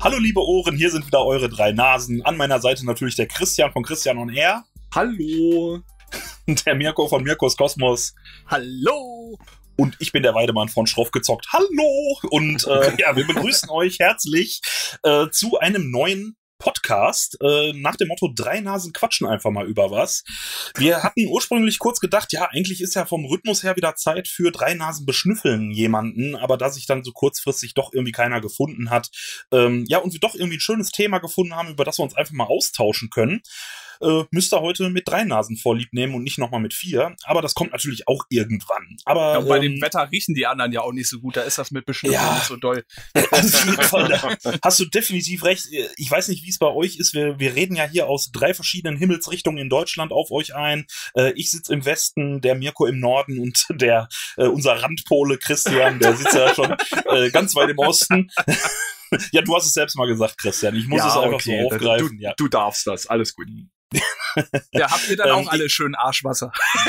Hallo liebe Ohren, hier sind wieder eure drei Nasen. An meiner Seite natürlich der Christian von Christian on Air. Hallo. Der Mirko von Mirkos Kosmos. Hallo. Und ich bin der Weidemann von Schroff gezockt. Hallo. Und ja, wir begrüßen euch herzlich zu einem neuen Podcast nach dem Motto, drei Nasen quatschen einfach mal über was. Wir hatten ursprünglich kurz gedacht, ja, eigentlich ist ja vom Rhythmus her wieder Zeit für drei Nasen beschnüffeln jemanden, aber da sich dann so kurzfristig doch irgendwie keiner gefunden hat, ja, und wir doch irgendwie ein schönes Thema gefunden haben, über das wir uns einfach mal austauschen können, müsst ihr heute mit drei Nasen vorlieb nehmen und nicht nochmal mit 4. Aber das kommt natürlich auch irgendwann. Aber ja, und bei dem Wetter riechen die anderen ja auch nicht so gut. Da ist das mit Beschnüffeln nicht so doll. Hast du definitiv recht. Ich weiß nicht, wie es bei euch ist. Wir reden ja hier aus 3 verschiedenen Himmelsrichtungen in Deutschland auf euch ein. Ich sitze im Westen, der Mirko im Norden und der unser Randpole Christian, der sitzt ja schon ganz weit im Osten. Ja, du hast es selbst mal gesagt, Christian. Ich muss es einfach so aufgreifen. Du darfst das. Alles gut. Ja, habt ihr dann auch alle schön Arschwasser?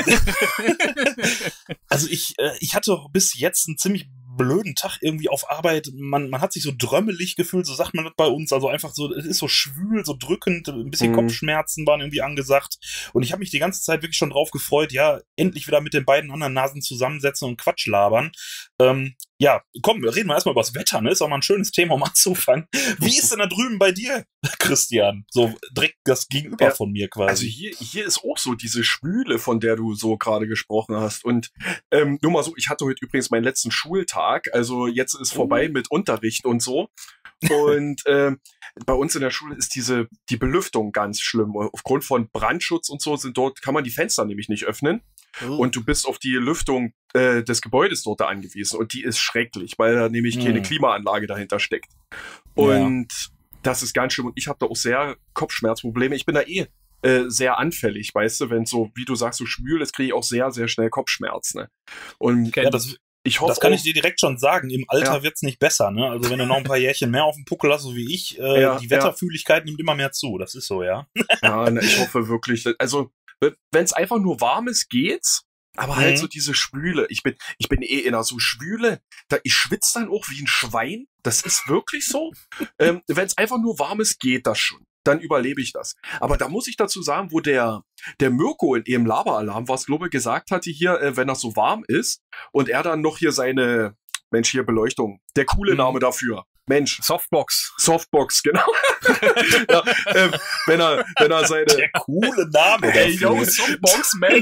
Also ich hatte bis jetzt einen ziemlich blöden Tag irgendwie auf Arbeit. Man hat sich so drömmelig gefühlt, so sagt man das bei uns. Also einfach so, es ist so schwül, so drückend, ein bisschen Kopfschmerzen waren irgendwie angesagt. Und ich habe mich die ganze Zeit wirklich schon drauf gefreut, ja, endlich wieder mit den beiden anderen Nasen zusammensetzen und Quatsch labern. Ja, komm, reden wir erstmal über das Wetter, ne? Ist auch mal ein schönes Thema, um anzufangen. Wie ist denn da drüben bei dir, Christian? So direkt das Gegenüber von mir quasi. Also hier ist auch so diese Schwüle, von der du so gerade gesprochen hast. Und nur mal so, ich hatte heute übrigens meinen letzten Schultag. Also jetzt ist vorbei mit Unterricht und so. Und bei uns in der Schule ist die Belüftung ganz schlimm. Aufgrund von Brandschutz und so kann man die Fenster nämlich nicht öffnen. Und du bist auf die Lüftung des Gebäudes dort angewiesen. Und die ist schrecklich, weil da nämlich keine Klimaanlage dahinter steckt. Und das ist ganz schlimm. Und ich habe da auch sehr Kopfschmerzprobleme. Ich bin da sehr anfällig, weißt du, wenn so, wie du sagst, so schwül ist, kriege ich auch sehr, sehr schnell Kopfschmerz. Ne? Und ja, ich hoffe, das kann ich dir direkt schon sagen. Im Alter wird's nicht besser, ne? Also wenn du noch ein paar Jährchen mehr auf dem Puckel hast, so wie ich, die Wetterfühligkeit nimmt immer mehr zu. Das ist so, ja. Ja, ich hoffe wirklich. Also wenn es einfach nur warm ist, geht's. Aber halt so diese Schwüle. Ich bin in einer so Schwüle. Ich schwitze dann auch wie ein Schwein. Das ist wirklich so. Wenn es einfach nur warm ist, geht das schon. Dann überlebe ich das. Aber da muss ich dazu sagen, wo der Mirko in ihrem Laberalarm, was glaube ich gesagt hatte hier, wenn das so warm ist und er dann noch hier seine, Mensch, hier Beleuchtung, der coole Name dafür. Mensch. Softbox, genau. Ja, wenn er seine... Der coole Name dafür. Hey, yo, Softbox, man.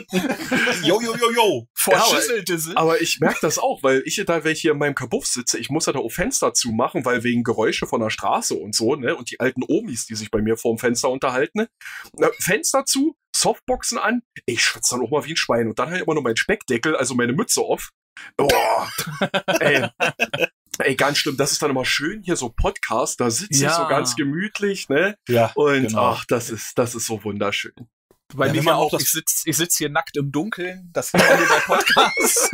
Yo. Aber ich merke das auch, weil wenn ich hier in meinem Kabuff sitze, ich muss ja da auch Fenster zumachen, weil wegen Geräusche von der Straße und so, ne, und die alten Omis, die sich bei mir vorm Fenster unterhalten, ne, Fenster zu, Softboxen an, ich schwitze dann auch mal wie ein Schwein und dann halt immer nur meinen Speckdeckel, also meine Mütze auf. Boah, ey, ganz schlimm. Das ist dann immer schön hier so Podcast, da sitze ich so ganz gemütlich, ne? Ja. Und ach, das ist so wunderschön. Bei mir ja auch, ich sitz hier nackt im Dunkeln, das ist auch nur der Podcast.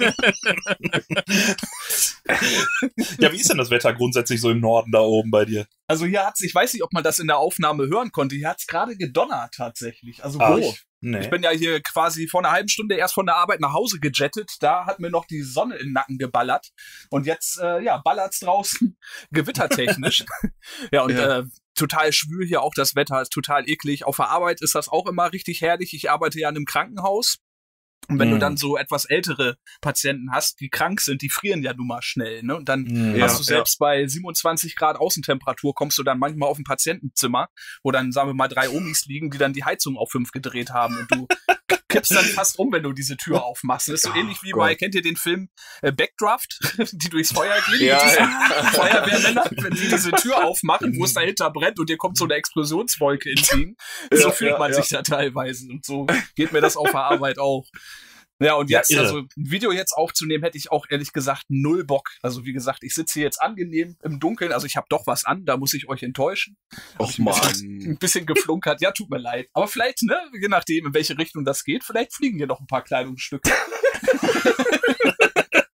Ja, wie ist denn das Wetter grundsätzlich so im Norden da oben bei dir? Also hier ich weiß nicht, ob man das in der Aufnahme hören konnte, hier hat's gerade gedonnert tatsächlich. Also Ich bin ja hier quasi vor einer halben Stunde erst von der Arbeit nach Hause gejettet, da hat mir noch die Sonne in den Nacken geballert und jetzt ballert's draußen gewittertechnisch. Total schwül hier auch, das Wetter ist total eklig. Auf der Arbeit ist das auch immer richtig herrlich. Ich arbeite ja in einem Krankenhaus. Und wenn du dann so etwas ältere Patienten hast, die krank sind, die frieren ja nun mal schnell, ne? Und dann hast du selbst bei 27 Grad Außentemperatur kommst du dann manchmal auf ein Patientenzimmer, wo dann, sagen wir mal, 3 Omis liegen, die dann die Heizung auf 5 gedreht haben und du kippst dann fast um, wenn du diese Tür aufmachst. Das ist so ähnlich wie kennt ihr den Film Backdraft, die durchs Feuer gehen? Ja. Feuerwehrmänner, wenn die diese Tür aufmachen, wo es dahinter brennt und dir kommt so eine Explosionswolke entgegen. So fühlt man sich da teilweise. Und so geht mir das auf der Arbeit auch. Ja, und jetzt, also ein Video jetzt aufzunehmen, hätte ich auch ehrlich gesagt 0 Bock. Also wie gesagt, ich sitze hier jetzt angenehm im Dunkeln, also ich habe doch was an, da muss ich euch enttäuschen. Och Mann. Ein bisschen geflunkert, ja, tut mir leid. Aber vielleicht, ne, je nachdem, in welche Richtung das geht, vielleicht fliegen hier noch ein paar Kleidungsstücke.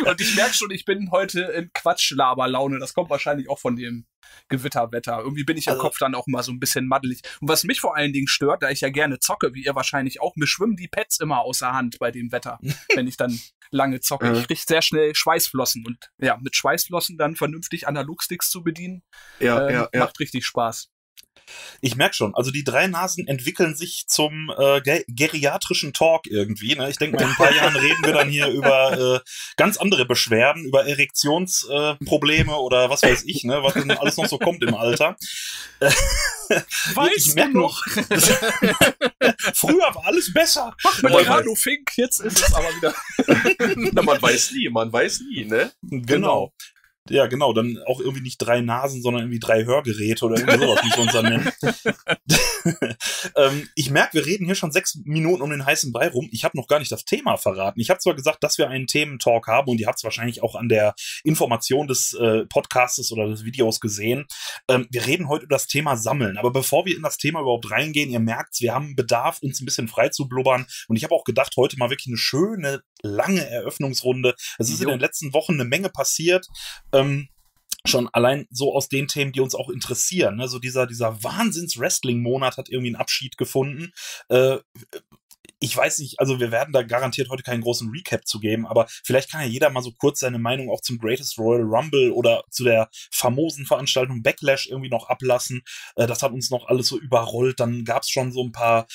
Und ich merke schon, ich bin heute in Quatschlaberlaune. Das kommt wahrscheinlich auch von dem Gewitterwetter. Irgendwie bin ich im Kopf dann auch immer so ein bisschen maddelig. Und was mich vor allen Dingen stört, da ich ja gerne zocke, wie ihr wahrscheinlich auch, mir schwimmen die Pads immer außer Hand bei dem Wetter, wenn ich dann lange zocke. Ich kriege sehr schnell Schweißflossen. Und ja, mit Schweißflossen dann vernünftig Analogsticks zu bedienen, macht richtig Spaß. Ich merke schon, also die 3 Nasen entwickeln sich zum geriatrischen Talk irgendwie. Ne? Ich denke mal, in ein paar Jahren reden wir dann hier über ganz andere Beschwerden, über Erektionsprobleme oder was weiß ich, ne? Was denn alles noch so kommt im Alter. Weißt du noch? Früher war alles besser. Mach mit Rado Fink, jetzt ist es aber wieder. Na, man weiß nie, ne? Genau. Ja, genau, dann auch irgendwie nicht 3 Nasen, sondern irgendwie 3 Hörgeräte oder irgendwie sowas, müssen wir uns dann nennen. Ich merke, wir reden hier schon 6 Minuten um den heißen Brei rum. Ich habe noch gar nicht das Thema verraten. Ich habe zwar gesagt, dass wir einen Thementalk haben und ihr habt es wahrscheinlich auch an der Information des Podcastes oder des Videos gesehen. Wir reden heute über das Thema Sammeln. Aber bevor wir in das Thema überhaupt reingehen, ihr merkt, wir haben Bedarf, uns ein bisschen frei zu blubbern. Und ich habe auch gedacht, heute mal wirklich eine schöne, lange Eröffnungsrunde. Es ist in den letzten Wochen eine Menge passiert. Schon allein so aus den Themen, die uns auch interessieren. Ne? So dieser Wahnsinns-Wrestling-Monat hat irgendwie einen Abschied gefunden. Ich weiß nicht, also wir werden da garantiert heute keinen großen Recap zu geben, aber vielleicht kann ja jeder mal so kurz seine Meinung auch zum Greatest Royal Rumble oder zu der famosen Veranstaltung Backlash irgendwie noch ablassen. Das hat uns noch alles so überrollt. Dann gab es schon so ein paar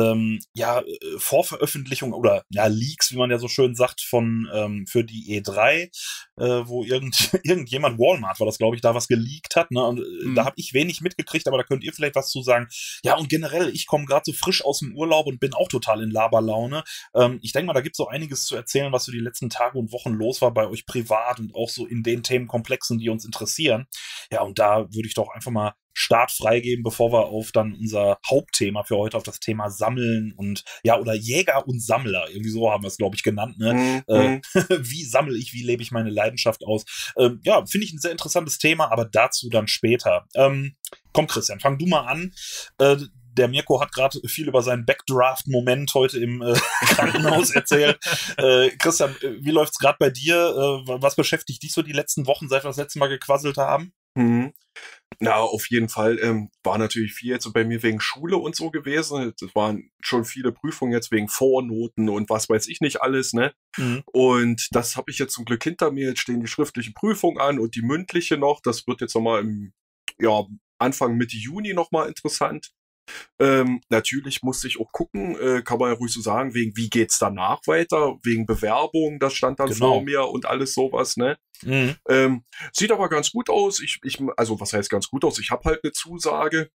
Vorveröffentlichungen oder Leaks, wie man ja so schön sagt, für die E3, wo irgendjemand, Walmart war das, glaube ich, da was geleakt hat. Ne? Und da habe ich wenig mitgekriegt, aber da könnt ihr vielleicht was zu sagen. Ja, und generell, ich komme gerade so frisch aus dem Urlaub und bin auch total in Laberlaune. Ich denke mal, da gibt es so einiges zu erzählen, was so die letzten Tage und Wochen los war bei euch privat und auch so in den Themenkomplexen, die uns interessieren. Ja, und da würde ich doch einfach mal Start freigeben, bevor wir auf dann unser Hauptthema für heute, auf das Thema Sammeln und oder Jäger und Sammler, irgendwie so haben wir es, glaube ich, genannt. Ne? Wie sammle ich, wie lebe ich meine Leidenschaft aus? Finde ich ein sehr interessantes Thema, aber dazu dann später. Komm, Christian, fang du mal an. Der Mirko hat gerade viel über seinen Backdraft-Moment heute im Krankenhaus erzählt. Christian, wie läuft's gerade bei dir? Was beschäftigt dich so die letzten Wochen, seit wir das letzte Mal gequasselt haben? Na, auf jeden Fall war natürlich viel jetzt bei mir wegen Schule und so gewesen. Es waren schon viele Prüfungen jetzt wegen Vornoten und was weiß ich nicht alles, ne? Und das habe ich jetzt zum Glück hinter mir. Jetzt stehen die schriftlichen Prüfungen an und die mündliche noch. Das wird jetzt nochmal Anfang Mitte Juni nochmal interessant. Natürlich musste ich auch gucken, kann man ja ruhig so sagen, wegen wie geht's danach weiter, wegen Bewerbung, das stand dann vor mir und alles sowas, ne? Sieht aber ganz gut aus. Also was heißt ganz gut aus? Ich habe halt eine Zusage,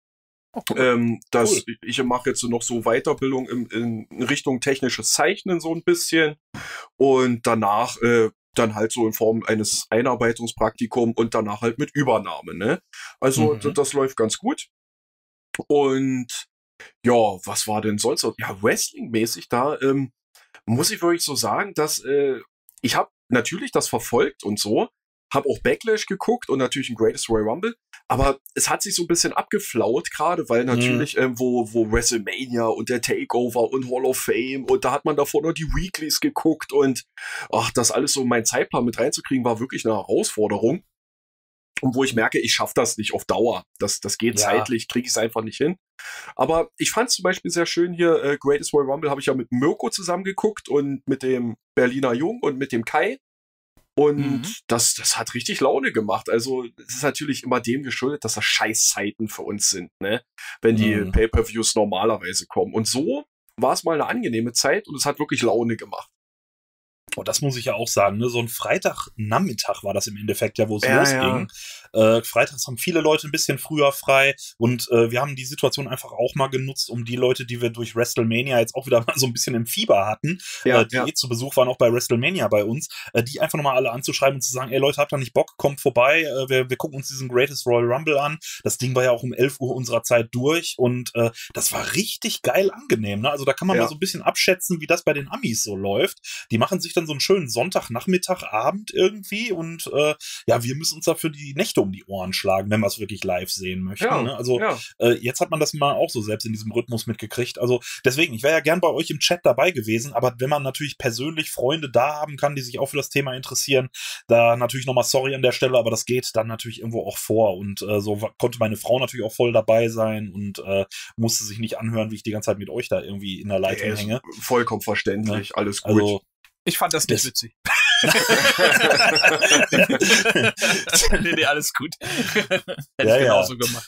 dass ich mache jetzt noch so Weiterbildung in Richtung technisches Zeichnen so ein bisschen und danach dann halt so in Form eines Einarbeitungspraktikums und danach halt mit Übernahme, ne? Also das läuft ganz gut. Und ja, was war denn sonst? Ja, Wrestling-mäßig da muss ich wirklich so sagen, dass ich habe natürlich das verfolgt und so, habe auch Backlash geguckt und natürlich ein Greatest Royal Rumble, aber es hat sich so ein bisschen abgeflaut gerade, weil natürlich wo WrestleMania und der Takeover und Hall of Fame und da hat man davor noch die Weeklies geguckt und das alles so in meinen Zeitplan mit reinzukriegen, war wirklich eine Herausforderung. Und wo ich merke, ich schaffe das nicht auf Dauer. Das geht zeitlich, kriege ich es einfach nicht hin. Aber ich fand es zum Beispiel sehr schön hier, Greatest Royal Rumble habe ich ja mit Mirko zusammen geguckt und mit dem Berliner Jung und mit dem Kai. Und das hat richtig Laune gemacht. Also es ist natürlich immer dem geschuldet, dass das Scheißzeiten für uns sind, ne? Wenn die Pay-Per-Views normalerweise kommen. Und so war es mal eine angenehme Zeit und es hat wirklich Laune gemacht. Oh, das muss ich ja auch sagen, ne? So ein Freitagnachmittag war das im Endeffekt ja, wo es losging. Freitags haben viele Leute ein bisschen früher frei und wir haben die Situation einfach auch mal genutzt, um die Leute, die wir durch WrestleMania jetzt auch wieder mal so ein bisschen im Fieber hatten, die zu Besuch waren, auch bei WrestleMania bei uns, die einfach nochmal alle anzuschreiben und zu sagen, ey Leute, habt ihr nicht Bock, kommt vorbei, wir gucken uns diesen Greatest Royal Rumble an. Das Ding war ja auch um 11 Uhr unserer Zeit durch und das war richtig geil angenehm. Ne? Also da kann man mal so ein bisschen abschätzen, wie das bei den Amis so läuft. Die machen sich dann so einen schönen Sonntagnachmittag, Abend irgendwie und wir müssen uns da für die Nächte um die Ohren schlagen, wenn wir es wirklich live sehen möchten. Ja, ne? Also ja. jetzt hat man das mal auch so selbst in diesem Rhythmus mitgekriegt. Also deswegen, ich wäre ja gern bei euch im Chat dabei gewesen, aber wenn man natürlich persönlich Freunde da haben kann, die sich auch für das Thema interessieren, da natürlich nochmal sorry an der Stelle, aber das geht dann natürlich irgendwo auch vor und so konnte meine Frau natürlich auch voll dabei sein und musste sich nicht anhören, wie ich die ganze Zeit mit euch da irgendwie in der Leitung hänge. Vollkommen verständlich, Ja. alles gut. Also, ich fand das nicht witzig. nee, alles gut. Hätte ich genauso gemacht.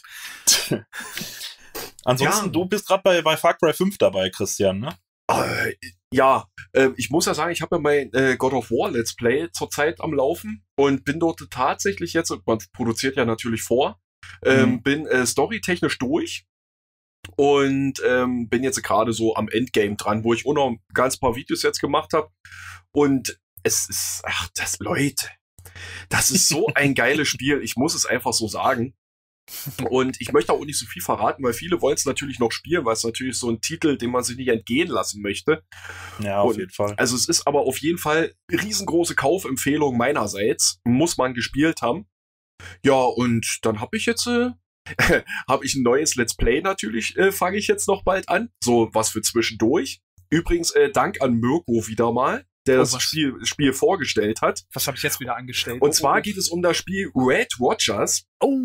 Ansonsten, du bist gerade bei Far Cry 5 dabei, Christian, ne? Ja, ich muss ja sagen, ich habe ja mein God of War Let's Play zurzeit am Laufen und bin dort tatsächlich jetzt, man produziert ja natürlich vor, bin storytechnisch durch und bin jetzt gerade so am Endgame dran, wo ich auch noch ein ganz paar Videos jetzt gemacht habe und es ist, Leute, das ist so ein geiles Spiel, ich muss es einfach so sagen. Und ich möchte auch nicht so viel verraten, weil viele wollen es natürlich noch spielen, weil es natürlich so ein Titel, den man sich nicht entgehen lassen möchte. Ja, auf jeden Fall. Also es ist aber auf jeden Fall riesengroße Kaufempfehlung meinerseits. Muss man gespielt haben. Ja, und dann habe ich jetzt habe ich ein neues Let's Play natürlich, fange ich jetzt noch bald an. So was für zwischendurch. Übrigens, Dank an Mirko wieder mal, der das Spiel vorgestellt hat. Was habe ich jetzt wieder angestellt? Und zwar geht es um das Spiel Red Watchers. Oh.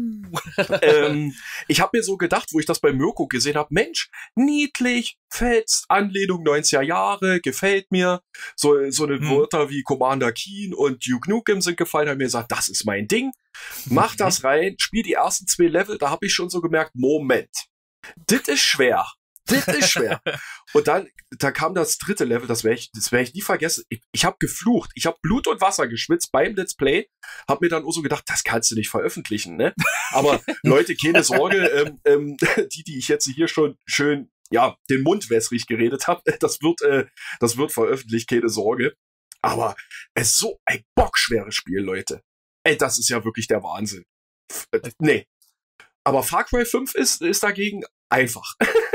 Ich habe mir so gedacht, wo ich das bei Mirko gesehen habe, Mensch, niedlich, fetzt, Anlehnung 90er Jahre, gefällt mir. So eine Wörter wie Commander Keen und Duke Nukem sind gefallen, habe mir gesagt, das ist mein Ding. Mach das rein, spiel die ersten 2 Level, da habe ich schon so gemerkt, Moment, das ist schwer. Das ist schwer. Und dann, da kam das 3. Level, das werde ich nie vergessen. Ich habe geflucht. Ich habe Blut und Wasser geschwitzt beim Let's Play. Hab mir dann auch so gedacht, das kannst du nicht veröffentlichen, ne? Aber Leute, keine Sorge, die ich jetzt hier schon schön, ja, den Mund wässrig geredet habe, das wird veröffentlicht, keine Sorge. Aber es ist so ein bockschweres Spiel, Leute. Ey, das ist ja wirklich der Wahnsinn. Nee. Aber Far Cry 5 ist dagegen einfach.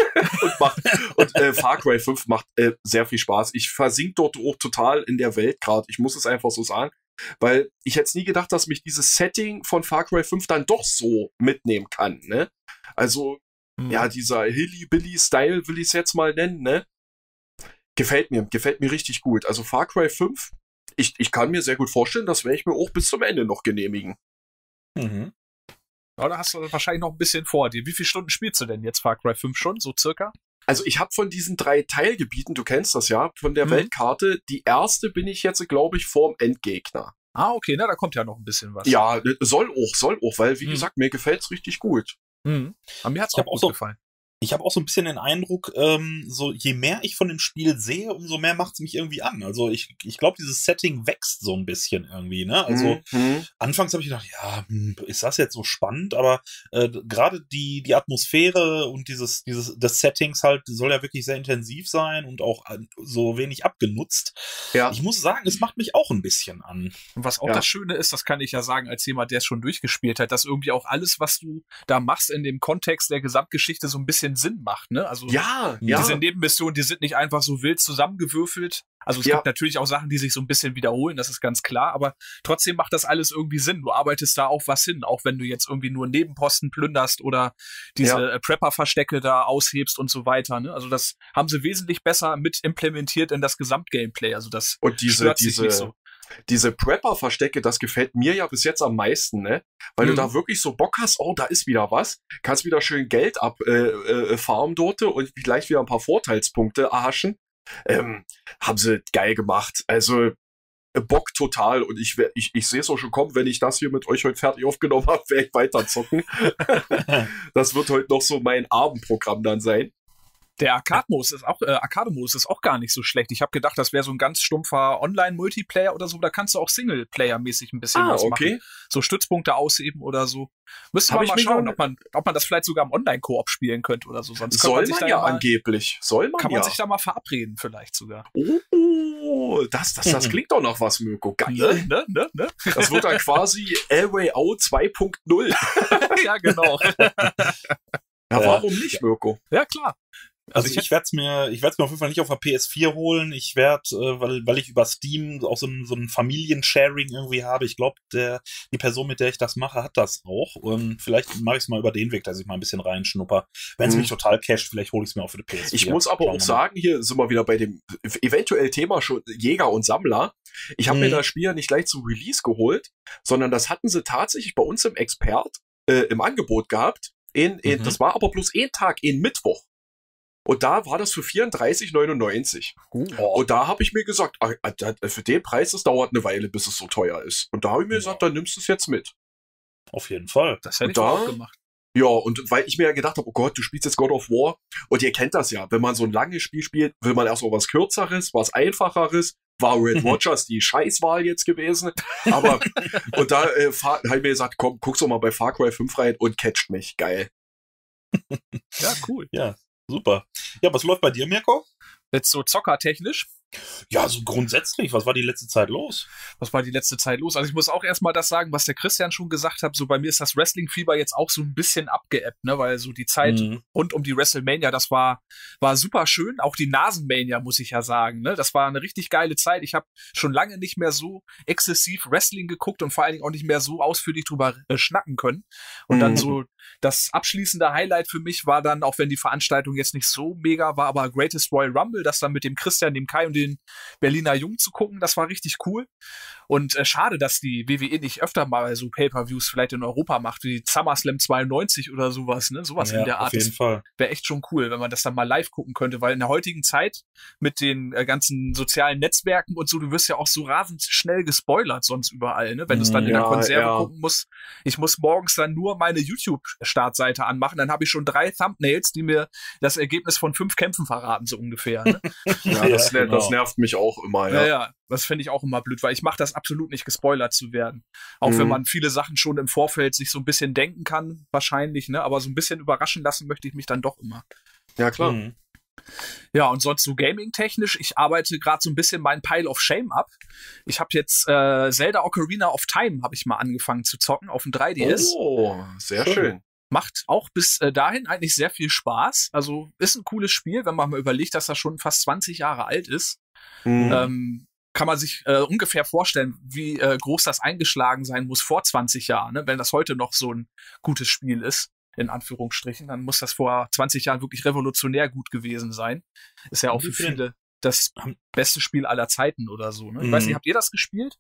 und Far Cry 5 macht sehr viel Spaß. Ich versink dort auch total in der Welt gerade. Ich muss es einfach so sagen. Weil ich hätte nie gedacht, dass mich dieses Setting von Far Cry 5 dann doch so mitnehmen kann, ne? Also, ja, dieser Hilly-Billy-Style will ich es jetzt mal nennen, ne? Gefällt mir richtig gut. Also Far Cry 5, ich kann mir sehr gut vorstellen, das werde ich mir auch bis zum Ende noch genehmigen. Mhm. Ja, da hast du wahrscheinlich noch ein bisschen vor dir. Wie viele Stunden spielst du denn jetzt Far Cry 5 schon, so circa? Also ich habe von diesen 3 Teilgebieten, du kennst das ja, von der Weltkarte, die erste bin ich jetzt, glaube ich, vorm Endgegner. Ah, okay, na, da kommt ja noch ein bisschen was. Ja, soll auch, weil, wie gesagt, mir gefällt's richtig gut. Aber mir hat's auch gut gefallen. Ich habe auch so ein bisschen den Eindruck, so je mehr ich von dem Spiel sehe, umso mehr macht es mich irgendwie an. Also ich glaube, dieses Setting wächst so ein bisschen irgendwie, ne? Also anfangs habe ich gedacht, ja, ist das jetzt so spannend? Aber gerade die Atmosphäre und des Settings halt soll ja wirklich sehr intensiv sein und auch so wenig abgenutzt. Ja. Ich muss sagen, es macht mich auch ein bisschen an. Und was auch das Schöne ist, das kann ich ja sagen, als jemand, der es schon durchgespielt hat, dass irgendwie auch alles, was du da machst in dem Kontext der Gesamtgeschichte so ein bisschen Sinn macht, ne? Also diese Nebenmissionen, die sind nicht einfach so wild zusammengewürfelt. Also es gibt natürlich auch Sachen, die sich so ein bisschen wiederholen, das ist ganz klar, aber trotzdem macht das alles irgendwie Sinn. Du arbeitest da auch was hin, auch wenn du jetzt irgendwie nur Nebenposten plünderst oder diese Prepper-Verstecke da aushebst und so weiter, ne? Also das haben sie wesentlich besser mit implementiert in das Gesamtgameplay. Also das stört sich nicht so. Diese Prepper-Verstecke, das gefällt mir ja bis jetzt am meisten, ne? Weil du da wirklich so Bock hast, oh, da ist wieder was. Kannst wieder schön Geld farmen dort und vielleicht wieder ein paar Vorteilspunkte erhaschen. Haben sie geil gemacht. Also Bock total. Und ich sehe es auch schon kommen, wenn ich das hier mit euch heute fertig aufgenommen habe, werde ich weiter zocken. Das wird heute noch so mein Abendprogramm dann sein. Der Arcade-Modus ist auch gar nicht so schlecht. Ich habe gedacht, das wäre so ein ganz stumpfer Online-Multiplayer oder so. Da kannst du auch Singleplayer-mäßig ein bisschen was machen. So Stützpunkte ausheben oder so. Müsste man mal schauen, ob man das vielleicht sogar im Online-Koop spielen könnte oder so. Sonst soll man ja angeblich. Kann man sich da mal verabreden vielleicht sogar. Oh, das klingt doch noch was, Mirko. Geil. Ne? Das wird dann quasi L-Way Out 2.0. Ja, genau. Ja, warum nicht, Mirko? Ja, klar. Also ich werde es mir auf jeden Fall nicht auf der PS4 holen. Ich werde, weil ich über Steam auch so ein Familiensharing irgendwie habe. Ich glaube, die Person, mit der ich das mache, hat das auch. Und vielleicht mache ich es mal über den Weg, dass ich mal ein bisschen reinschnupper. Wenn es mich total casht, vielleicht hole ich es mir auch für die PS4. Ich muss aber auch sagen, hier sind wir wieder bei dem eventuell Thema schon Jäger und Sammler. Ich habe mir das Spiel ja nicht gleich zum Release geholt, sondern das hatten sie tatsächlich bei uns im Expert im Angebot gehabt. Das war aber bloß ein Tag, ein Mittwoch. Und da war das für 34,99. Und da habe ich mir gesagt, für den Preis, das dauert eine Weile, bis es so teuer ist. Und da habe ich mir gesagt, dann nimmst du es jetzt mit. Auf jeden Fall. Das hätte ich auch gemacht. Ja, und weil ich mir ja gedacht habe, oh Gott, du spielst jetzt God of War. Und ihr kennt das ja, wenn man so ein langes Spiel spielt, will man erst mal was Kürzeres, was Einfacheres. War Red Rogers die Scheißwahl jetzt gewesen. Aber, und da habe ich mir gesagt, komm, guck's doch mal bei Far Cry 5 rein und catcht mich. Geil. Ja, cool. Ja, super. Ja, was läuft bei dir, Mirko? Jetzt so zockertechnisch? Ja, so grundsätzlich. Was war die letzte Zeit los? Also ich muss auch erstmal das sagen, was der Christian schon gesagt hat. So bei mir ist das Wrestling-Fieber jetzt auch so ein bisschen abgeebbt, ne? Weil so die Zeit rund um die WrestleMania, das war super schön. Auch die Nasenmania, muss ich ja sagen, ne? Das war eine richtig geile Zeit. Ich habe schon lange nicht mehr so exzessiv Wrestling geguckt und vor allen Dingen auch nicht mehr so ausführlich drüber schnacken können. Und dann so das abschließende Highlight für mich war dann, auch wenn die Veranstaltung jetzt nicht so mega war, aber Greatest Royal Rumble, das dann mit dem Christian, dem Kai und den Berliner Jungen zu gucken, das war richtig cool. Und schade, dass die WWE nicht öfter mal so Pay-Per-Views vielleicht in Europa macht, wie SummerSlam 92 oder sowas, ne? Sowas in der Art. Auf jeden Fall. Wäre echt schon cool, wenn man das dann mal live gucken könnte, weil in der heutigen Zeit mit den ganzen sozialen Netzwerken und so, du wirst ja auch so rasend schnell gespoilert sonst überall, ne? Wenn du es dann in der Konserve gucken musst. Ich muss morgens dann nur meine YouTube-Startseite anmachen, dann habe ich schon 3 Thumbnails, die mir das Ergebnis von 5 Kämpfen verraten, so ungefähr. Ne? Ja, das nervt mich auch immer, ja. Ja, das finde ich auch immer blöd, weil ich mache das absolut nicht, gespoilert zu werden. Auch wenn man viele Sachen schon im Vorfeld sich so ein bisschen denken kann, wahrscheinlich, ne? Aber so ein bisschen überraschen lassen möchte ich mich dann doch immer. Ja, klar. Ja, und sonst so gaming-technisch, ich arbeite gerade so ein bisschen meinen Pile of Shame ab. Ich habe jetzt Zelda Ocarina of Time habe ich mal angefangen zu zocken auf dem 3DS. Oh, sehr schön. Macht auch bis dahin eigentlich sehr viel Spaß. Also ist ein cooles Spiel, wenn man mal überlegt, dass das schon fast 20 Jahre alt ist. Kann man sich ungefähr vorstellen, wie groß das eingeschlagen sein muss vor 20 Jahren. Ne? Wenn das heute noch so ein gutes Spiel ist, in Anführungsstrichen, dann muss das vor 20 Jahren wirklich revolutionär gut gewesen sein. Ist ja auch für viele das beste Spiel aller Zeiten oder so. Ne? Ich weiß nicht, habt ihr das gespielt?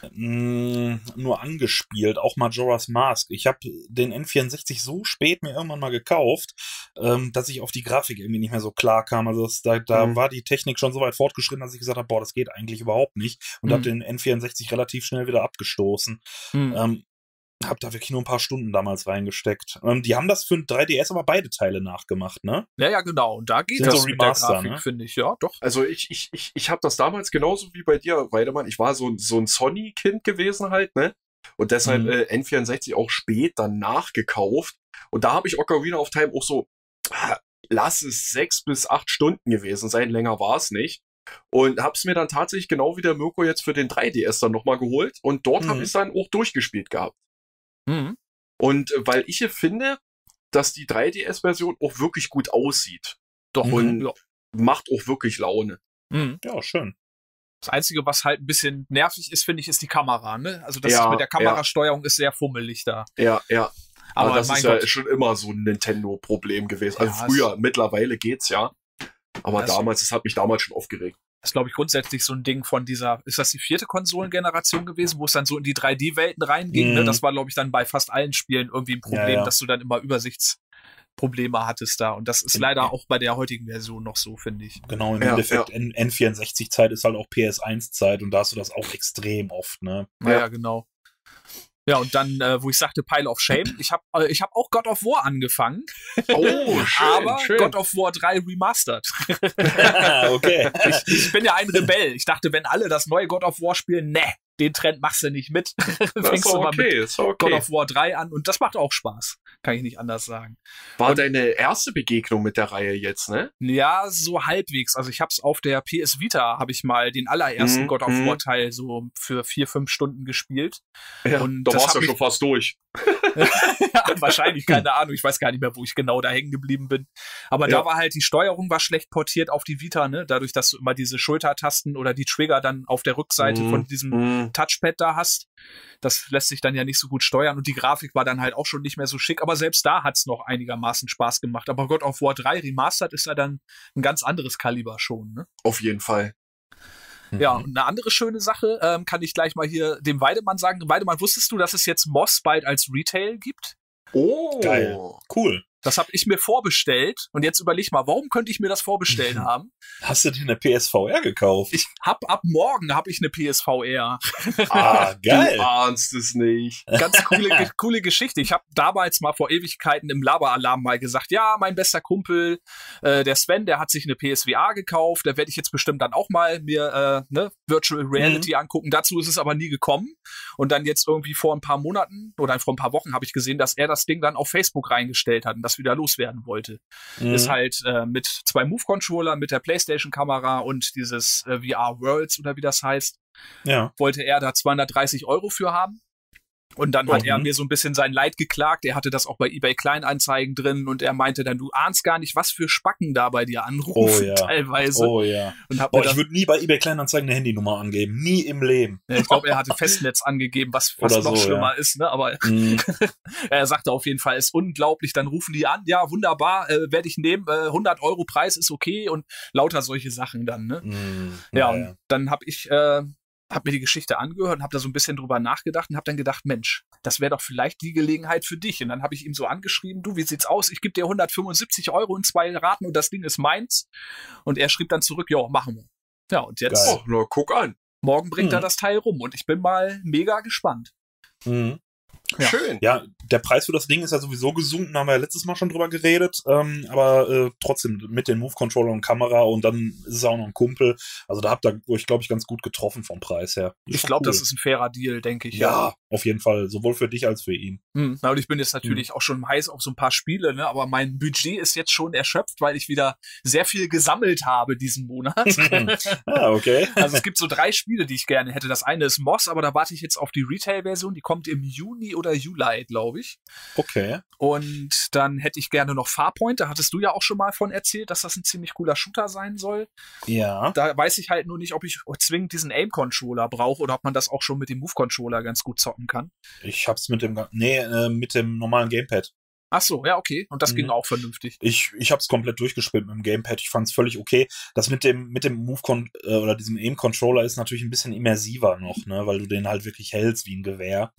Nur angespielt, auch Majora's Mask. Ich habe den N64 so spät mir irgendwann mal gekauft, dass ich auf die Grafik irgendwie nicht mehr so klar kam. Also da war die Technik schon so weit fortgeschritten, dass ich gesagt habe, boah, das geht eigentlich überhaupt nicht. Und habe den N64 relativ schnell wieder abgestoßen. Hab da wirklich nur ein paar Stunden damals reingesteckt. Die haben das für ein 3DS aber beide Teile nachgemacht, ne? Ja, genau. Und da geht das so Remaster, mit der Grafik, ne? finde ich. Ja, doch. Also ich habe das damals genauso wie bei dir, Weidemann. Ich war so ein Sony-Kind gewesen halt, ne? Und deshalb N64 auch spät dann nachgekauft. Und da habe ich Ocarina of Time auch so, lass es 6 bis 8 Stunden gewesen sein. Länger war es nicht. Und hab's mir dann tatsächlich genau wie der Mirko jetzt für den 3DS dann nochmal geholt. Und dort habe ich es dann auch durchgespielt gehabt. Und weil ich hier finde, dass die 3DS-Version auch wirklich gut aussieht. Doch. Und macht auch wirklich Laune. Ja, schön. Das Einzige, was halt ein bisschen nervig ist, finde ich, ist die Kamera. Ne? Also das mit der Kamerasteuerung ist sehr fummelig da. Ja. Aber das ist Gott. ja schon immer so ein Nintendo-Problem gewesen. Also früher, mittlerweile geht's ja. Aber das hat mich damals schon aufgeregt. Das ist, glaube ich, grundsätzlich so ein Ding von ist das die 4. Konsolengeneration gewesen, wo es dann so in die 3D-Welten reinging? Ne? Das war, glaube ich, dann bei fast allen Spielen irgendwie ein Problem, dass du dann immer Übersichtsprobleme hattest da. Und das ist leider auch bei der heutigen Version noch so, finde ich. Genau, im Endeffekt N64-Zeit ist halt auch PS1-Zeit und da hast du das auch extrem oft, ne? Ja, genau. Ja, und dann, wo ich sagte Pile of Shame, ich hab auch God of War angefangen. Oh, schön, aber schön. God of War 3 Remastered. Okay. Ich bin ja ein Rebell. Ich dachte, wenn alle das neue God of War spielen, den Trend machst du nicht mit. Fängst du mal mit God of War 3 an und das macht auch Spaß. Kann ich nicht anders sagen. War deine erste Begegnung mit der Reihe jetzt, ne? Ja, so halbwegs. Also ich hab's auf der PS Vita, habe ich mal den allerersten God of War Teil so für 4-5 Stunden gespielt. Ja, und da warst du ja schon fast durch. Ja, wahrscheinlich, keine Ahnung. Ich weiß gar nicht mehr, wo ich genau da hängen geblieben bin. Aber da war halt, die Steuerung war schlecht portiert auf die Vita, ne? Dadurch, dass du immer diese Schultertasten oder die Trigger dann auf der Rückseite von diesem Touchpad da hast. Das lässt sich dann ja nicht so gut steuern und die Grafik war dann halt auch schon nicht mehr so schick. Aber selbst da hat's noch einigermaßen Spaß gemacht. Aber God of War 3 Remastered ist ja dann ein ganz anderes Kaliber schon, ne? Auf jeden Fall. Ja, und eine andere schöne Sache kann ich gleich mal hier dem Weidemann sagen. Weidemann, wusstest du, dass es jetzt Moss bald als Retail gibt? Oh, geil. Cool. Das habe ich mir vorbestellt. Und jetzt überleg mal, warum könnte ich mir das vorbestellen haben? Hast du dir eine PSVR gekauft? Ab morgen habe ich eine PSVR. Ah, geil. Du ahnst es nicht. Ganz coole Geschichte. Ich habe damals mal vor Ewigkeiten im Laberalarm mal gesagt, ja, mein bester Kumpel, der Sven, der hat sich eine PSVR gekauft. Da werde ich jetzt bestimmt dann auch mal mir Virtual Reality angucken. Dazu ist es aber nie gekommen. Und dann jetzt irgendwie vor ein paar Monaten oder vor ein paar Wochen habe ich gesehen, dass er das Ding dann auf Facebook reingestellt hat und das wieder loswerden wollte. Ist halt mit 2 Move-Controller, mit der PlayStation-Kamera und dieses VR Worlds oder wie das heißt, wollte er da 230 € für haben. Und dann hat er mir so ein bisschen sein Leid geklagt. Er hatte das auch bei eBay Kleinanzeigen drin und er meinte dann, du ahnst gar nicht, was für Spacken da bei dir anrufen teilweise. Oh ja. Und ich würde nie bei eBay Kleinanzeigen eine Handynummer angeben. Nie im Leben. Ja, ich glaube, er hatte Festnetz angegeben, was fast noch schlimmer ist, ne? Aber er sagte auf jeden Fall, ist unglaublich. Dann rufen die an, ja, wunderbar, werde ich nehmen, 100 € Preis ist okay und lauter solche Sachen dann, ne? Und dann habe ich mir die Geschichte angehört und habe da so ein bisschen drüber nachgedacht und habe dann gedacht, Mensch, das wäre doch vielleicht die Gelegenheit für dich. Und dann habe ich ihm so angeschrieben, du, wie sieht's aus? Ich gebe dir 175 € in 2 Raten und das Ding ist meins. Und er schrieb dann zurück, ja, machen wir. Ja, und jetzt, na, guck an. Morgen bringt er das Teil rum und ich bin mal mega gespannt. Ja. Schön. Ja, der Preis für das Ding ist ja sowieso gesunken, da haben wir ja letztes Mal schon drüber geredet, aber trotzdem mit den Move-Controller und Kamera und dann ist es auch noch ein Kumpel, also da habt ihr euch, glaube ich, ganz gut getroffen vom Preis her. Ich glaube, das ist ein fairer Deal, denke ich. Ja, auf jeden Fall, sowohl für dich als für ihn. Na, und ich bin jetzt natürlich auch schon heiß auf so ein paar Spiele, ne? Aber mein Budget ist jetzt schon erschöpft, weil ich wieder sehr viel gesammelt habe diesen Monat. Okay. Also es gibt so 3 Spiele, die ich gerne hätte. Das eine ist Moss, aber da warte ich jetzt auf die Retail-Version, die kommt im Juni oder Juli, glaube ich. Okay. Und dann hätte ich gerne noch Farpoint, da hattest du ja auch schon mal von erzählt, dass das ein ziemlich cooler Shooter sein soll. Ja. Da weiß ich halt nur nicht, ob ich zwingend diesen Aim-Controller brauche oder ob man das auch schon mit dem Move-Controller ganz gut zocken kann. Ich hab's mit dem normalen Gamepad. Ach so, ja, okay. Und das ging auch vernünftig. Ich hab's komplett durchgespielt mit dem Gamepad. Ich fand's völlig okay. Das mit dem oder diesem Aim-Controller ist natürlich ein bisschen immersiver noch, ne, weil du den halt wirklich hältst wie ein Gewehr.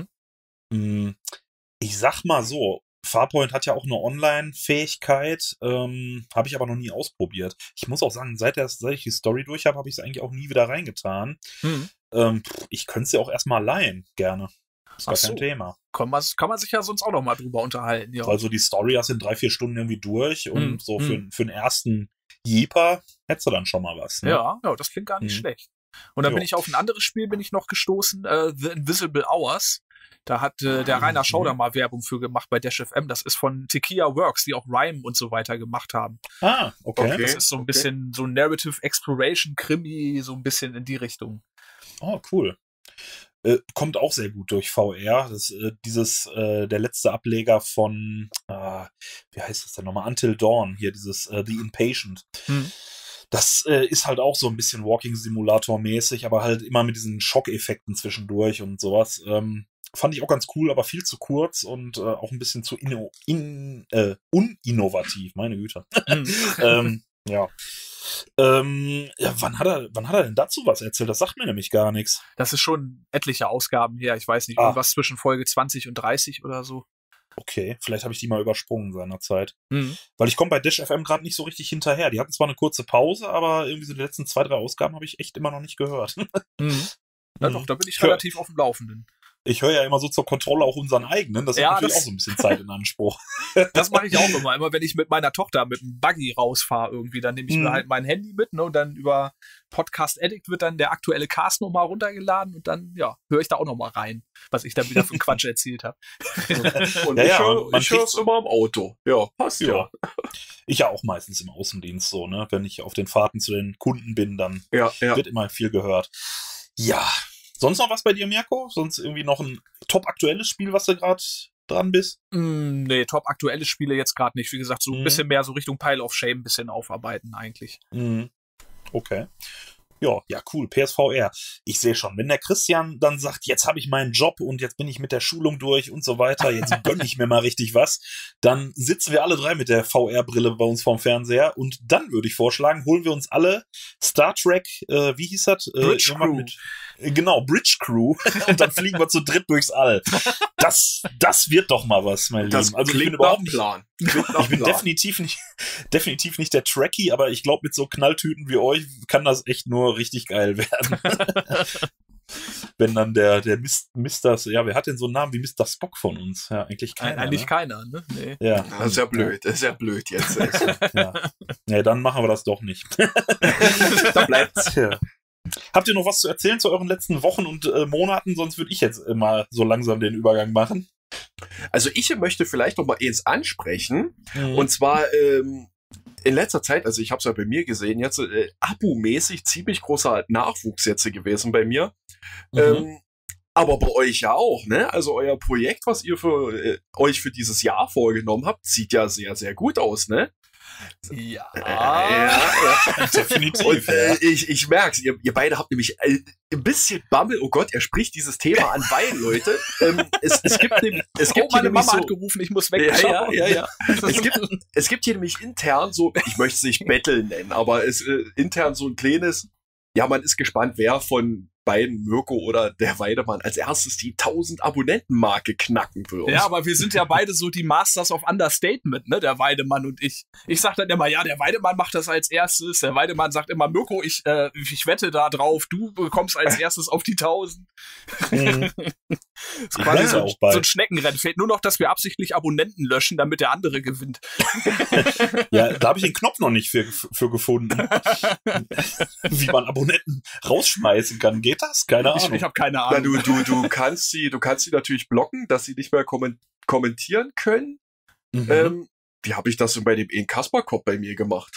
Ich sag mal so, Farpoint hat ja auch eine Online-Fähigkeit, habe ich aber noch nie ausprobiert. Ich muss auch sagen, seit ich die Story durch habe ich es eigentlich auch nie wieder reingetan. Ich könnte es ja auch erstmal leihen, gerne. Ist gar kein Thema. Kann man sich ja sonst auch noch mal drüber unterhalten, ja. Weil so die Story hast du in 3-4 Stunden irgendwie durch und so für den ersten Jeeper hättest du dann schon mal was. Ne? Ja, das klingt gar nicht schlecht. Und dann bin ich auf ein anderes Spiel noch gestoßen, The Invisible Hours. Da hat der Rainer Schauder mal Werbung für gemacht bei Dash FM. Das ist von Tequila Works, die auch Rhyme und so weiter gemacht haben. Ah, okay. Das ist so ein bisschen so Narrative Exploration, Krimi, so ein bisschen in die Richtung. Oh, cool. Kommt auch sehr gut durch VR. Das der letzte Ableger von, wie heißt das denn nochmal? Until Dawn, hier dieses The Inpatient. Das ist halt auch so ein bisschen Walking-Simulator-mäßig, aber halt immer mit diesen Schockeffekten zwischendurch und sowas. Fand ich auch ganz cool, aber viel zu kurz und auch ein bisschen zu uninnovativ, meine Güte. Ja. Wann hat er denn dazu was erzählt? Das sagt mir nämlich gar nichts. Das ist schon etliche Ausgaben her. Ich weiß nicht, irgendwas zwischen Folge 20 und 30 oder so. Okay, vielleicht habe ich die mal übersprungen seinerzeit. Weil ich komme bei Dash FM gerade nicht so richtig hinterher. Die hatten zwar eine kurze Pause, aber irgendwie so die letzten 2-3 Ausgaben habe ich echt immer noch nicht gehört. Ja doch, da bin ich relativ auf dem Laufenden. Ich höre ja immer so zur Kontrolle auch unseren eigenen. Das hat natürlich auch so ein bisschen Zeit in Anspruch. Das mache ich auch immer. Immer wenn ich mit meiner Tochter mit dem Buggy rausfahre irgendwie, dann nehme ich mir halt mein Handy mit, ne, und dann über Podcast Addict wird dann der aktuelle Cast nochmal runtergeladen und dann, höre ich da auch nochmal rein, was ich dann wieder für Quatsch erzählt habe. Und ich höre es immer im Auto. Ja, passt ja. Ich ja auch meistens im Außendienst so, ne. Wenn ich auf den Fahrten zu den Kunden bin, dann wird immer viel gehört. Ja. Sonst noch was bei dir, Mirko? Sonst irgendwie noch ein top-aktuelles Spiel, was du gerade dran bist? Nee, top-aktuelle Spiele jetzt gerade nicht. Wie gesagt, so ein bisschen mehr so Richtung Pile of Shame ein bisschen aufarbeiten eigentlich. Okay. Ja, cool, PSVR. Ich sehe schon, wenn der Christian dann sagt, jetzt habe ich meinen Job und jetzt bin ich mit der Schulung durch und so weiter, jetzt gönne ich mir mal richtig was, dann sitzen wir alle drei mit der VR-Brille bei uns vorm Fernseher und dann würde ich vorschlagen, holen wir uns alle Star Trek, wie hieß das? Bridge Crew. Genau, Bridge Crew. Und dann fliegen wir zu dritt durchs All. Das wird doch mal was, mein Lieben. Also ich bin überhaupt nicht Plan. Ich bin definitiv nicht der Trekkie, aber ich glaube, mit so Knalltüten wie euch kann das echt nur richtig geil werden. Wenn dann der Mr. Ja, wer hat denn so einen Namen wie Mr. Spock von uns? Ja, eigentlich keiner. Eigentlich keiner, ne? Nee. Ja. Das ist ja blöd. Das ist ja blöd jetzt. Ja. Nee, dann machen wir das doch nicht. Da bleibt's. Ja. Habt ihr noch was zu erzählen zu euren letzten Wochen und Monaten? Sonst würde ich jetzt mal so langsam den Übergang machen. Also ich möchte vielleicht noch mal eins ansprechen. Und zwar in letzter Zeit, also ich habe es ja bei mir gesehen, jetzt Abo-mäßig ziemlich großer Nachwuchs jetzt gewesen bei mir. Aber bei euch ja auch, ne? Also euer Projekt, was ihr euch für dieses Jahr vorgenommen habt, sieht ja sehr, sehr gut aus, ne? Ja. Definitiv. Und ich merk's, ihr beide habt nämlich ein bisschen Bammel. Oh Gott, er spricht dieses Thema an, weil, Leute, es gibt meine Mama hat gerufen, ich muss weg. Ja. Es gibt hier nämlich intern so, ich möchte es nicht Battle nennen, aber es intern so ein kleines, ja, man ist gespannt, wer von beiden, Mirko oder der Weidemann, als erstes die 1000 Abonnenten-Marke knacken wird. Ja, aber wir sind ja beide so die Masters of Understatement, ne, der Weidemann und ich. Ich sag dann immer, ja, der Weidemann macht das als erstes, der Weidemann sagt immer, Mirko, ich wette da drauf, du kommst als erstes auf die 1000. Das ist quasi so ein Schneckenrennen. Fehlt nur noch, dass wir absichtlich Abonnenten löschen, damit der andere gewinnt. Ja, da habe ich den Knopf noch nicht für gefunden. Wie man Abonnenten rausschmeißen kann. Geht das? Keine Ahnung. Ich habe keine Ahnung. Na, du kannst sie natürlich blocken, dass sie nicht mehr kommentieren können. Wie habe ich das denn bei dem Kasper-Kopf bei mir gemacht?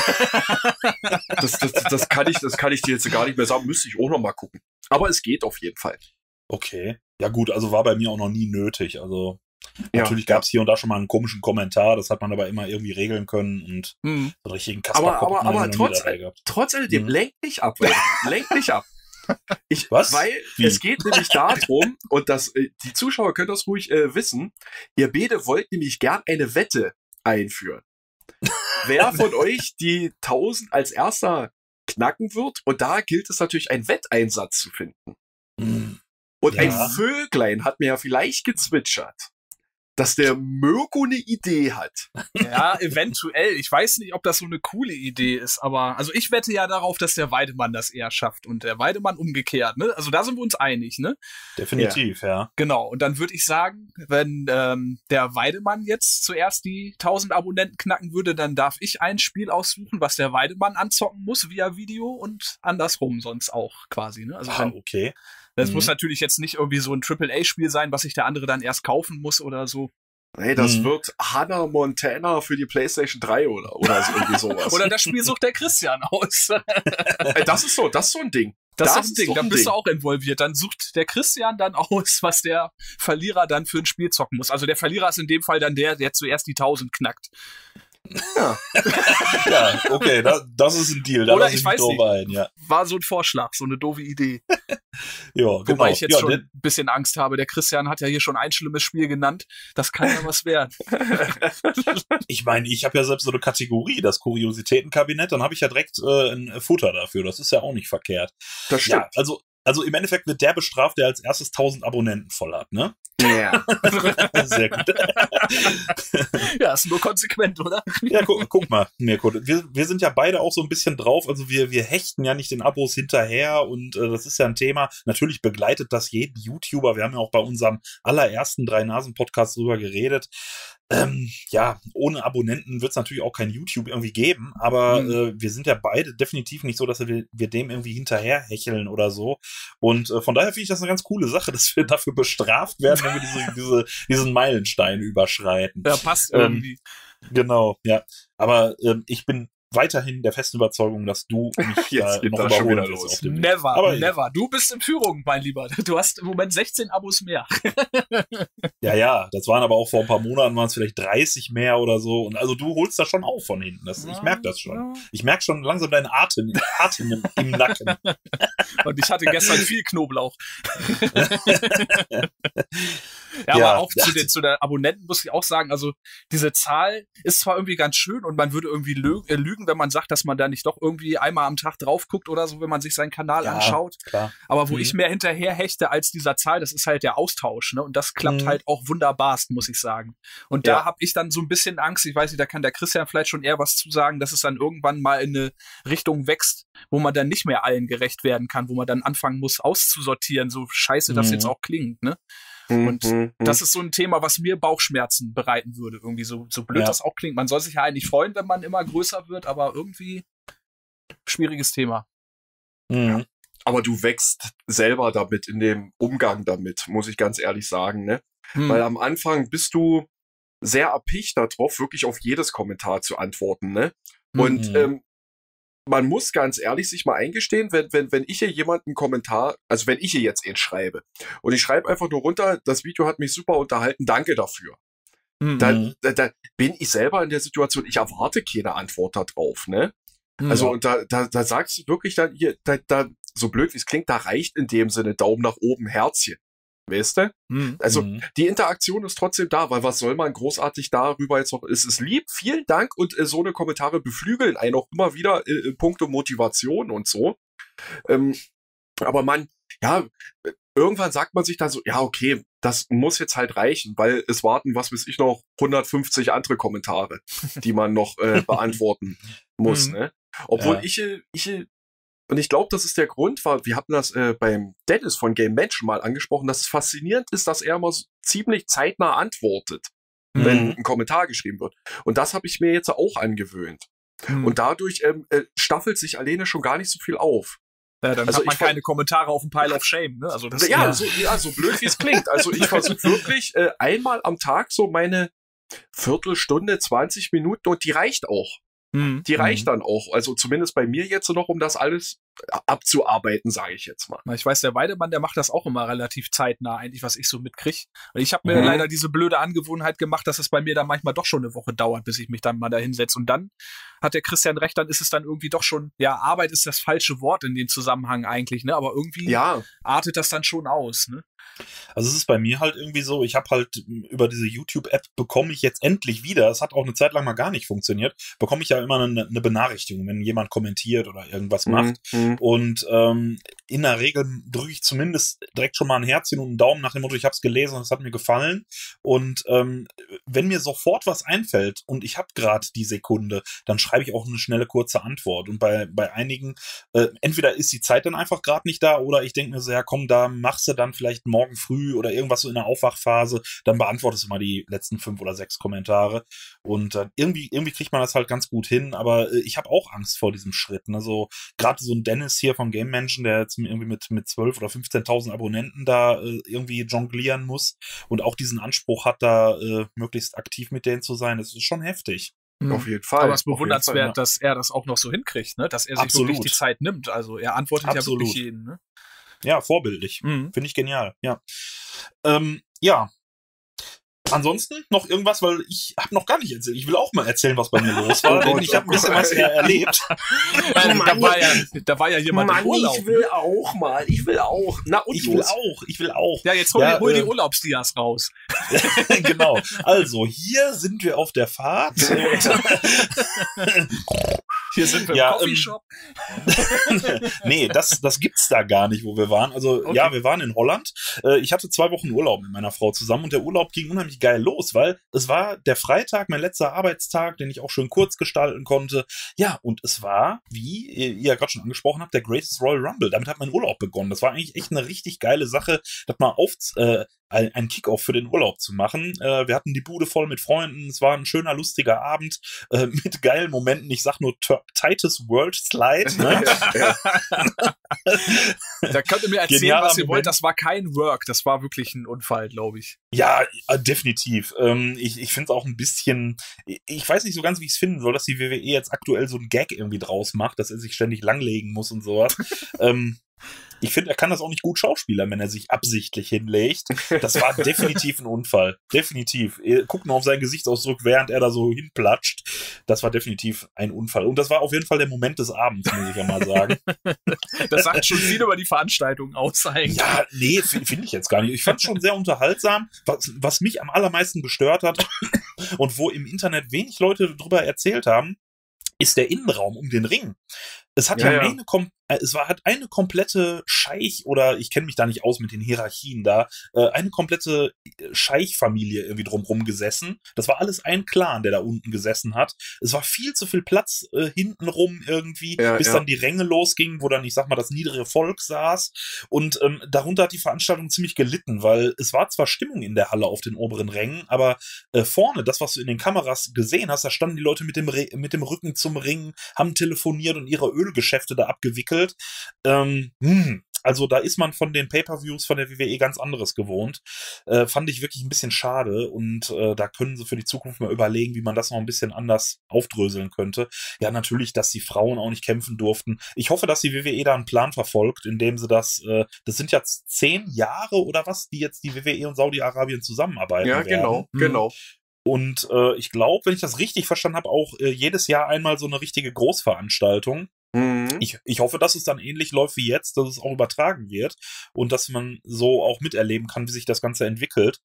das kann ich dir jetzt gar nicht mehr sagen. Müsste ich auch noch mal gucken. Aber es geht auf jeden Fall. Okay. Ja gut, also war bei mir auch noch nie nötig. Also natürlich gab es hier und da schon mal einen komischen Kommentar, das hat man aber immer irgendwie regeln können und so einen richtigen Kasper-Kopf. Aber trotz alledem, lenk nicht ab. Lenk nicht ab. Was? Weil es geht nämlich darum, und die Zuschauer können das ruhig wissen, ihr beide wollt nämlich gern eine Wette einführen. Wer von euch die 1000 als erster knacken wird, und da gilt es natürlich, einen Wetteinsatz zu finden. Und ein Vöglein hat mir ja vielleicht gezwitschert, dass der Mirko eine Idee hat. Ja, eventuell. Ich weiß nicht, ob das so eine coole Idee ist, aber also ich wette ja darauf, dass der Weidemann das eher schafft und der Weidemann umgekehrt, ne? Also da sind wir uns einig, ne? Definitiv, ja. Genau. Und dann würde ich sagen, wenn der Weidemann jetzt zuerst die 1000 Abonnenten knacken würde, dann darf ich ein Spiel aussuchen, was der Weidemann anzocken muss via Video und andersrum sonst auch quasi, ne? Also okay. Das muss natürlich jetzt nicht irgendwie so ein AAA-Spiel sein, was sich der andere dann erst kaufen muss oder so. Nee, das wird Hannah Montana für die PlayStation 3 oder so irgendwie sowas. Oder das Spiel sucht der Christian aus. Das ist so ein Ding. Das ist ein Ding, da bist du auch involviert. Dann sucht der Christian dann aus, was der Verlierer dann für ein Spiel zocken muss. Also der Verlierer ist in dem Fall dann der zuerst die 1000 knackt. Ja. Ja, okay, das ist ein Deal. Da oder ich weiß nicht, ja. War so ein Vorschlag, so eine doofe Idee. Ja, Wobei genau. ich jetzt schon ein bisschen Angst habe. Der Christian hat ja hier schon ein schlimmes Spiel genannt. Das kann ja was werden. Ich meine, ich habe ja selbst so eine Kategorie, das Kuriositätenkabinett, dann habe ich ja direkt ein Futter dafür. Das ist ja auch nicht verkehrt. Das stimmt. Ja, also im Endeffekt wird der bestraft, der als erstes 1000 Abonnenten voll hat, ne? Ja. Sehr gut. Ja, ist nur konsequent, oder? Ja, guck mal, Mirko, wir sind ja beide auch so ein bisschen drauf, also wir hechten ja nicht den Abos hinterher und das ist ja ein Thema, natürlich begleitet das jeden YouTuber, wir haben ja auch bei unserem allerersten Drei-Nasen-Podcast drüber geredet. Ja, ohne Abonnenten wird es natürlich auch kein YouTube irgendwie geben, aber wir sind ja beide definitiv nicht so, dass wir dem irgendwie hinterher hecheln oder so. Und von daher finde ich das eine ganz coole Sache, dass wir dafür bestraft werden, wenn wir diesen Meilenstein überschreiten. Ja, passt irgendwie. Genau, ja. Aber ich bin weiterhin der festen Überzeugung, dass du mich Jetzt geht noch das schon überholen wieder wirst los. auf dem Weg. Never. Du bist in Führung, mein Lieber. Du hast im Moment 16 Abos mehr. Ja, das waren aber auch vor ein paar Monaten, waren es vielleicht 30 mehr oder so. Und also du holst das schon auf von hinten. Ich merke das schon. Ich merke schon langsam deinen Atem im Nacken. Und ich hatte gestern viel Knoblauch. Ja, aber auch zu der Abonnenten muss ich auch sagen, also diese Zahl ist zwar irgendwie ganz schön und man würde irgendwie lügen, wenn man sagt, dass man da nicht doch irgendwie einmal am Tag drauf guckt oder so, wenn man sich seinen Kanal anschaut. Klar. Aber wo ich mehr hinterher hechte als dieser Zahl, das ist halt der Austausch, ne? Und das klappt halt auch wunderbarst, muss ich sagen. Und da habe ich dann so ein bisschen Angst, ich weiß nicht, da kann der Christian vielleicht schon eher was zu sagen, dass es dann irgendwann mal in eine Richtung wächst, wo man dann nicht mehr allen gerecht werden kann, wo man dann anfangen muss auszusortieren, so scheiße das jetzt auch klingt, ne? Und das ist so ein Thema, was mir Bauchschmerzen bereiten würde. Irgendwie so blöd das auch klingt. Man soll sich ja eigentlich freuen, wenn man immer größer wird, aber irgendwie schwieriges Thema. Ja. Aber du wächst selber damit in dem Umgang damit, muss ich ganz ehrlich sagen, ne? Weil am Anfang bist du sehr erpicht darauf, wirklich auf jedes Kommentar zu antworten, ne? Und man muss ganz ehrlich sich mal eingestehen, wenn ich hier jemanden Kommentar, also wenn ich hier jetzt ihn schreibe und ich schreibe einfach nur runter, das Video hat mich super unterhalten, danke dafür. Dann bin ich selber in der Situation, ich erwarte keine Antwort darauf, ne? Also und da sagst du wirklich dann hier, so blöd wie es klingt, da reicht in dem Sinne Daumen nach oben, Herzchen. Weißt du? Also die Interaktion ist trotzdem da, weil was soll man großartig darüber jetzt noch? Es ist lieb, vielen Dank und so eine Kommentare beflügeln einen auch immer wieder in puncto Motivation und so. Aber irgendwann sagt man sich dann so, ja okay, das muss jetzt halt reichen, weil es warten, was weiß ich noch, 150 andere Kommentare, die man noch beantworten muss. Ne? Obwohl und ich glaube, das ist der Grund, wir hatten das beim Dennis von Game Menschen mal angesprochen, dass es faszinierend ist, dass er immer so ziemlich zeitnah antwortet, wenn ein Kommentar geschrieben wird. Und das habe ich mir jetzt auch angewöhnt. Und dadurch staffelt sich alleine schon gar nicht so viel auf. Ja, dann hat man keine Kommentare auf dem Pile of Shame, ne? Also das so blöd wie es klingt. Also ich versuche wirklich einmal am Tag so meine Viertelstunde, 20 Minuten und die reicht auch. Die reicht dann auch. Also zumindest bei mir jetzt noch, um das alles abzuarbeiten, sage ich jetzt mal. Ich weiß, der Weidemann, der macht das auch immer relativ zeitnah, eigentlich, was ich so mitkriege. Ich habe mir leider diese blöde Angewohnheit gemacht, dass es bei mir dann manchmal doch schon eine Woche dauert, bis ich mich dann mal da hinsetze. Und dann hat der Christian recht, dann ist es dann irgendwie doch schon, Arbeit ist das falsche Wort in dem Zusammenhang eigentlich, ne? Aber irgendwie artet das dann schon aus, ne? Also es ist bei mir halt irgendwie so, ich habe halt über diese YouTube-App bekomme ich jetzt endlich wieder, es hat auch eine Zeit lang mal gar nicht funktioniert, bekomme ich ja immer eine Benachrichtigung, wenn jemand kommentiert oder irgendwas macht. Und in der Regel drücke ich zumindest direkt schon mal ein Herzchen und einen Daumen nach dem Motto, ich habe es gelesen und es hat mir gefallen. Und wenn mir sofort was einfällt und ich habe gerade die Sekunde, dann schreibe ich auch eine schnelle, kurze Antwort. Und bei einigen, entweder ist die Zeit dann einfach gerade nicht da oder ich denke mir so, ja komm, da machst du dann vielleicht morgen früh oder irgendwas so in der Aufwachphase, dann beantwortest du mal die letzten 5 oder 6 Kommentare. Und irgendwie kriegt man das halt ganz gut hin, aber ich habe auch Angst vor diesem Schritt. Also gerade so ein Dennis hier vom Game Menschen, der jetzt irgendwie mit 12 oder 15.000 Abonnenten da irgendwie jonglieren muss und auch diesen Anspruch hat, da möglichst aktiv mit denen zu sein, das ist schon heftig. Auf jeden Fall. Aber es ist bewundernswert, dass er das auch noch so hinkriegt, ne? Dass er sich wirklich die Zeit nimmt. Also er antwortet ja wirklich jeden, ne? Ja, vorbildlich. Finde ich genial, ja. Ansonsten noch irgendwas, weil ich habe noch gar nicht erzählt. Ich will auch mal erzählen, was bei mir los war, denn ich habe ein bisschen was erlebt. Da war ja jemand im Urlaub. Ich will auch. Na, und ich will auch. Ja, jetzt hol die Urlaubsdias raus. Genau. Also, hier sind wir auf der Fahrt. Hier sind wir im Coffeeshop. Nee, das gibt's da gar nicht, wo wir waren. Also, okay. Ja, wir waren in Holland. Ich hatte 2 Wochen Urlaub mit meiner Frau zusammen und der Urlaub ging unheimlich geil los, weil es war der Freitag, mein letzter Arbeitstag, den ich auch schön kurz gestalten konnte. Ja, und es war, wie ihr ja gerade schon angesprochen habt, der Greatest Royal Rumble. Damit hat mein Urlaub begonnen. Das war eigentlich echt eine richtig geile Sache, das mal einen Kick-Off für den Urlaub zu machen. Wir hatten die Bude voll mit Freunden, es war ein schöner, lustiger Abend mit geilen Momenten. Ich sag nur Titus World Slide. Ne? Da könnt ihr mir erzählen, genialer was ihr wollt. Das war kein Work, das war wirklich ein Unfall, glaube ich. Ja, definitiv. Ich finde es auch ein bisschen, ich weiß nicht so ganz, wie ich es finden soll, dass die WWE jetzt aktuell so einen Gag irgendwie draus macht, dass er sich ständig langlegen muss und sowas. Ich finde, er kann das auch nicht gut schauspielern, wenn er sich absichtlich hinlegt. Das war definitiv ein Unfall. Definitiv. Guckt nur auf seinen Gesichtsausdruck, während er da so hinplatscht. Das war definitiv ein Unfall. Und das war auf jeden Fall der Moment des Abends, muss ich ja mal sagen. Das sagt schon viel über die Veranstaltung aus eigentlich. Ja, nee, finde ich jetzt gar nicht. Ich fand es schon sehr unterhaltsam. Was mich am allermeisten gestört hat und wo im Internet wenig Leute drüber erzählt haben, ist der Innenraum um den Ring. Es hat hat eine komplette Scheich, oder ich kenne mich da nicht aus mit den Hierarchien da, eine komplette Scheichfamilie irgendwie drumrum gesessen. Das war alles ein Clan, der da unten gesessen hat. Es war viel zu viel Platz hintenrum irgendwie, bis dann die Ränge losgingen, wo dann, ich sag mal, das niedere Volk saß. Und darunter hat die Veranstaltung ziemlich gelitten, weil es war zwar Stimmung in der Halle auf den oberen Rängen, aber vorne, das, was du in den Kameras gesehen hast, da standen die Leute mit dem Rücken zum Ring, haben telefoniert und ihre Ölgeschäfte da abgewickelt. Also da ist man von den Pay-Per-Views von der WWE ganz anderes gewohnt. Fand ich wirklich ein bisschen schade, und da können sie für die Zukunft mal überlegen, wie man das noch ein bisschen anders aufdröseln könnte. Ja, natürlich, dass die Frauen auch nicht kämpfen durften. Ich hoffe, dass die WWE da einen Plan verfolgt, indem sie das sind ja 10 Jahre oder was, die jetzt die WWE und Saudi-Arabien zusammenarbeiten werden. Ja, genau. Und ich glaube, wenn ich das richtig verstanden habe, auch jedes Jahr einmal so eine richtige Großveranstaltung. Ich hoffe, dass es dann ähnlich läuft wie jetzt, dass es auch übertragen wird und dass man so auch miterleben kann, wie sich das Ganze entwickelt.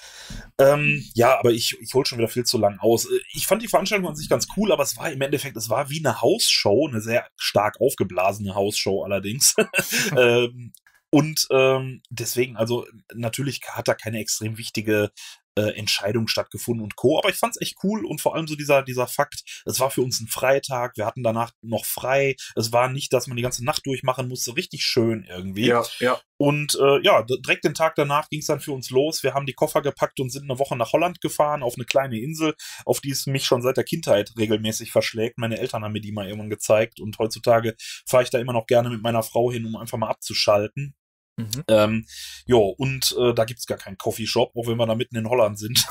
Ja, aber ich hole schon wieder viel zu lang aus. Ich fand die Veranstaltung an sich ganz cool, aber es war im Endeffekt, es war wie eine Hausshow, eine sehr stark aufgeblasene Hausshow allerdings. Und deswegen, also natürlich hat da keine extrem wichtige Entscheidung stattgefunden und Co. Aber ich fand's echt cool, und vor allem so dieser Fakt, es war für uns ein Freitag, wir hatten danach noch frei, es war nicht, dass man die ganze Nacht durchmachen musste, richtig schön irgendwie. Ja. Und direkt den Tag danach ging's dann für uns los. Wir haben die Koffer gepackt und sind eine Woche nach Holland gefahren, auf eine kleine Insel, auf die es mich schon seit der Kindheit regelmäßig verschlägt. Meine Eltern haben mir die mal irgendwann gezeigt, und heutzutage fahre ich da immer noch gerne mit meiner Frau hin, um einfach mal abzuschalten. Da gibt's gar keinen Coffeeshop, auch wenn wir da mitten in Holland sind.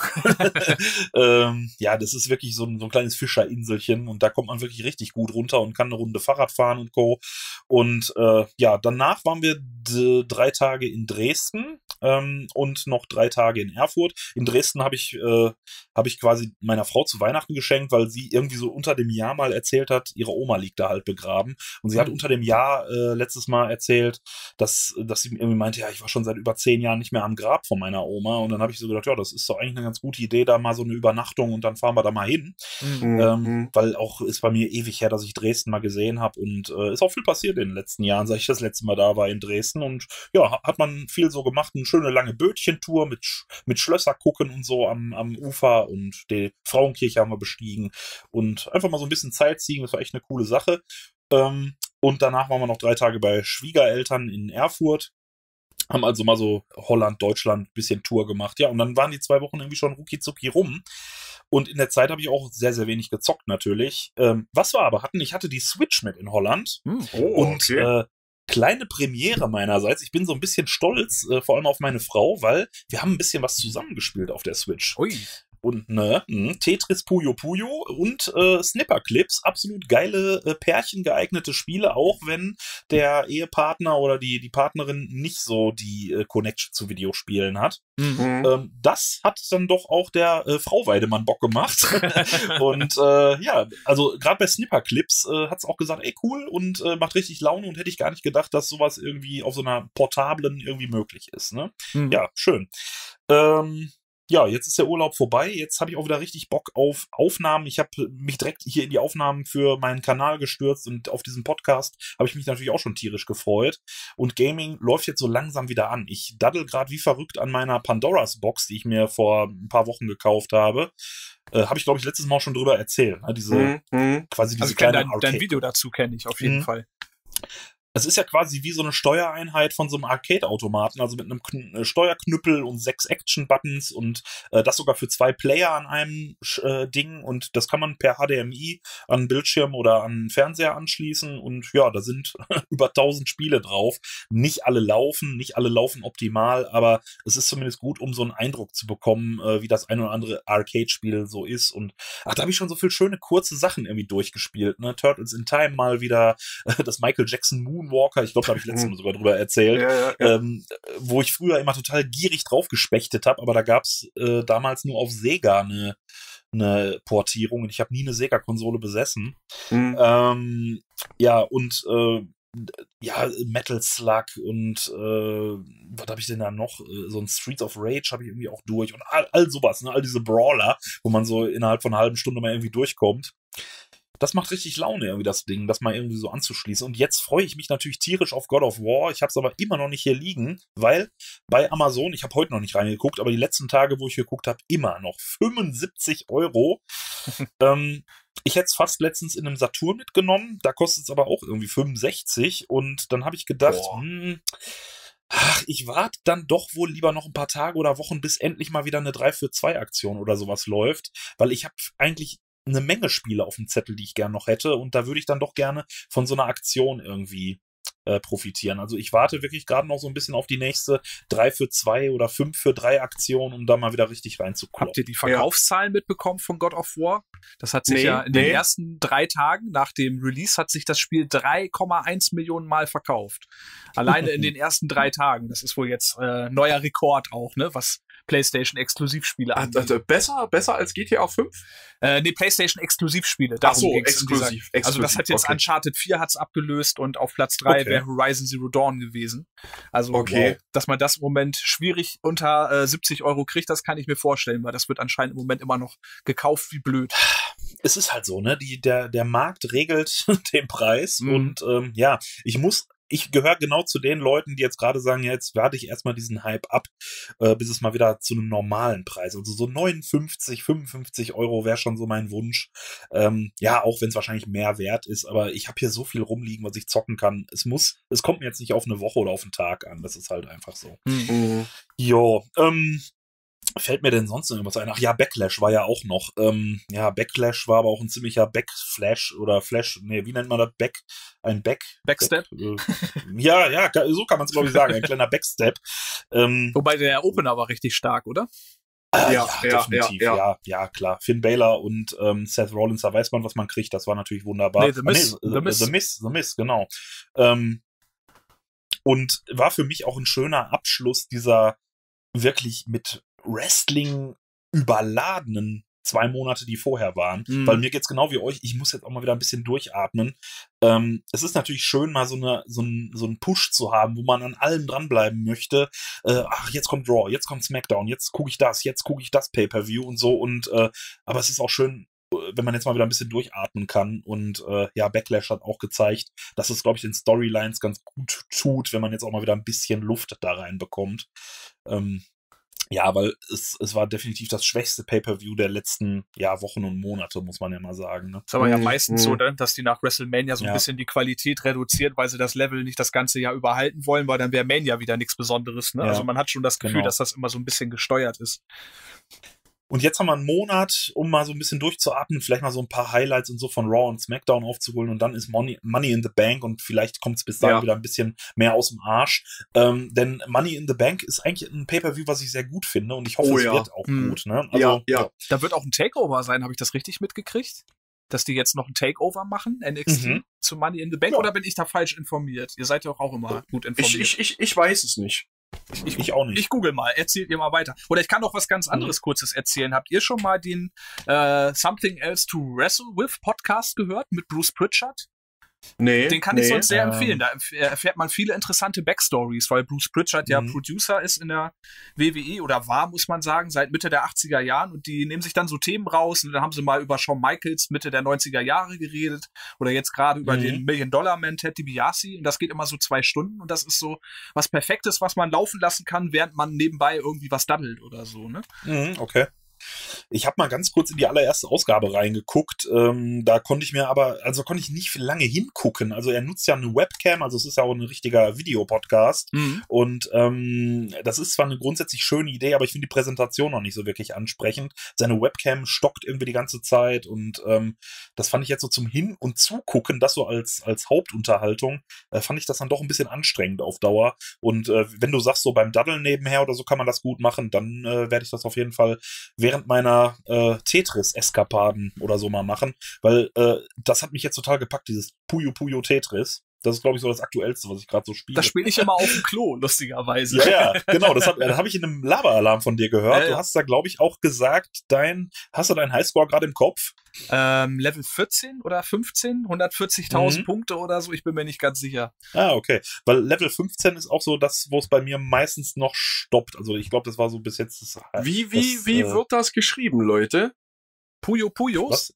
Das ist wirklich so ein kleines Fischerinselchen, und da kommt man wirklich richtig gut runter und kann eine Runde Fahrrad fahren und Co. Und danach waren wir 3 Tage in Dresden und noch 3 Tage in Erfurt. In Dresden habe ich quasi meiner Frau zu Weihnachten geschenkt, weil sie irgendwie so unter dem Jahr mal erzählt hat, ihre Oma liegt da halt begraben. Und sie hat unter dem Jahr letztes Mal erzählt, dass sie irgendwie meinte, ja, ich war schon seit über 10 Jahren nicht mehr am Grab von meiner Oma. Und dann habe ich so gedacht, ja, das ist doch eigentlich eine ganz gute Idee, da mal so eine Übernachtung, und dann fahren wir da mal hin. Weil auch ist bei mir ewig her, dass ich Dresden mal gesehen habe, und ist auch viel passiert in den letzten Jahren, seit ich das letzte Mal da war in Dresden. Und ja, hat man viel so gemacht, eine schöne lange Bötchentour mit Schlösser gucken und so am Ufer, und die Frauenkirche haben wir bestiegen und einfach mal so ein bisschen Zeit ziehen. Das war echt eine coole Sache. Und danach waren wir noch 3 Tage bei Schwiegereltern in Erfurt. Haben also mal so Holland, Deutschland, bisschen Tour gemacht. Ja, und dann waren die 2 Wochen irgendwie schon rucki-zucki rum. Und in der Zeit habe ich auch sehr, sehr wenig gezockt natürlich. Was wir aber hatten, ich hatte die Switch mit in Holland. Okay. Kleine Premiere meinerseits. Ich bin so ein bisschen stolz, vor allem auf meine Frau, weil wir haben ein bisschen was zusammengespielt auf der Switch. Ui. Und Tetris Puyo Puyo und Snipperclips, absolut geile pärchengeeignete Spiele, auch wenn der Ehepartner oder die Partnerin nicht so die Connection zu Videospielen hat. Das hat dann doch auch der Frau Weidemann Bock gemacht. Und also gerade bei Snipperclips hat es auch gesagt, ey cool, und macht richtig Laune, und hätte ich gar nicht gedacht, dass sowas irgendwie auf so einer portablen irgendwie möglich ist. Ne? Ja, schön. Ja, jetzt ist der Urlaub vorbei. Jetzt habe ich auch wieder richtig Bock auf Aufnahmen. Ich habe mich direkt hier in die Aufnahmen für meinen Kanal gestürzt, und auf diesen Podcast habe ich mich natürlich auch schon tierisch gefreut. Und Gaming läuft jetzt so langsam wieder an. Ich daddel gerade wie verrückt an meiner Pandoras Box, die ich mir vor ein paar Wochen gekauft habe. Habe ich, glaube ich, letztes Mal auch schon drüber erzählt. Ne? Quasi diese also kleine dein Video dazu kenne ich auf jeden Fall. Es ist ja quasi wie so eine Steuereinheit von so einem Arcade-Automaten, also mit einem Steuerknüppel und 6 Action-Buttons und das sogar für 2 Player an einem Ding und das kann man per HDMI an einen Bildschirm oder an einen Fernseher anschließen und ja, da sind über 1000 Spiele drauf. Nicht alle laufen optimal, aber es ist zumindest gut, um so einen Eindruck zu bekommen, wie das ein oder andere Arcade-Spiel so ist und da habe ich schon so viel schöne kurze Sachen irgendwie durchgespielt, ne? Turtles in Time mal wieder, das Michael Jackson Moonwalker, ich glaube, da habe ich letztes Mal sogar drüber erzählt, wo ich früher immer total gierig drauf gespechtet habe, aber da gab's damals nur auf Sega eine Portierung und ich habe nie eine Sega-Konsole besessen. Ja, und Metal Slug und was habe ich denn da noch? So ein Streets of Rage habe ich irgendwie auch durch und all sowas, ne? All diese Brawler, wo man so innerhalb von einer halben Stunde mal irgendwie durchkommt. Das macht richtig Laune, irgendwie das Ding, das mal irgendwie so anzuschließen. Und jetzt freue ich mich natürlich tierisch auf God of War. Ich habe es aber immer noch nicht hier liegen, weil bei Amazon, ich habe heute noch nicht reingeguckt, aber die letzten Tage, wo ich geguckt habe, immer noch 75 €. Ich hätte es fast letztens in einem Saturn mitgenommen, da kostet es aber auch irgendwie 65 und dann habe ich gedacht, ich warte dann doch wohl lieber noch ein paar Tage oder Wochen, bis endlich mal wieder eine 3-für-2-Aktion oder sowas läuft, weil ich habe eigentlich eine Menge Spiele auf dem Zettel, die ich gerne noch hätte und da würde ich dann doch gerne von so einer Aktion irgendwie profitieren. Also ich warte wirklich gerade noch so ein bisschen auf die nächste 3-für-2 oder 5-für-3 Aktion, um da mal wieder richtig reinzukommen. Habt ihr die Verkaufszahlen mitbekommen von God of War? Das hat sich in den ersten 3 Tagen nach dem Release hat sich das Spiel 3,1 Millionen Mal verkauft. Alleine in den ersten 3 Tagen. Das ist wohl jetzt neuer Rekord auch, ne, was PlayStation-Exklusivspiele angeht. Besser als GTA 5? Nee, PlayStation-Exklusivspiele. Ach so, exklusiv. Also das hat jetzt Uncharted 4 hat's abgelöst und auf Platz 3 wäre Horizon Zero Dawn gewesen. Also, wow, dass man das im Moment schwierig unter 70 € kriegt, das kann ich mir vorstellen, weil das wird anscheinend im Moment immer noch gekauft wie blöd. Es ist halt so, ne? Der Markt regelt den Preis und ich gehöre genau zu den Leuten, die jetzt gerade sagen, ja, jetzt warte ich erstmal diesen Hype ab, bis es mal wieder zu einem normalen Preis. Also so 59, 55 € wäre schon so mein Wunsch. Auch wenn es wahrscheinlich mehr wert ist, aber ich habe hier so viel rumliegen, was ich zocken kann. Es kommt mir jetzt nicht auf eine Woche oder auf einen Tag an. Das ist halt einfach so. Jo, fällt mir denn sonst noch irgendwas ein? Ach ja, Backlash war ja auch noch. Backlash war aber auch ein ziemlicher Backflash oder Flash, wie nennt man das? Backstep? So kann man es, glaube ich, sagen. Ein kleiner Backstep. Wobei der Opener war richtig stark, oder? Definitiv. Ja, klar. Finn Balor und Seth Rollins, da weiß man, was man kriegt. Das war natürlich wunderbar. Nee, The Miz, genau. Und war für mich auch ein schöner Abschluss dieser wirklich mit Wrestling überladenen 2 Monate, die vorher waren. Weil mir geht's genau wie euch, ich muss jetzt auch mal wieder ein bisschen durchatmen. Es ist natürlich schön, mal so einen Push zu haben, wo man an allem dranbleiben möchte. Jetzt kommt Raw, jetzt kommt SmackDown, jetzt gucke ich das Pay-Per-View und so. Aber es ist auch schön, wenn man jetzt mal wieder ein bisschen durchatmen kann. Und Backlash hat auch gezeigt, dass es, glaube ich, den Storylines ganz gut tut, wenn man jetzt auch mal wieder ein bisschen Luft da reinbekommt. Weil es war definitiv das schwächste Pay-Per-View der letzten Wochen und Monate, muss man ja mal sagen. Ne? Ist aber ja meistens so, dass die nach WrestleMania so ein bisschen die Qualität reduzieren, weil sie das Level nicht das ganze Jahr überhalten wollen, weil dann wäre Mania wieder nichts Besonderes. Ne? Ja, also man hat schon das Gefühl, dass das immer so ein bisschen gesteuert ist. Und jetzt haben wir einen Monat, um mal so ein bisschen durchzuatmen, vielleicht mal so ein paar Highlights und so von Raw und SmackDown aufzuholen und dann ist Money in the Bank und vielleicht kommt es bis dahin wieder ein bisschen mehr aus dem Arsch. Denn Money in the Bank ist eigentlich ein Pay-Per-View, was ich sehr gut finde und ich hoffe, es wird auch gut. Ne? Also, Da wird auch ein Takeover sein, habe ich das richtig mitgekriegt? Dass die jetzt noch ein Takeover machen, NXT, zu Money in the Bank, oder bin ich da falsch informiert? Ihr seid ja auch immer gut informiert. Ich weiß es nicht. Ich auch nicht. Ich google mal, erzählt ihr mal weiter. Oder ich kann noch was ganz anderes Kurzes erzählen. Habt ihr schon mal den Something Else to Wrestle With Podcast gehört mit Bruce Pritchard? Nee. Den kann ich sonst sehr empfehlen. Da erfährt man viele interessante Backstories, weil Bruce Pritchard ja Producer ist in der WWE oder war, muss man sagen, seit Mitte der 80er Jahren und die nehmen sich dann so Themen raus und dann haben sie mal über Shawn Michaels Mitte der 90er Jahre geredet oder jetzt gerade über den Million-Dollar-Man Ted DiBiase und das geht immer so 2 Stunden und das ist so was Perfektes, was man laufen lassen kann, während man nebenbei irgendwie was daddelt oder so, ne? Okay. Ich habe mal ganz kurz in die allererste Ausgabe reingeguckt. Da konnte ich nicht lange hingucken. Also er nutzt ja eine Webcam, also es ist ja auch ein richtiger Videopodcast. Und das ist zwar eine grundsätzlich schöne Idee, aber ich finde die Präsentation noch nicht so wirklich ansprechend. Seine Webcam stockt irgendwie die ganze Zeit und das fand ich jetzt so zum Hin- und Zugucken, das so als Hauptunterhaltung, fand ich das dann doch ein bisschen anstrengend auf Dauer. Und wenn du sagst, so beim Daddeln nebenher oder so kann man das gut machen, dann werde ich das auf jeden Fall während meiner Tetris-Eskapaden oder so mal machen, weil das hat mich jetzt total gepackt, dieses Puyo Puyo Tetris. Das ist, glaube ich, so das Aktuellste, was ich gerade so spiele. Das spiele ich immer auf dem Klo, lustigerweise. Ja, genau, das hab ich in einem Lava-Alarm von dir gehört. Ja. Du hast da, glaube ich, auch gesagt, hast du deinen Highscore gerade im Kopf? Level 14 oder 15, 140.000 Punkte oder so, ich bin mir nicht ganz sicher. Ah, okay. Weil Level 15 ist auch so das, wo es bei mir meistens noch stoppt. Also ich glaube, das war so bis jetzt Wie wird das geschrieben, Leute? Puyo Puyos? Was?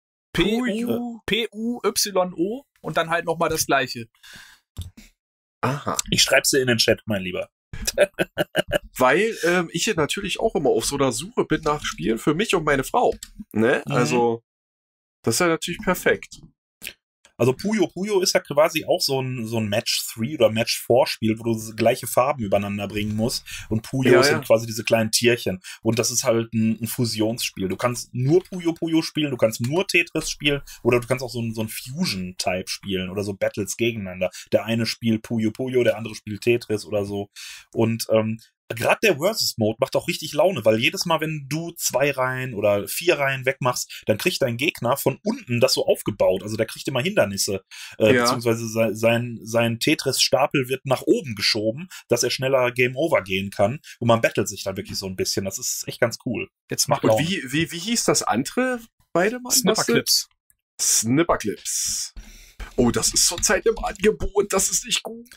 P-U-Y-O und dann halt nochmal das Gleiche. Aha. Ich schreib's dir in den Chat, mein Lieber. Weil ich hier natürlich auch immer auf so einer Suche bin nach Spielen für mich und meine Frau. Ne? Also, das ist ja natürlich perfekt. Also Puyo Puyo ist ja quasi auch so ein Match 3 oder Match 4 Spiel, wo du gleiche Farben übereinander bringen musst. Und Puyo sind quasi diese kleinen Tierchen. Und das ist halt ein Fusionsspiel. Du kannst nur Puyo Puyo spielen, du kannst nur Tetris spielen oder du kannst auch so ein Fusion-Type spielen oder so Battles gegeneinander. Der eine spielt Puyo Puyo, der andere spielt Tetris oder so. Und gerade der Versus-Mode macht auch richtig Laune, weil jedes Mal, wenn du 2 Reihen oder 4 Reihen wegmachst, dann kriegt dein Gegner von unten das so aufgebaut. Also der kriegt immer Hindernisse. Beziehungsweise sein Tetris-Stapel wird nach oben geschoben, dass er schneller Game Over gehen kann. Und man battelt sich dann wirklich so ein bisschen. Das ist echt ganz cool. Jetzt macht Laune. Und wie hieß das andere beide Mal? Snipperclips. Snipperclips. Oh, das ist zurzeit im Angebot, das ist nicht gut.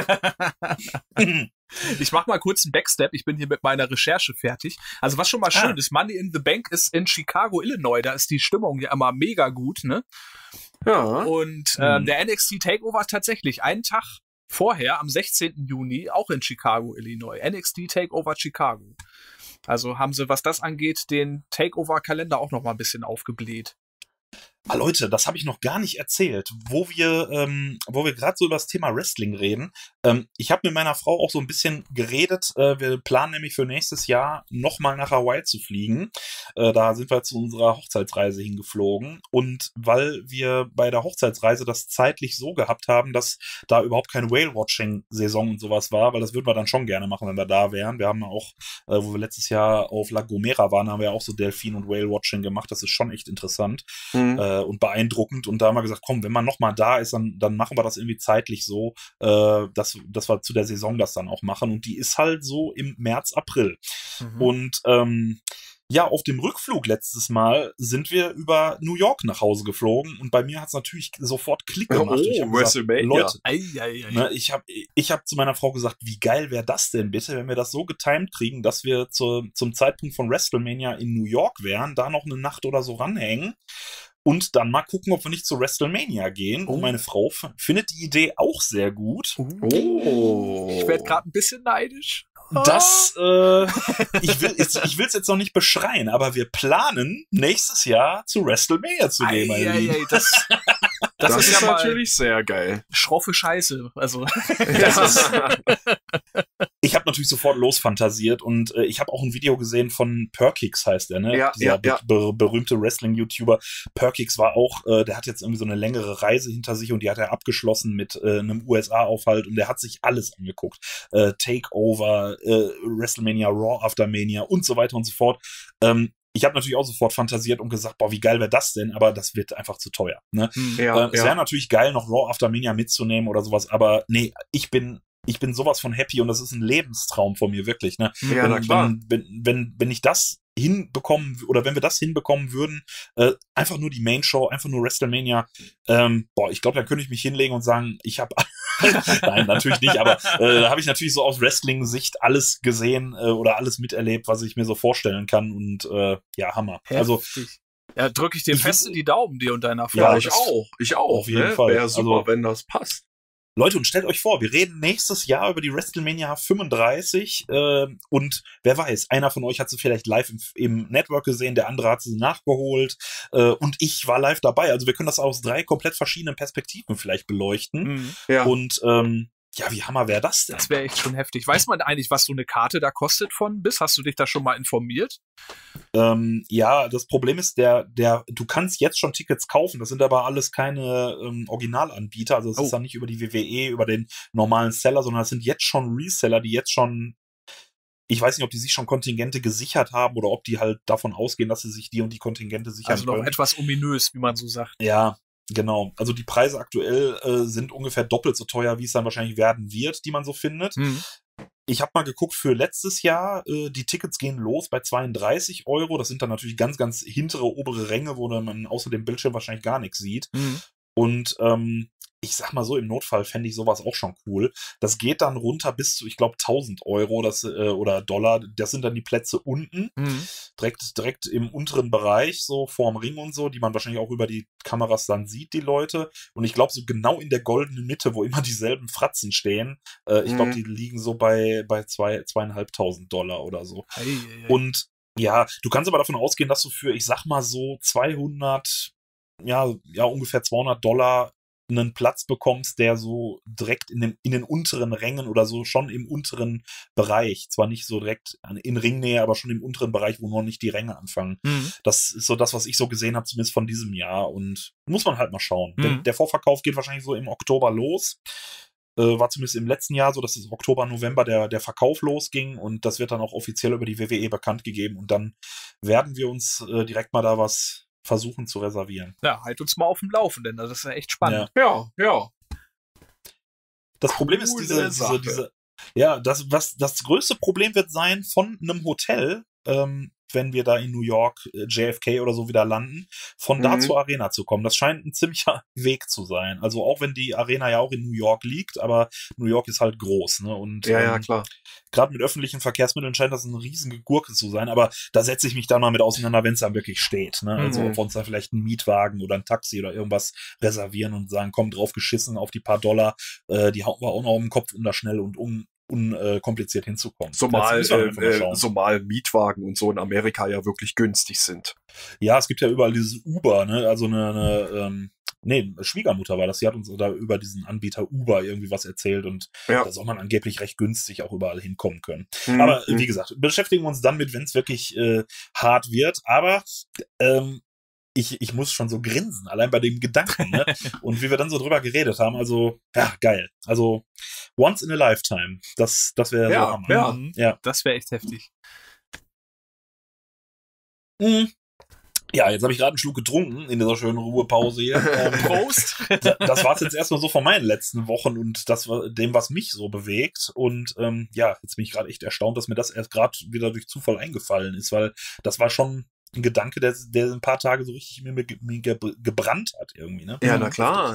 Ich mach mal kurz einen Backstep, ich bin hier mit meiner Recherche fertig. Also was schon mal schön ist, Money in the Bank ist in Chicago, Illinois, da ist die Stimmung ja immer mega gut, ne? Ja. Und der NXT Takeover tatsächlich einen Tag vorher, am 16. Juni, auch in Chicago, Illinois. NXT Takeover Chicago. Also haben sie, was das angeht, den Takeover-Kalender auch noch mal ein bisschen aufgebläht. Ah, Leute, das habe ich noch gar nicht erzählt, wo wir gerade so über das Thema Wrestling reden. Ich habe mit meiner Frau auch so ein bisschen geredet. Wir planen nämlich für nächstes Jahr nochmal nach Hawaii zu fliegen. Da sind wir zu unserer Hochzeitsreise hingeflogen. Und weil wir bei der Hochzeitsreise das zeitlich so gehabt haben, dass da überhaupt keine Whale-Watching-Saison und sowas war, weil das würden wir dann schon gerne machen, wenn wir da wären. Wir haben auch, wo wir letztes Jahr auf La Gomera waren, haben wir auch so Delfin- und Whale-Watching gemacht. Das ist schon echt interessant. Und beeindruckend und da haben wir gesagt, komm, wenn man nochmal da ist, dann machen wir das irgendwie zeitlich so, dass wir zu der Saison das dann auch machen und die ist halt so im März, April. Und auf dem Rückflug letztes Mal sind wir über New York nach Hause geflogen und bei mir hat es natürlich sofort Klick gemacht. Ich hab gesagt, Leute, ne, ich hab zu meiner Frau gesagt, wie geil wäre das denn bitte, wenn wir das so getimed kriegen, dass wir zum Zeitpunkt von WrestleMania in New York wären, da noch eine Nacht oder so ranhängen. Und dann mal gucken, ob wir nicht zu WrestleMania gehen. Und meine Frau findet die Idee auch sehr gut. Ich werde gerade ein bisschen neidisch. Das, ich will es jetzt noch nicht beschreien, aber wir planen, nächstes Jahr zu WrestleMania zu gehen, meine Lieben. Das ist ja natürlich sehr geil. Schroffe Scheiße. Also. Ich habe natürlich sofort losfantasiert und ich habe auch ein Video gesehen von Perkix, heißt er, ne? Ja, Dieser berühmte Wrestling-YouTuber. Perkix war auch, der hat jetzt irgendwie so eine längere Reise hinter sich und die hat er abgeschlossen mit einem USA-Aufhalt und der hat sich alles angeguckt. Takeover, WrestleMania, Raw After Mania und so weiter und so fort. Ich habe natürlich auch sofort fantasiert und gesagt, boah, wie geil wäre das denn? Aber das wird einfach zu teuer. Ne? Es wäre natürlich geil, noch Raw After Mania mitzunehmen oder sowas, aber nee, ich bin sowas von happy und das ist ein Lebenstraum von mir, wirklich. Ne? Ja, na klar. Wenn ich das hinbekommen oder wenn wir das hinbekommen würden, einfach nur die Main Show, einfach nur WrestleMania, ich glaube, da könnte ich mich hinlegen und sagen, ich habe nein, natürlich nicht, aber da habe ich natürlich so aus Wrestling-Sicht alles gesehen oder alles miterlebt, was ich mir so vorstellen kann und Hammer. Heftig. Also ja, drücke ich dir fest in die Daumen, dir und deiner Frau. Ja, ich auch. Auf jeden Fall. Wäre super, wenn das passt. Leute, und stellt euch vor, wir reden nächstes Jahr über die WrestleMania 35 und wer weiß, einer von euch hat sie vielleicht live im Network gesehen, der andere hat sie nachgeholt und ich war live dabei. Also wir können das aus 3 komplett verschiedenen Perspektiven vielleicht beleuchten. Ja. Und ja, wie Hammer wäre das denn? Das wäre echt schon heftig. Weiß man eigentlich, was so eine Karte da kostet von bis? Hast du dich da schon mal informiert? Ja, das Problem ist, du kannst jetzt schon Tickets kaufen, das sind aber alles keine Originalanbieter, also es ist dann nicht über die WWE, über den normalen Seller, sondern es sind jetzt schon Reseller, die jetzt schon, ich weiß nicht, ob die sich schon Kontingente gesichert haben oder ob die halt davon ausgehen, dass sie sich die und die Kontingente sichern können. Also noch etwas ominös, wie man so sagt. Ja, genau. Also die Preise aktuell sind ungefähr doppelt so teuer, wie es dann wahrscheinlich werden wird, die man so findet. Ich habe mal geguckt für letztes Jahr, die Tickets gehen los bei 32 €. Das sind dann natürlich ganz, ganz hintere, obere Ränge, wo man außer dem Bildschirm wahrscheinlich gar nichts sieht. Und ich sag mal so, im Notfall fände ich sowas auch schon cool. Das geht dann runter bis zu, ich glaube, 1.000 € oder Dollar. Das sind dann die Plätze unten, direkt im unteren Bereich, so vorm Ring und so, die man wahrscheinlich auch über die Kameras dann sieht, die Leute. Und ich glaube, so genau in der goldenen Mitte, wo immer dieselben Fratzen stehen, ich glaube, die liegen so bei 2.500 $ oder so. Und ja, du kannst aber davon ausgehen, dass du für, ich sag mal so 200, ja, ungefähr 200 $ einen Platz bekommst, der so direkt in den unteren Rängen oder so schon im unteren Bereich, zwar nicht so direkt in Ringnähe, aber schon im unteren Bereich, wo noch nicht die Ränge anfangen. Das ist so das, was ich so gesehen habe, zumindest von diesem Jahr, und muss man halt mal schauen. Der Vorverkauf geht wahrscheinlich so im Oktober los. War zumindest im letzten Jahr so, dass es Oktober, November der Verkauf losging, und das wird dann auch offiziell über die WWE bekannt gegeben, und dann werden wir uns direkt mal da was versuchen zu reservieren. Ja, halt uns mal auf dem Laufenden, das ist ja echt spannend. Ja. Das Problem ist das größte Problem wird sein von einem Hotel, wenn wir da in New York, JFK oder so wieder landen, von da zur Arena zu kommen. Das scheint ein ziemlicher Weg zu sein. Also auch wenn die Arena ja auch in New York liegt, aber New York ist halt groß, ne? Und ja, klar. Gerade mit öffentlichen Verkehrsmitteln scheint das eine riesige Gurke zu sein, aber da setze ich mich dann mal mit auseinander, wenn es dann wirklich steht, ne? Also ob wir uns da vielleicht einen Mietwagen oder ein Taxi oder irgendwas reservieren und sagen, komm, drauf geschissen auf die paar Dollar, die hauen wir auch noch auf den Kopf, um da schnell und unkompliziert hinzukommen. Zumal Mietwagen und so in Amerika ja wirklich günstig sind. Ja, es gibt ja überall dieses Uber, ne? Also eine Schwiegermutter war das, die hat uns da über diesen Anbieter Uber irgendwie was erzählt, und da soll man angeblich recht günstig auch überall hinkommen können. Aber wie gesagt, beschäftigen wir uns dann mit, wenn es wirklich hart wird, aber ich muss schon so grinsen, allein bei dem Gedanken, ne? Und wie wir dann so drüber geredet haben, also, ja, geil. Also, once in a lifetime. Das wäre so Hammer. Ja, das wäre echt heftig. Ja, jetzt habe ich gerade einen Schluck getrunken in dieser schönen Ruhepause hier. Prost! Das war es jetzt erstmal so von meinen letzten Wochen und das war dem, was mich so bewegt. Und jetzt bin ich gerade echt erstaunt, dass mir das erst gerade wieder durch Zufall eingefallen ist, weil das war schon ein Gedanke, der ein paar Tage so richtig mir gebrannt hat irgendwie, ne? Ja, na klar.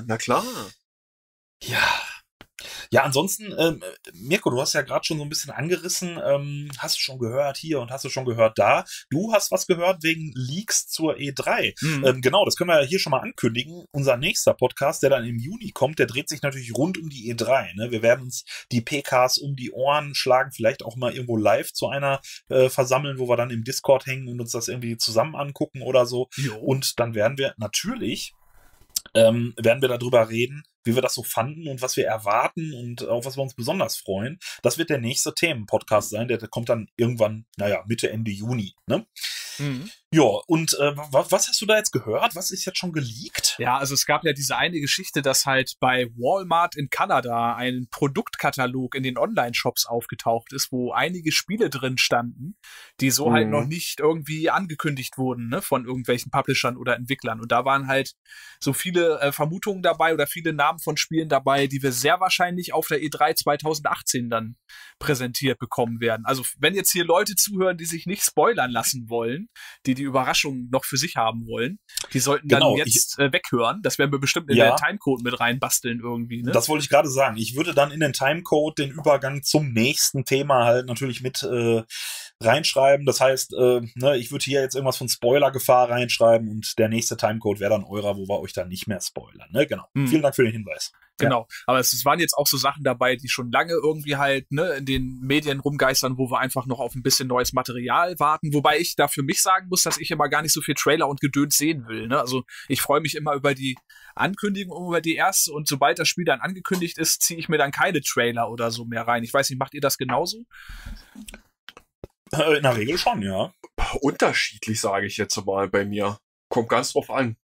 Ja, ansonsten, Mirko, du hast ja gerade schon so ein bisschen angerissen, hast du schon gehört hier und hast du schon gehört da. Du hast was gehört wegen Leaks zur E3. Genau, das können wir ja hier schon mal ankündigen. Unser nächster Podcast, der dann im Juni kommt, der dreht sich natürlich rund um die E3. Ne? Wir werden uns die PKs um die Ohren schlagen, vielleicht auch mal irgendwo live zu einer versammeln, wo wir dann im Discord hängen und uns das irgendwie zusammen angucken oder so. Und dann werden wir natürlich darüber reden, wie wir das so fanden und was wir erwarten und auf was wir uns besonders freuen. Das wird der nächste Themenpodcast sein, der kommt dann irgendwann, Mitte, Ende Juni, ne? Ja, und was hast du da jetzt gehört? Was ist jetzt schon geleakt? Ja, also es gab ja diese eine Geschichte, dass halt bei Walmart in Kanada ein Produktkatalog in den Online-Shops aufgetaucht ist, wo einige Spiele drin standen, die so halt noch nicht irgendwie angekündigt wurden, ne, von irgendwelchen Publishern oder Entwicklern. Und da waren halt so viele Vermutungen dabei oder viele Namen von Spielen dabei, die wir sehr wahrscheinlich auf der E3 2018 dann präsentiert bekommen werden. Also wenn jetzt hier Leute zuhören, die sich nicht spoilern lassen wollen, die Überraschung noch für sich haben wollen, die sollten dann jetzt weghören. Das werden wir bestimmt in den Timecode mit reinbasteln irgendwie. Ne? Das wollte ich gerade sagen. Ich würde dann in den Timecode den Übergang zum nächsten Thema halt natürlich mit reinschreiben. Das heißt, ich würde hier jetzt irgendwas von Spoilergefahr reinschreiben und der nächste Timecode wäre dann eurer, wo wir euch dann nicht mehr spoilern. Ne? Genau. Vielen Dank für den Hinweis. Genau, aber es waren jetzt auch so Sachen dabei, die schon lange irgendwie halt in den Medien rumgeistern, wo wir einfach noch auf ein bisschen neues Material warten, wobei ich da für mich sagen muss, dass ich immer gar nicht so viel Trailer und Gedöns sehen will. Ne? Also ich freue mich immer über die Ankündigung, über die erste, und sobald das Spiel dann angekündigt ist, ziehe ich mir dann keine Trailer oder so mehr rein. Ich weiß nicht, macht ihr das genauso? In der Regel schon, ja. Unterschiedlich, sage ich jetzt mal bei mir. Kommt ganz drauf an.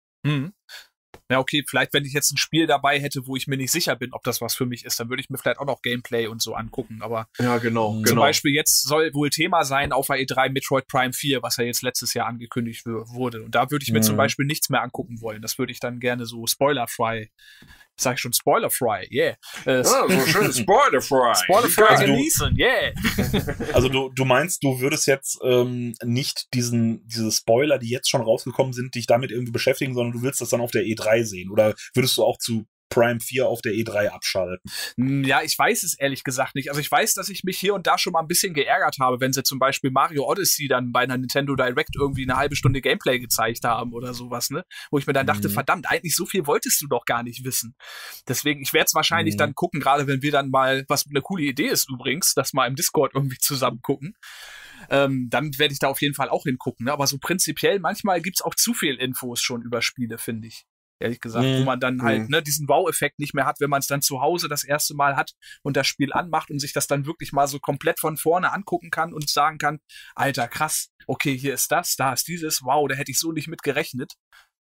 Ja, okay, vielleicht, wenn ich jetzt ein Spiel dabei hätte, wo ich mir nicht sicher bin, ob das was für mich ist, dann würde ich mir vielleicht auch noch Gameplay und so angucken, aber ja, genau. Zum Beispiel jetzt soll wohl Thema sein auf der E3 Metroid Prime 4, was ja jetzt letztes Jahr angekündigt wurde, und da würde ich mir zum Beispiel nichts mehr angucken wollen, das würde ich dann gerne so spoilerfrei, sag ich schon, spoilerfrei, yeah. So schön spoilerfrei. Spoilerfrei genießen, yeah. Also du meinst, du würdest jetzt nicht diese Spoiler, die jetzt schon rausgekommen sind, dich damit irgendwie beschäftigen, sondern du willst das dann auf der E3 sehen, oder würdest du auch zu Prime 4 auf der E3 abschalten? Ja, ich weiß es ehrlich gesagt nicht. Also ich weiß, dass ich mich hier und da schon mal ein bisschen geärgert habe, wenn sie zum Beispiel Mario Odyssey dann bei einer Nintendo Direct irgendwie eine halbe Stunde Gameplay gezeigt haben oder sowas, ne? Wo ich mir dann dachte, verdammt, eigentlich so viel wolltest du doch gar nicht wissen. Deswegen, ich werde es wahrscheinlich dann gucken, gerade wenn wir dann mal, was eine coole Idee ist übrigens, das mal im Discord irgendwie zusammen gucken. Dann werde ich da auf jeden Fall auch hingucken. Ne? Aber so prinzipiell, manchmal gibt's auch zu viel Infos schon über Spiele, finde ich. Ehrlich gesagt, wo man dann halt diesen Wow-Effekt nicht mehr hat, wenn man es dann zu Hause das erste Mal hat und das Spiel anmacht und sich das dann wirklich mal so komplett von vorne angucken kann und sagen kann, Alter, krass, okay, hier ist das, da ist dieses, wow, da hätte ich so nicht mit gerechnet.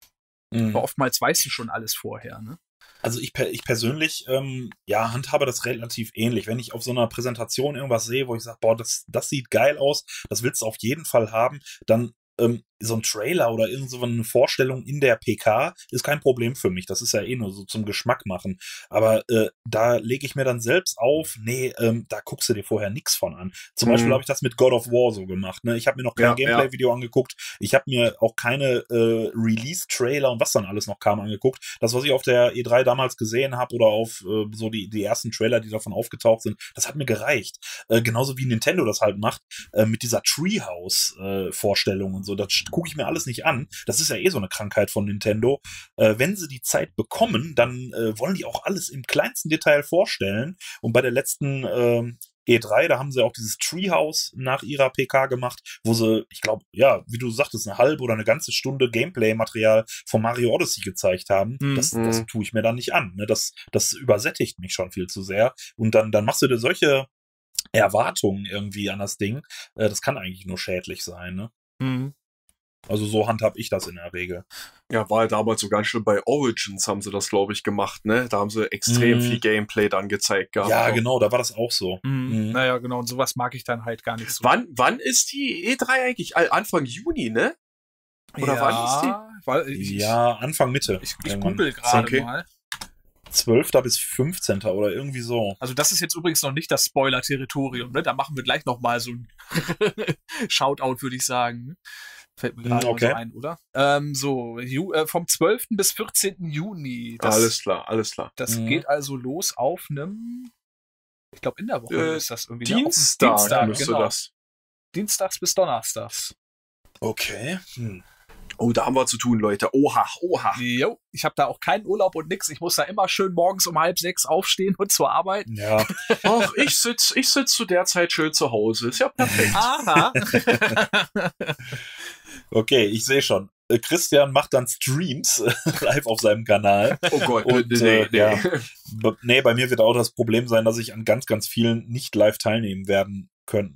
Aber oftmals weißt du schon alles vorher, ne? Also ich persönlich, handhabe das relativ ähnlich. Wenn ich auf so einer Präsentation irgendwas sehe, wo ich sage, boah, das sieht geil aus, das willst du auf jeden Fall haben, dann so ein Trailer oder irgend so eine Vorstellung in der PK ist kein Problem für mich. Das ist ja eh nur so zum Geschmack machen. Aber da lege ich mir dann selbst auf, da guckst du dir vorher nichts von an. Zum Beispiel habe ich das mit God of War so gemacht. Ne? Ich habe mir noch kein Gameplay-Video angeguckt. Ich habe mir auch keine Release-Trailer und was dann alles noch kam angeguckt. Das, was ich auf der E3 damals gesehen habe oder auf so die ersten Trailer, die davon aufgetaucht sind, das hat mir gereicht. Genauso wie Nintendo das halt macht, mit dieser Treehouse-Vorstellung und so. Das gucke ich mir alles nicht an. Das ist ja eh so eine Krankheit von Nintendo. Wenn sie die Zeit bekommen, dann wollen die auch alles im kleinsten Detail vorstellen. Und bei der letzten E3, da haben sie auch dieses Treehouse nach ihrer PK gemacht, wo sie, ich glaube, ja, wie du sagtest, eine halbe oder eine ganze Stunde Gameplay-Material von Mario Odyssey gezeigt haben. Das tue ich mir dann nicht an. Ne? Das übersättigt mich schon viel zu sehr. Und dann machst du dir solche Erwartungen irgendwie an das Ding. Das kann eigentlich nur schädlich sein, ne? Also so handhab ich das in der Regel. Ja, war ja damals so ganz schlimm bei Origins haben sie das, glaube ich, gemacht, ne? Da haben sie extrem viel Gameplay dann gezeigt gehabt. Ja, genau, da war das auch so. Naja, genau, und sowas mag ich dann halt gar nicht so. Wann ist die E3 eigentlich? Anfang Juni, ne? Oder wann ist die? Ja, Anfang Mitte. Ich google gerade mal. 12. bis 15. oder irgendwie so. Also das ist jetzt übrigens noch nicht das Spoiler-Territorium, ne? Da machen wir gleich noch mal so ein Shoutout, würde ich sagen. Fällt mir gerade so ein, oder? Vom 12. bis 14. Juni. Alles klar. Das geht also los auf einem, ich glaube in der Woche ist das irgendwie. Dienstag müsste das. Dienstags bis Donnerstags. Okay. Oh, da haben wir zu tun, Leute. Oha. Jo, ich habe da auch keinen Urlaub und nix. Ich muss da immer schön morgens um 5:30 aufstehen und zur Arbeit. Ja. Ach, ich sitz zu der Zeit schön zu Hause. Ist ja perfekt. Aha. Okay, ich sehe schon. Christian macht dann Streams live auf seinem Kanal. Oh Gott, und, nee. Ja, bei mir wird auch das Problem sein, dass ich an ganz, ganz vielen nicht live teilnehmen werden können.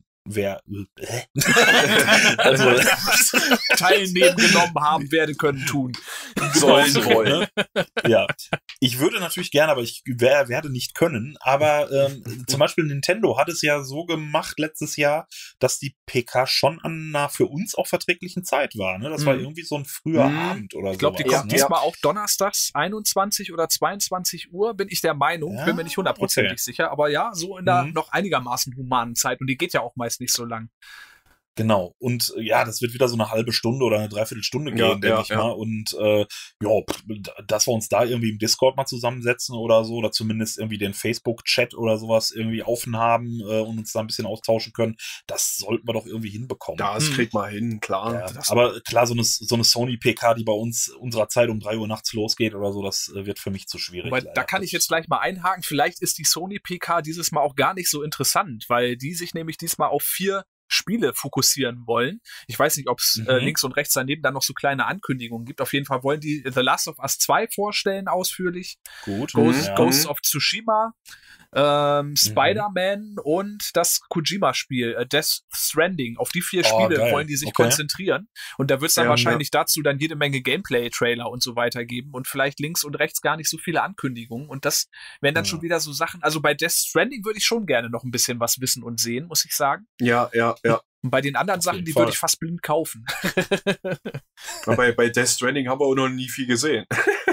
Also teilnehmen genommen haben werden können tun sollen wollen. Ja, ich würde natürlich gerne, aber ich werde nicht können. Aber zum Beispiel Nintendo hat es ja so gemacht letztes Jahr, dass die PK schon an einer für uns auch verträglichen Zeit war. Ne? Das war irgendwie so ein früher Abend oder so. Ich glaube, die kommt diesmal auch donnerstags 21 oder 22 Uhr, bin ich der Meinung. Ja, bin mir nicht hundertprozentig sicher, aber ja, so in der noch einigermaßen humanen Zeit. Und die geht ja auch meist nicht so lang. Genau. Und ja, das wird wieder so eine halbe Stunde oder eine Dreiviertelstunde gehen, denke ich mal. Und dass wir uns da irgendwie im Discord mal zusammensetzen oder so, oder zumindest irgendwie den Facebook-Chat oder sowas irgendwie offen haben und uns da ein bisschen austauschen können, das sollten wir doch irgendwie hinbekommen. Das kriegt man hin, klar. Ja, aber klar, so eine Sony-PK, die bei uns unserer Zeit um 3 Uhr nachts losgeht oder so, das wird für mich zu schwierig. Aber da kann ich jetzt gleich mal einhaken. Vielleicht ist die Sony-PK dieses Mal auch gar nicht so interessant, weil die sich nämlich diesmal auf 4 Spiele fokussieren wollen. Ich weiß nicht, ob es links und rechts daneben dann noch so kleine Ankündigungen gibt. Auf jeden Fall wollen die The Last of Us 2 vorstellen, ausführlich. Gut. Ghost of Tsushima, Spider-Man und das Kojima-Spiel, Death Stranding. Auf die 4 Spiele wollen die sich konzentrieren. Und da wird es dann wahrscheinlich dazu dann jede Menge Gameplay-Trailer und so weiter geben und vielleicht links und rechts gar nicht so viele Ankündigungen. Und das wären dann schon wieder so Sachen. Also bei Death Stranding würde ich schon gerne noch ein bisschen was wissen und sehen, muss ich sagen. Ja. Und bei den anderen Sachen, die würde ich fast blind kaufen. Bei Death Stranding haben wir auch noch nie viel gesehen.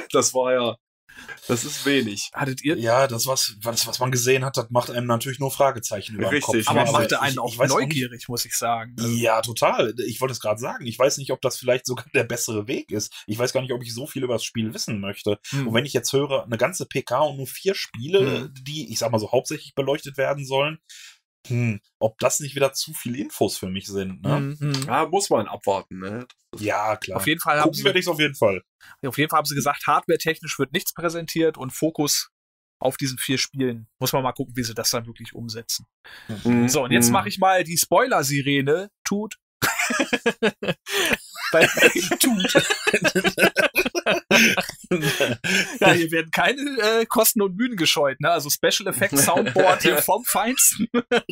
Das ist wenig. Hattet ihr? Ja, das, was man gesehen hat, das macht einem natürlich nur Fragezeichen über den Kopf. Aber machte einen auch neugierig, muss ich sagen. Ja, total. Ich wollte es gerade sagen. Ich weiß nicht, ob das vielleicht sogar der bessere Weg ist. Ich weiß gar nicht, ob ich so viel über das Spiel wissen möchte. Und wenn ich jetzt höre, eine ganze PK und nur 4 Spiele, die, ich sag mal so, hauptsächlich beleuchtet werden sollen, ob das nicht wieder zu viele Infos für mich sind, ne? Ja, muss man abwarten, ne? Ja, klar. Auf jeden Fall haben sie auf jeden Fall. Auf jeden Fall haben sie gesagt, hardware-technisch wird nichts präsentiert und Fokus auf diesen 4 Spielen. Muss man mal gucken, wie sie das dann wirklich umsetzen. So, und jetzt mache ich mal die Spoiler-Sirene. Tut. Ja, hier werden keine Kosten und Mühen gescheut, ne? Also Special Effects Soundboard hier vom Feinsten.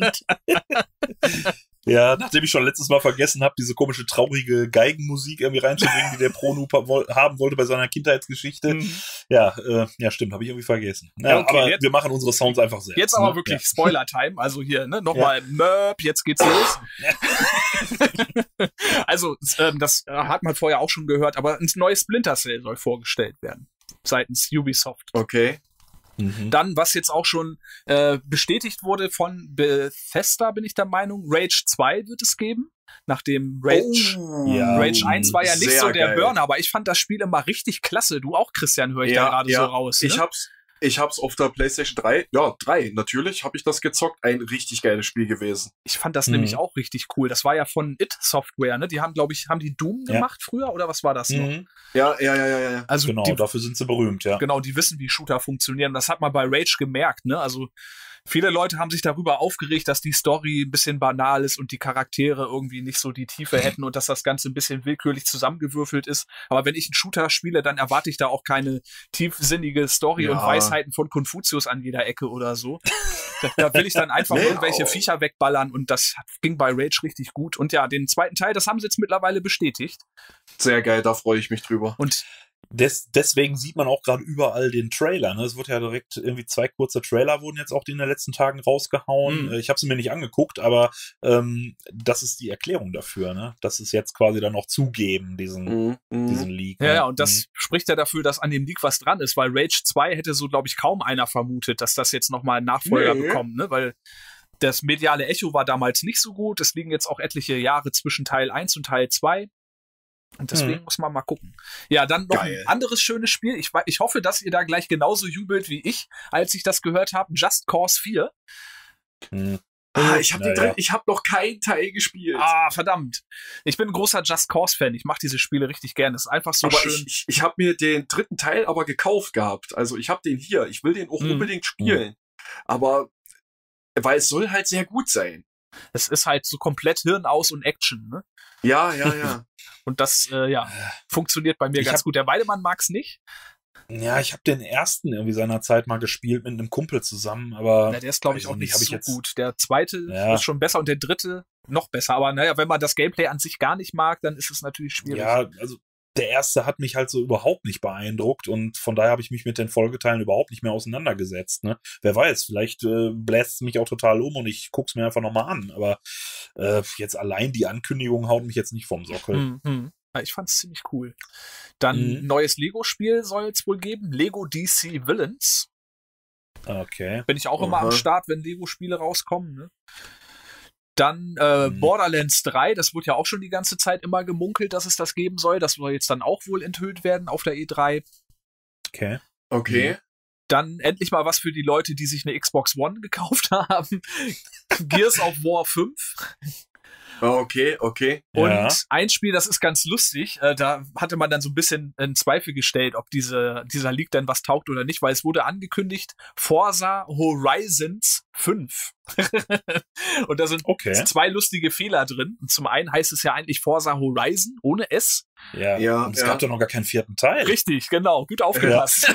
Ja, nachdem ich schon letztes Mal vergessen habe, diese komische traurige Geigenmusik irgendwie reinzubringen, die der Pro-Noob haben wollte bei seiner Kindheitsgeschichte. Ja, stimmt, habe ich irgendwie vergessen. Ja, okay, aber wir machen unsere Sounds einfach selbst. Jetzt aber wirklich Spoiler-Time, also hier, ne, nochmal Möp, jetzt geht's los. Also, das hat man vorher auch schon gehört, aber ein neues Splinter Cell soll vorgestellt werden, seitens Ubisoft. Okay. Dann, was jetzt auch schon bestätigt wurde von Bethesda, bin ich der Meinung, Rage 2 wird es geben. Nachdem Rage 1 war ja nicht so der Burner, aber ich fand das Spiel immer richtig klasse. Du auch, Christian, höre ich da gerade so raus. Ne? Ich hab's auf der PlayStation 3, 3 natürlich, habe ich das gezockt. Ein richtig geiles Spiel gewesen. Ich fand das nämlich auch richtig cool. Das war ja von id Software, ne? Die haben, glaube ich, die Doom gemacht früher, oder was war das noch? Ja. Also genau, dafür sind sie berühmt, ja. Genau, die wissen, wie Shooter funktionieren. Das hat man bei Rage gemerkt, ne? Also viele Leute haben sich darüber aufgeregt, dass die Story ein bisschen banal ist und die Charaktere irgendwie nicht so die Tiefe hätten und dass das Ganze ein bisschen willkürlich zusammengewürfelt ist. Aber wenn ich einen Shooter spiele, dann erwarte ich da auch keine tiefsinnige Story und Weisheiten von Konfuzius an jeder Ecke oder so. Da will ich dann einfach irgendwelche Viecher wegballern und das ging bei Rage richtig gut. Und ja, den zweiten Teil, das haben sie jetzt mittlerweile bestätigt. Sehr geil, da freue ich mich drüber. Und deswegen sieht man auch gerade überall den Trailer. Ne? Es wird ja direkt irgendwie 2 kurze Trailer wurden jetzt auch in den letzten Tagen rausgehauen. Ich habe sie mir nicht angeguckt, aber das ist die Erklärung dafür. Ne? Das ist jetzt quasi dann noch zugeben, diesen Leak. Ja, und das spricht ja dafür, dass an dem Leak was dran ist, weil Rage 2 hätte so, glaube ich, kaum einer vermutet, dass das jetzt nochmal einen Nachfolger bekommt, ne? Weil das mediale Echo war damals nicht so gut. Es liegen jetzt auch etliche Jahre zwischen Teil 1 und Teil 2. Und deswegen muss man mal gucken. Ja, dann noch ein anderes schönes Spiel. Ich hoffe, dass ihr da gleich genauso jubelt wie ich, als ich das gehört habe. Just Cause 4. Ich habe noch keinen Teil gespielt. Verdammt. Ich bin ein großer Just Cause-Fan. Ich mache diese Spiele richtig gerne. Das ist einfach so schön. Ich habe mir den 3. Teil aber gekauft gehabt. Also ich habe den hier. Ich will den auch unbedingt spielen. Aber weil es soll halt sehr gut sein. Es ist halt so komplett Hirn aus und Action, ne? Ja. Und das, funktioniert bei mir ganz gut. Der Weidemann mag's nicht. Ja, ich habe den ersten irgendwie seinerzeit mal gespielt mit einem Kumpel zusammen, aber der ist, glaube ich, auch nicht so gut. Der zweite ist schon besser und der dritte noch besser. Aber naja, wenn man das Gameplay an sich gar nicht mag, dann ist es natürlich schwierig. Ja, also der erste hat mich halt so überhaupt nicht beeindruckt und von daher habe ich mich mit den Folgeteilen überhaupt nicht mehr auseinandergesetzt. Ne? Wer weiß, vielleicht bläst es mich auch total um und ich guck's mir einfach nochmal an. Aber jetzt allein die Ankündigung haut mich jetzt nicht vom Sockel. Ja, ich fand's ziemlich cool. Dann neues Lego-Spiel soll es wohl geben. Lego DC Villains. Okay. Bin ich auch immer am Start, wenn Lego-Spiele rauskommen. Ne? Dann Borderlands 3, das wurde ja auch schon die ganze Zeit immer gemunkelt, dass es das geben soll. Das soll jetzt dann auch wohl enthüllt werden auf der E3. Okay. Dann endlich mal was für die Leute, die sich eine Xbox One gekauft haben. Gears of War 5. Okay. Und ein Spiel, das ist ganz lustig, da hatte man dann so ein bisschen in Zweifel gestellt, ob dieser Leak denn was taugt oder nicht, weil es wurde angekündigt, Forza Horizons 5. Und da sind 2 lustige Fehler drin. Und zum einen heißt es ja eigentlich Forza Horizon ohne S. Ja, und es gab doch noch gar keinen 4. Teil. Richtig, genau. Gut aufgepasst.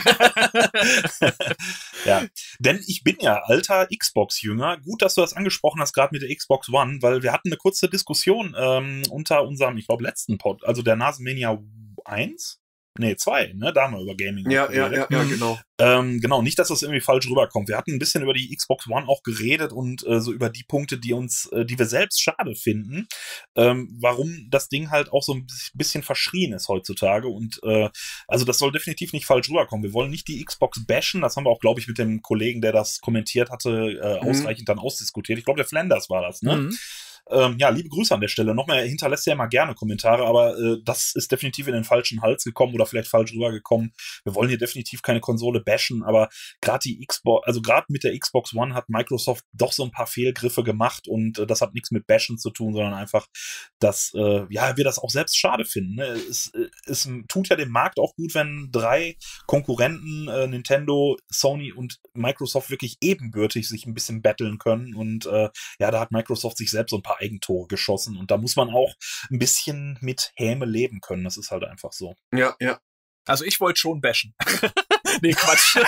Ja, denn ich bin ja alter Xbox-Jünger. Gut, dass du das angesprochen hast, gerade mit der Xbox One, weil wir hatten eine kurze Diskussion unter unserem, ich glaube, letzten Pod, also der Nasenmania 1? Nee, 2, ne? Da haben wir über Gaming geredet. Ja, genau. Genau, nicht, dass das irgendwie falsch rüberkommt. Wir hatten ein bisschen über die Xbox One auch geredet und so über die Punkte, die wir selbst schade finden, warum das Ding halt auch so ein bisschen verschrien ist heutzutage und also das soll definitiv nicht falsch rüberkommen. Wir wollen nicht die Xbox bashen, das haben wir auch, glaube ich, mit dem Kollegen, der das kommentiert hatte, ausreichend dann ausdiskutiert. Ich glaube, der Flanders war das, ne? Ja, liebe Grüße an der Stelle. Nochmal, er hinterlässt ja immer gerne Kommentare, aber das ist definitiv in den falschen Hals gekommen oder vielleicht falsch rübergekommen. Wir wollen hier definitiv keine Konsole bashen, aber gerade die Xbox, also gerade mit der Xbox One hat Microsoft doch so ein paar Fehlgriffe gemacht und das hat nichts mit bashen zu tun, sondern einfach, dass wir das auch selbst schade finden. Ne? Es tut ja dem Markt auch gut, wenn 3 Konkurrenten, Nintendo, Sony und Microsoft wirklich ebenbürtig sich ein bisschen battlen können und da hat Microsoft sich selbst so ein paar Eigentore geschossen und da muss man auch ein bisschen mit Häme leben können. Das ist halt einfach so. Ja. Also ich wollte schon bashen. Nee, Quatsch.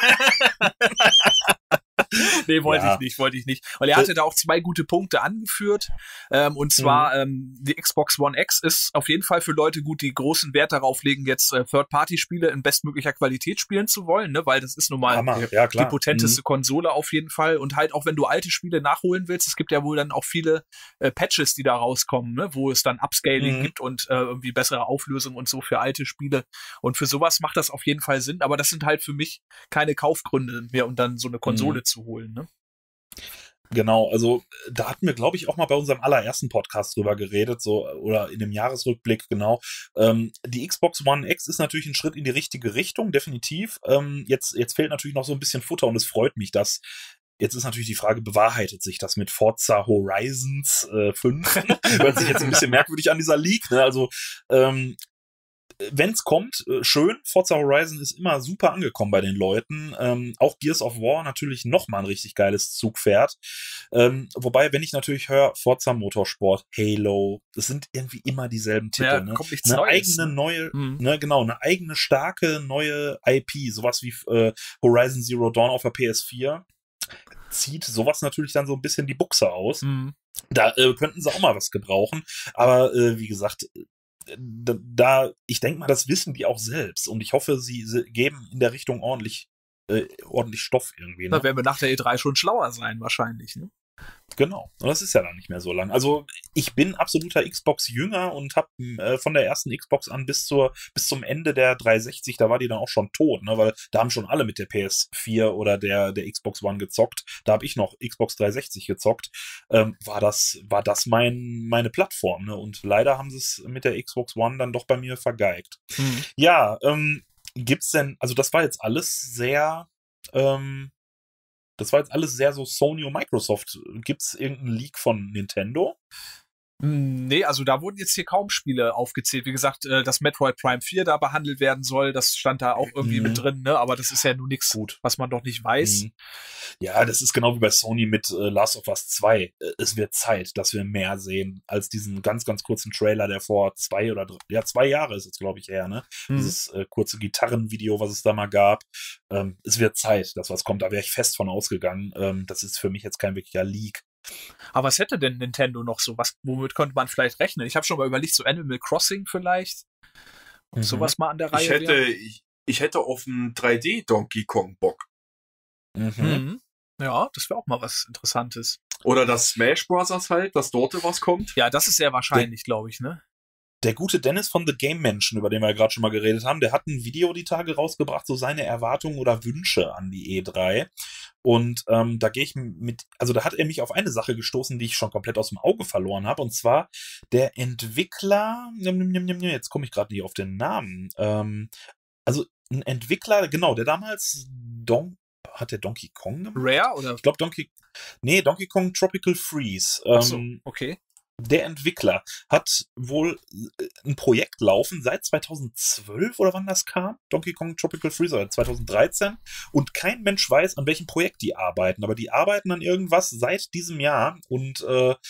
Nee, wollte ich nicht. Weil er hatte da auch 2 gute Punkte angeführt. Und zwar, die Xbox One X ist auf jeden Fall für Leute gut, die großen Wert darauf legen, jetzt Third-Party-Spiele in bestmöglicher Qualität spielen zu wollen, ne? Weil das ist nun mal die potenteste Konsole auf jeden Fall. Und halt auch, wenn du alte Spiele nachholen willst, es gibt ja wohl dann auch viele Patches, die da rauskommen, ne? Wo es dann Upscaling gibt und irgendwie bessere Auflösung und so für alte Spiele. Und für sowas macht das auf jeden Fall Sinn. Aber das sind halt für mich keine Kaufgründe mehr, um dann so eine Konsole zu holen, ne? Genau, also da hatten wir, glaube ich, auch mal bei unserem allerersten Podcast drüber geredet, so oder in dem Jahresrückblick, genau. Die Xbox One X ist natürlich ein Schritt in die richtige Richtung, definitiv. Jetzt fehlt natürlich noch so ein bisschen Futter und es freut mich, dass jetzt ist natürlich die Frage, bewahrheitet sich das mit Forza Horizons 5? Hört sich jetzt ein bisschen merkwürdig an, dieser Leak, ne? Also wenn es kommt, schön. Forza Horizon ist immer super angekommen bei den Leuten. Auch Gears of War natürlich nochmal ein richtig geiles Zugpferd. Wobei, wenn ich natürlich höre, Forza Motorsport, Halo, das sind irgendwie immer dieselben Titel. Ja, ne? Kommt nichts eine Neues, eigene neue, eine eigene starke neue IP, sowas wie Horizon Zero Dawn auf der PS4. Zieht sowas natürlich dann so ein bisschen die Buchse aus. Da könnten sie auch mal was gebrauchen. Aber wie gesagt, ich denke mal, das wissen die auch selbst und ich hoffe, sie geben in der Richtung ordentlich Stoff irgendwie. Ne? Da werden wir nach der E3 schon schlauer sein, wahrscheinlich, ne? Genau. Und das ist ja dann nicht mehr so lang. Also ich bin absoluter Xbox-Jünger und habe von der ersten Xbox an bis zum Ende der 360, da war die dann auch schon tot, ne? Weil da haben schon alle mit der PS4 oder der Xbox One gezockt. Da habe ich noch Xbox 360 gezockt. War das meine Plattform, ne? Und leider haben sie es mit der Xbox One dann doch bei mir vergeigt. Ja, gibt's denn, also das war jetzt alles sehr so Sony und Microsoft. Gibt's irgendeinen Leak von Nintendo? Nee, also da wurden jetzt hier kaum Spiele aufgezählt. Wie gesagt, dass Metroid Prime 4 da behandelt werden soll, das stand da auch irgendwie mit drin, ne? Aber das ist ja nur nichts, was man noch nicht weiß. Ja, das ist genau wie bei Sony mit Last of Us 2. Es wird Zeit, dass wir mehr sehen als diesen ganz, ganz kurzen Trailer, der vor 2 Jahre ist jetzt, glaube ich, her, ne? Dieses kurze Gitarrenvideo, was es da mal gab. Es wird Zeit, dass was kommt. Da wäre ich fest von ausgegangen. Das ist für mich jetzt kein wirklicher Leak. Aber was hätte denn Nintendo noch so? Womit könnte man vielleicht rechnen? Ich habe schon mal überlegt, so Animal Crossing vielleicht. Und sowas mal an der Reihe. Ich hätte auf einen 3D Donkey Kong Bock. Ja, das wäre auch mal was Interessantes. Oder das Smash Bros. Halt, dass dort was kommt. Ja, das ist sehr wahrscheinlich, glaube ich, ne? Der gute Dennis von The Game Menschen, über den wir ja gerade schon mal geredet haben, der hat ein Video die Tage rausgebracht, so seine Erwartungen oder Wünsche an die E3. Und da gehe ich also da hat er mich auf eine Sache gestoßen, die ich schon komplett aus dem Auge verloren habe. Und zwar der Entwickler, jetzt komme ich gerade nicht auf den Namen. Also ein Entwickler, genau, der damals hat der Donkey Kong gemacht? Rare oder? Ich glaube Donkey Kong Tropical Freeze. Achso, okay. Der Entwickler hat wohl ein Projekt laufen seit 2012 oder wann das kam, Donkey Kong Tropical Freeze, oder 2013, und kein Mensch weiß, an welchem Projekt die arbeiten, aber die arbeiten an irgendwas seit diesem Jahr und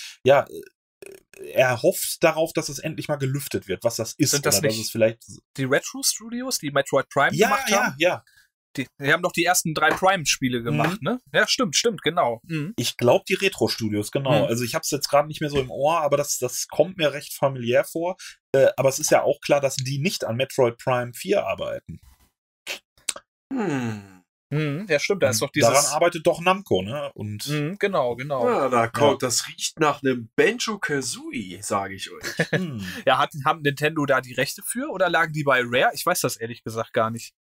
er hofft darauf, dass es endlich mal gelüftet wird, was das ist. Sind das nicht dass es vielleicht die Retro Studios, die Metroid Prime gemacht haben? Ja. Die haben doch die ersten 3 Prime-Spiele gemacht, ne? Ja, stimmt, genau. Mhm. Ich glaube, die Retro-Studios, genau. Also ich habe es jetzt gerade nicht mehr so im Ohr, aber das kommt mir recht familiär vor. Aber es ist ja auch klar, dass die nicht an Metroid Prime 4 arbeiten. Ja, stimmt, da ist doch dieses... Daran arbeitet doch Namco, ne? Und genau. Ja, das riecht nach einem Banjo-Kazooie, sage ich euch. Ja, haben Nintendo da die Rechte für oder lagen die bei Rare? Ich weiß das ehrlich gesagt gar nicht.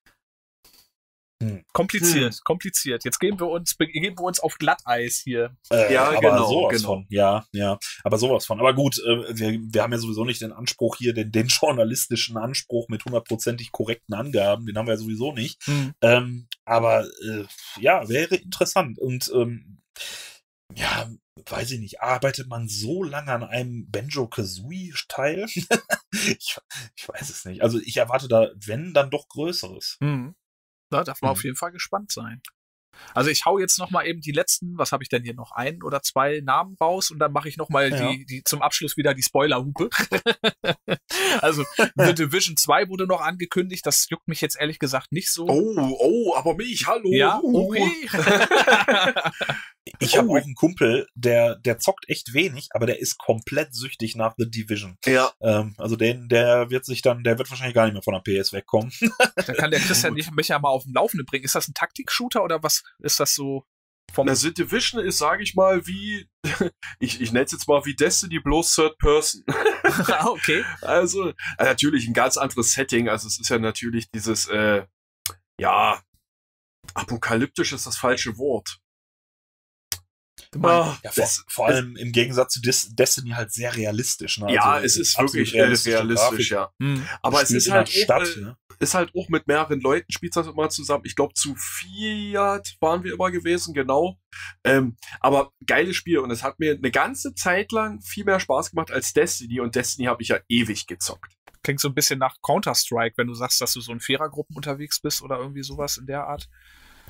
Kompliziert. Jetzt begeben wir uns auf Glatteis hier. Ja, aber genau. Sowas von. Ja, aber sowas von. Aber gut, wir haben ja sowieso nicht den Anspruch hier, den journalistischen Anspruch mit 100%ig korrekten Angaben, den haben wir ja sowieso nicht. Aber wäre interessant. Und weiß ich nicht, arbeitet man so lange an einem Banjo-Kazooie-Teil? ich weiß es nicht. Also ich erwarte da, wenn, dann doch Größeres. Da darf man auf jeden Fall gespannt sein. Also ich hau jetzt noch mal eben die letzten, was habe ich denn hier noch, 1 oder 2 Namen raus und dann mache ich noch mal die zum Abschluss wieder die Spoilerhupe. Also The Division 2 wurde noch angekündigt, das juckt mich jetzt ehrlich gesagt nicht so. Oh, aber mich, hallo. Ja, okay. Ich habe auch einen Kumpel, der zockt echt wenig, aber der ist komplett süchtig nach The Division. Ja. Also der wird wahrscheinlich gar nicht mehr von der PS wegkommen. Da kann der Christian mich ja mal auf den Laufenden bringen. Ist das ein Taktik-Shooter oder was ist das so? The Division ist, sage ich mal, wie, ich nenne es jetzt mal wie Destiny, bloß Third Person. Okay. Also, natürlich ein ganz anderes Setting. Also es ist ja natürlich dieses, apokalyptisch ist das falsche Wort. Vor allem im Gegensatz zu Destiny halt sehr realistisch. Ne? Ja, also es ist wirklich realistisch, ja. Aber es ist halt ist halt auch mit mehreren Leuten, spielt das immer zusammen. Ich glaube, zu 4 waren wir immer gewesen, genau. Aber geiles Spiel und es hat mir eine ganze Zeit lang viel mehr Spaß gemacht als Destiny und Destiny habe ich ja ewig gezockt. Klingt so ein bisschen nach Counter-Strike, wenn du sagst, dass du so in Vierergruppen unterwegs bist oder irgendwie sowas in der Art.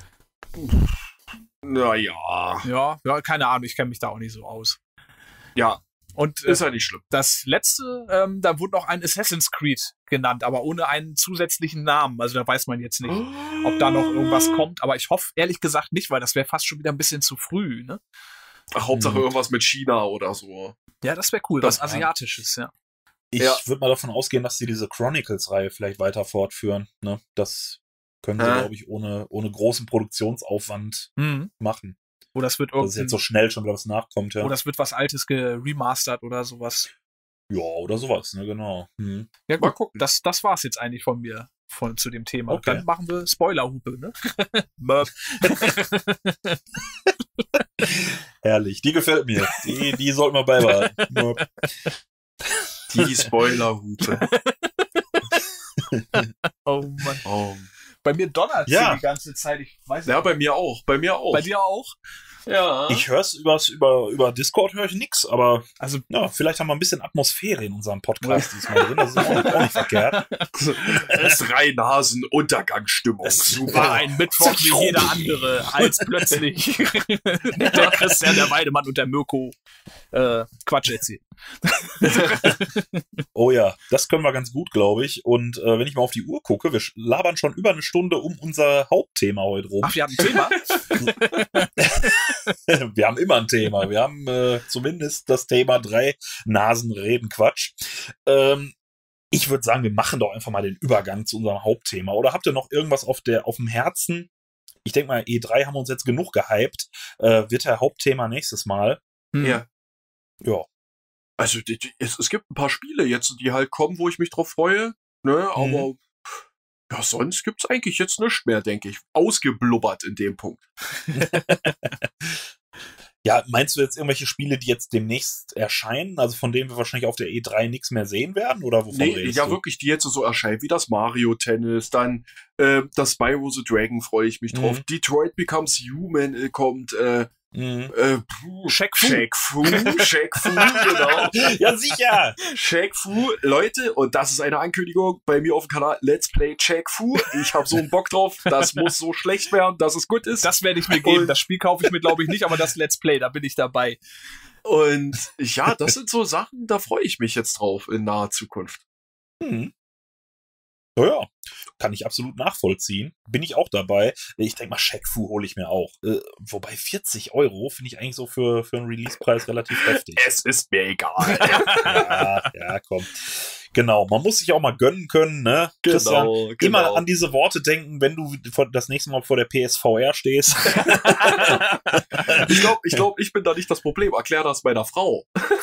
Naja. Ja, keine Ahnung, ich kenne mich da auch nicht so aus. Ja. Und ist ja nicht schlimm. Das letzte, da wurde noch ein Assassin's Creed genannt, aber ohne einen zusätzlichen Namen. Also da weiß man jetzt nicht, ob da noch irgendwas kommt. Aber ich hoffe ehrlich gesagt nicht, weil das wäre fast schon wieder ein bisschen zu früh, ne? Hauptsache irgendwas mit China oder so. Ja, das wäre cool. Was Asiatisches, ja. Ich würde mal davon ausgehen, dass sie diese Chronicles-Reihe vielleicht weiter fortführen. Ne? Das können sie, glaube ich, ohne großen Produktionsaufwand machen. Oder es wird dass jetzt so schnell schon wieder was nachkommt, ja. Oder es wird was Altes geremastert oder sowas. Ja, oder sowas, ne, genau. Ja, gut, mal gucken. Das war's jetzt eigentlich von mir zu dem Thema. Okay. Dann machen wir Spoilerhupe, ne? Herrlich, die gefällt mir. Die sollten wir beibehalten. Die Spoilerhupe. Oh Mann. Oh. Bei mir donnert es die ganze Zeit. Ich weiß nicht. Ja, bei mir auch. Bei dir auch? Ja. Ich höre es über Discord, höre ich nix, aber vielleicht haben wir ein bisschen Atmosphäre in unserem Podcast diesmal drin. Das ist auch nicht verkehrt. 3 Nasen Untergangsstimmung. Es war ein Mittwoch wie jeder andere, als plötzlich der Christian, der Weidemann und der Mirko Quatsch erzählen. Oh ja, das können wir ganz gut, glaube ich. Und wenn ich mal auf die Uhr gucke, wir labern schon über eine Stunde um unser Hauptthema heute rum. Ach, wir haben ein Thema? Wir haben immer ein Thema. Wir haben zumindest das Thema 3 Nasen reden Quatsch. Ich würde sagen, wir machen doch einfach mal den Übergang zu unserem Hauptthema. Oder habt ihr noch irgendwas auf dem Herzen? Ich denke mal, E3 haben wir uns jetzt genug gehypt. Wird der Hauptthema nächstes Mal. Ja. Ja. Also es gibt ein paar Spiele jetzt, die halt kommen, wo ich mich drauf freue, ne? Aber ja, sonst gibt's eigentlich jetzt nichts mehr, denke ich. Ausgeblubbert in dem Punkt. Ja, meinst du jetzt irgendwelche Spiele, die jetzt demnächst erscheinen, also von denen wir wahrscheinlich auf der E3 nichts mehr sehen werden? Oder wovon redest du? Wirklich, die jetzt so erscheinen, wie das Mario Tennis, dann das Spyro the Dragon freue ich mich drauf. Detroit Becomes Human kommt, Shaq Fu, genau. Ja, sicher! Shaq Fu, Leute, und das ist eine Ankündigung bei mir auf dem Kanal, Let's Play Shaq Fu. Ich habe so einen Bock drauf, das muss so schlecht werden, dass es gut ist. Das werde ich mir geben, das Spiel kaufe ich mir, glaube ich, nicht, aber das Let's Play, da bin ich dabei. Und ja, das sind so Sachen, da freue ich mich jetzt drauf in naher Zukunft. Ja, kann ich absolut nachvollziehen. Bin ich auch dabei. Ich denke mal, Shaq Fu hole ich mir auch. Wobei 40 € finde ich eigentlich so für einen Release-Preis relativ heftig. Es ist mir egal. ja, komm. Genau, man muss sich auch mal gönnen können, ne? Christian, immer an diese Worte denken, wenn du das nächste Mal vor der PSVR stehst. Ich glaube, ich bin da nicht das Problem. Erklär das meiner Frau.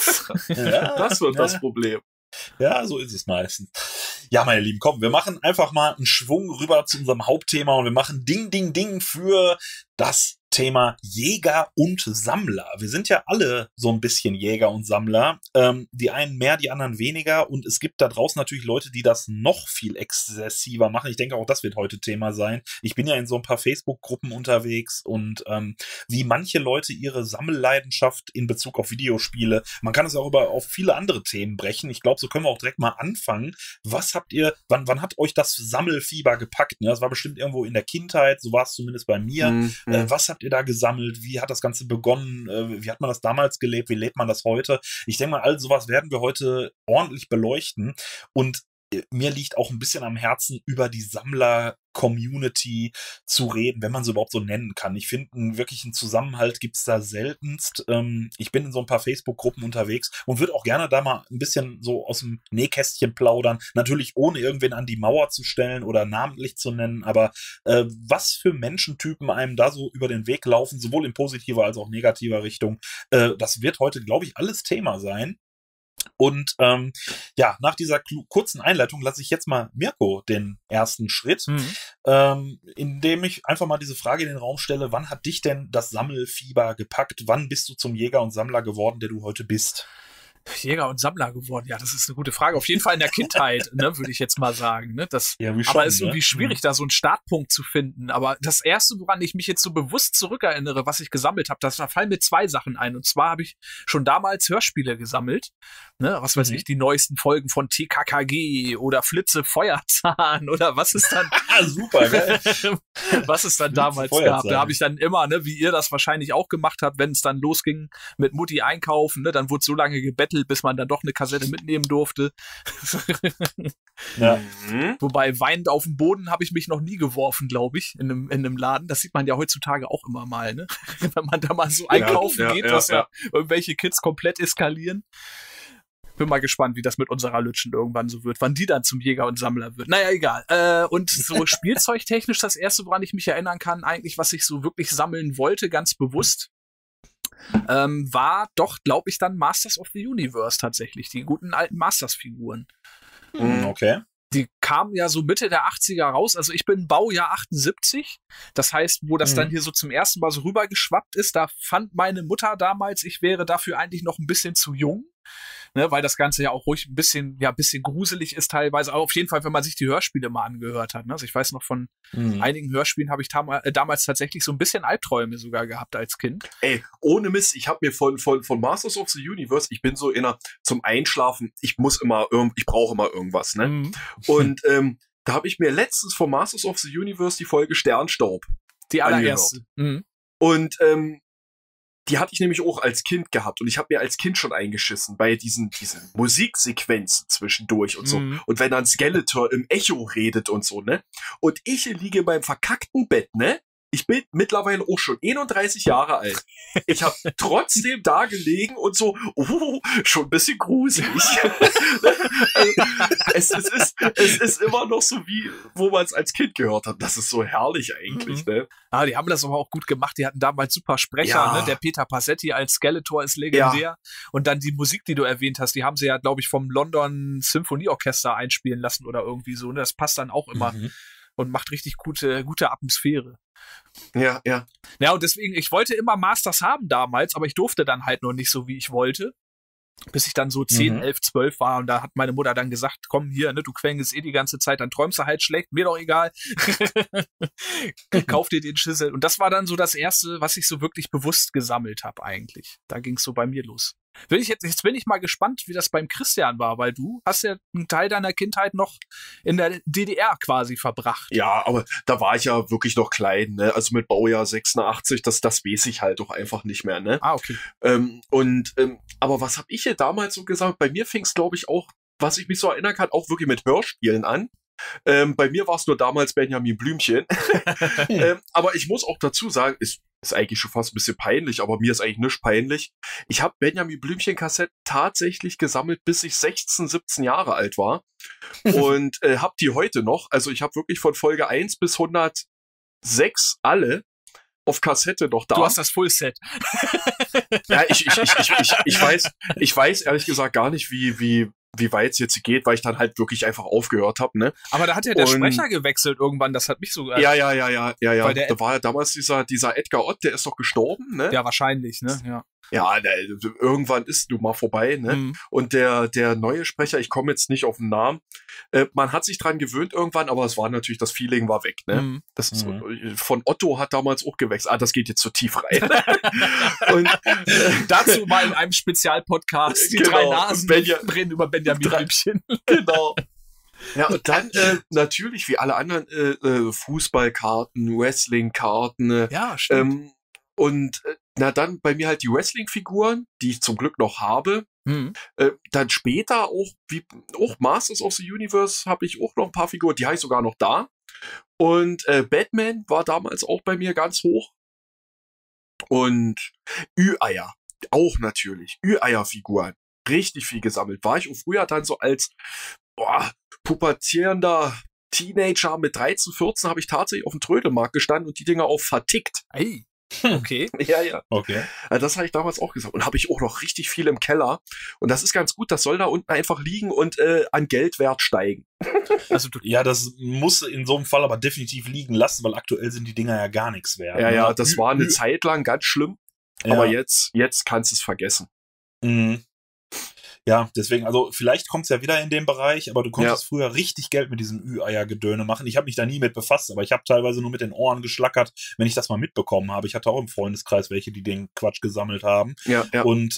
Das wird das Problem. Ja, so ist es meistens. Ja, meine Lieben, komm, wir machen einfach mal einen Schwung rüber zu unserem Hauptthema und wir machen Ding, Ding, Ding für das Thema Jäger und Sammler. Wir sind ja alle so ein bisschen Jäger und Sammler. Die einen mehr, die anderen weniger. Und es gibt da draußen natürlich Leute, die das noch viel exzessiver machen. Ich denke auch, das wird heute Thema sein. Ich bin ja in so ein paar Facebook-Gruppen unterwegs und wie manche Leute ihre Sammelleidenschaft in Bezug auf Videospiele, man kann es auch auf viele andere Themen brechen. Ich glaube, so können wir auch direkt mal anfangen. Was habt ihr, wann hat euch das Sammelfieber gepackt? Ne? Das war bestimmt irgendwo in der Kindheit, so war es zumindest bei mir. Was habt ihr da gesammelt? Wie hat das Ganze begonnen? Wie hat man das damals gelebt? Wie lebt man das heute? Ich denke mal, all sowas werden wir heute ordentlich beleuchten. Und mir liegt auch ein bisschen am Herzen, über die Sammler-Community zu reden, wenn man sie überhaupt so nennen kann. Ich finde, einen wirklichen Zusammenhalt gibt's da seltenst. Ich bin in so ein paar Facebook-Gruppen unterwegs und würde auch gerne da mal ein bisschen so aus dem Nähkästchen plaudern. Natürlich ohne irgendwen an die Mauer zu stellen oder namentlich zu nennen, aber was für Menschentypen einem da so über den Weg laufen, sowohl in positiver als auch negativer Richtung, das wird heute, glaube ich, alles Thema sein. Und nach dieser kurzen Einleitung lasse ich jetzt mal Mirko den ersten Schritt, indem ich einfach mal diese Frage in den Raum stelle: Wann hat dich denn das Sammelfieber gepackt? Wann bist du zum Jäger und Sammler geworden, der du heute bist? Jäger und Sammler geworden? Ja, das ist eine gute Frage. Auf jeden Fall in der Kindheit, ne, würde ich jetzt mal sagen. Ne? Aber es ist irgendwie schwierig, da so einen Startpunkt zu finden. Aber das Erste, woran ich mich jetzt so bewusst zurückerinnere, was ich gesammelt habe, da fallen mir zwei Sachen ein. Und zwar habe ich schon damals Hörspiele gesammelt. Ne? Was weiß ich, die neuesten Folgen von TKKG oder Flitze Feuerzahn oder was ist dann... Super, geil. Was es dann damals gab. Da habe ich dann immer, ne, wie ihr das wahrscheinlich auch gemacht habt, wenn es dann losging mit Mutti einkaufen, ne, dann wurde so lange gebettelt, bis man dann doch eine Kassette mitnehmen durfte. Ja. Wobei weinend auf den Boden habe ich mich noch nie geworfen, glaube ich, in einem Laden. Das sieht man ja heutzutage auch immer mal, ne? Wenn man da mal so einkaufen geht, dass ja irgendwelche Kids komplett eskalieren. Bin mal gespannt, wie das mit unserer Lütschen irgendwann so wird, wann die dann zum Jäger und Sammler wird. Naja, egal. Und so spielzeugtechnisch das Erste, woran ich mich erinnern kann, eigentlich, was ich so wirklich sammeln wollte, ganz bewusst, war doch, glaube ich, dann Masters of the Universe tatsächlich, die guten alten Masters-Figuren. Okay. Die kamen ja so Mitte der 80er raus, also ich bin Baujahr 78, das heißt, wo das dann hier so zum ersten Mal so rübergeschwappt ist, da fand meine Mutter damals, ich wäre dafür eigentlich noch ein bisschen zu jung. Ne, weil das Ganze ja auch ruhig ein bisschen gruselig ist teilweise, aber auf jeden Fall, wenn man sich die Hörspiele mal angehört hat. Ne? Also ich weiß noch, von einigen Hörspielen habe ich damals tatsächlich so ein bisschen Albträume sogar gehabt als Kind. Ey, ohne Mist, ich habe mir von Masters of the Universe, ich bin so zum Einschlafen, ich brauche immer irgendwas, ne? Und da habe ich mir letztens von Masters of the Universe die Folge Sternstaub. Die allererste. Und die hatte ich nämlich auch als Kind gehabt und ich habe mir als Kind schon eingeschissen bei diesen Musiksequenzen zwischendurch und so. Und wenn dann Skeletor im Echo redet und so, ne? Und ich liege in meinem verkackten Bett, ne? ich bin mittlerweile auch schon 31 Jahre alt. Ich habe trotzdem da gelegen und so, schon ein bisschen gruselig. Es ist immer noch so, wie wo man es als Kind gehört hat. Das ist so herrlich eigentlich, ne? Ah, die haben das aber auch gut gemacht. Die hatten damals super Sprecher, ne? Der Peter Passetti als Skeletor ist legendär. Ja. Und dann die Musik, die du erwähnt hast, die haben sie ja, glaube ich, vom London Symphonieorchester einspielen lassen oder irgendwie so. Ne? Das passt dann auch immer und macht richtig gute Atmosphäre. Ja, ja. Ja, und deswegen, ich wollte immer Masters haben damals, aber ich durfte dann halt noch nicht so, wie ich wollte. Bis ich dann so 10, 11, 12 war und da hat meine Mutter dann gesagt, komm hier, ne, du quengelst die ganze Zeit, dann träumst du halt schlecht, mir doch egal. Kauf dir den Schüssel. Und das war dann so das Erste, was ich so wirklich bewusst gesammelt habe eigentlich. Da ging es so bei mir los. Jetzt bin ich mal gespannt, wie das beim Christian war, weil du hast ja einen Teil deiner Kindheit noch in der DDR quasi verbracht. Ja, aber da war ich ja wirklich noch klein, ne? Also mit Baujahr 86, das weiß ich halt doch einfach nicht mehr, ne? Ah, okay. Aber was habe ich hier damals so gesagt? Bei mir fing es, glaube ich, auch, was ich mich so erinnern kann, auch wirklich mit Hörspielen an. Bei mir war es nur damals Benjamin Blümchen. Aber ich muss auch dazu sagen, ist eigentlich schon fast ein bisschen peinlich, aber mir ist eigentlich nicht peinlich. Ich habe Benjamin Blümchen-Kassetten tatsächlich gesammelt, bis ich 16, 17 Jahre alt war. Und habe die heute noch. Also ich habe wirklich von Folge 1 bis 106 alle auf Kassette noch da. Du hast das Fullset. Ja, ich weiß ehrlich gesagt gar nicht, wie weit es jetzt geht, weil ich dann halt wirklich einfach aufgehört habe, ne? Aber da hat ja der Sprecher gewechselt irgendwann, das hat mich so... Ja. Da war ja damals dieser Edgar Ott, der ist doch gestorben, ne? Ja, wahrscheinlich, ne? Ja. Ja, irgendwann ist du mal vorbei, ne? Und der neue Sprecher, ich komme jetzt nicht auf den Namen, man hat sich dran gewöhnt irgendwann, aber es war natürlich, das Feeling war weg, ne? Das ist, von Otto hat damals auch gewechselt. Ah, das geht jetzt zu tief rein. Und dazu mal in einem Spezialpodcast, die drei Nasen reden über Benjamin Blümchen. Genau. Ja, und dann natürlich, wie alle anderen, Fußballkarten, Wrestlingkarten. Ja, stimmt. Dann bei mir halt die Wrestling-Figuren, die ich zum Glück noch habe. Dann später auch Masters of the Universe habe ich auch noch ein paar Figuren, die habe ich sogar noch da. Und Batman war damals auch bei mir ganz hoch. Und Ü-Eier, auch natürlich. Ü-Eier-Figuren, richtig viel gesammelt. War ich auch früher dann so als pubertierender Teenager mit 13, 14 habe ich tatsächlich auf dem Trödelmarkt gestanden und die Dinger auch vertickt. Hey. Okay. Ja. Okay. Also das habe ich damals auch gesagt. Und habe ich auch noch richtig viel im Keller. Und das ist ganz gut, das soll da unten einfach liegen und an Geldwert steigen. Also das muss in so einem Fall aber definitiv liegen lassen, weil aktuell sind die Dinger ja gar nichts wert. Ja, das war eine Zeit lang ganz schlimm. Ja. Aber jetzt kannst du es vergessen. Ja, deswegen, also vielleicht kommt es ja wieder in den Bereich, aber du konntest früher richtig Geld mit diesen Ü-Eier-Gedöne machen. Ich habe mich da nie mit befasst, aber ich habe teilweise nur mit den Ohren geschlackert, wenn ich das mal mitbekommen habe. Ich hatte auch im Freundeskreis welche, die den Quatsch gesammelt haben. Ja. Und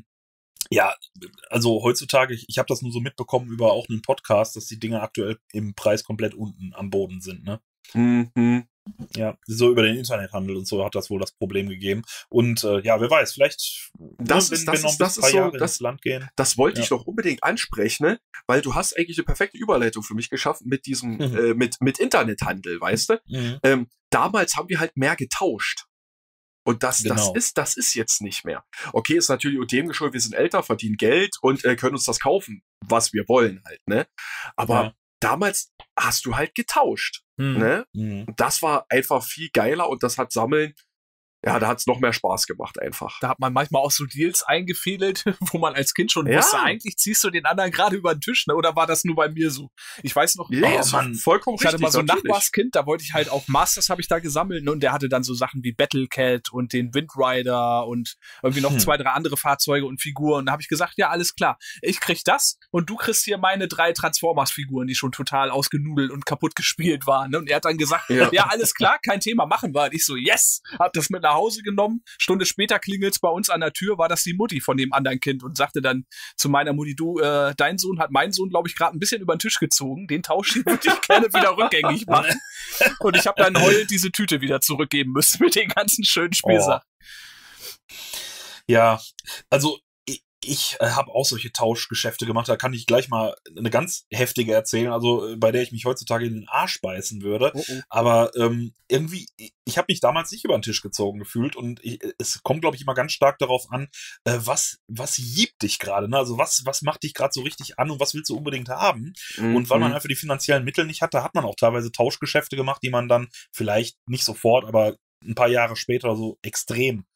also heutzutage, ich habe das nur so mitbekommen über auch einen Podcast, dass die Dinger aktuell im Preis komplett unten am Boden sind, ne? Ja, so über den Internethandel und so hat das wohl das Problem gegeben. Und wer weiß, vielleicht wenn noch ein paar Jahre ins Land gehen. Das wollte ich doch unbedingt ansprechen, ne? Weil du hast eigentlich eine perfekte Überleitung für mich geschaffen mit diesem mit Internethandel, weißt du? Damals haben wir halt mehr getauscht. Und das ist jetzt nicht mehr. Okay, ist natürlich unter dem geschuldet, wir sind älter, verdienen Geld und können uns das kaufen, was wir wollen halt, ne? Aber damals hast du halt getauscht. Ne? Das war einfach viel geiler und das hat Sammeln, da hat es noch mehr Spaß gemacht einfach. Da hat man manchmal auch so Deals eingefädelt, wo man als Kind schon wusste, eigentlich ziehst du den anderen gerade über den Tisch, ne? Oder war das nur bei mir so? Ich weiß noch, vollkommen ich hatte mal so ein Nachbarskind, da wollte ich halt auch Masters habe ich da gesammelt, ne? Und der hatte dann so Sachen wie Battlecat und den Windrider und irgendwie noch 2, 3 andere Fahrzeuge und Figuren. Und da habe ich gesagt, ja, alles klar, ich krieg das und du kriegst hier meine 3 Transformers-Figuren, die schon total ausgenudelt und kaputt gespielt waren. Ne? Und er hat dann gesagt, ja, alles klar, kein Thema, machen wir. Und ich so, yes, hab das mit nach Hause genommen. Stunde später klingelt's bei uns an der Tür, war das die Mutti von dem anderen Kind und sagte dann zu meiner Mutti, du, dein Sohn hat meinen Sohn, glaube ich, gerade ein bisschen über den Tisch gezogen. Den Tausch würde ich gerne wieder rückgängig machen. Und ich habe dann heulend diese Tüte wieder zurückgeben müssen mit den ganzen schönen Spielsachen. Ja, also Ich habe auch solche Tauschgeschäfte gemacht, da kann ich gleich mal eine ganz heftige erzählen, also bei der ich mich heutzutage in den Arsch beißen würde. Oh. Aber irgendwie, ich habe mich damals nicht über den Tisch gezogen gefühlt und es kommt, glaube ich, immer ganz stark darauf an, was jiebt dich gerade, ne? Also was macht dich gerade so richtig an und was willst du unbedingt haben? Und weil man einfach die finanziellen Mittel nicht hatte, hat man auch teilweise Tauschgeschäfte gemacht, die man dann vielleicht nicht sofort, aber ein paar Jahre später so extrem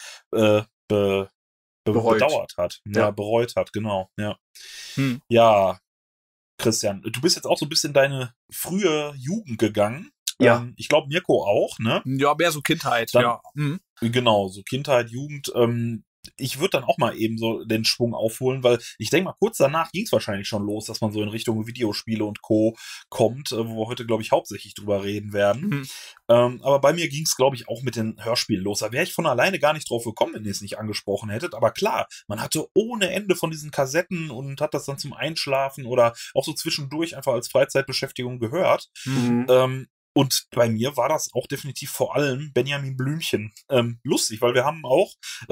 bedauert hat. Ja, bereut hat, genau. Ja. Ja, Christian, du bist jetzt auch so ein bisschen in deine frühe Jugend gegangen. Ja. Ich glaube, Mirko auch, ne? Ja, mehr so Kindheit, dann, ja. Genau, so Kindheit, Jugend. Ich würde dann auch mal eben so den Schwung aufholen, weil ich denke mal, kurz danach ging es wahrscheinlich schon los, dass man so in Richtung Videospiele und Co. kommt, wo wir heute, glaube ich, hauptsächlich drüber reden werden. Aber bei mir ging es, glaube ich, auch mit den Hörspielen los. Da wäre ich von alleine gar nicht drauf gekommen, wenn ihr es nicht angesprochen hättet. Aber klar, man hatte ohne Ende von diesen Kassetten und hat das dann zum Einschlafen oder auch so zwischendurch einfach als Freizeitbeschäftigung gehört. Und bei mir war das auch definitiv vor allem Benjamin Blümchen. Lustig, weil wir haben auch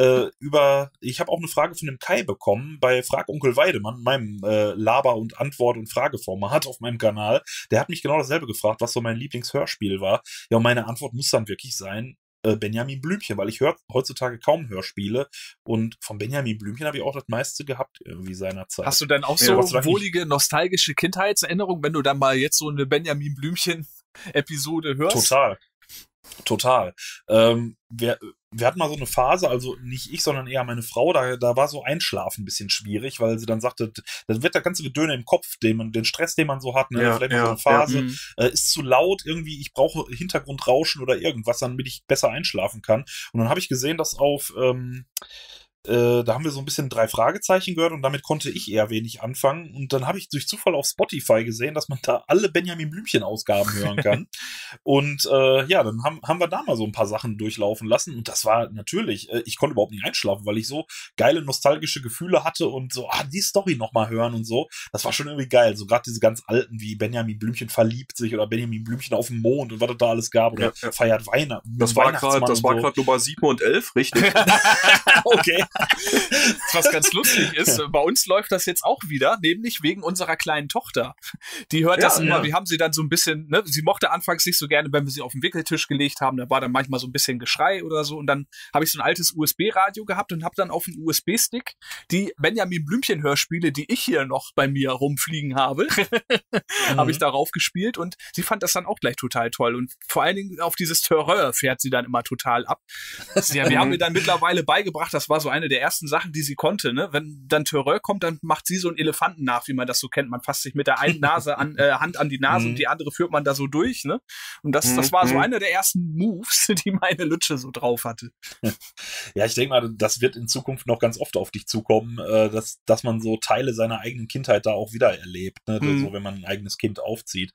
ich habe auch eine Frage von dem Kai bekommen bei Frag Onkel Weidemann, meinem Laber- und Antwort- und Frageformat auf meinem Kanal. Der hat mich genau dasselbe gefragt, was so mein Lieblingshörspiel war. Ja, und meine Antwort muss dann wirklich sein, Benjamin Blümchen, weil ich höre heutzutage kaum Hörspiele und von Benjamin Blümchen habe ich auch das meiste gehabt irgendwie seinerzeit. Hast du denn auch so wohlige, nostalgische Kindheitserinnerungen, wenn du dann mal jetzt so eine Benjamin Blümchen Episode hörst? Total. Wir hatten mal so eine Phase, also nicht ich, sondern eher meine Frau, da war so Einschlafen ein bisschen schwierig, weil sie dann sagte, das wird das ganze Gedöne im Kopf, den Stress, den man so hat, ne, vielleicht mal so eine Phase, ist zu laut irgendwie, ich brauche Hintergrundrauschen oder irgendwas, damit ich besser einschlafen kann. Und dann habe ich gesehen, dass da haben wir so ein bisschen 3 Fragezeichen gehört und damit konnte ich eher wenig anfangen. Und dann habe ich durch Zufall auf Spotify gesehen, dass man da alle Benjamin Blümchen-Ausgaben hören kann. Und dann haben wir da mal so ein paar Sachen durchlaufen lassen. Und das war natürlich, ich konnte überhaupt nicht einschlafen, weil ich so geile nostalgische Gefühle hatte und so, die Story nochmal hören und so. Das war schon irgendwie geil. So gerade diese ganz alten, wie Benjamin Blümchen verliebt sich oder Benjamin Blümchen auf dem Mond und was es da alles gab. Oder feiert Weihnachten. Das war gerade Nummer 7 und 11, richtig? Okay. Was ganz lustig ist, bei uns läuft das jetzt auch wieder, nämlich wegen unserer kleinen Tochter. Die hört das immer, wir haben sie dann so ein bisschen, ne, sie mochte anfangs nicht so gerne, wenn wir sie auf den Wickeltisch gelegt haben, da war dann manchmal so ein bisschen Geschrei oder so und dann habe ich so ein altes USB-Radio gehabt und habe dann auf dem USB-Stick die Benjamin Blümchen-Hörspiele, die ich hier noch bei mir rumfliegen habe, habe ich darauf gespielt und sie fand das dann auch gleich total toll und vor allen Dingen auf dieses Terreur fährt sie dann immer total ab. Ja, wir haben mir dann mittlerweile beigebracht, das war so eine der ersten Sachen, die sie konnte, ne? Wenn dann Terreur kommt, dann macht sie so einen Elefanten nach, wie man das so kennt. Man fasst sich mit der einen Hand an die Nase und die andere führt man da so durch, ne? Und das war so einer der ersten Moves, die meine Lütsche so drauf hatte. Ja, ich denke mal, das wird in Zukunft noch ganz oft auf dich zukommen, dass man so Teile seiner eigenen Kindheit da auch wieder erlebt, ne? So, wenn man ein eigenes Kind aufzieht.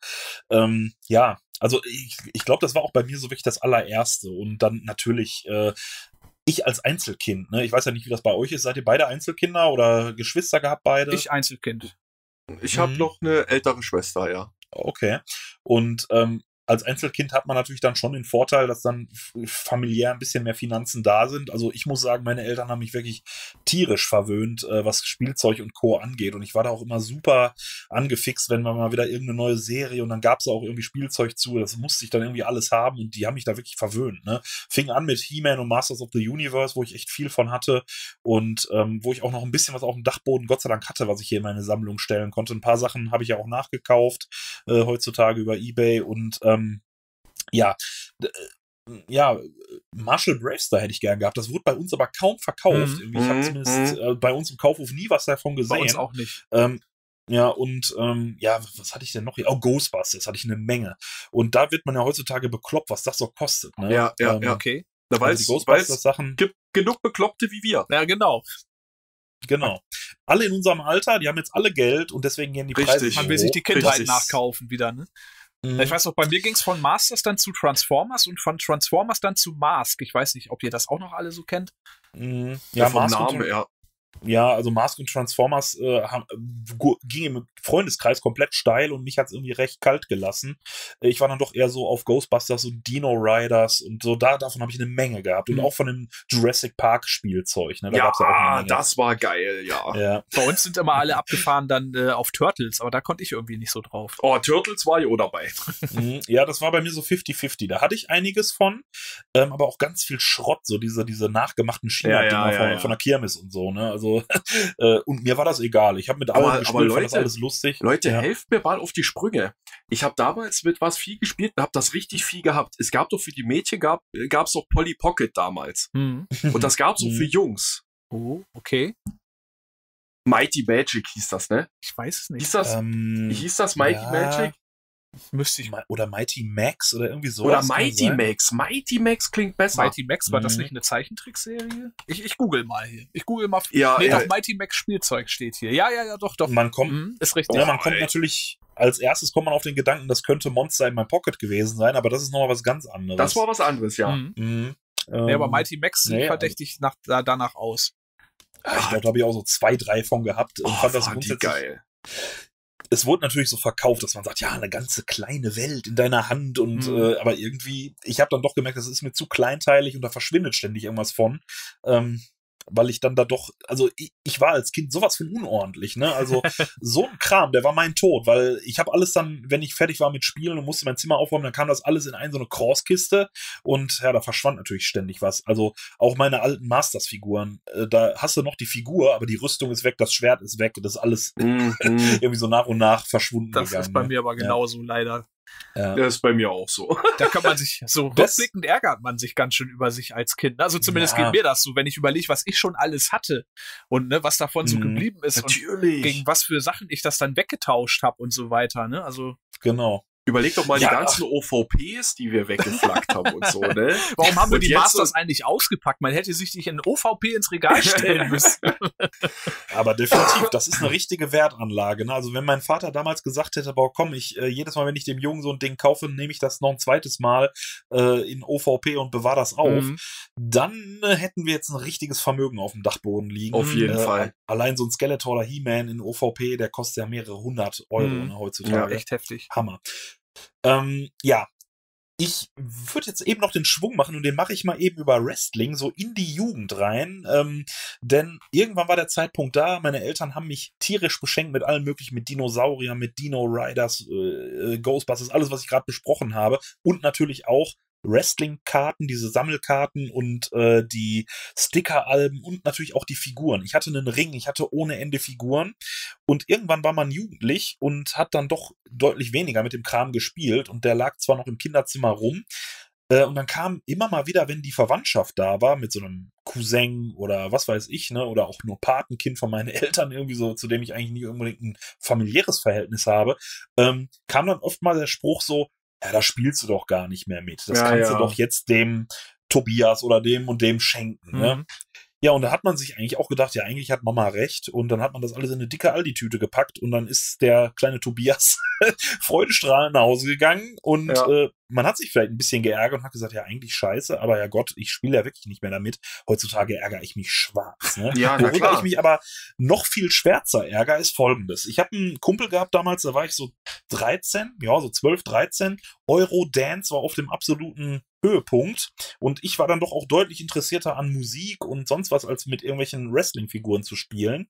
Also ich glaube, das war auch bei mir so wirklich das allererste und dann natürlich ich als Einzelkind, ne? Ich weiß ja nicht, wie das bei euch ist. Seid ihr beide Einzelkinder oder Geschwister gehabt beide? Ich Einzelkind. Ich habe noch eine ältere Schwester, ja. Okay. Und als Einzelkind hat man natürlich dann schon den Vorteil, dass dann familiär ein bisschen mehr Finanzen da sind. Also ich muss sagen, meine Eltern haben mich wirklich tierisch verwöhnt, was Spielzeug und Co. angeht. Und ich war da auch immer super angefixt, wenn man mal wieder irgendeine neue Serie und dann gab es auch irgendwie Spielzeug zu. Das musste ich dann irgendwie alles haben und die haben mich da wirklich verwöhnt. Ne? Fing an mit He-Man und Masters of the Universe, wo ich echt viel von hatte und wo ich auch noch ein bisschen was auf dem Dachboden Gott sei Dank hatte, was ich hier in meine Sammlung stellen konnte. Ein paar Sachen habe ich ja auch nachgekauft, heutzutage über eBay und Marshall Bravestar hätte ich gern gehabt. Das wurde bei uns aber kaum verkauft. Ich habe zumindest bei uns im Kaufhof nie was davon gesehen. Bei uns auch nicht. Was hatte ich denn noch hier? Oh, Ghostbusters hatte ich eine Menge. Und da wird man ja heutzutage bekloppt, was das so kostet. Ne? Ja, okay. Da weil die Ghostbusters-Sachen gibt genug Bekloppte wie wir. Ja, genau. Genau. Alle in unserem Alter, die haben jetzt alle Geld und deswegen gehen die Preise hoch. Man will sich die Kindheit nachkaufen wieder, ne? Ich weiß noch, bei mir ging es von Masters dann zu Transformers und von Transformers dann zu Mask. Ich weiß nicht, ob ihr das auch noch alle so kennt. Ja, vom Namen, ja. Ja, also Mask und Transformers ging im Freundeskreis komplett steil und mich hat's irgendwie recht kalt gelassen. Ich war dann doch eher so auf Ghostbusters und Dino Riders und so, davon habe ich eine Menge gehabt. Und auch von dem Jurassic Park Spielzeug. Ne? Da gab's ja auch eine Menge. Das war geil, ja. Bei uns sind immer alle abgefahren dann auf Turtles, aber da konnte ich irgendwie nicht so drauf. Oh, Turtles war ja auch dabei. Ja, das war bei mir so 50-50. Da hatte ich einiges von, aber auch ganz viel Schrott, so diese nachgemachten China-Dinger von der Kirmes und so, ne? Also und mir war das egal. Ich habe mit allem gespielt, Leute, fand das alles lustig. Leute, helft mir mal auf die Sprünge. Ich habe damals mit was viel gespielt und habe das richtig viel gehabt. Es gab doch für die Mädchen, gab's doch Polly Pocket damals. Und das gab's auch für Jungs. Oh, okay. Mighty Magic hieß das, ne? Ich weiß es nicht. Hieß das Mighty Magic? Müsste ich. Oder Mighty Max oder irgendwie so. Oder Mighty Max. Mighty Max klingt besser. Mighty Max, war das nicht eine Zeichentrickserie? Ich google mal hier. Ja, doch, Mighty Max Spielzeug steht hier. Ja, doch. Man kommt, ist richtig. Ja, man kommt natürlich, als erstes kommt man auf den Gedanken, das könnte Monster in my Pocket gewesen sein, aber das ist nochmal was ganz anderes. Das war was anderes, ja. Ja, aber Mighty Max sieht verdächtig danach aus. Ich glaube, da habe ich auch so 2, 3 von gehabt und fand das grundsätzlich geil. Es wurde natürlich so verkauft, dass man sagt, ja, eine ganze kleine Welt in deiner Hand und aber irgendwie, ich habe dann doch gemerkt, das ist mir zu kleinteilig und da verschwindet ständig irgendwas von, weil ich dann da doch, also ich war als Kind sowas von unordentlich, ne, also so ein Kram, der war mein Tod, weil ich habe alles dann, wenn ich fertig war mit Spielen und musste mein Zimmer aufräumen, dann kam das alles in so eine Crosskiste und ja, da verschwand natürlich ständig was, also auch meine alten Masters-Figuren, da hast du noch die Figur, aber die Rüstung ist weg, das Schwert ist weg, das ist alles irgendwie so nach und nach verschwunden gegangen. Das ist bei mir aber genauso, leider. Ja. Das ist bei mir auch so. Da kann man sich, so rückblickend ärgert man sich ganz schön über sich als Kind. Also zumindest geht mir das so, wenn ich überlege, was ich schon alles hatte und ne, was davon so geblieben ist natürlich. Und gegen was für Sachen ich das dann weggetauscht habe und so weiter. Ne? Also genau. Überleg doch mal die ganzen OVPs, die wir weggeflaggt haben und so, ne? Warum haben wir die Masters eigentlich ausgepackt? Man hätte sich nicht in OVP ins Regal stellen müssen. Aber definitiv, das ist eine richtige Wertanlage. Ne? Also wenn mein Vater damals gesagt hätte, boah, komm, jedes Mal, wenn ich dem Jungen so ein Ding kaufe, nehme ich das noch ein zweites Mal in OVP und bewahre das auf, dann hätten wir jetzt ein richtiges Vermögen auf dem Dachboden liegen. Auf jeden Fall. Allein so ein Skeletor oder He-Man in OVP, der kostet ja mehrere 100 Euro ne, heutzutage. Ja, echt heftig. Hammer. Ja, ich würde jetzt eben noch den Schwung machen und den mache ich mal eben über Wrestling so in die Jugend rein, denn irgendwann war der Zeitpunkt da, meine Eltern haben mich tierisch beschenkt mit allem möglichen, mit Dinosauriern, mit Dino Riders, Ghostbusters, alles, was ich gerade besprochen habe und natürlich auch Wrestling-Karten, diese Sammelkarten und die Sticker-Alben und natürlich auch die Figuren. Ich hatte einen Ring, ich hatte ohne Ende Figuren und irgendwann war man jugendlich und hat dann doch deutlich weniger mit dem Kram gespielt und der lag zwar noch im Kinderzimmer rum und dann kam immer mal wieder, wenn die Verwandtschaft da war, mit so einem Cousin oder was weiß ich, ne, oder auch nur Patenkind von meinen Eltern irgendwie so, zu dem ich eigentlich nicht unbedingt ein familiäres Verhältnis habe, kam dann oft mal der Spruch so, ja, da spielst du doch gar nicht mehr mit. Das kannst du doch jetzt dem Tobias oder dem und dem schenken. Ne? Ja, und da hat man sich eigentlich auch gedacht, ja, eigentlich hat Mama recht. Und dann hat man das alles in eine dicke Aldi-Tüte gepackt und dann ist der kleine Tobias freudestrahlend nach Hause gegangen und man hat sich vielleicht ein bisschen geärgert und hat gesagt, ja, eigentlich scheiße, aber ja Gott, ich spiele ja wirklich nicht mehr damit. Heutzutage ärgere ich mich schwarz. Ne? Ja, worüber ich mich aber noch viel schwärzer ärgere, ist Folgendes. Ich habe einen Kumpel gehabt damals, da war ich so 13, ja, so 12, 13. Eurodance war auf dem absoluten Höhepunkt und ich war dann doch auch deutlich interessierter an Musik und sonst was, als mit irgendwelchen Wrestling-Figuren zu spielen.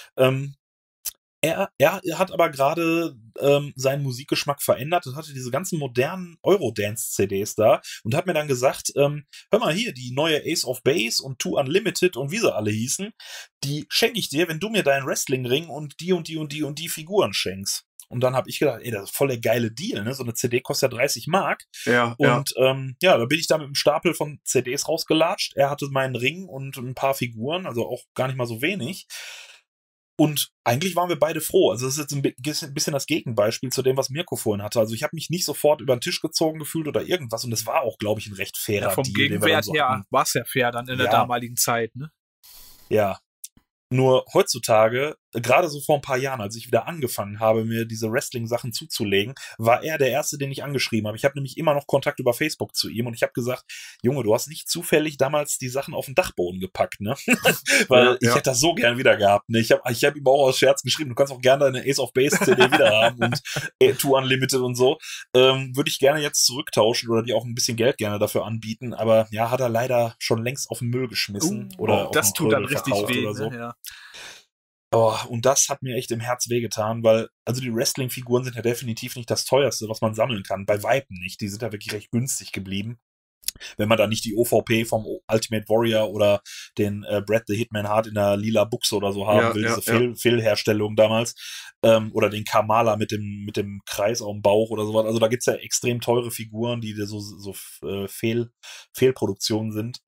Er hat aber gerade seinen Musikgeschmack verändert und hatte diese ganzen modernen Eurodance-CDs da und hat mir dann gesagt, hör mal hier, die neue Ace of Base und Two Unlimited und wie sie alle hießen, die schenke ich dir, wenn du mir deinen Wrestling-Ring und die und die und die und die Figuren schenkst. Und dann habe ich gedacht, ey, das ist voll der geile Deal, ne? So eine CD kostet ja 30 Mark. Ja, und da bin ich da mit einem Stapel von CDs rausgelatscht. Er hatte meinen Ring und ein paar Figuren, also auch gar nicht mal so wenig. Und eigentlich waren wir beide froh. Also das ist jetzt ein bisschen das Gegenbeispiel zu dem, was Mirko vorhin hatte. Also ich habe mich nicht sofort über den Tisch gezogen gefühlt oder irgendwas. Und es war auch, glaube ich, ein recht fairer vom Deal. Vom Gegenwert her war es ja fair dann in der damaligen Zeit, ne? Ja. Nur heutzutage gerade so vor ein paar Jahren, als ich wieder angefangen habe, mir diese Wrestling-Sachen zuzulegen, war er der Erste, den ich angeschrieben habe. Ich habe nämlich immer noch Kontakt über Facebook zu ihm und ich habe gesagt, Junge, du hast nicht zufällig damals die Sachen auf den Dachboden gepackt, ne? Weil ich hätte das so gern wieder gehabt, ne? Ich hab ihm auch aus Scherz geschrieben, du kannst auch gerne deine Ace of Base CD wieder haben und Two Unlimited und so. Würde ich gerne jetzt zurücktauschen oder dir auch ein bisschen Geld gerne dafür anbieten, aber ja, hat er leider schon längst auf den Müll geschmissen oder auf das tut dann richtig weh, oder so. Ne? Ja. Oh, und das hat mir echt im Herz wehgetan, weil, also die Wrestling-Figuren sind ja definitiv nicht das teuerste, was man sammeln kann. Bei Weitem nicht. Die sind ja wirklich recht günstig geblieben. Wenn man da nicht die OVP vom Ultimate Warrior oder den Bret the Hitman Hart in der lila Buchse oder so haben will, diese Fehlherstellung damals. Oder den Kamala mit dem Kreis auf dem Bauch oder sowas. Also da gibt's ja extrem teure Figuren, die so Fehlproduktionen sind.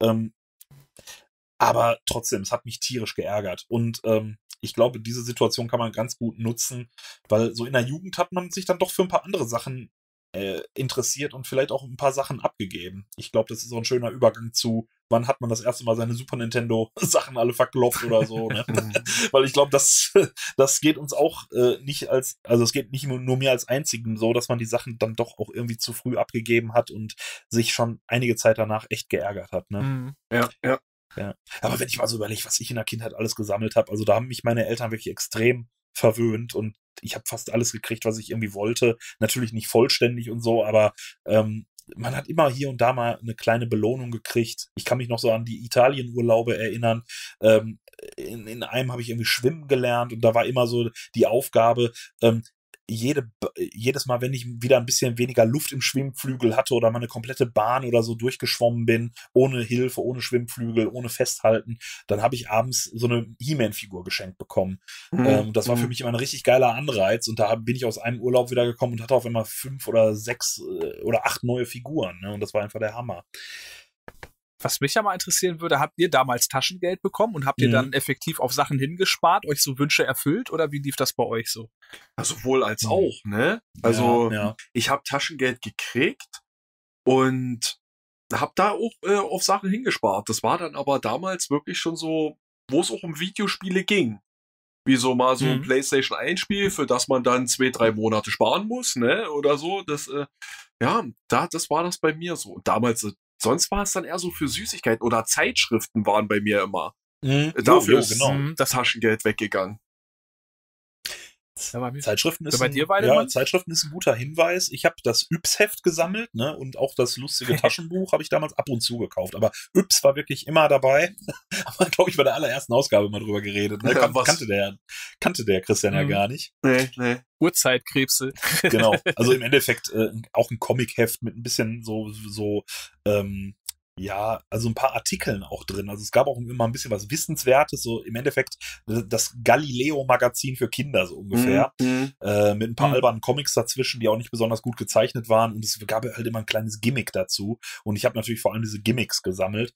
Aber trotzdem, es hat mich tierisch geärgert. Und ich glaube, diese Situation kann man ganz gut nutzen, weil so in der Jugend hat man sich dann doch für ein paar andere Sachen interessiert und vielleicht auch ein paar Sachen abgegeben. Ich glaube, das ist so ein schöner Übergang zu, wann hat man das erste Mal seine Super Nintendo-Sachen alle verklopft oder so, ne? Weil ich glaube, das geht uns auch nicht es geht nicht nur mir als Einzigen so, dass man die Sachen dann doch auch irgendwie zu früh abgegeben hat und sich schon einige Zeit danach echt geärgert hat, ne? Ja. Aber wenn ich mal so überlege, was ich in der Kindheit alles gesammelt habe, also da haben mich meine Eltern wirklich extrem verwöhnt und ich habe fast alles gekriegt, was ich irgendwie wollte. Natürlich nicht vollständig und so, aber man hat immer hier und da mal eine kleine Belohnung gekriegt. Ich kann mich noch so an die Italienurlaube erinnern. In einem habe ich irgendwie schwimmen gelernt und da war immer so die Aufgabe, jedes Mal, wenn ich wieder ein bisschen weniger Luft im Schwimmflügel hatte oder mal eine komplette Bahn oder so durchgeschwommen bin, ohne Hilfe, ohne Schwimmflügel, ohne Festhalten, dann habe ich abends so eine He-Man-Figur geschenkt bekommen. Das war für mich immer ein richtig geiler Anreiz und da bin ich aus einem Urlaub wieder gekommen und hatte auf einmal 5 oder 6 oder 8 neue Figuren, ne? Und das war einfach der Hammer. Was mich ja mal interessieren würde, habt ihr damals Taschengeld bekommen und habt ihr dann effektiv auf Sachen hingespart, euch so Wünsche erfüllt oder wie lief das bei euch so? Also wohl als auch, ne? Also ich habe Taschengeld gekriegt und habe da auch auf Sachen hingespart. Das war dann aber damals wirklich schon so, wo es auch um Videospiele ging. Wie so mal so ein PlayStation 1 Spiel, für das man dann 2-3 Monate sparen muss, ne? Oder so. Das war das bei mir so. Und damals, sonst war es dann eher so für Süßigkeiten oder Zeitschriften waren bei mir immer. Dafür ist das Taschengeld weggegangen. Zeitschriften ist Zeitschriften ist ein guter Hinweis. Ich habe das Yps-Heft gesammelt, ne, und auch das lustige Taschenbuch habe ich damals ab und zu gekauft. Aber Yps war wirklich immer dabei. Haben wir, glaube ich, bei der allerersten Ausgabe mal drüber geredet. Ne? Kannte der Christian ja gar nicht. Nee. Urzeitkrebse. Genau. Also im Endeffekt auch ein Comic-Heft mit ein bisschen also ein paar Artikeln auch drin. Also es gab auch immer ein bisschen was Wissenswertes, so im Endeffekt das Galileo-Magazin für Kinder so ungefähr. Mit ein paar albernen Comics dazwischen, die auch nicht besonders gut gezeichnet waren und es gab halt immer ein kleines Gimmick dazu und ich habe natürlich vor allem diese Gimmicks gesammelt.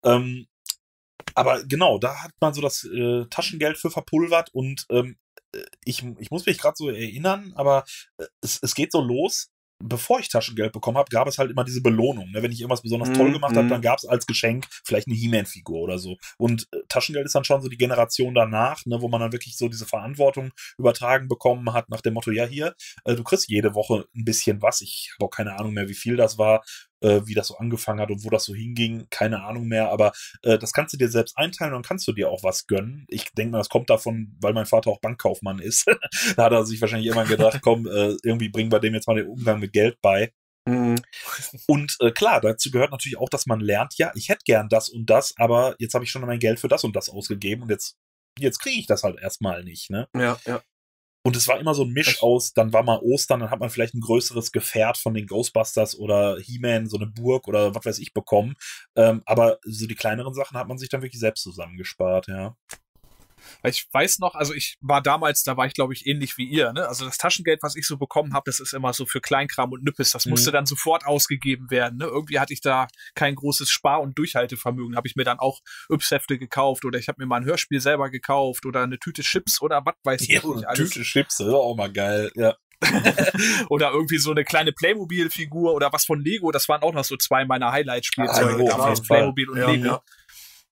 Aber genau, da hat man so das Taschengeld für verpulvert und ich muss mich gerade so erinnern, aber es geht so los. Bevor ich Taschengeld bekommen habe, gab es halt immer diese Belohnung. Ne? Wenn ich irgendwas besonders toll gemacht habe, dann gab es als Geschenk vielleicht eine He-Man-Figur oder so. Und Taschengeld ist dann schon so die Generation danach, ne, wo man dann wirklich so diese Verantwortung übertragen bekommen hat, nach dem Motto, ja hier, du kriegst jede Woche ein bisschen was. Ich habe auch keine Ahnung mehr, wie viel das war, wie das so angefangen hat und wo das so hinging. Keine Ahnung mehr, aber das kannst du dir selbst einteilen und dann kannst du dir auch was gönnen. Ich denke mal, das kommt davon, weil mein Vater auch Bankkaufmann ist. Da hat er sich wahrscheinlich immer gedacht, komm, irgendwie bringen wir dem jetzt mal den Umgang mit Geld bei. Und klar, dazu gehört natürlich auch, dass man lernt, ja, ich hätte gern das und das, aber jetzt habe ich schon mein Geld für das und das ausgegeben und jetzt kriege ich das halt erstmal nicht, ne? Ja. Und es war immer so ein Misch aus, dann war mal Ostern, dann hat man vielleicht ein größeres Gefährt von den Ghostbusters oder He-Man, so eine Burg oder was weiß ich bekommen. Aber so die kleineren Sachen hat man sich dann wirklich selbst zusammengespart, ja. Ich weiß noch, also ich war damals, da war ich glaube ich ähnlich wie ihr, ne? Also das Taschengeld, was ich so bekommen habe, das ist immer so für Kleinkram und Nüppes, das musste dann sofort ausgegeben werden, ne? Irgendwie hatte ich da kein großes Spar- und Durchhaltevermögen, habe ich mir dann auch Yps-Hefte gekauft oder ich habe mir mal ein Hörspiel selber gekauft oder eine Tüte Chips oder was weiß ich nicht alles. Tüte Chips, das ist auch mal geil, ja. Oder irgendwie so eine kleine Playmobil-Figur oder was von Lego, das waren auch noch so 2 meiner Highlight-Spielzeuge damals, Playmobil und Lego. Ja.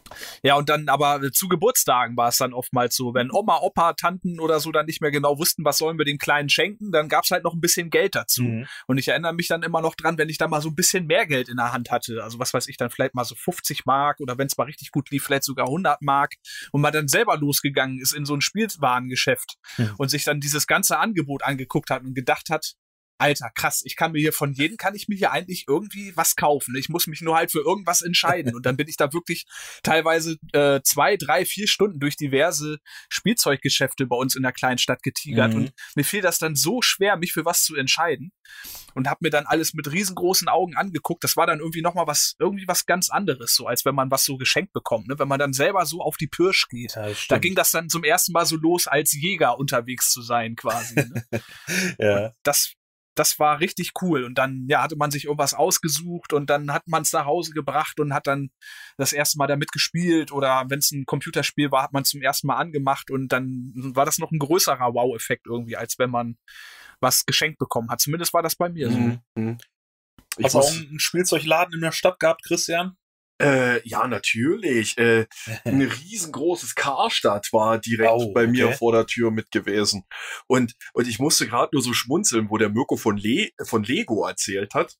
Ja, und dann aber zu Geburtstagen war es dann oftmals so, wenn Oma, Opa, Tanten oder so dann nicht mehr genau wussten, was sollen wir dem Kleinen schenken, dann gab's halt noch ein bisschen Geld dazu. Mhm. Und ich erinnere mich dann immer noch dran, wenn ich da mal so ein bisschen mehr Geld in der Hand hatte. Also was weiß ich, dann vielleicht mal so 50 Mark oder wenn es mal richtig gut lief, vielleicht sogar 100 Mark. Und man dann selber losgegangen ist in so ein Spielwarengeschäft und sich dann dieses ganze Angebot angeguckt hat und gedacht hat, Alter, krass, kann ich mir hier eigentlich irgendwie was kaufen. Ich muss mich nur halt für irgendwas entscheiden. Und dann bin ich da wirklich teilweise 2, 3, 4 Stunden durch diverse Spielzeuggeschäfte bei uns in der kleinen Stadt getigert. Und mir fiel das dann so schwer, mich für was zu entscheiden. Und habe mir dann alles mit riesengroßen Augen angeguckt. Das war dann irgendwie nochmal was ganz anderes, so als wenn man was so geschenkt bekommt. Ne? Wenn man dann selber so auf die Pirsch geht. Ja, da ging das dann zum ersten Mal so los, als Jäger unterwegs zu sein quasi. Ne? Ja. Das war richtig cool. Und dann, hatte man sich irgendwas ausgesucht und dann hat man es nach Hause gebracht und hat dann das erste Mal damit gespielt oder wenn es ein Computerspiel war, hat man es zum ersten Mal angemacht und dann war das noch ein größerer Wow-Effekt irgendwie, als wenn man was geschenkt bekommen hat. Zumindest war das bei mir so. Hast du auch einen Spielzeugladen in der Stadt gehabt, Christian? Ja, natürlich. Ein riesengroßes Karstadt war direkt bei mir vor der Tür mit gewesen. Und ich musste gerade nur so schmunzeln, wo der Mirko von Lego erzählt hat.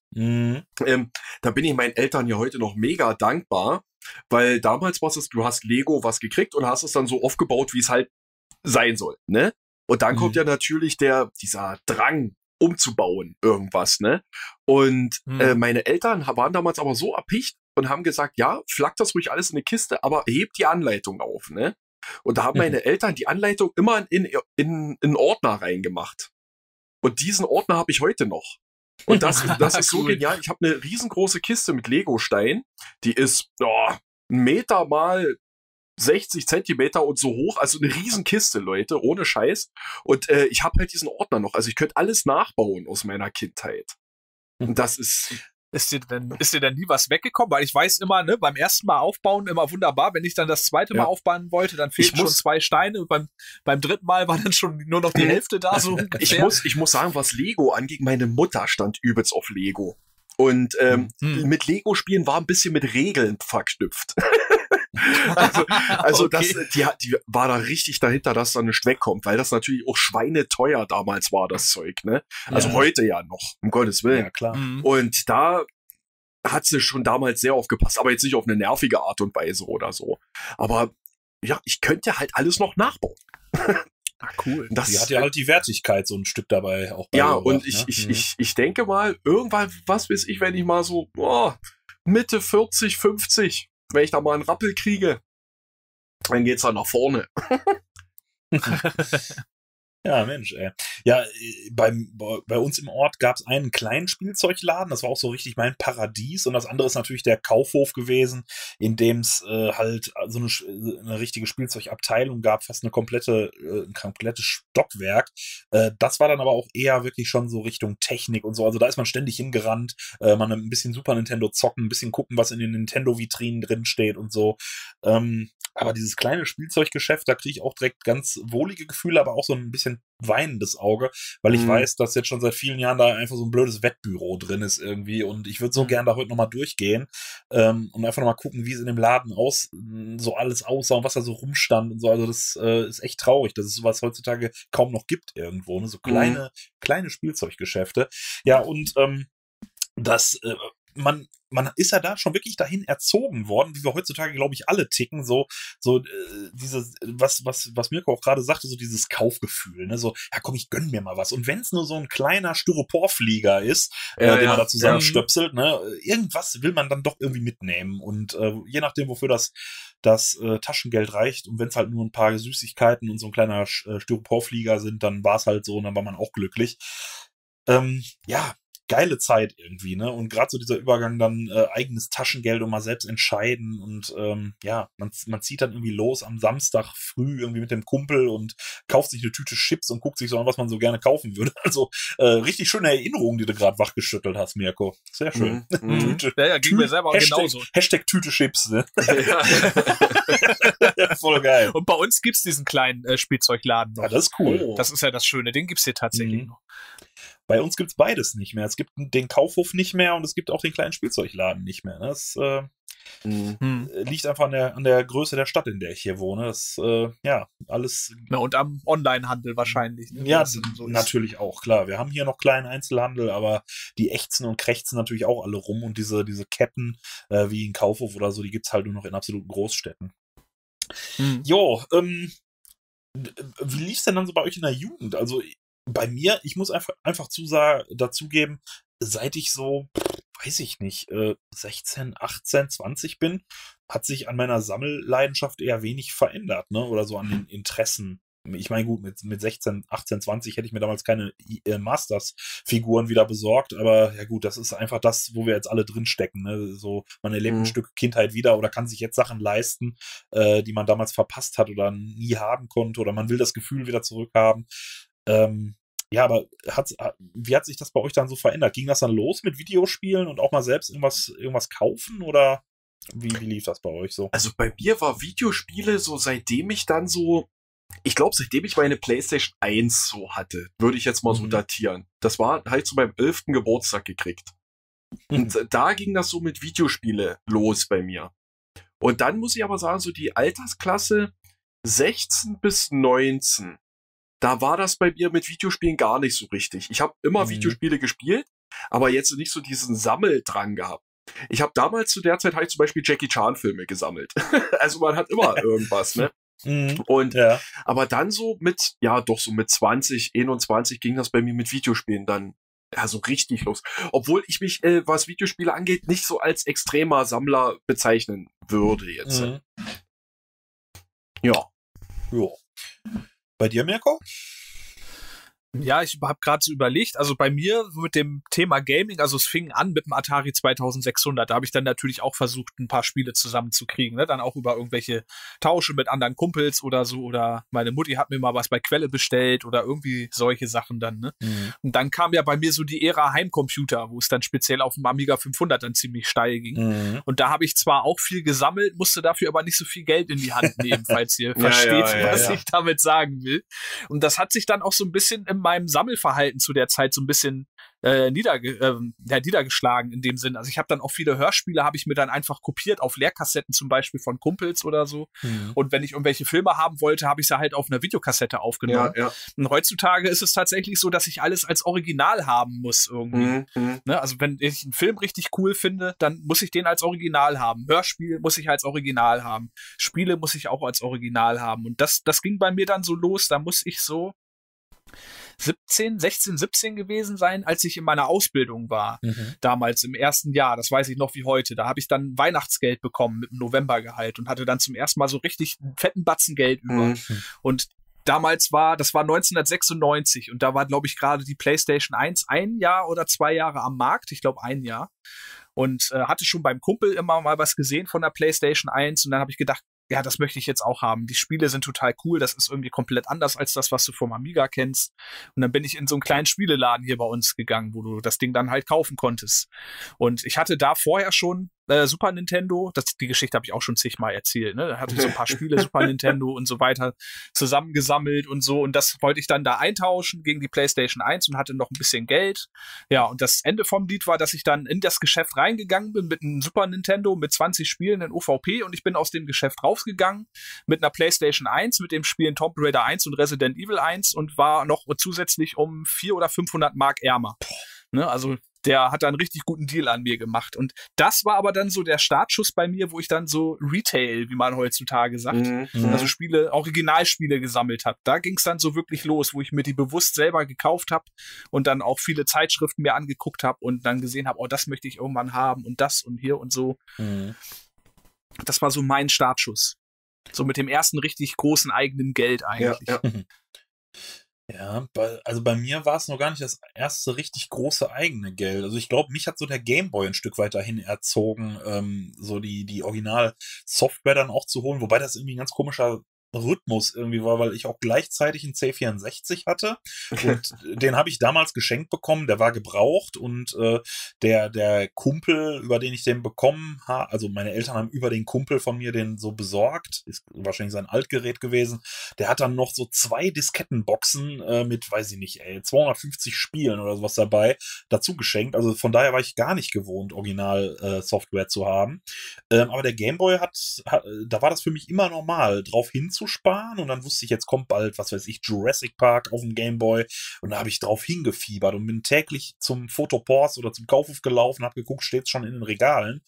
Da bin ich meinen Eltern ja heute noch mega dankbar, weil damals war es, du hast Lego was gekriegt und hast es dann so aufgebaut, wie es halt sein soll, ne? Und dann kommt ja natürlich dieser Drang, umzubauen, irgendwas, ne? Und meine Eltern waren damals aber so erpicht und haben gesagt, ja, flaggt das ruhig alles in eine Kiste, aber hebt die Anleitung auf, ne? Und da haben meine Eltern die Anleitung immer in einen Ordner reingemacht. Und diesen Ordner habe ich heute noch. Und das ist so genial. Ich habe eine riesengroße Kiste mit Lego-Stein. Die ist 1 Meter mal 60 Zentimeter und so hoch, also eine Riesenkiste, Leute, ohne Scheiß. Und ich habe halt diesen Ordner noch. Also ich könnte alles nachbauen aus meiner Kindheit. Und das ist... Ist dir denn nie was weggekommen? Weil ich weiß immer, ne, beim ersten Mal aufbauen immer wunderbar. Wenn ich dann das zweite Mal aufbauen wollte, dann fehlten schon 2 Steine. Beim dritten Mal war dann schon nur noch die Hälfte da. So ich muss sagen, was Lego angeht, meine Mutter stand übelst auf Lego. Und mit Lego-Spielen war ein bisschen mit Regeln verknüpft. Also okay. Die war da richtig dahinter, dass da nicht wegkommt, weil das natürlich auch schweineteuer damals war, das Zeug, ne? Also heute ja noch, um Gottes Willen. Ja, klar. Und da hat sie schon damals sehr aufgepasst, aber jetzt nicht auf eine nervige Art und Weise oder so. Aber ja, ich könnte halt alles noch nachbauen. Cool. Die hat ja halt die Wertigkeit so ein Stück dabei auch. Ja, und ich denke mal, irgendwann, was weiß ich, wenn ich mal so Mitte 40, 50, wenn ich da mal einen Rappel kriege, dann geht's dann nach vorne. Ja, Mensch, ey. Ja, bei uns im Ort gab es einen kleinen Spielzeugladen, das war auch so richtig mein Paradies, und das andere ist natürlich der Kaufhof gewesen, in dem es halt so eine richtige Spielzeugabteilung gab, fast ein komplettes Stockwerk. Das war dann aber auch eher wirklich schon so Richtung Technik und so, also da ist man ständig hingerannt, man ein bisschen Super Nintendo zocken, ein bisschen gucken, was in den Nintendo-Vitrinen drin steht und so. Aber dieses kleine Spielzeuggeschäft, da kriege ich auch direkt ganz wohlige Gefühle, aber auch so ein bisschen weinendes Auge, weil ich weiß, dass jetzt schon seit vielen Jahren da einfach so ein blödes Wettbüro drin ist irgendwie, und ich würde so gern da heute nochmal durchgehen und einfach nochmal gucken, wie es in dem Laden so alles aussah und was da so rumstand und so. Also das ist echt traurig, dass es sowas heutzutage kaum noch gibt irgendwo, ne? So kleine Spielzeuggeschäfte. Ja, und man ist ja da schon wirklich dahin erzogen worden, wie wir heutzutage, glaube ich, alle ticken, dieses, was Mirko auch gerade sagte, so dieses Kaufgefühl, ne, so, ja komm, ich gönn mir mal was. Und wenn es nur so ein kleiner Styroporflieger ist, den man da zusammenstöpselt, ne, irgendwas will man dann doch irgendwie mitnehmen. Und je nachdem, wofür das Taschengeld reicht, und wenn es halt nur ein paar Süßigkeiten und so ein kleiner Styroporflieger sind, dann war es halt so, und dann war man auch glücklich. Ja, geile Zeit irgendwie, ne? Und gerade so dieser Übergang dann eigenes Taschengeld und mal selbst entscheiden, und man zieht dann irgendwie los am Samstag früh irgendwie mit dem Kumpel und kauft sich eine Tüte Chips und guckt sich so an, was man so gerne kaufen würde. Also richtig schöne Erinnerungen, die du gerade wachgeschüttelt hast, Mirko. Sehr schön. Tüte, ging mir selber genauso. Hashtag Tüte Chips, ne? Ja. Voll geil. Und bei uns gibt's diesen kleinen Spielzeugladen noch. Ja, das ist cool. Oh. Das ist ja das Schöne, den gibt's hier tatsächlich noch. Bei uns gibt's beides nicht mehr. Es gibt den Kaufhof nicht mehr und es gibt auch den kleinen Spielzeugladen nicht mehr. Das Liegt einfach an der Größe der Stadt, in der ich hier wohne. Das, alles. Na, und am Onlinehandel wahrscheinlich. Ne? Ja, so natürlich auch, klar. Wir haben hier noch kleinen Einzelhandel, aber die ächzen und krächzen natürlich auch alle rum und diese Ketten, wie in Kaufhof oder so, die gibt's halt nur noch in absoluten Großstädten. Jo, wie lief's denn dann so bei euch in der Jugend? Also bei mir, ich muss einfach dazugeben, seit ich so, weiß ich nicht, 16, 18, 20 bin, hat sich an meiner Sammelleidenschaft eher wenig verändert, ne? Oder so an den Interessen. Ich meine, gut, mit 16, 18, 20 hätte ich mir damals keine Masters-Figuren wieder besorgt, aber ja gut, das ist einfach das, wo wir jetzt alle drin stecken, ne? So, man erlebt ein Stück Kindheit wieder oder kann sich jetzt Sachen leisten, die man damals verpasst hat oder nie haben konnte, oder man will das Gefühl wieder zurückhaben. Ja, aber wie hat sich das bei euch dann so verändert? Ging das dann los mit Videospielen und auch mal selbst irgendwas kaufen, oder wie lief das bei euch so? Also bei mir war Videospiele so, seitdem ich meine PlayStation 1 so hatte, würde ich jetzt mal so datieren. Das war halt zu meinem 11. Geburtstag gekriegt. Und da ging das so mit Videospiele los bei mir. Und dann muss ich aber sagen, so die Altersklasse 16 bis 19, da war das bei mir mit Videospielen gar nicht so richtig. Ich habe immer Videospiele gespielt, aber jetzt nicht so diesen Sammeldrang gehabt. Ich habe damals zu der Zeit halt zum Beispiel Jackie Chan Filme gesammelt. Also man hat immer irgendwas, ne? Und aber dann so mit 20, 21 ging das bei mir mit Videospielen dann so richtig los. Obwohl ich mich, was Videospiele angeht, nicht so als extremer Sammler bezeichnen würde jetzt. Ja. Bei dir, Mirko? Ja, ich habe gerade so überlegt, also bei mir mit dem Thema Gaming, also es fing an mit dem Atari 2600, da habe ich dann natürlich auch versucht, ein paar Spiele zusammenzukriegen, ne? Dann auch über irgendwelche Tausche mit anderen Kumpels oder so, oder meine Mutti hat mir mal was bei Quelle bestellt oder irgendwie solche Sachen dann, ne? Und dann kam ja bei mir so die Ära Heimcomputer, wo es dann speziell auf dem Amiga 500 dann ziemlich steil ging. Und da habe ich zwar auch viel gesammelt, musste dafür aber nicht so viel Geld in die Hand nehmen, falls ihr versteht, was ich damit sagen will. Und das hat sich dann auch so ein bisschen in meinem Sammelverhalten zu der Zeit so ein bisschen niedergeschlagen in dem Sinn. Also ich habe dann auch viele Hörspiele, habe ich mir dann einfach kopiert auf Leerkassetten zum Beispiel von Kumpels oder so. Und wenn ich irgendwelche Filme haben wollte, habe ich sie halt auf einer Videokassette aufgenommen. Und heutzutage ist es tatsächlich so, dass ich alles als Original haben muss irgendwie. Ne? Also wenn ich einen Film richtig cool finde, dann muss ich den als Original haben. Hörspiel muss ich als Original haben. Spiele muss ich auch als Original haben. Und das ging bei mir dann so los, da muss ich so 16 gewesen sein, als ich in meiner Ausbildung war. Damals im ersten Jahr, das weiß ich noch wie heute. Da habe ich dann Weihnachtsgeld bekommen mit dem Novembergehalt und hatte dann zum ersten Mal so richtig einen fetten Batzen Geld über. Und damals das war 1996 und da war, glaube ich, gerade die PlayStation 1 ein Jahr oder 2 Jahre am Markt. Ich glaube, 1 Jahr. Und hatte schon beim Kumpel immer mal was gesehen von der PlayStation 1 und dann habe ich gedacht, ja, das möchte ich jetzt auch haben. Die Spiele sind total cool. Das ist irgendwie komplett anders als das, was du vom Amiga kennst. Und dann bin ich in so einen kleinen Spieleladen hier bei uns gegangen, wo du das Ding dann halt kaufen konntest. Und ich hatte da vorher schon Super Nintendo, die Geschichte habe ich auch schon zigmal erzählt, ne? Da hatte ich so ein paar Spiele, Super Nintendo und so weiter zusammengesammelt und so. Und das wollte ich dann da eintauschen gegen die PlayStation 1 und hatte noch ein bisschen Geld. Ja, und das Ende vom Lied war, dass ich dann in das Geschäft reingegangen bin mit einem Super Nintendo mit 20 Spielen in OVP und ich bin aus dem Geschäft rausgegangen mit einer PlayStation 1, mit dem Spielen Tomb Raider 1 und Resident Evil 1 und war noch zusätzlich um 400 oder 500 Mark ärmer. Ne? Also der hat da einen richtig guten Deal an mir gemacht. Und das war aber dann so der Startschuss bei mir, wo ich dann so Retail, wie man heutzutage sagt, also Originalspiele gesammelt habe. Da ging es dann so wirklich los, wo ich mir die bewusst selber gekauft habe und dann auch viele Zeitschriften mir angeguckt habe und dann gesehen habe, oh, das möchte ich irgendwann haben und das und hier und so. Das war so mein Startschuss. So mit dem ersten richtig großen eigenen Geld eigentlich. Ja, also bei mir war es noch gar nicht das erste richtig große eigene Geld. Also ich glaube, mich hat so der Gameboy ein Stück weit dahin erzogen, so die Original-Software dann auch zu holen, wobei das irgendwie ein ganz komischer Rhythmus irgendwie war, weil ich auch gleichzeitig einen C64 hatte und den habe ich damals geschenkt bekommen, der war gebraucht und der Kumpel, über den ich den bekommen habe, also meine Eltern haben über den Kumpel von mir den so besorgt, ist wahrscheinlich sein Altgerät gewesen, der hat dann noch so 2 Diskettenboxen mit, weiß ich nicht, 250 Spielen oder sowas dabei, dazu geschenkt, also von daher war ich gar nicht gewohnt, Original Software zu haben, aber der Gameboy da war das für mich immer normal, drauf hinzusparen und dann wusste ich, jetzt kommt bald, was weiß ich, Jurassic Park auf dem Gameboy und da habe ich drauf hingefiebert und bin täglich zum Fotopors oder zum Kaufhof gelaufen, habe geguckt, steht's schon in den Regalen.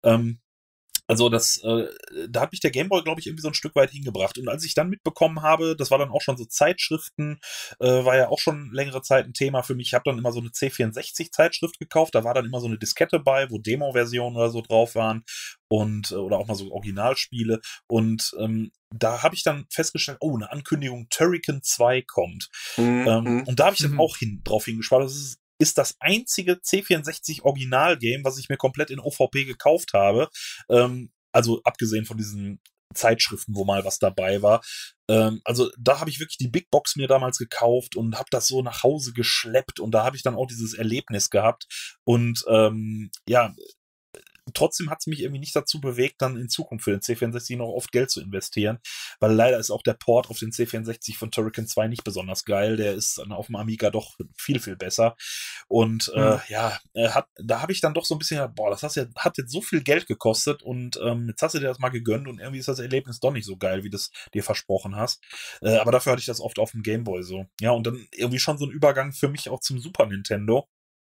Also da hat mich der Gameboy, glaube ich, irgendwie so ein Stück weit hingebracht. Und als ich dann mitbekommen habe, das war dann auch schon so Zeitschriften, war ja auch schon längere Zeit ein Thema für mich. Ich habe dann immer so eine C64-Zeitschrift gekauft, da war dann immer so eine Diskette bei, wo Demo-Versionen oder so drauf waren und oder auch mal so Originalspiele. Und da habe ich dann festgestellt, oh, eine Ankündigung, Turrican 2 kommt. Und da habe ich dann auch drauf hingespart. Das ist das einzige C64 Original-Game, was ich mir komplett in OVP gekauft habe. Also abgesehen von diesen Zeitschriften, wo mal was dabei war. Also da habe ich wirklich die Big Box mir damals gekauft und habe das so nach Hause geschleppt und da habe ich dann auch dieses Erlebnis gehabt. Und ja, trotzdem hat es mich irgendwie nicht dazu bewegt, dann in Zukunft für den C64 noch oft Geld zu investieren, weil leider ist auch der Port auf den C64 von Turrican 2 nicht besonders geil, der ist dann auf dem Amiga doch viel, viel besser und ja, da habe ich dann doch so ein bisschen gedacht, boah, hat jetzt so viel Geld gekostet und jetzt hast du dir das mal gegönnt und irgendwie ist das Erlebnis doch nicht so geil, wie du es dir versprochen hast, aber dafür hatte ich das oft auf dem Gameboy so, ja, und dann irgendwie schon so ein Übergang für mich auch zum Super Nintendo.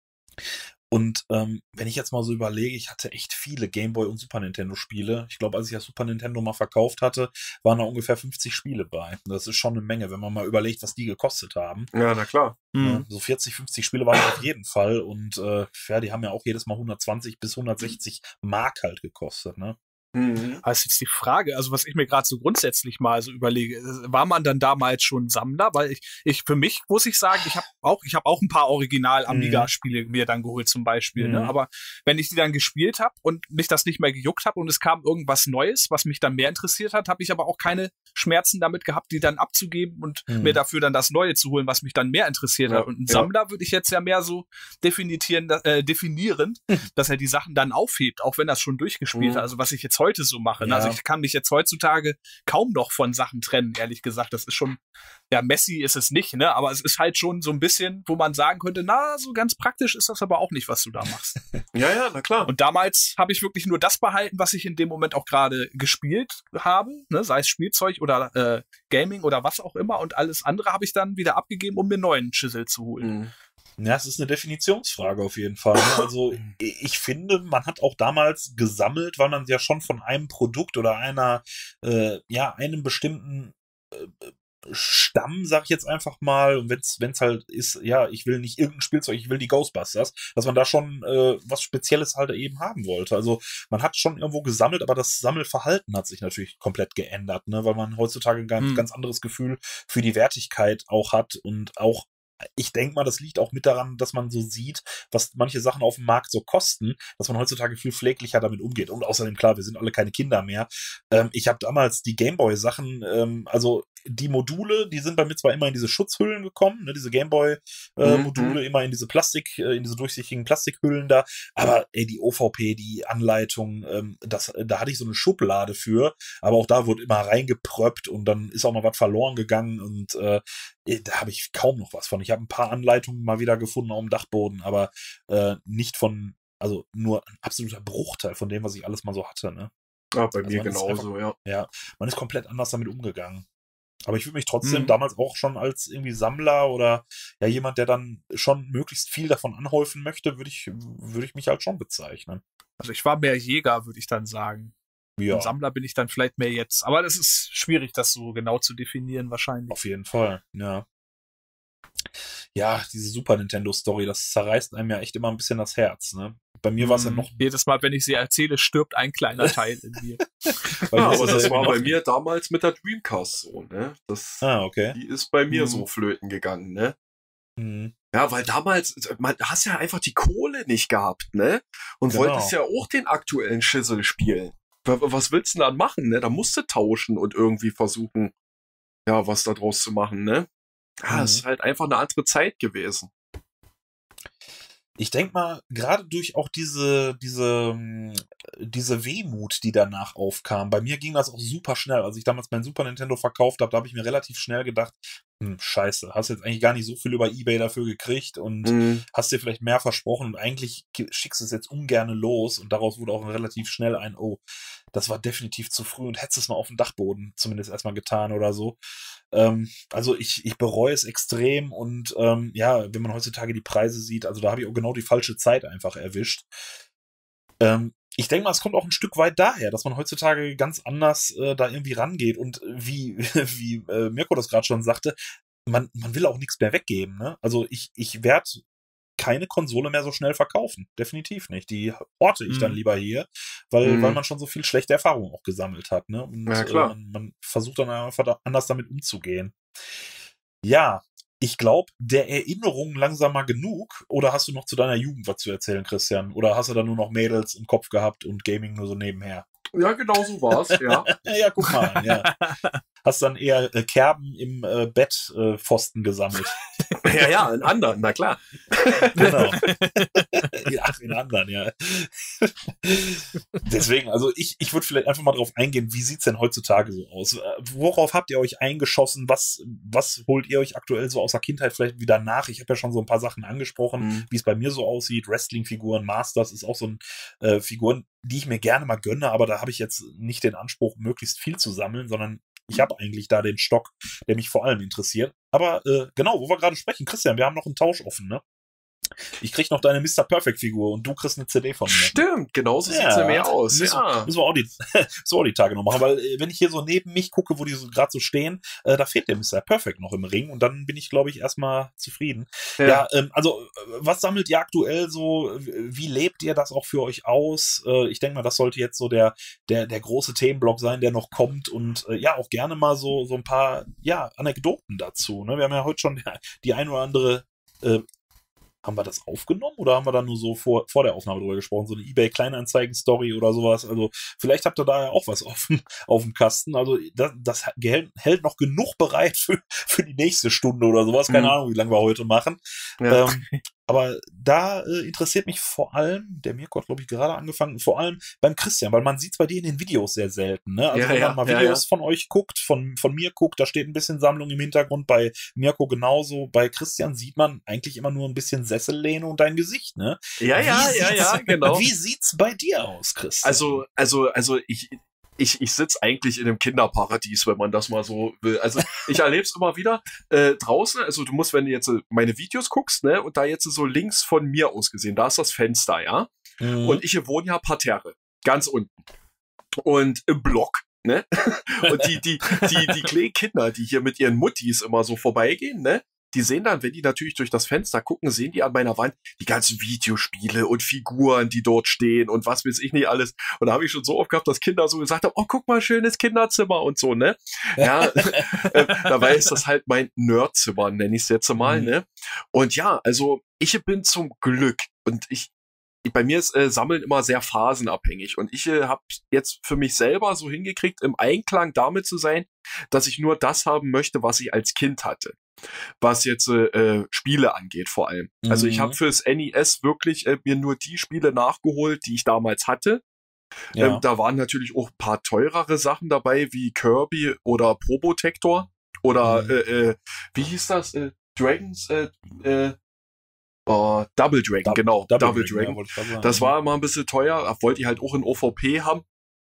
Und wenn ich jetzt mal so überlege, ich hatte echt viele Gameboy- und Super Nintendo-Spiele. Ich glaube, als ich das Super Nintendo mal verkauft hatte, waren da ungefähr 50 Spiele bei. Das ist schon eine Menge, wenn man mal überlegt, was die gekostet haben. Ja, na klar. So 40, 50 Spiele waren auf jeden Fall. Und ja, die haben ja auch jedes Mal 120 bis 160 Mark halt gekostet, ne? Das ist jetzt die Frage, also was ich mir gerade so grundsätzlich mal so überlege, war man dann damals schon Sammler? Weil ich für mich muss ich sagen, ich habe auch ein paar Original-Amiga-Spiele mir dann geholt zum Beispiel, ne? Aber wenn ich die dann gespielt habe und mich das nicht mehr gejuckt habe und es kam irgendwas Neues, was mich dann mehr interessiert hat, habe ich aber auch keine Schmerzen damit gehabt, die dann abzugeben und mir dafür dann das Neue zu holen, was mich dann mehr interessiert hat. Und ein Sammler würde ich jetzt ja mehr so definieren, dass er die Sachen dann aufhebt, auch wenn er es schon durchgespielt hat. Also was ich jetzt heute so mache. Ja. Also ich kann mich jetzt heutzutage kaum noch von Sachen trennen, ehrlich gesagt. Das ist schon, ja, messy ist es nicht, ne? Aber es ist halt schon so ein bisschen, wo man sagen könnte, na, so ganz praktisch ist das aber auch nicht, was du da machst. Ja, na klar. Und damals habe ich wirklich nur das behalten, was ich in dem Moment auch gerade gespielt habe, ne? Sei es Spielzeug oder Gaming oder was auch immer. Und alles andere habe ich dann wieder abgegeben, um mir einen neuen Schüssel zu holen. Ja, es ist eine Definitionsfrage auf jeden Fall. Also ich finde, man hat auch damals gesammelt, weil man ja schon von einem Produkt oder einem bestimmten Stamm, sag ich jetzt einfach mal, und wenn's halt ist, ja, ich will nicht irgendein Spielzeug, ich will die Ghostbusters, dass man da schon was Spezielles halt eben haben wollte. Also man hat schon irgendwo gesammelt, aber das Sammelverhalten hat sich natürlich komplett geändert, ne, weil man heutzutage ein ganz anderes Gefühl für die Wertigkeit auch hat und auch ich denke mal, das liegt auch mit daran, dass man so sieht, was manche Sachen auf dem Markt so kosten, dass man heutzutage viel pfleglicher damit umgeht. Und außerdem, klar, wir sind alle keine Kinder mehr. Ich habe damals die Gameboy-Sachen, also die Module, die sind bei mir zwar immer in diese Schutzhüllen gekommen, ne, diese Gameboy-Module immer in diese in diese durchsichtigen Plastikhüllen da, aber die OVP, die Anleitung, da hatte ich so eine Schublade für, aber auch da wurde immer reingepröppt und dann ist auch mal was verloren gegangen und da habe ich kaum noch was von. Ich habe ein paar Anleitungen mal wieder gefunden auf dem Dachboden, aber nicht von, also nur ein absoluter Bruchteil von dem, was ich alles mal so hatte, ne? Ja, bei mir genauso, ja. Ja, man ist komplett anders damit umgegangen. Aber ich würde mich trotzdem damals auch schon als irgendwie Sammler oder ja jemand, der dann schon möglichst viel davon anhäufen möchte, würde ich mich halt schon bezeichnen. Also ich war mehr Jäger, würde ich dann sagen. Ja. Und Sammler bin ich dann vielleicht mehr jetzt. Aber das ist schwierig, das so genau zu definieren wahrscheinlich. Auf jeden Fall, ja. Ja, diese Super Nintendo-Story, das zerreißt einem ja echt immer ein bisschen das Herz, ne? Bei mir war es ja noch... Jedes Mal, wenn ich sie erzähle, stirbt ein kleiner Teil in mir. Ja, aber das war bei mir damals mit der Dreamcast so, ne? Okay. Die ist bei mir so flöten gegangen, ne? Ja, weil damals, hast ja einfach die Kohle nicht gehabt, ne? Und wolltest ja auch den aktuellen Schissel spielen. Was willst du denn dann machen, ne? Da musst du tauschen und irgendwie versuchen, ja, was da draus zu machen, ne? Ja, es ist halt einfach eine andere Zeit gewesen. Ich denke mal, gerade durch auch diese Wehmut, die danach aufkam, bei mir ging das auch super schnell. Als ich damals mein Super Nintendo verkauft habe, da habe ich mir relativ schnell gedacht, scheiße, hast jetzt eigentlich gar nicht so viel über eBay dafür gekriegt und hast dir vielleicht mehr versprochen und eigentlich schickst du es jetzt ungern los und daraus wurde auch relativ schnell oh, das war definitiv zu früh und hättest es mal auf dem Dachboden zumindest erstmal getan oder so. Also ich bereue es extrem und ja, wenn man heutzutage die Preise sieht, also da habe ich auch genau die falsche Zeit einfach erwischt. Ich denke mal, es kommt auch ein Stück weit daher, dass man heutzutage ganz anders da irgendwie rangeht und wie Mirko das gerade schon sagte, man will auch nichts mehr weggeben, ne? Also ich werde keine Konsole mehr so schnell verkaufen. Definitiv nicht. Die horte ich dann lieber hier, weil man schon so viel schlechte Erfahrungen auch gesammelt hat, ne? Und ja, klar. Man versucht dann einfach anders damit umzugehen. Ja, ich glaube, der Erinnerung langsam mal genug. Oder hast du noch zu deiner Jugend was zu erzählen, Christian? Oder hast du da nur noch Mädels im Kopf gehabt und Gaming nur so nebenher? Ja, genau so war's, ja. Ja, guck mal, ja. Hast dann eher Kerben im Bettpfosten gesammelt. Ja, in anderen, na klar. Genau. Ach, in anderen, ja. Deswegen, also ich würde vielleicht einfach mal drauf eingehen, wie sieht's denn heutzutage so aus? Worauf habt ihr euch eingeschossen? Was holt ihr euch aktuell so aus der Kindheit vielleicht wieder nach? Ich habe ja schon so ein paar Sachen angesprochen, wie es bei mir so aussieht. Wrestling-Figuren, Masters ist auch so ein Figuren, die ich mir gerne mal gönne, aber da habe ich jetzt nicht den Anspruch, möglichst viel zu sammeln, sondern ich habe eigentlich da den Stock, der mich vor allem interessiert. Aber genau, wo wir gerade sprechen, Christian, wir haben noch einen Tausch offen, ne? Ich krieg noch deine Mr. Perfect-Figur und du kriegst eine CD von mir. Stimmt, genauso sieht's ja mehr aus. Müssen wir auch die Tage noch machen, weil wenn ich hier so neben mich gucke, wo die so gerade so stehen, da fehlt der Mr. Perfect noch im Ring und dann bin ich, glaube ich, erstmal zufrieden. Ja, also was sammelt ihr aktuell so? Wie lebt ihr das auch für euch aus? Ich denke mal, das sollte jetzt so der große Themenblock sein, der noch kommt und ja, auch gerne mal so ein paar Anekdoten dazu. Ne? Wir haben ja heute schon die ein oder andere haben wir das aufgenommen oder haben wir da nur so vor der Aufnahme drüber gesprochen? So eine eBay-Kleinanzeigen-Story oder sowas. Also vielleicht habt ihr da ja auch was auf dem Kasten. Also das hält noch genug bereit für die nächste Stunde oder sowas. Keine Ahnung, wie lange wir heute machen. Ja. Aber da interessiert mich vor allem, der Mirko hat, glaube ich, gerade angefangen, vor allem beim Christian, weil man sieht es bei dir in den Videos sehr selten. Ne? Also wenn man mal Videos von euch guckt, von mir guckt, da steht ein bisschen Sammlung im Hintergrund, bei Mirko genauso, bei Christian sieht man eigentlich immer nur ein bisschen Sessellehne und dein Gesicht, ne? Ja, genau. Wie sieht's bei dir aus, Christian? Also ich sitze eigentlich in einem Kinderparadies, wenn man das mal so will. Also ich erlebe es immer wieder draußen. Also du musst, wenn du jetzt meine Videos guckst, ne, und da jetzt so links von mir aus gesehen, da ist das Fenster, ja. Und ich wohne ja parterre, ganz unten. Und im Block, ne? Und die kleinen Kinder, die hier mit ihren Muttis immer so vorbeigehen, ne? Die sehen dann, wenn die natürlich durch das Fenster gucken, sehen die an meiner Wand die ganzen Videospiele und Figuren, die dort stehen und was weiß ich nicht alles. Und da habe ich schon so oft gehabt, dass Kinder so gesagt haben, oh, guck mal, schönes Kinderzimmer und so, ne? Ja, dabei ist das halt mein Nerdzimmer, nenne ich es jetzt mal, ne? Und ja, also ich bin zum Glück und bei mir ist Sammeln immer sehr phasenabhängig und ich habe jetzt für mich selber so hingekriegt, im Einklang damit zu sein, dass ich nur das haben möchte, was ich als Kind hatte. Was jetzt Spiele angeht vor allem. Also ich habe fürs NES wirklich mir nur die Spiele nachgeholt, die ich damals hatte. Ja. Da waren natürlich auch ein paar teurere Sachen dabei, wie Kirby oder Probotector oder wie hieß das? Dragons? Double Dragon, genau. Double Dragon. Ja, das war immer ein bisschen teuer, wollte ich halt auch in OVP haben.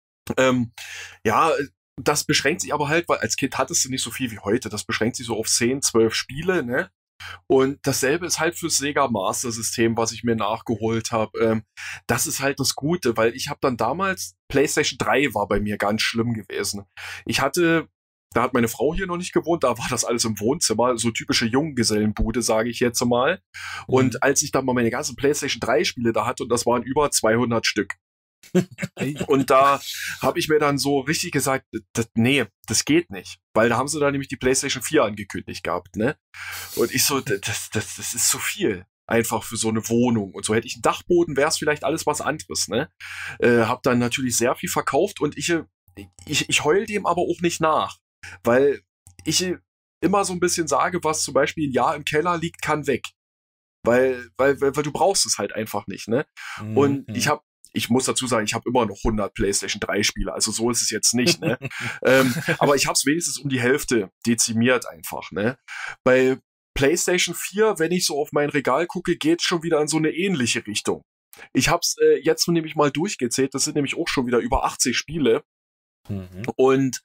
Das beschränkt sich aber halt, weil als Kind hattest du nicht so viel wie heute. Das beschränkt sich so auf 10, 12 Spiele, ne? Und dasselbe ist halt fürs Sega Master System, was ich mir nachgeholt habe. Das ist halt das Gute, weil ich habe dann damals, PlayStation 3 war bei mir ganz schlimm gewesen. Da hat meine Frau hier noch nicht gewohnt, da war das alles im Wohnzimmer, so typische Junggesellenbude, sage ich jetzt mal. Und als ich dann mal meine ganzen PlayStation 3 Spiele da hatte, und das waren über 200 Stück, und da habe ich mir dann so richtig gesagt, nee, das geht nicht. Weil da haben sie dann nämlich die PlayStation 4 angekündigt gehabt, ne? Und ich so, das ist zu viel. Einfach für so eine Wohnung. Und so hätte ich einen Dachboden, wäre es vielleicht alles was anderes, ne? Hab dann natürlich sehr viel verkauft und ich heul dem aber auch nicht nach. Weil ich immer so ein bisschen sage, was zum Beispiel ein Jahr im Keller liegt, kann weg. Weil du brauchst es halt einfach nicht, ne? Und ich muss dazu sagen, ich habe immer noch 100 PlayStation 3 Spiele, also so ist es jetzt nicht, ne? Aber ich habe es wenigstens um die Hälfte dezimiert einfach, ne? Bei PlayStation 4, wenn ich so auf mein Regal gucke, geht es schon wieder in so eine ähnliche Richtung. Ich habe es jetzt nämlich mal durchgezählt, das sind nämlich auch schon wieder über 80 Spiele. Und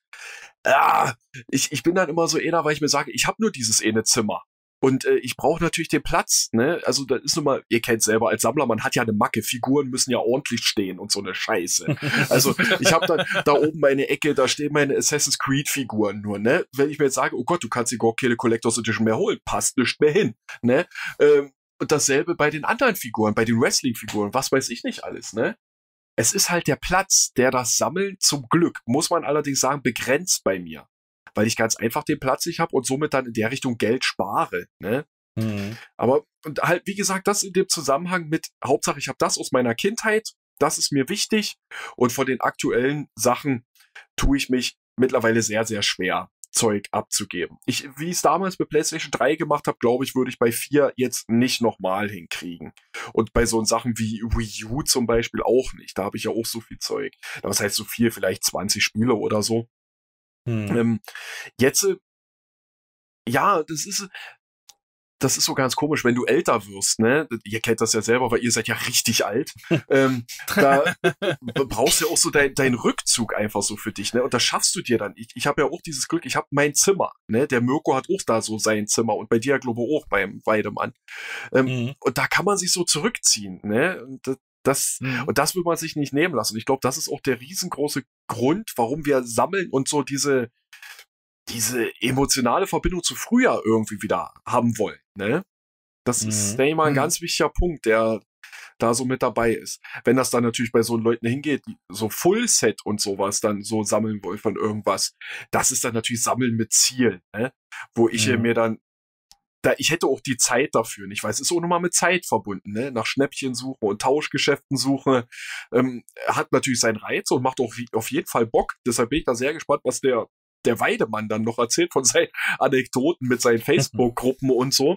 ich bin dann immer so eher, weil ich mir sage, ich habe nur dieses eine Zimmer. Und ich brauche natürlich den Platz, ne? Also da ist nun mal, ihr kennt selber als Sammler, man hat ja eine Macke, Figuren müssen ja ordentlich stehen und so eine Scheiße. Also ich habe dann da oben meine Ecke, da stehen meine Assassin's Creed Figuren nur, ne? Wenn ich mir jetzt sage, oh Gott, du kannst die Gorkele Collectors Edition mehr holen, passt nicht mehr hin, ne? Und dasselbe bei den anderen Figuren, bei den Wrestling-Figuren, was weiß ich nicht alles, ne? Es ist halt der Platz, der das Sammeln zum Glück, muss man allerdings sagen, begrenzt bei mir. Weil ich ganz einfach den Platz nicht habe und somit dann in der Richtung Geld spare, ne? Aber und halt, wie gesagt, das in dem Zusammenhang mit, Hauptsache ich habe das aus meiner Kindheit, das ist mir wichtig und von den aktuellen Sachen tue ich mich mittlerweile sehr, sehr schwer, Zeug abzugeben. Wie ich es damals bei PlayStation 3 gemacht habe, glaube ich, würde ich bei 4 jetzt nicht nochmal hinkriegen. Und bei so Sachen wie Wii U zum Beispiel auch nicht. Da habe ich ja auch so viel Zeug. Das heißt so viel, vielleicht 20 Spiele oder so. Jetzt, ja, das ist so ganz komisch, wenn du älter wirst, ne? Ihr kennt das ja selber, weil ihr seid ja richtig alt. Da brauchst du ja auch so deinen Rückzug einfach so für dich, ne? Und das schaffst du dir dann. Ich habe ja auch dieses Glück, ich habe mein Zimmer, ne? Der Mirko hat auch da so sein Zimmer und bei dir, glaube ich, auch beim Weidemann. Und da kann man sich so zurückziehen, ne? Und das will man sich nicht nehmen lassen. Ich glaube, das ist auch der riesengroße Grund, warum wir sammeln und so diese emotionale Verbindung zu früher irgendwie wieder haben wollen, ne? Das ist, denke ich mal, ein ganz wichtiger Punkt, der da so mit dabei ist. Wenn das dann natürlich bei so Leuten hingeht, die so Full-Set und sowas dann so sammeln wollen von irgendwas, das ist dann natürlich Sammeln mit Ziel, ne? Wo ich mir dann ich hätte auch die Zeit dafür nicht, weil es ist auch nochmal mit Zeit verbunden, ne? Nach Schnäppchen suche und Tauschgeschäften suche, hat natürlich seinen Reiz und macht auch auf jeden Fall Bock. Deshalb bin ich da sehr gespannt, was der Weidemann dann noch erzählt von seinen Anekdoten mit seinen Facebook-Gruppen und so.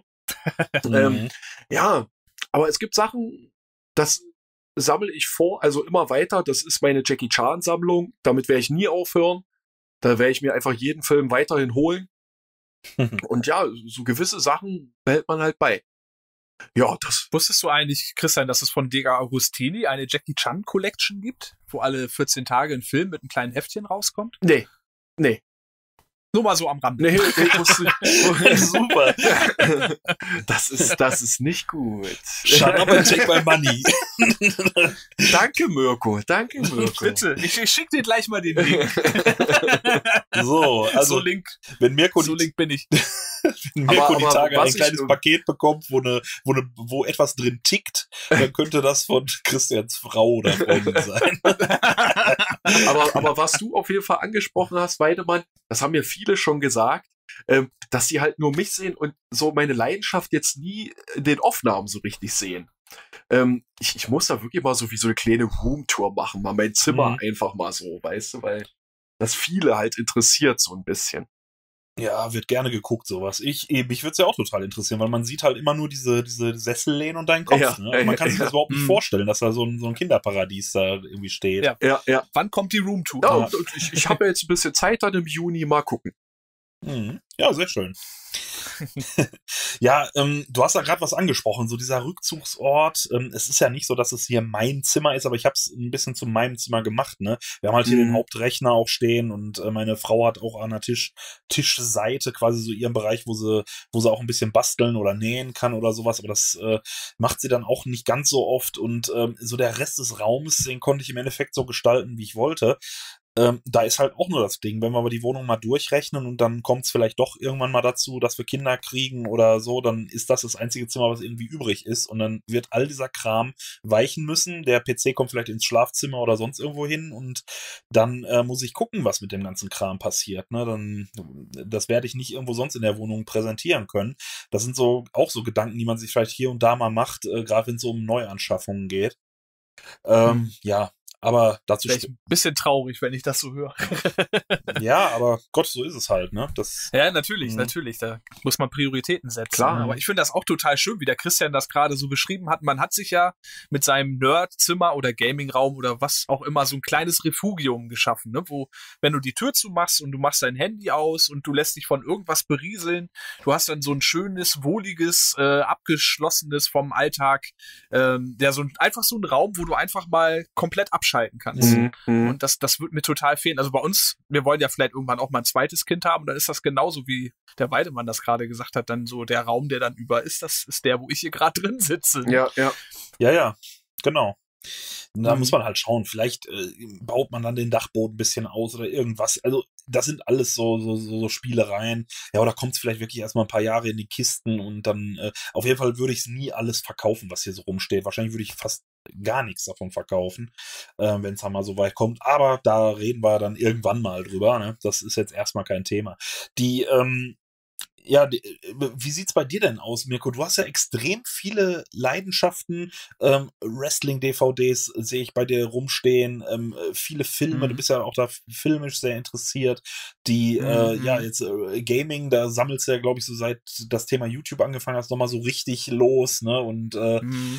Ja, aber es gibt Sachen, das sammle ich also immer weiter. Das ist meine Jackie Chan-Sammlung. Damit werde ich nie aufhören. Da werde ich mir einfach jeden Film weiterhin holen. Und ja, so gewisse Sachen behält man halt bei. Ja, das. Wusstest du eigentlich, Christian, dass es von Dega Agostini eine Jackie Chan Collection gibt, wo alle 14 Tage ein Film mit einem kleinen Heftchen rauskommt? Nee. Nur mal so am Rand. Nee, super. Das ist nicht gut. Shut up and take my money. Danke, Mirko. Bitte, ich schicke dir gleich mal den Link. So, also wenn Mirko bin ich. Wenn Mirko die Tage ein kleines Paket bekommt, wo etwas drin tickt, dann könnte das von Christians Frau oder Freundin sein. aber was du auf jeden Fall angesprochen hast, Weidemann, das haben mir viele schon gesagt, dass sie halt nur mich sehen und so meine Leidenschaft jetzt nie in den Aufnahmen so richtig sehen. Ich muss da wirklich mal so wie so eine kleine Roomtour machen, mal mein Zimmer einfach mal so, weißt du, weil das viele halt interessiert so ein bisschen. Ja, wird gerne geguckt, sowas. Mich würde es ja auch total interessieren, weil man sieht halt immer nur diese Sessellehnen und deinen Kopf. Ja, ne? Man kann sich das überhaupt nicht vorstellen, dass da so ein Kinderparadies da irgendwie steht. Ja. Wann kommt die Roomtour? Ja, und ich habe ja jetzt ein bisschen Zeit dann im Juni, mal gucken. Ja, sehr schön. Ja, du hast da gerade was angesprochen, so dieser Rückzugsort. Es ist ja nicht so, dass es hier mein Zimmer ist, aber ich habe es ein bisschen zu meinem Zimmer gemacht. Ne? Wir haben halt hier den Hauptrechner auch stehen und meine Frau hat auch an der Tischseite quasi so ihren Bereich, wo sie auch ein bisschen basteln oder nähen kann oder sowas. Aber das macht sie dann auch nicht ganz so oft und so der Rest des Raums, den konnte ich im Endeffekt so gestalten, wie ich wollte. Da ist halt auch nur das Ding, wenn wir aber die Wohnung mal durchrechnen und dann kommt es vielleicht doch irgendwann mal dazu, dass wir Kinder kriegen oder so, dann ist das einzige Zimmer, was irgendwie übrig ist und dann wird all dieser Kram weichen müssen. Der PC kommt vielleicht ins Schlafzimmer oder sonst irgendwo hin und dann muss ich gucken, was mit dem ganzen Kram passiert. Ne? Das werde ich nicht irgendwo sonst in der Wohnung präsentieren können. Das sind auch so Gedanken, die man sich vielleicht hier und da mal macht, gerade wenn es so um Neuanschaffungen geht. Ja, Aber dazu wäre ich ein bisschen traurig, wenn ich das so höre. Ja, aber Gott, so ist es halt, ne? Ja, natürlich. Da muss man Prioritäten setzen. Klar. Aber ich finde das auch total schön, wie der Christian das gerade so beschrieben hat. Man hat sich ja mit seinem Nerdzimmer oder Gamingraum oder was auch immer so ein kleines Refugium geschaffen, ne? Wo, wenn du die Tür zumachst und du machst dein Handy aus und du lässt dich von irgendwas berieseln, du hast dann so ein schönes, wohliges, abgeschlossenes vom Alltag, einfach so ein Raum, wo du einfach mal komplett abschalten kannst. Und das wird mir total fehlen. Also bei uns, wir wollen ja vielleicht irgendwann auch mal ein zweites Kind haben, dann ist das genauso, wie der Weidemann das gerade gesagt hat, dann so der Raum, der dann über ist, das ist der, wo ich hier gerade drin sitze. Ja, genau. Da muss man halt schauen, vielleicht baut man dann den Dachboden ein bisschen aus oder irgendwas. Also das sind alles so Spielereien. Ja, oder kommt es vielleicht wirklich erstmal ein paar Jahre in die Kisten und dann auf jeden Fall würde ich es nie alles verkaufen, was hier so rumsteht. Wahrscheinlich würde ich fast gar nichts davon verkaufen, wenn es mal so weit kommt. Aber da reden wir dann irgendwann mal drüber. Ne? Das ist jetzt erstmal kein Thema. Wie sieht's bei dir denn aus, Mirko? Du hast ja extrem viele Leidenschaften. Wrestling-DVDs sehe ich bei dir rumstehen. Viele Filme, du bist ja auch da filmisch sehr interessiert. Gaming, da sammelst du ja, glaube ich, so seit das Thema YouTube angefangen hast, nochmal so richtig los, ne? Und da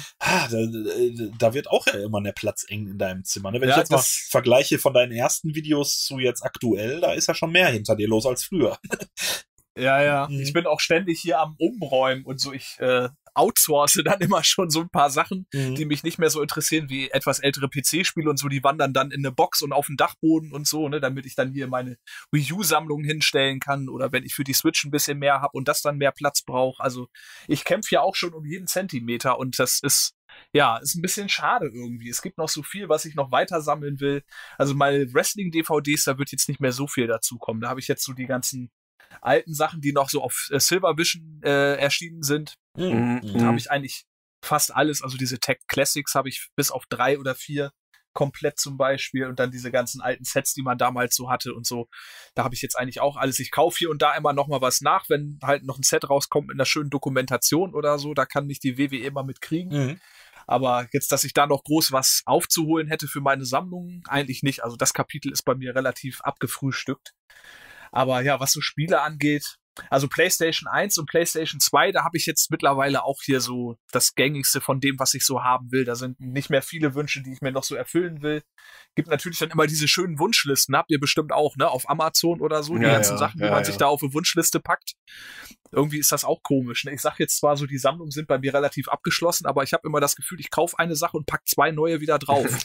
wird auch ja immer der Platz eng in deinem Zimmer. Ne? Wenn ich jetzt mal vergleiche von deinen ersten Videos zu jetzt aktuell, da ist ja schon mehr hinter dir los als früher. Ja. Ich bin auch ständig hier am Umräumen und so. Ich outsource dann immer schon so ein paar Sachen, die mich nicht mehr so interessieren, wie etwas ältere PC-Spiele und so. Die wandern dann in eine Box und auf den Dachboden und so, ne, damit ich dann hier meine Wii U-Sammlung hinstellen kann oder wenn ich für die Switch ein bisschen mehr habe und das dann mehr Platz brauche. Also ich kämpfe ja auch schon um jeden Zentimeter und das ist ein bisschen schade irgendwie. Es gibt noch so viel, was ich noch weiter sammeln will. Also meine Wrestling-DVDs, da wird jetzt nicht mehr so viel dazu kommen. Da habe ich jetzt so die ganzen alten Sachen, die noch so auf Silvervision erschienen sind. Da habe ich eigentlich fast alles, also diese Tech Classics habe ich bis auf 3 oder 4 komplett zum Beispiel und dann diese ganzen alten Sets, die man damals so hatte und so. Da habe ich jetzt eigentlich auch alles. Ich kaufe hier und da immer noch mal was nach, wenn halt noch ein Set rauskommt mit einer schönen Dokumentation oder so. Da kann mich die WWE immer mitkriegen. Aber jetzt, dass ich da noch groß was aufzuholen hätte für meine Sammlung, eigentlich nicht. Also das Kapitel ist bei mir relativ abgefrühstückt. Aber ja, was so Spiele angeht, also PlayStation 1 und PlayStation 2, da habe ich jetzt mittlerweile auch hier so das Gängigste von dem, was ich so haben will. Da sind nicht mehr viele Wünsche, die ich mir noch so erfüllen will. Gibt natürlich dann immer diese schönen Wunschlisten, habt ihr bestimmt auch, ne, auf Amazon oder so, die ganzen Sachen, die man sich da auf eine Wunschliste packt. Irgendwie ist das auch komisch, ne? Ich sag jetzt zwar so, die Sammlungen sind bei mir relativ abgeschlossen, aber ich habe immer das Gefühl, ich kaufe eine Sache und pack 2 neue wieder drauf.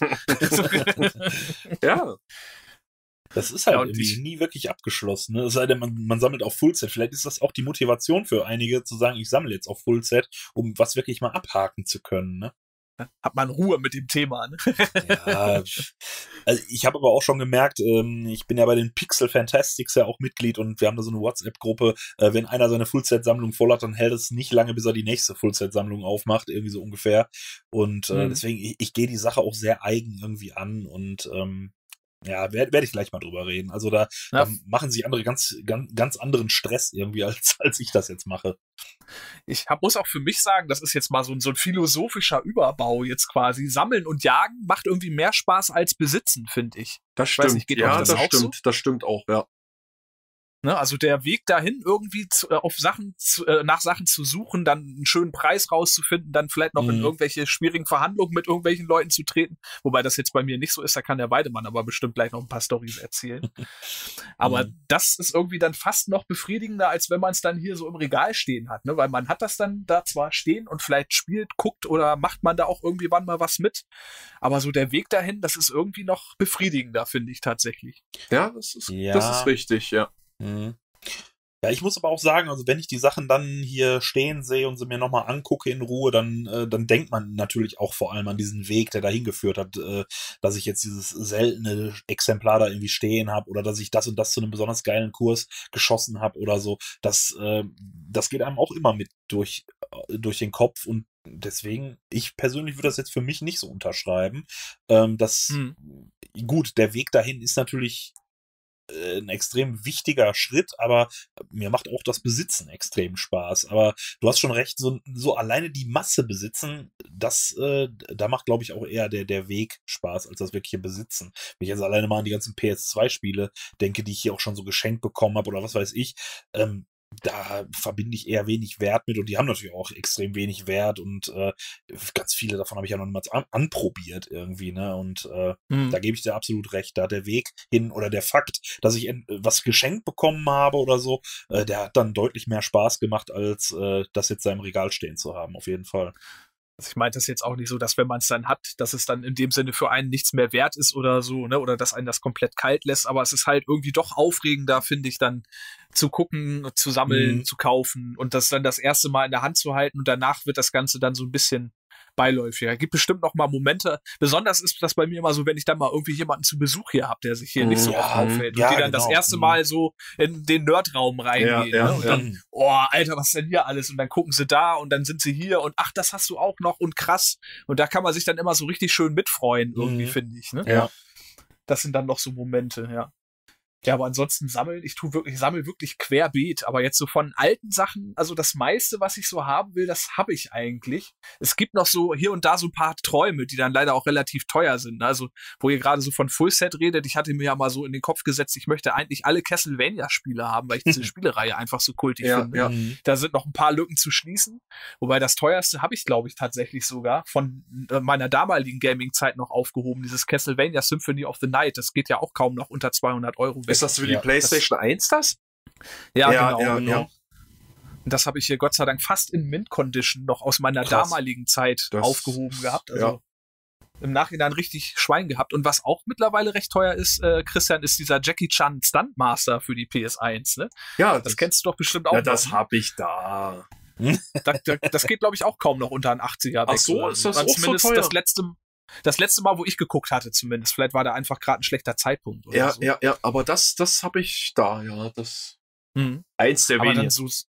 Ja. Das ist halt irgendwie nie wirklich abgeschlossen. Ne? Es sei denn, man sammelt auf Fullset. Vielleicht ist das auch die Motivation für einige, zu sagen, ich sammle jetzt auf Fullset, um was wirklich mal abhaken zu können. Ne? Hat man Ruhe mit dem Thema. Ne? Ja, also ich habe aber auch schon gemerkt, ich bin ja bei den Pixel Fantastics ja auch Mitglied und wir haben da so eine WhatsApp-Gruppe. Wenn einer seine Fullset-Sammlung voll hat, dann hält es nicht lange, bis er die nächste Fullset-Sammlung aufmacht, irgendwie so ungefähr. Und deswegen, ich gehe die Sache auch sehr eigen irgendwie an und werde ich gleich mal drüber reden. Also da machen sich andere ganz anderen Stress irgendwie, als ich das jetzt mache. Ich muss auch für mich sagen, das ist jetzt mal so ein philosophischer Überbau jetzt quasi. Sammeln und Jagen macht irgendwie mehr Spaß als Besitzen, finde ich. Das stimmt. Weiß nicht, geht euch das auch stimmt. so? Das stimmt auch, ja. Ne, also der Weg dahin, irgendwie nach Sachen zu suchen, dann einen schönen Preis rauszufinden, dann vielleicht noch in irgendwelche schwierigen Verhandlungen mit irgendwelchen Leuten zu treten. Wobei das jetzt bei mir nicht so ist, da kann der Weidemann aber bestimmt gleich noch ein paar Storys erzählen. Aber das ist irgendwie dann fast noch befriedigender, als wenn man es dann hier so im Regal stehen hat, ne? Weil man hat das dann da zwar stehen und vielleicht spielt, guckt oder macht man da auch irgendwie wann mal was mit. Aber so der Weg dahin, das ist irgendwie noch befriedigender, finde ich tatsächlich. Ja, das ist richtig, ja. Ja, ich muss aber auch sagen, also wenn ich die Sachen dann hier stehen sehe und sie mir nochmal angucke in Ruhe, dann denkt man natürlich auch vor allem an diesen Weg, der dahin geführt hat, dass ich jetzt dieses seltene Exemplar da irgendwie stehen habe oder dass ich das und das zu einem besonders geilen Kurs geschossen habe oder so. Das geht einem auch immer mit durch den Kopf und deswegen, ich persönlich würde das jetzt für mich nicht so unterschreiben. Gut, der Weg dahin ist natürlich ein extrem wichtiger Schritt, aber mir macht auch das Besitzen extrem Spaß. Aber du hast schon recht, so alleine die Masse besitzen, da macht, glaube ich, auch eher der Weg Spaß, als das wirkliche Besitzen. Wenn ich jetzt alleine mal an die ganzen PS2-Spiele denke, die ich hier auch schon so geschenkt bekommen habe oder was weiß ich, da verbinde ich eher wenig Wert mit und die haben natürlich auch extrem wenig Wert und ganz viele davon habe ich ja noch niemals anprobiert irgendwie, ne? Und da gebe ich dir absolut recht. Da der Weg hin oder der Fakt, dass ich was geschenkt bekommen habe oder so, der hat dann deutlich mehr Spaß gemacht, als das jetzt da im Regal stehen zu haben, auf jeden Fall. Also ich meine das jetzt auch nicht so, dass wenn man es dann hat, dass es dann in dem Sinne für einen nichts mehr wert ist oder so, ne? Oder dass einen das komplett kalt lässt, aber es ist halt irgendwie doch aufregender, finde ich, dann zu gucken, zu sammeln, zu kaufen und das dann das erste Mal in der Hand zu halten und danach wird das Ganze dann so ein bisschen beiläufiger. Gibt bestimmt noch mal Momente. Besonders ist das bei mir immer so, wenn ich dann mal irgendwie jemanden zu Besuch hier habe, der sich hier nicht so oft auffällt und die dann das erste Mal so in den Nerdraum reingehen. Ne? Und dann, oh, Alter, was ist denn hier alles? Und dann gucken sie da und dann sind sie hier und ach, das hast du auch noch und krass. Und da kann man sich dann immer so richtig schön mitfreuen, irgendwie, finde ich. Ne? Ja. Das sind dann noch so Momente, ja. Ja, aber ansonsten sammle wirklich querbeet. Aber jetzt so von alten Sachen, also das meiste, was ich so haben will, das habe ich eigentlich. Es gibt noch so hier und da so ein paar Träume, die dann leider auch relativ teuer sind. Also, wo ihr gerade so von Fullset redet, ich hatte mir ja mal so in den Kopf gesetzt, ich möchte eigentlich alle Castlevania-Spiele haben, weil ich diese Spielereihe einfach so kultig finde. Ja. Da sind noch ein paar Lücken zu schließen. Wobei das teuerste habe ich, glaube ich, tatsächlich sogar von meiner damaligen Gaming-Zeit noch aufgehoben. Dieses Castlevania Symphony of the Night, das geht ja auch kaum noch unter 200 Euro. Ist das für die PlayStation 1 das? Ja, genau. Und das habe ich hier Gott sei Dank fast in Mint-Condition noch aus meiner damaligen Zeit aufgehoben gehabt. Also im Nachhinein richtig Schwein gehabt. Und was auch mittlerweile recht teuer ist, Christian, ist dieser Jackie Chan Stuntmaster für die PS1. Ne? Ja, das kennst du doch bestimmt auch. Ja, das habe ich da. Das geht, glaube ich, auch kaum noch unter einen 80er. Ach so, ist das auch so teuer? Das letzte Mal, wo ich geguckt hatte zumindest. Vielleicht war da einfach gerade ein schlechter Zeitpunkt. Oder so. Ja, aber das habe ich da, ja. Das eins der wenigen.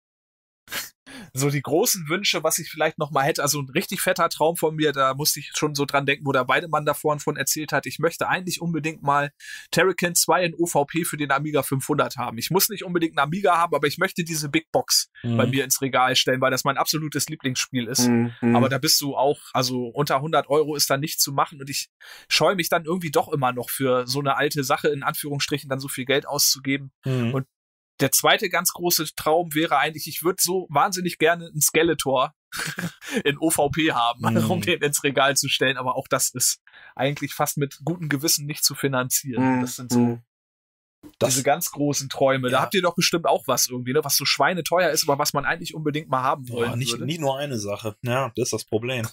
So die großen Wünsche, was ich vielleicht noch mal hätte, also ein richtig fetter Traum von mir, da musste ich schon so dran denken, wo der Weidemann da vorhin von erzählt hat, ich möchte eigentlich unbedingt mal Terrakin 2 in OVP für den Amiga 500 haben. Ich muss nicht unbedingt einen Amiga haben, aber ich möchte diese Big Box bei mir ins Regal stellen, weil das mein absolutes Lieblingsspiel ist. Aber da bist du auch, also unter 100 Euro ist da nichts zu machen und ich scheue mich dann irgendwie doch immer noch für so eine alte Sache, in Anführungsstrichen, dann so viel Geld auszugeben. Und der zweite ganz große Traum wäre eigentlich, ich würde so wahnsinnig gerne einen Skeletor in OVP haben, um den ins Regal zu stellen, aber auch das ist eigentlich fast mit gutem Gewissen nicht zu finanzieren. Das sind so diese ganz großen Träume. Da habt ihr doch bestimmt auch was irgendwie, ne? Was so schweineteuer ist, aber was man eigentlich unbedingt mal haben wollen würde. Nicht nur eine Sache. Ja, das ist das Problem.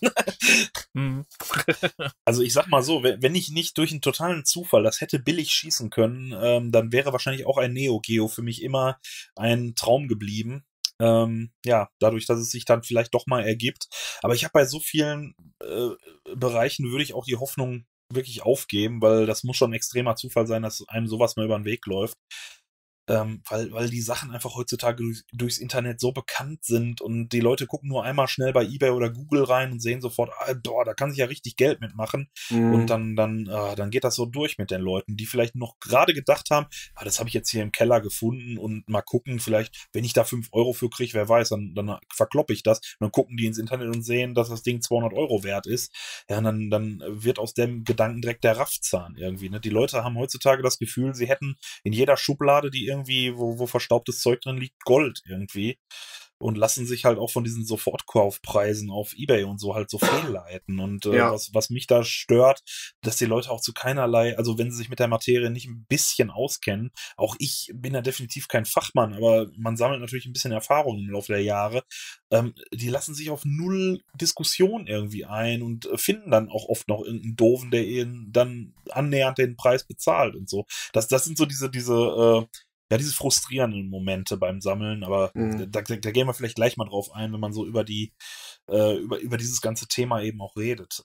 Also ich sag mal so, wenn ich nicht durch einen totalen Zufall das hätte billig schießen können, dann wäre wahrscheinlich auch ein Neo Geo für mich immer ein Traum geblieben. Dadurch, dass es sich dann vielleicht doch mal ergibt. Aber ich habe bei so vielen Bereichen würde ich auch die Hoffnung wirklich aufgeben, weil das muss schon ein extremer Zufall sein, dass einem sowas mal über den Weg läuft. Weil die Sachen einfach heutzutage durchs Internet so bekannt sind und die Leute gucken nur einmal schnell bei eBay oder Google rein und sehen sofort, da kann sich ja richtig Geld mitmachen. Und dann geht das so durch mit den Leuten, die vielleicht noch gerade gedacht haben, das habe ich jetzt hier im Keller gefunden und mal gucken, vielleicht, wenn ich da 5 Euro für kriege, wer weiß, dann verkloppe ich das. Und dann gucken die ins Internet und sehen, dass das Ding 200 Euro wert ist. Ja, und dann wird aus dem Gedanken direkt der Raffzahn irgendwie. Ne? Die Leute haben heutzutage das Gefühl, sie hätten in jeder Schublade, die irgendwie, wo verstaubtes Zeug drin liegt, Gold irgendwie. Und lassen sich halt auch von diesen Sofortkaufpreisen auf eBay und so halt so fehlleiten. Und was mich da stört, dass die Leute auch zu keinerlei, also wenn sie sich mit der Materie nicht ein bisschen auskennen, auch ich bin ja definitiv kein Fachmann, aber man sammelt natürlich ein bisschen Erfahrung im Laufe der Jahre, die lassen sich auf null Diskussion irgendwie ein und finden dann auch oft noch irgendeinen Doofen, der ihnen dann annähernd den Preis bezahlt und so. Das sind so diese frustrierenden Momente beim Sammeln, aber da gehen wir vielleicht gleich mal drauf ein, wenn man so über dieses ganze Thema eben auch redet.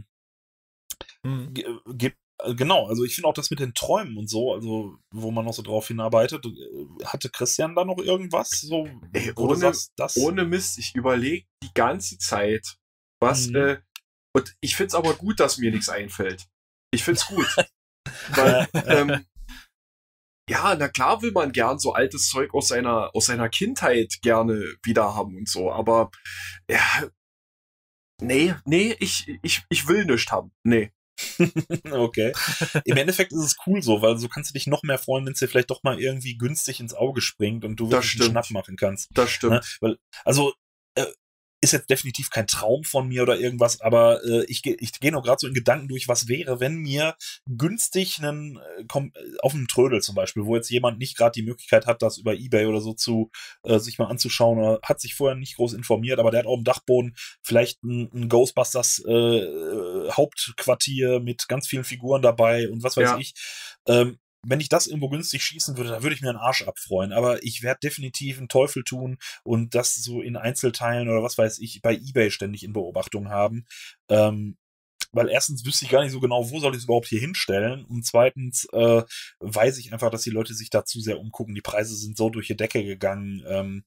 Genau, also ich finde auch das mit den Träumen und so, also wo man noch so drauf hinarbeitet, hatte Christian da noch irgendwas? So, ohne Mist, ich überlege die ganze Zeit, was, und ich find's aber gut, dass mir nichts einfällt. Ich find's gut. Weil, Ja, na klar will man gern so altes Zeug aus seiner Kindheit gerne wieder haben und so, aber ja, nee, ich will nicht haben. Nee. Okay. Im Endeffekt ist es cool so, weil so kannst du dich noch mehr freuen, wenn es dir vielleicht doch mal irgendwie günstig ins Auge springt und du wirklich einen Schnapp machen kannst. Das stimmt. Ne? Weil, also, ist jetzt definitiv kein Traum von mir oder irgendwas, aber ich geh nur gerade so in Gedanken durch, was wäre, wenn mir günstig auf einem Trödel zum Beispiel, wo jetzt jemand nicht gerade die Möglichkeit hat, das über eBay oder so sich mal anzuschauen oder hat sich vorher nicht groß informiert, aber der hat auf dem Dachboden vielleicht ein Ghostbusters Hauptquartier mit ganz vielen Figuren dabei und was weiß ich. Wenn ich das irgendwo günstig schießen würde, da würde ich mir einen Arsch abfreuen. Aber ich werde definitiv einen Teufel tun und das so in Einzelteilen oder was weiß ich bei eBay ständig in Beobachtung haben. Weil erstens wüsste ich gar nicht so genau, wo soll ich es überhaupt hier hinstellen. Und zweitens weiß ich einfach, dass die Leute sich da zu sehr umgucken. Die Preise sind so durch die Decke gegangen.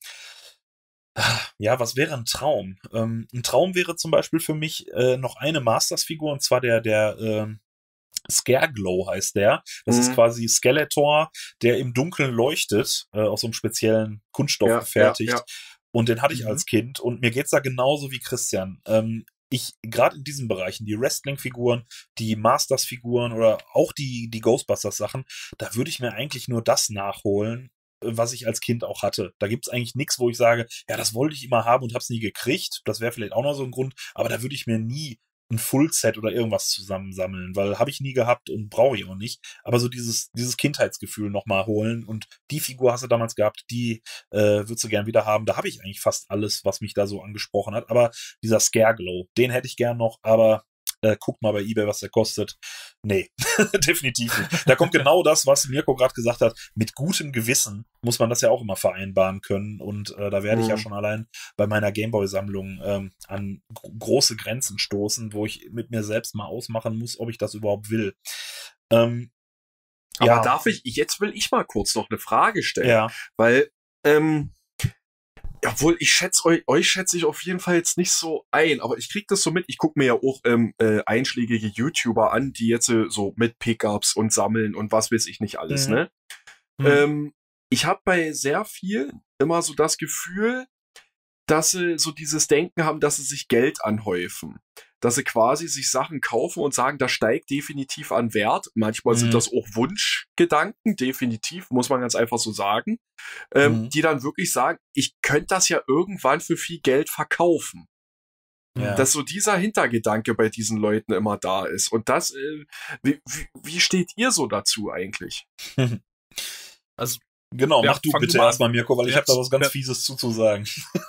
Ja, was wäre ein Traum? Ein Traum wäre zum Beispiel für mich noch eine Masters-Figur, und zwar der Scareglow heißt der. Das ist quasi Skeletor, der im Dunkeln leuchtet, aus so einem speziellen Kunststoff gefertigt. Ja. Und den hatte ich als Kind. Und mir geht's da genauso wie Christian. Gerade in diesen Bereichen, die Wrestling-Figuren, die Masters-Figuren oder auch die Ghostbusters-Sachen, da würde ich mir eigentlich nur das nachholen, was ich als Kind auch hatte. Da gibt's eigentlich nichts, wo ich sage, ja, das wollte ich immer haben und hab's nie gekriegt. Das wäre vielleicht auch noch so ein Grund, aber da würde ich mir nie ein Fullset oder irgendwas zusammensammeln, weil habe ich nie gehabt und brauche ich auch nicht. Aber so dieses Kindheitsgefühl nochmal holen, und die Figur hast du damals gehabt, die würdest du gern wieder haben. Da habe ich eigentlich fast alles, was mich da so angesprochen hat. Aber dieser Scareglow, den hätte ich gern noch, aber guck mal bei eBay, was der kostet. Nee, definitiv nicht. Da kommt genau das, was Mirko gerade gesagt hat. Mit gutem Gewissen muss man das ja auch immer vereinbaren können. Und da werde ich ja schon allein bei meiner Gameboy-Sammlung an große Grenzen stoßen, wo ich mit mir selbst mal ausmachen muss, ob ich das überhaupt will. Aber jetzt will ich mal kurz noch eine Frage stellen. Ja. Weil, obwohl, ich schätze euch schätze ich auf jeden Fall jetzt nicht so ein, aber ich krieg das so mit. Ich gucke mir ja auch einschlägige YouTuber an, die jetzt so mit Pickups und Sammeln und was weiß ich nicht alles, ne? Ich habe bei sehr viel immer so das Gefühl, dass sie so dieses Denken haben, dass sie sich Geld anhäufen. Dass sie quasi sich Sachen kaufen und sagen, das steigt definitiv an Wert. Manchmal sind das auch Wunschgedanken, definitiv, muss man ganz einfach so sagen. Die dann wirklich sagen, ich könnte das ja irgendwann für viel Geld verkaufen. Ja. Dass so dieser Hintergedanke bei diesen Leuten immer da ist. Und das, wie steht ihr so dazu eigentlich? Also, genau, mach du bitte erstmal, Mirko, weil ich habe da was ganz Fieses zuzusagen.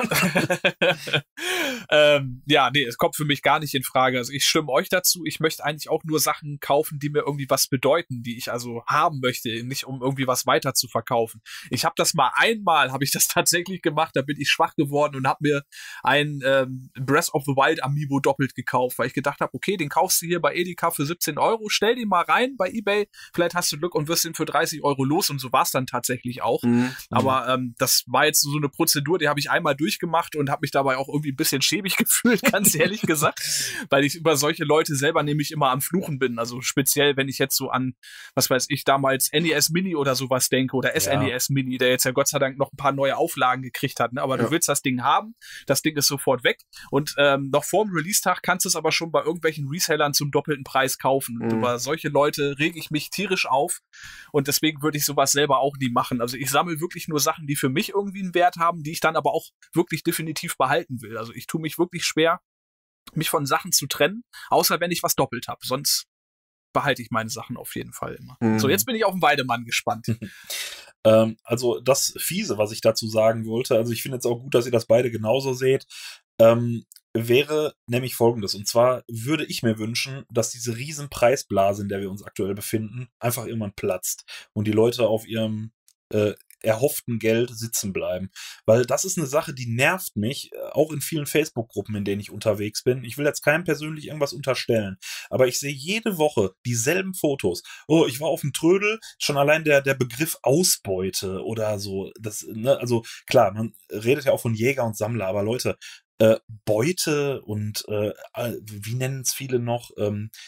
Es kommt für mich gar nicht in Frage. Also ich stimme euch dazu. Ich möchte eigentlich auch nur Sachen kaufen, die mir irgendwie was bedeuten, die ich also haben möchte, nicht um irgendwie was weiter zu verkaufen. Ich habe das mal einmal, habe ich das tatsächlich gemacht, da bin ich schwach geworden und habe mir ein Breath of the Wild Amiibo doppelt gekauft, weil ich gedacht habe, okay, den kaufst du hier bei Edeka für 17 €, stell den mal rein bei eBay, vielleicht hast du Glück und wirst den für 30 € los, und so war es dann tatsächlich auch. Aber das war jetzt so eine Prozedur, die habe ich einmal durchgemacht und habe mich dabei auch irgendwie ein bisschen schäbig gefühlt, ganz ehrlich gesagt, weil ich über solche Leute selber nämlich immer am Fluchen bin. Also speziell, wenn ich jetzt so an, was weiß ich, damals NES Mini oder sowas denke oder SNES Mini, der jetzt ja Gott sei Dank noch ein paar neue Auflagen gekriegt hat, ne? Aber du willst das Ding haben, das Ding ist sofort weg, und noch vor dem Release-Tag kannst du es aber schon bei irgendwelchen Resellern zum doppelten Preis kaufen. Und über solche Leute rege ich mich tierisch auf, und deswegen würde ich sowas selber auch nie machen. Also ich sammle wirklich nur Sachen, die für mich irgendwie einen Wert haben, die ich dann aber auch wirklich definitiv behalten will. Also ich tue mich wirklich schwer, mich von Sachen zu trennen, außer wenn ich was doppelt habe. Sonst behalte ich meine Sachen auf jeden Fall immer. So, jetzt bin ich auf den Weidemann gespannt. Also das Fiese, was ich dazu sagen wollte, also ich finde jetzt auch gut, dass ihr das beide genauso seht, wäre nämlich Folgendes. Und zwar würde ich mir wünschen, dass diese riesen Preisblase, in der wir uns aktuell befinden, einfach irgendwann platzt und die Leute auf ihrem erhofften Geld sitzen bleiben. Weil das ist eine Sache, die nervt mich, auch in vielen Facebook-Gruppen, in denen ich unterwegs bin. Ich will jetzt keinem persönlich irgendwas unterstellen, aber ich sehe jede Woche dieselben Fotos. Oh, ich war auf dem Trödel, schon allein der Begriff Ausbeute oder so. Das, ne, also klar, man redet ja auch von Jäger und Sammler, aber Leute, Beute und wie nennen es viele noch?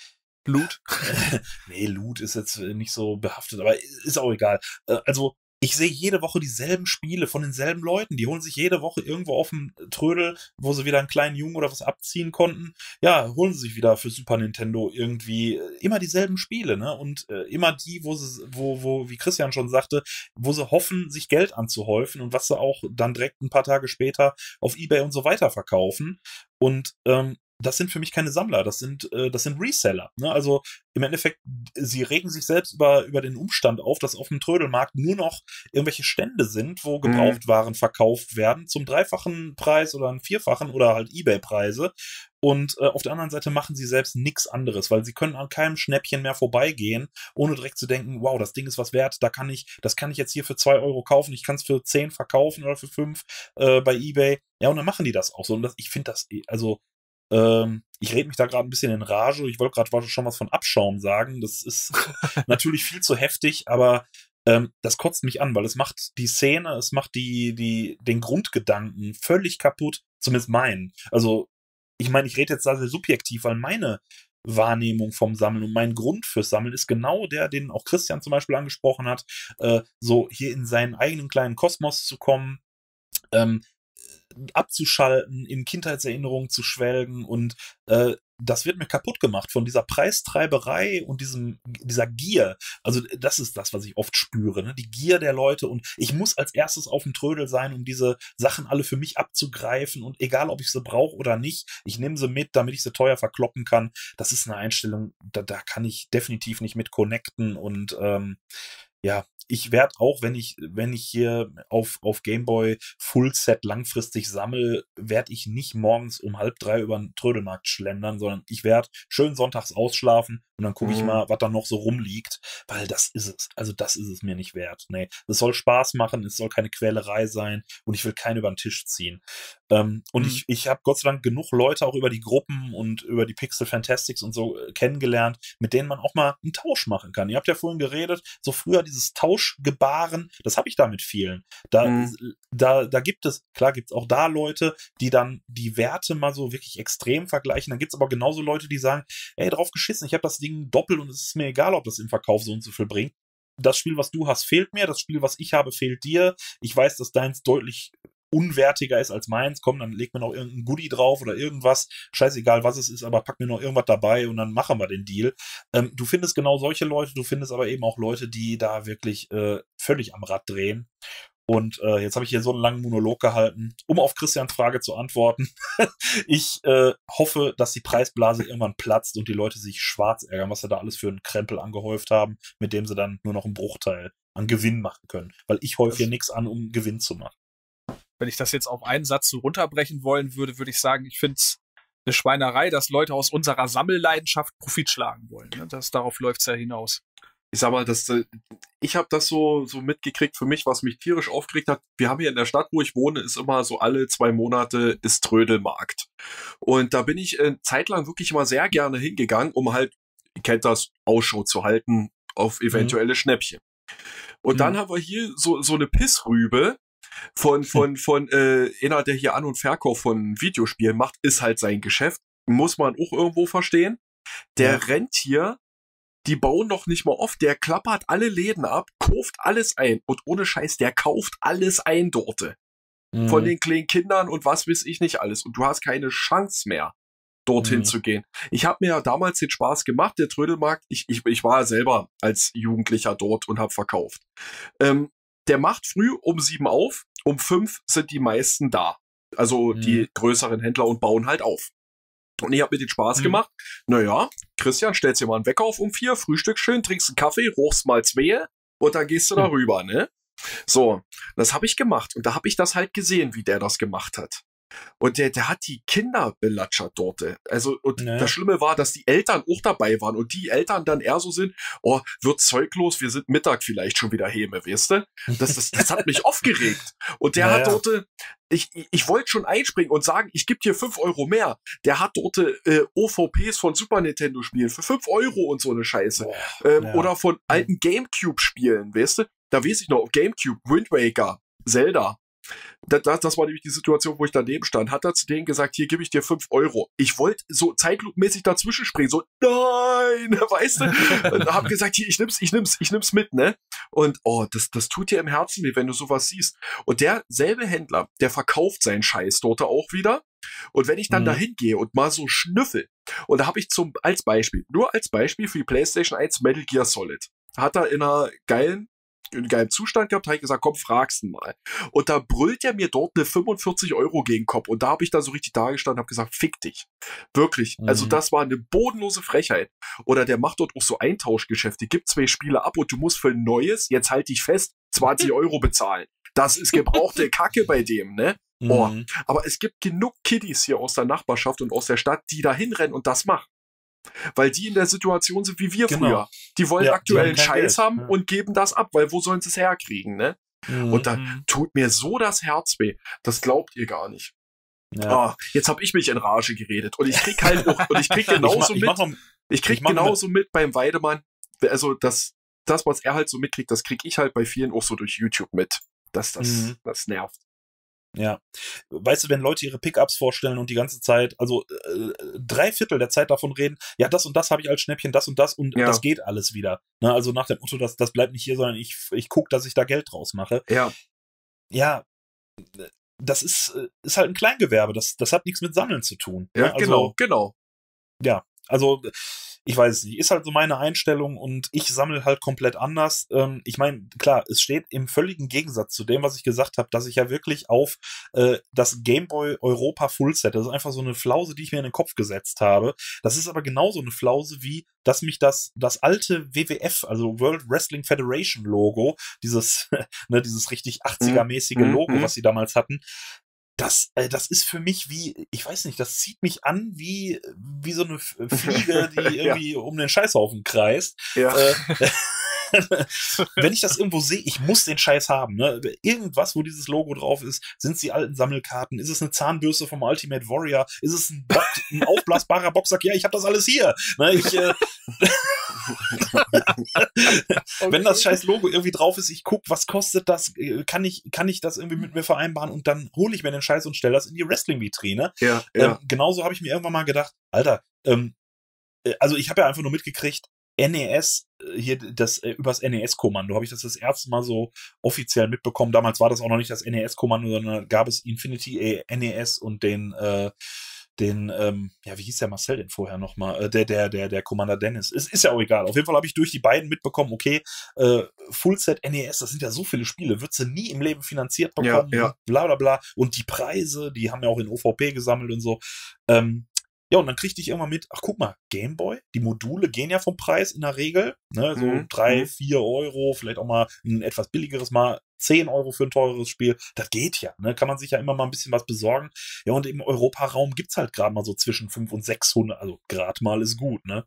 Loot? Nee, Loot ist jetzt nicht so behaftet, aber ist auch egal. Also, ich sehe jede Woche dieselben Spiele von denselben Leuten. Die holen sich jede Woche irgendwo auf dem Trödel, wo sie wieder einen kleinen Jungen oder was abziehen konnten. Ja, holen sie sich wieder für Super Nintendo irgendwie immer dieselben Spiele, ne? Und immer die, wo, wie Christian schon sagte, wo sie hoffen, sich Geld anzuhäufen und was sie auch dann direkt ein paar Tage später auf eBay und so weiter verkaufen. Und das sind für mich keine Sammler, das sind Reseller. Ne? Also im Endeffekt, sie regen sich selbst über den Umstand auf, dass auf dem Trödelmarkt nur noch irgendwelche Stände sind, wo Gebrauchtwaren verkauft werden zum 3-fachen Preis oder einen 4-fachen oder halt Ebay-Preise. Und auf der anderen Seite machen sie selbst nichts anderes, weil sie können an keinem Schnäppchen mehr vorbeigehen, ohne direkt zu denken, wow, das Ding ist was wert, das kann ich jetzt hier für 2 Euro kaufen, ich kann es für 10 verkaufen oder für 5 bei eBay. Ja, und dann machen die das auch so. Und ich finde das, also ich rede mich da gerade ein bisschen in Rage. Ich wollte gerade schon was von Abschaum sagen. Das ist natürlich viel zu heftig, aber das kotzt mich an, weil es macht die Szene, es macht den Grundgedanken völlig kaputt, zumindest meinen. Also, ich meine, ich rede jetzt da sehr subjektiv, weil meine Wahrnehmung vom Sammeln und mein Grund fürs Sammeln ist genau der, den auch Christian zum Beispiel angesprochen hat, so hier in seinen eigenen kleinen Kosmos zu kommen, abzuschalten, in Kindheitserinnerungen zu schwelgen und das wird mir kaputt gemacht von dieser Preistreiberei und dieser Gier. Also das ist das, was ich oft spüre, ne? Die Gier der Leute und ich muss als erstes auf dem Trödel sein, um diese Sachen alle für mich abzugreifen und egal, ob ich sie brauche oder nicht, ich nehme sie mit, damit ich sie teuer verkloppen kann. Das ist eine Einstellung, da kann ich definitiv nicht mit connecten und ja, ich werde auch, wenn ich hier auf Gameboy Fullset langfristig sammle, werde ich nicht morgens um 2:30 über den Trödelmarkt schlendern, sondern ich werde schön sonntags ausschlafen und dann gucke ich mal, was da noch so rumliegt, weil das ist es. Also das ist es mir nicht wert. Nee, es soll Spaß machen, es soll keine Quälerei sein und ich will keinen über den Tisch ziehen. Und ich habe Gott sei Dank genug Leute auch über die Gruppen und über die Pixel Fantastics und so kennengelernt, mit denen man auch mal einen Tausch machen kann. Ihr habt ja vorhin geredet, so früher dieses Tauschgebaren, das habe ich da mit vielen. Da gibt es auch da Leute, die dann die Werte mal so wirklich extrem vergleichen. Dann gibt es aber genauso Leute, die sagen, ey, drauf geschissen, ich habe das Ding doppelt und es ist mir egal, ob das im Verkauf so und so viel bringt. Das Spiel, was du hast, fehlt mir. Das Spiel, was ich habe, fehlt dir. Ich weiß, dass deins deutlich unwertiger ist als meins, komm, dann leg mir noch irgendein Goodie drauf oder irgendwas, scheißegal was es ist, aber pack mir noch irgendwas dabei und dann machen wir den Deal. Du findest genau solche Leute, du findest aber eben auch Leute, die da wirklich völlig am Rad drehen. Und jetzt habe ich hier so einen langen Monolog gehalten, um auf Christians Frage zu antworten. Ich hoffe, dass die Preisblase irgendwann platzt und die Leute sich schwarz ärgern, was sie da alles für einen Krempel angehäuft haben, mit dem sie dann nur noch einen Bruchteil an Gewinn machen können. Weil ich häufe hier nichts an, um Gewinn zu machen. Wenn ich das jetzt auf einen Satz so runterbrechen wollen würde, würde ich sagen, ich finde es eine Schweinerei, dass Leute aus unserer Sammelleidenschaft Profit schlagen wollen. Ne? Darauf läuft es ja hinaus. Ich sag mal, ich habe das so mitgekriegt für mich, was mich tierisch aufgeregt hat. Wir haben hier in der Stadt, wo ich wohne, ist immer so alle 2 Monate ist Trödelmarkt. Und da bin ich zeitlang wirklich immer sehr gerne hingegangen, um halt, ihr kennt das, Ausschau zu halten auf eventuelle Schnäppchen. Und dann haben wir hier so eine Pissrübe, von einer, der hier An- und Verkauf von Videospielen macht, ist halt sein Geschäft. Muss man auch irgendwo verstehen. Der rennt hier, die bauen noch nicht mal auf, der klappert alle Läden ab, kauft alles ein. Und ohne Scheiß, der kauft alles ein dort. Von den kleinen Kindern und was weiß ich nicht alles. Und du hast keine Chance mehr, dorthin zu gehen. Ich habe mir ja damals den Spaß gemacht, der Trödelmarkt. Ich war ja selber als Jugendlicher dort und habe verkauft. Der macht früh um 7 auf, um 5 sind die meisten da. Also die größeren Händler und bauen halt auf. Und ich habe mir den Spaß gemacht. Naja, Christian, stellst dir mal einen Wecker auf um 4, Frühstück schön, trinkst einen Kaffee, rochst mal 2 und dann gehst du da rüber, ne? So, das habe ich gemacht. Und da habe ich das halt gesehen, wie der das gemacht hat. Und der hat die Kinder belatschert dort. Also, und das Schlimme war, dass die Eltern auch dabei waren und die Eltern dann eher so sind, oh, wird zeuglos, wir sind Mittag vielleicht schon wieder Häme, weißt du? Das hat mich aufgeregt. Und der hat dort, ich wollte schon einspringen und sagen, ich gebe dir 5 Euro mehr. Der hat dort OVPs von Super Nintendo Spielen für 5 Euro und so eine Scheiße. Oder von alten Gamecube Spielen, weißt du? Da weiß ich noch, Gamecube, Wind Waker, Zelda. Das war nämlich die Situation, wo ich daneben stand. Hat er zu denen gesagt, hier gebe ich dir 5 Euro. Ich wollte so zeitlupenmäßig dazwischen springen, so, nein, weißt du? Und hab gesagt, hier, ich nimm's mit, ne? Und, das tut dir im Herzen weh, wenn du sowas siehst. Und derselbe Händler, der verkauft seinen Scheiß dort auch wieder. Und wenn ich dann dahin gehe und mal so schnüffel, und da habe ich als Beispiel für die PlayStation 1 Metal Gear Solid, hat er in einem geilen Zustand gehabt, habe ich gesagt, komm, fragst ihn mal. Und da brüllt er mir dort eine 45 Euro gegen den Kopf. Und da habe ich da so richtig da gestanden und habe gesagt, fick dich. Wirklich. Also das war eine bodenlose Frechheit. Oder der macht dort auch so Eintauschgeschäfte, gibt 2 Spiele ab und du musst für ein neues, jetzt halt dich fest, 20 Euro bezahlen. Das ist gebrauchte Kacke bei dem, ne? Aber es gibt genug Kiddies hier aus der Nachbarschaft und aus der Stadt, die da hinrennen und das machen. Weil die in der Situation sind wie wir früher. Die wollen aktuellen Scheiß Geld haben und geben das ab, weil wo sollen sie es herkriegen, ne? Und da tut mir so das Herz weh. Das glaubt ihr gar nicht. Ja. Jetzt habe ich mich in Rage geredet und ich krieg halt auch, und ich krieg genauso mit beim Weidemann. Also das, was er halt so mitkriegt, das krieg ich halt bei vielen auch so durch YouTube mit. Das nervt. Ja, weißt du, wenn Leute ihre Pickups vorstellen und die ganze Zeit, also 3/4 der Zeit davon reden, ja, das und das habe ich als Schnäppchen, das und das geht alles wieder. Ne, also nach dem Motto, das bleibt nicht hier, sondern ich gucke, dass ich da Geld draus mache. Ja, das ist halt ein Kleingewerbe, das hat nichts mit Sammeln zu tun. Ja, ne? Also, genau. Ja, also ich weiß nicht, ist halt so meine Einstellung und ich sammle halt komplett anders. Ich meine, klar, es steht im völligen Gegensatz zu dem, was ich gesagt habe, dass ich ja wirklich auf das Game Boy Europa Fullset, das ist einfach so eine Flause, die ich mir in den Kopf gesetzt habe. Das ist aber genauso eine Flause wie, dass mich das alte WWF, also World Wrestling Federation Logo, dieses richtig 80er-mäßige Logo, was sie damals hatten, das ist für mich wie, ich weiß nicht, das zieht mich an wie so eine Fliege, die irgendwie um den Scheißhaufen kreist. Ja. Wenn ich das irgendwo sehe, ich muss den Scheiß haben. Ne? Irgendwas, wo dieses Logo drauf ist, sind es die alten Sammelkarten? Ist es eine Zahnbürste vom Ultimate Warrior? Ist es ein aufblasbarer Boxsack? Ja, ich habe das alles hier. Ne? Wenn das scheiß Logo irgendwie drauf ist, ich gucke, was kostet das? Kann ich das irgendwie mit mir vereinbaren? Und dann hole ich mir den Scheiß und stelle das in die Wrestling-Vitrine. Ja. Genauso habe ich mir irgendwann mal gedacht, Alter, also ich habe ja einfach nur mitgekriegt, NES, hier übers NES-Kommando habe ich das erste Mal so offiziell mitbekommen. Damals war das auch noch nicht das NES-Kommando, sondern gab es Infinity NES und den wie hieß der Marcel denn vorher nochmal? Der Commander Dennis. Ist ja auch egal. Auf jeden Fall habe ich durch die beiden mitbekommen, okay, Fullset NES, das sind ja so viele Spiele, wird sie nie im Leben finanziert bekommen, bla bla bla. Und die Preise, die haben ja auch in OVP gesammelt und so. Ja, und dann kriegte ich irgendwann mit, ach guck mal, Gameboy, die Module gehen ja vom Preis in der Regel, ne, so 3, 4 Euro, vielleicht auch mal ein etwas billigeres Mal 10 Euro für ein teureres Spiel, das geht ja, ne, kann man sich ja immer mal ein bisschen was besorgen. Ja, und im Europaraum gibt's halt gerade mal so zwischen 500 und 600, also gerade mal ist gut, ne.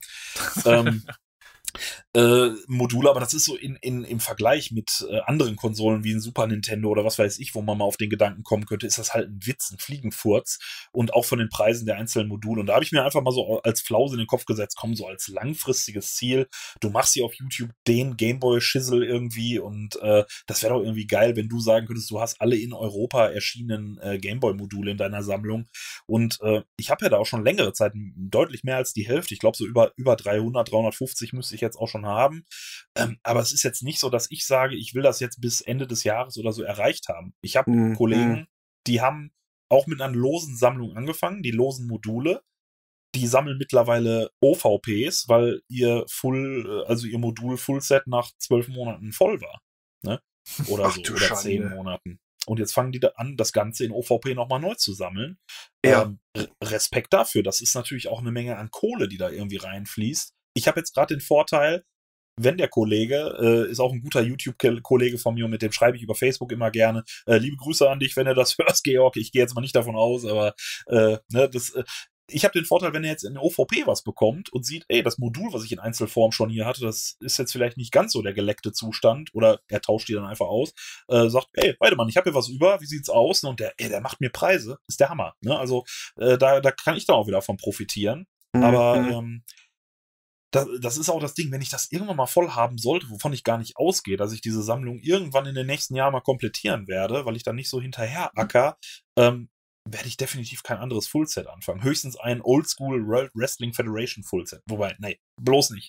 Module, aber das ist so im Vergleich mit anderen Konsolen wie ein Super Nintendo oder was weiß ich, wo man mal auf den Gedanken kommen könnte, ist das halt ein Witz, ein Fliegenfurz und auch von den Preisen der einzelnen Module. Und da habe ich mir einfach mal so als Flause in den Kopf gesetzt, komm, so als langfristiges Ziel, du machst hier auf YouTube den Gameboy-Schissel irgendwie und das wäre doch irgendwie geil, wenn du sagen könntest, du hast alle in Europa erschienenen Gameboy-Module in deiner Sammlung und ich habe ja da auch schon längere Zeit deutlich mehr als die Hälfte, ich glaube so über 300, 350 müsste ich jetzt auch schon haben. Aber es ist jetzt nicht so, dass ich sage, ich will das jetzt bis Ende des Jahres oder so erreicht haben. Ich habe Kollegen, die haben auch mit einer losen Sammlung angefangen, die losen Module. Die sammeln mittlerweile OVPs, weil ihr Modul Fullset nach 12 Monaten voll war. Ne? Oder Ach, so, oder Schande. 10 Monaten. Und jetzt fangen die da an, das Ganze in OVP nochmal neu zu sammeln. Ja. Respekt dafür. Das ist natürlich auch eine Menge an Kohle, die da irgendwie reinfließt. Ich habe jetzt gerade den Vorteil, wenn der Kollege, ist auch ein guter YouTube-Kollege von mir und mit dem schreibe ich über Facebook immer gerne, liebe Grüße an dich, wenn du das hörst, Georg, ich gehe jetzt mal nicht davon aus, aber ich habe den Vorteil, wenn er jetzt in OVP was bekommt und sieht, ey, das Modul, was ich in Einzelform schon hier hatte, das ist jetzt vielleicht nicht ganz so der geleckte Zustand oder er tauscht die dann einfach aus, sagt, ey, Weidemann, ich habe hier was über, wie sieht's aus? Und der macht mir Preise, ist der Hammer. Ne? Also da kann ich dann auch wieder von profitieren, aber das ist auch das Ding, wenn ich das irgendwann mal voll haben sollte, wovon ich gar nicht ausgehe, dass ich diese Sammlung irgendwann in den nächsten Jahren mal komplettieren werde, weil ich dann nicht so hinterher acker, werde ich definitiv kein anderes Fullset anfangen. Höchstens ein Oldschool World Wrestling Federation Fullset. Wobei, nee, bloß nicht.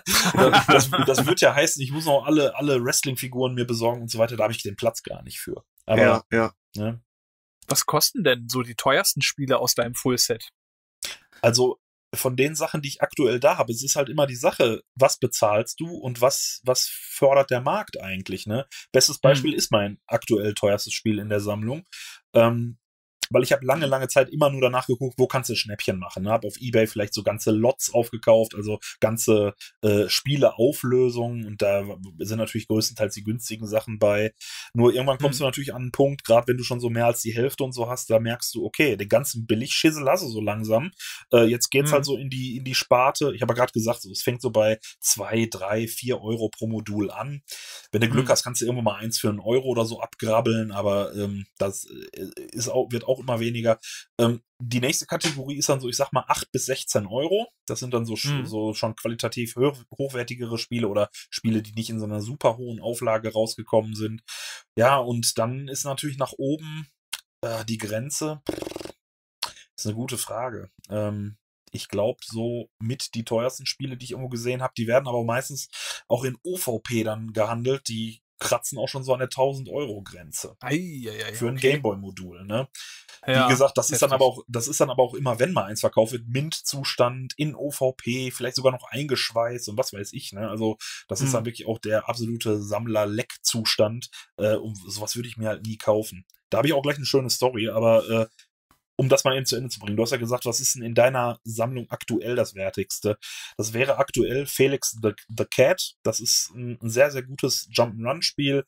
das wird ja heißen, ich muss noch alle Wrestling-Figuren mir besorgen und so weiter, da habe ich den Platz gar nicht für. Aber, ja. Ne? Was kosten denn so die teuersten Spiele aus deinem Fullset? Also, von den Sachen, die ich aktuell da habe, es ist halt immer die Sache, was bezahlst du und was fördert der Markt eigentlich, ne? Bestes Beispiel ist mein aktuell teuerstes Spiel in der Sammlung. Weil ich habe lange Zeit immer nur danach geguckt, wo kannst du Schnäppchen machen. Ne? Habe auf eBay vielleicht so ganze Lots aufgekauft, also ganze Spieleauflösungen, und da sind natürlich größtenteils die günstigen Sachen bei. Nur irgendwann kommst du natürlich an einen Punkt, gerade wenn du schon so mehr als die Hälfte und so hast, da merkst du, okay, den ganzen Billigschissel hast du so langsam. Jetzt geht's halt so in die Sparte. Ich habe ja gerade gesagt, so, es fängt so bei 2, 3, 4 Euro pro Modul an. Wenn du Glück hast, kannst du irgendwo mal eins für einen Euro oder so abgrabbeln, aber das wird auch immer weniger. Die nächste Kategorie ist dann so, ich sag mal, 8 bis 16 Euro. Das sind dann so schon qualitativ hochwertigere Spiele oder Spiele, die nicht in so einer super hohen Auflage rausgekommen sind. Ja, und dann ist natürlich nach oben die Grenze. Ist eine gute Frage. Ich glaube, so mit die teuersten Spiele, die ich irgendwo gesehen habe, die werden aber meistens auch in OVP dann gehandelt. Die kratzen auch schon so an der 1.000-Euro-Grenze. Für ein Gameboy-Modul, ne? Ja, wie gesagt, das ist dann aber auch immer, wenn mal eins verkauft wird, Mint-Zustand in OVP, vielleicht sogar noch eingeschweißt und was weiß ich, ne? Also, das ist dann wirklich auch der absolute Sammler-Leck-Zustand. Sowas würde ich mir halt nie kaufen. Da habe ich auch gleich eine schöne Story, aber um das mal eben zu Ende zu bringen. Du hast ja gesagt, was ist denn in deiner Sammlung aktuell das Wertigste? Das wäre aktuell Felix the Cat. Das ist ein sehr, sehr gutes Jump'n'Run-Spiel,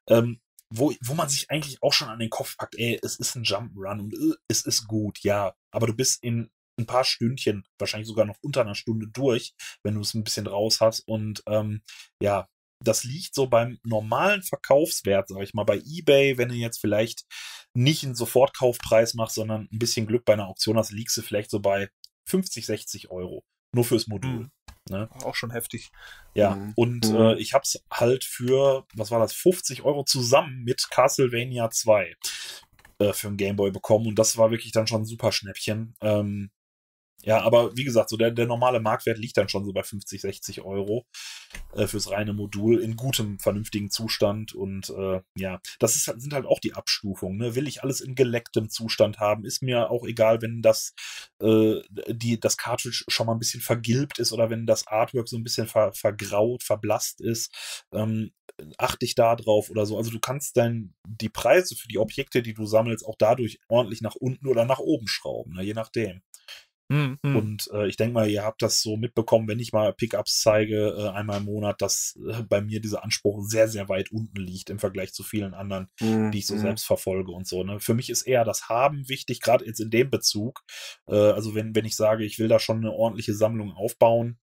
wo man sich eigentlich auch schon an den Kopf packt, es ist ein Jump'n'Run und es ist gut, ja. Aber du bist in ein paar Stündchen, wahrscheinlich sogar noch unter einer Stunde durch, wenn du es ein bisschen raus hast. Und ja, das liegt so beim normalen Verkaufswert, sag ich mal, bei eBay, wenn du jetzt vielleicht nicht einen Sofortkaufpreis machst, sondern ein bisschen Glück bei einer Auktion hast, liegst du vielleicht so bei 50, 60 Euro. Nur fürs Modul. Ne? Auch schon heftig. Ja, und ich hab's halt für, was war das, 50 Euro zusammen mit Castlevania 2 für einen Gameboy bekommen, und das war wirklich dann schon ein super Schnäppchen. Ja, aber wie gesagt, so der normale Marktwert liegt dann schon so bei 50, 60 Euro fürs reine Modul in gutem, vernünftigen Zustand. Und ja, sind halt auch die Abstufungen. Ne? Will ich alles in gelecktem Zustand haben? Ist mir auch egal, wenn das Cartridge schon mal ein bisschen vergilbt ist oder wenn das Artwork so ein bisschen vergraut, verblasst ist. Achte ich da drauf oder so. Also du kannst die Preise für die Objekte, die du sammelst, auch dadurch ordentlich nach unten oder nach oben schrauben, ne? Je nachdem. Und ich denke mal, ihr habt das so mitbekommen, wenn ich mal Pickups zeige, einmal im Monat, dass bei mir dieser Anspruch sehr, sehr weit unten liegt im Vergleich zu vielen anderen, die ich so selbst verfolge und so. Ne? Für mich ist eher das Haben wichtig, gerade jetzt in dem Bezug. Also wenn ich sage, ich will da schon eine ordentliche Sammlung aufbauen,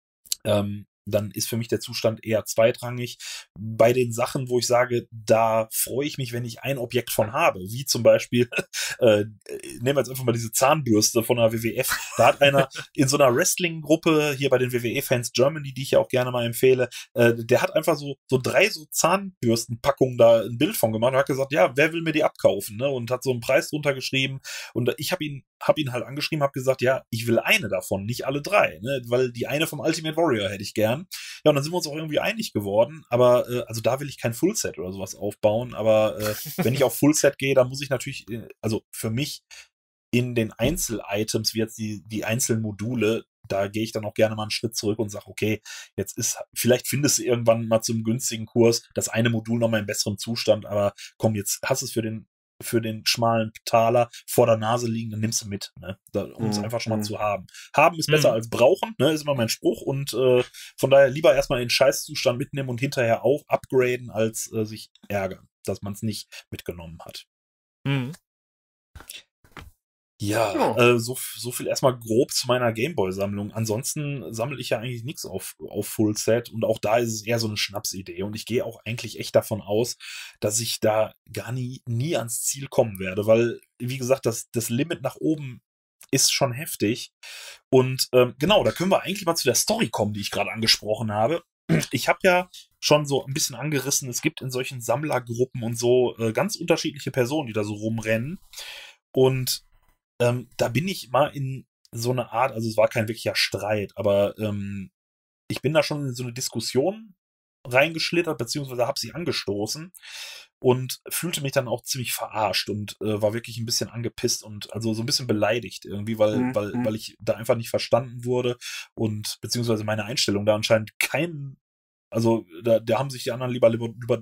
dann ist für mich der Zustand eher zweitrangig. Bei den Sachen, wo ich sage, da freue ich mich, wenn ich ein Objekt von habe, wie zum Beispiel, nehmen wir jetzt einfach mal diese Zahnbürste von der WWF. Da hat einer in so einer Wrestling-Gruppe hier bei den WWE-Fans Germany, die ich ja auch gerne mal empfehle, der hat einfach so 3 so Zahnbürstenpackungen da ein Bild von gemacht und hat gesagt, ja, wer will mir die abkaufen, ne? Und hat so einen Preis drunter geschrieben, und ich habe ihn halt angeschrieben, habe gesagt, ja, ich will eine davon, nicht alle 3, ne? Weil die eine vom Ultimate Warrior hätte ich gern. Ja, und dann sind wir uns auch irgendwie einig geworden, aber also da will ich kein Fullset oder sowas aufbauen, aber wenn ich auf Fullset gehe, dann muss ich natürlich, also für mich in den Einzel-Items, wie jetzt die einzelnen Module, da gehe ich dann auch gerne mal einen Schritt zurück und sage, okay, vielleicht findest du irgendwann mal zum günstigen Kurs das eine Modul noch mal in besserem Zustand, aber komm, jetzt hast du es für den schmalen Taler vor der Nase liegen, dann nimmst du mit, ne? Um es einfach schon mal zu haben. Haben ist besser als brauchen, ne? Ist immer mein Spruch, und von daher lieber erstmal in Scheißzustand mitnehmen und hinterher auch upgraden, als sich ärgern, dass man es nicht mitgenommen hat. Ja, so viel erstmal grob zu meiner Gameboy-Sammlung. Ansonsten sammle ich ja eigentlich nichts auf Fullset, und auch da ist es eher so eine Schnapsidee, und ich gehe auch eigentlich echt davon aus, dass ich da gar nie ans Ziel kommen werde, weil, wie gesagt, das Limit nach oben ist schon heftig. Und genau, da können wir eigentlich mal zu der Story kommen, die ich gerade angesprochen habe. Ich habe ja schon so ein bisschen angerissen, es gibt in solchen Sammlergruppen und so ganz unterschiedliche Personen, die da so rumrennen. Und da bin ich mal in so eine Art, also es war kein wirklicher Streit, aber ich bin da schon in so eine Diskussion reingeschlittert, beziehungsweise habe sie angestoßen und fühlte mich dann auch ziemlich verarscht und war wirklich ein bisschen angepisst und also so ein bisschen beleidigt irgendwie, weil ich da einfach nicht verstanden wurde und beziehungsweise meine Einstellung da anscheinend also da haben sich die anderen lieber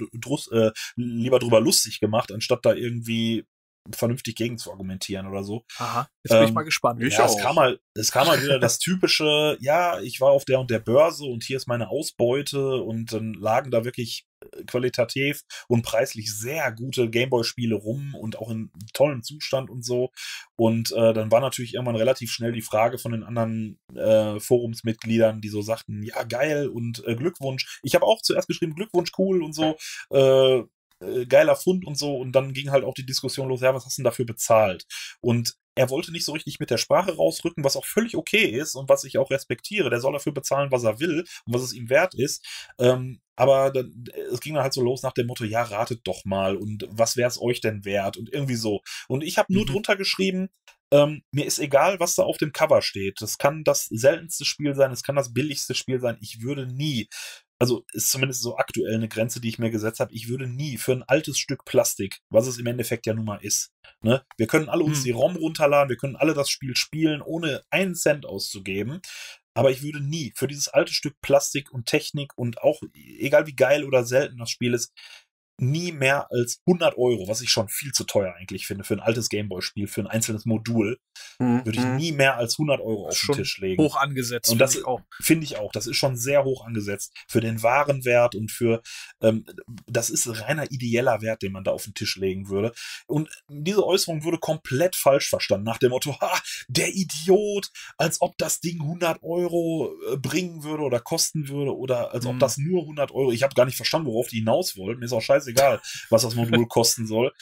drüber lustig gemacht, anstatt da irgendwie vernünftig gegen zu argumentieren oder so. Aha, jetzt bin ich mal gespannt. Ja, es kam halt wieder das typische, ja, ich war auf der und der Börse und hier ist meine Ausbeute und dann lagen da wirklich qualitativ und preislich sehr gute Gameboy-Spiele rum und auch in tollem Zustand und so. Und dann war natürlich irgendwann relativ schnell die Frage von den anderen Forumsmitgliedern, die so sagten, ja, geil und Glückwunsch. Ich habe auch zuerst geschrieben, Glückwunsch, cool und so. Geiler Fund und so und dann ging halt auch die Diskussion los, ja, was hast du denn dafür bezahlt? Und er wollte nicht so richtig mit der Sprache rausrücken, was auch völlig okay ist und was ich auch respektiere. Der soll dafür bezahlen, was er will und was es ihm wert ist. Aber es ging dann halt so los nach dem Motto, ja, ratet doch mal und was wäre es euch denn wert und irgendwie so. Und ich habe nur drunter geschrieben, mir ist egal, was da auf dem Cover steht. Das kann das seltenste Spiel sein, es kann das billigste Spiel sein. Ich würde nie, also ist zumindest so aktuell eine Grenze, die ich mir gesetzt habe, ich würde nie für ein altes Stück Plastik, was es im Endeffekt ja nun mal ist, ne? Wir können alle uns die ROM runterladen, wir können alle das Spiel spielen, ohne einen Cent auszugeben. Aber ich würde nie für dieses alte Stück Plastik und Technik und auch, egal wie geil oder selten das Spiel ist, nie mehr als 100 Euro, was ich schon viel zu teuer eigentlich finde für ein altes Gameboy-Spiel, für ein einzelnes Modul, würde ich nie mehr als 100 Euro auf den Tisch legen. Hoch angesetzt. Und das finde ich auch. Das ist schon sehr hoch angesetzt für den Warenwert und für, das ist reiner ideeller Wert, den man da auf den Tisch legen würde. Und diese Äußerung wurde komplett falsch verstanden, nach dem Motto, der Idiot, als ob das Ding 100 Euro bringen würde oder kosten würde oder als ob das nur 100 Euro, ich habe gar nicht verstanden, worauf die hinaus wollten, mir ist auch scheißegal, was das Modul kosten soll.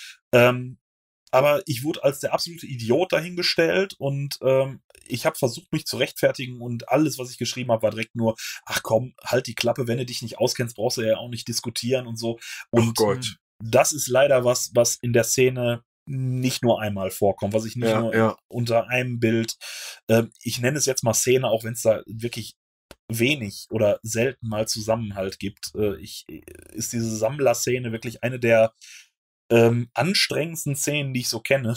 Aber ich wurde als der absolute Idiot dahingestellt und ich habe versucht, mich zu rechtfertigen und alles, was ich geschrieben habe, war direkt nur, ach komm, halt die Klappe, wenn du dich nicht auskennst, brauchst du ja auch nicht diskutieren und so. Und das ist leider was in der Szene nicht nur einmal vorkommt, was ich nicht nur unter einem Bild, ich nenne es jetzt mal Szene, auch wenn es da wirklich wenig oder selten mal Zusammenhalt gibt, ist diese Sammlerszene wirklich eine der anstrengendsten Szenen, die ich so kenne.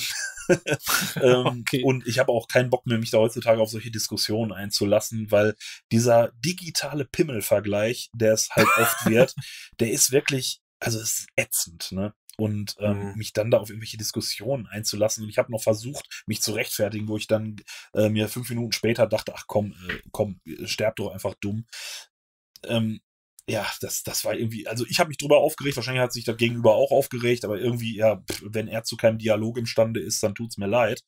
Okay. Und ich habe auch keinen Bock mehr, mich da heutzutage auf solche Diskussionen einzulassen, weil dieser digitale Pimmelvergleich, der es halt oft wird, der ist wirklich, also es ist ätzend, ne? Und mich dann da auf irgendwelche Diskussionen einzulassen. Und ich habe noch versucht, mich zu rechtfertigen, wo ich dann mir 5 Minuten später dachte, ach komm, sterb doch einfach dumm. Ja, das war irgendwie, also ich habe mich drüber aufgeregt, wahrscheinlich hat sich das Gegenüber auch aufgeregt, aber irgendwie, ja, wenn er zu keinem Dialog imstande ist, dann tut's mir leid.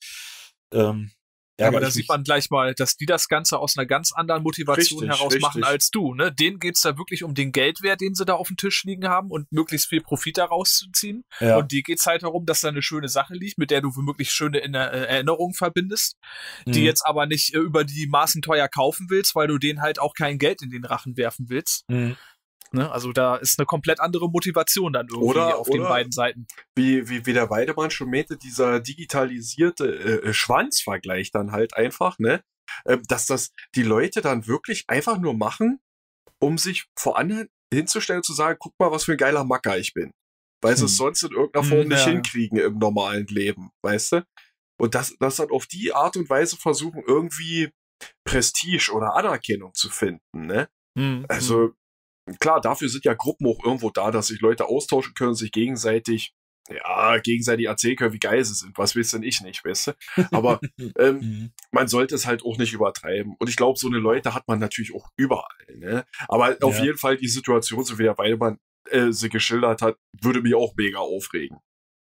Ja, aber da sieht man gleich mal, dass die das Ganze aus einer ganz anderen Motivation heraus machen als du, ne? Denen geht's da wirklich um den Geldwert, den sie da auf dem Tisch liegen haben und möglichst viel Profit daraus zu ziehen. Ja. Und dir geht's halt darum, dass da eine schöne Sache liegt, mit der du womöglich schöne Erinnerungen verbindest, die jetzt aber nicht über die Maßen teuer kaufen willst, weil du denen halt auch kein Geld in den Rachen werfen willst. Ne? Also da ist eine komplett andere Motivation dann irgendwie auf den beiden Seiten. Wie der Weidemann schon meinte, dieser digitalisierte Schwanzvergleich dann halt einfach, ne? Dass das die Leute dann wirklich einfach nur machen, um sich vor anderen hinzustellen und zu sagen, guck mal, was für ein geiler Macker ich bin. Weil sie es sonst in irgendeiner Form nicht hinkriegen im normalen Leben, weißt du? Und das dann auf die Art und Weise versuchen, irgendwie Prestige oder Anerkennung zu finden, ne? Also klar, dafür sind ja Gruppen auch irgendwo da, dass sich Leute austauschen können, sich gegenseitig erzählen können, wie geil sie sind. Was willst denn ich nicht, weißt du? Aber man sollte es halt auch nicht übertreiben. Und ich glaube, so eine Leute hat man natürlich auch überall, ne? Aber auf jeden Fall die Situation, so wie der Weidemann sie geschildert hat, würde mich auch mega aufregen.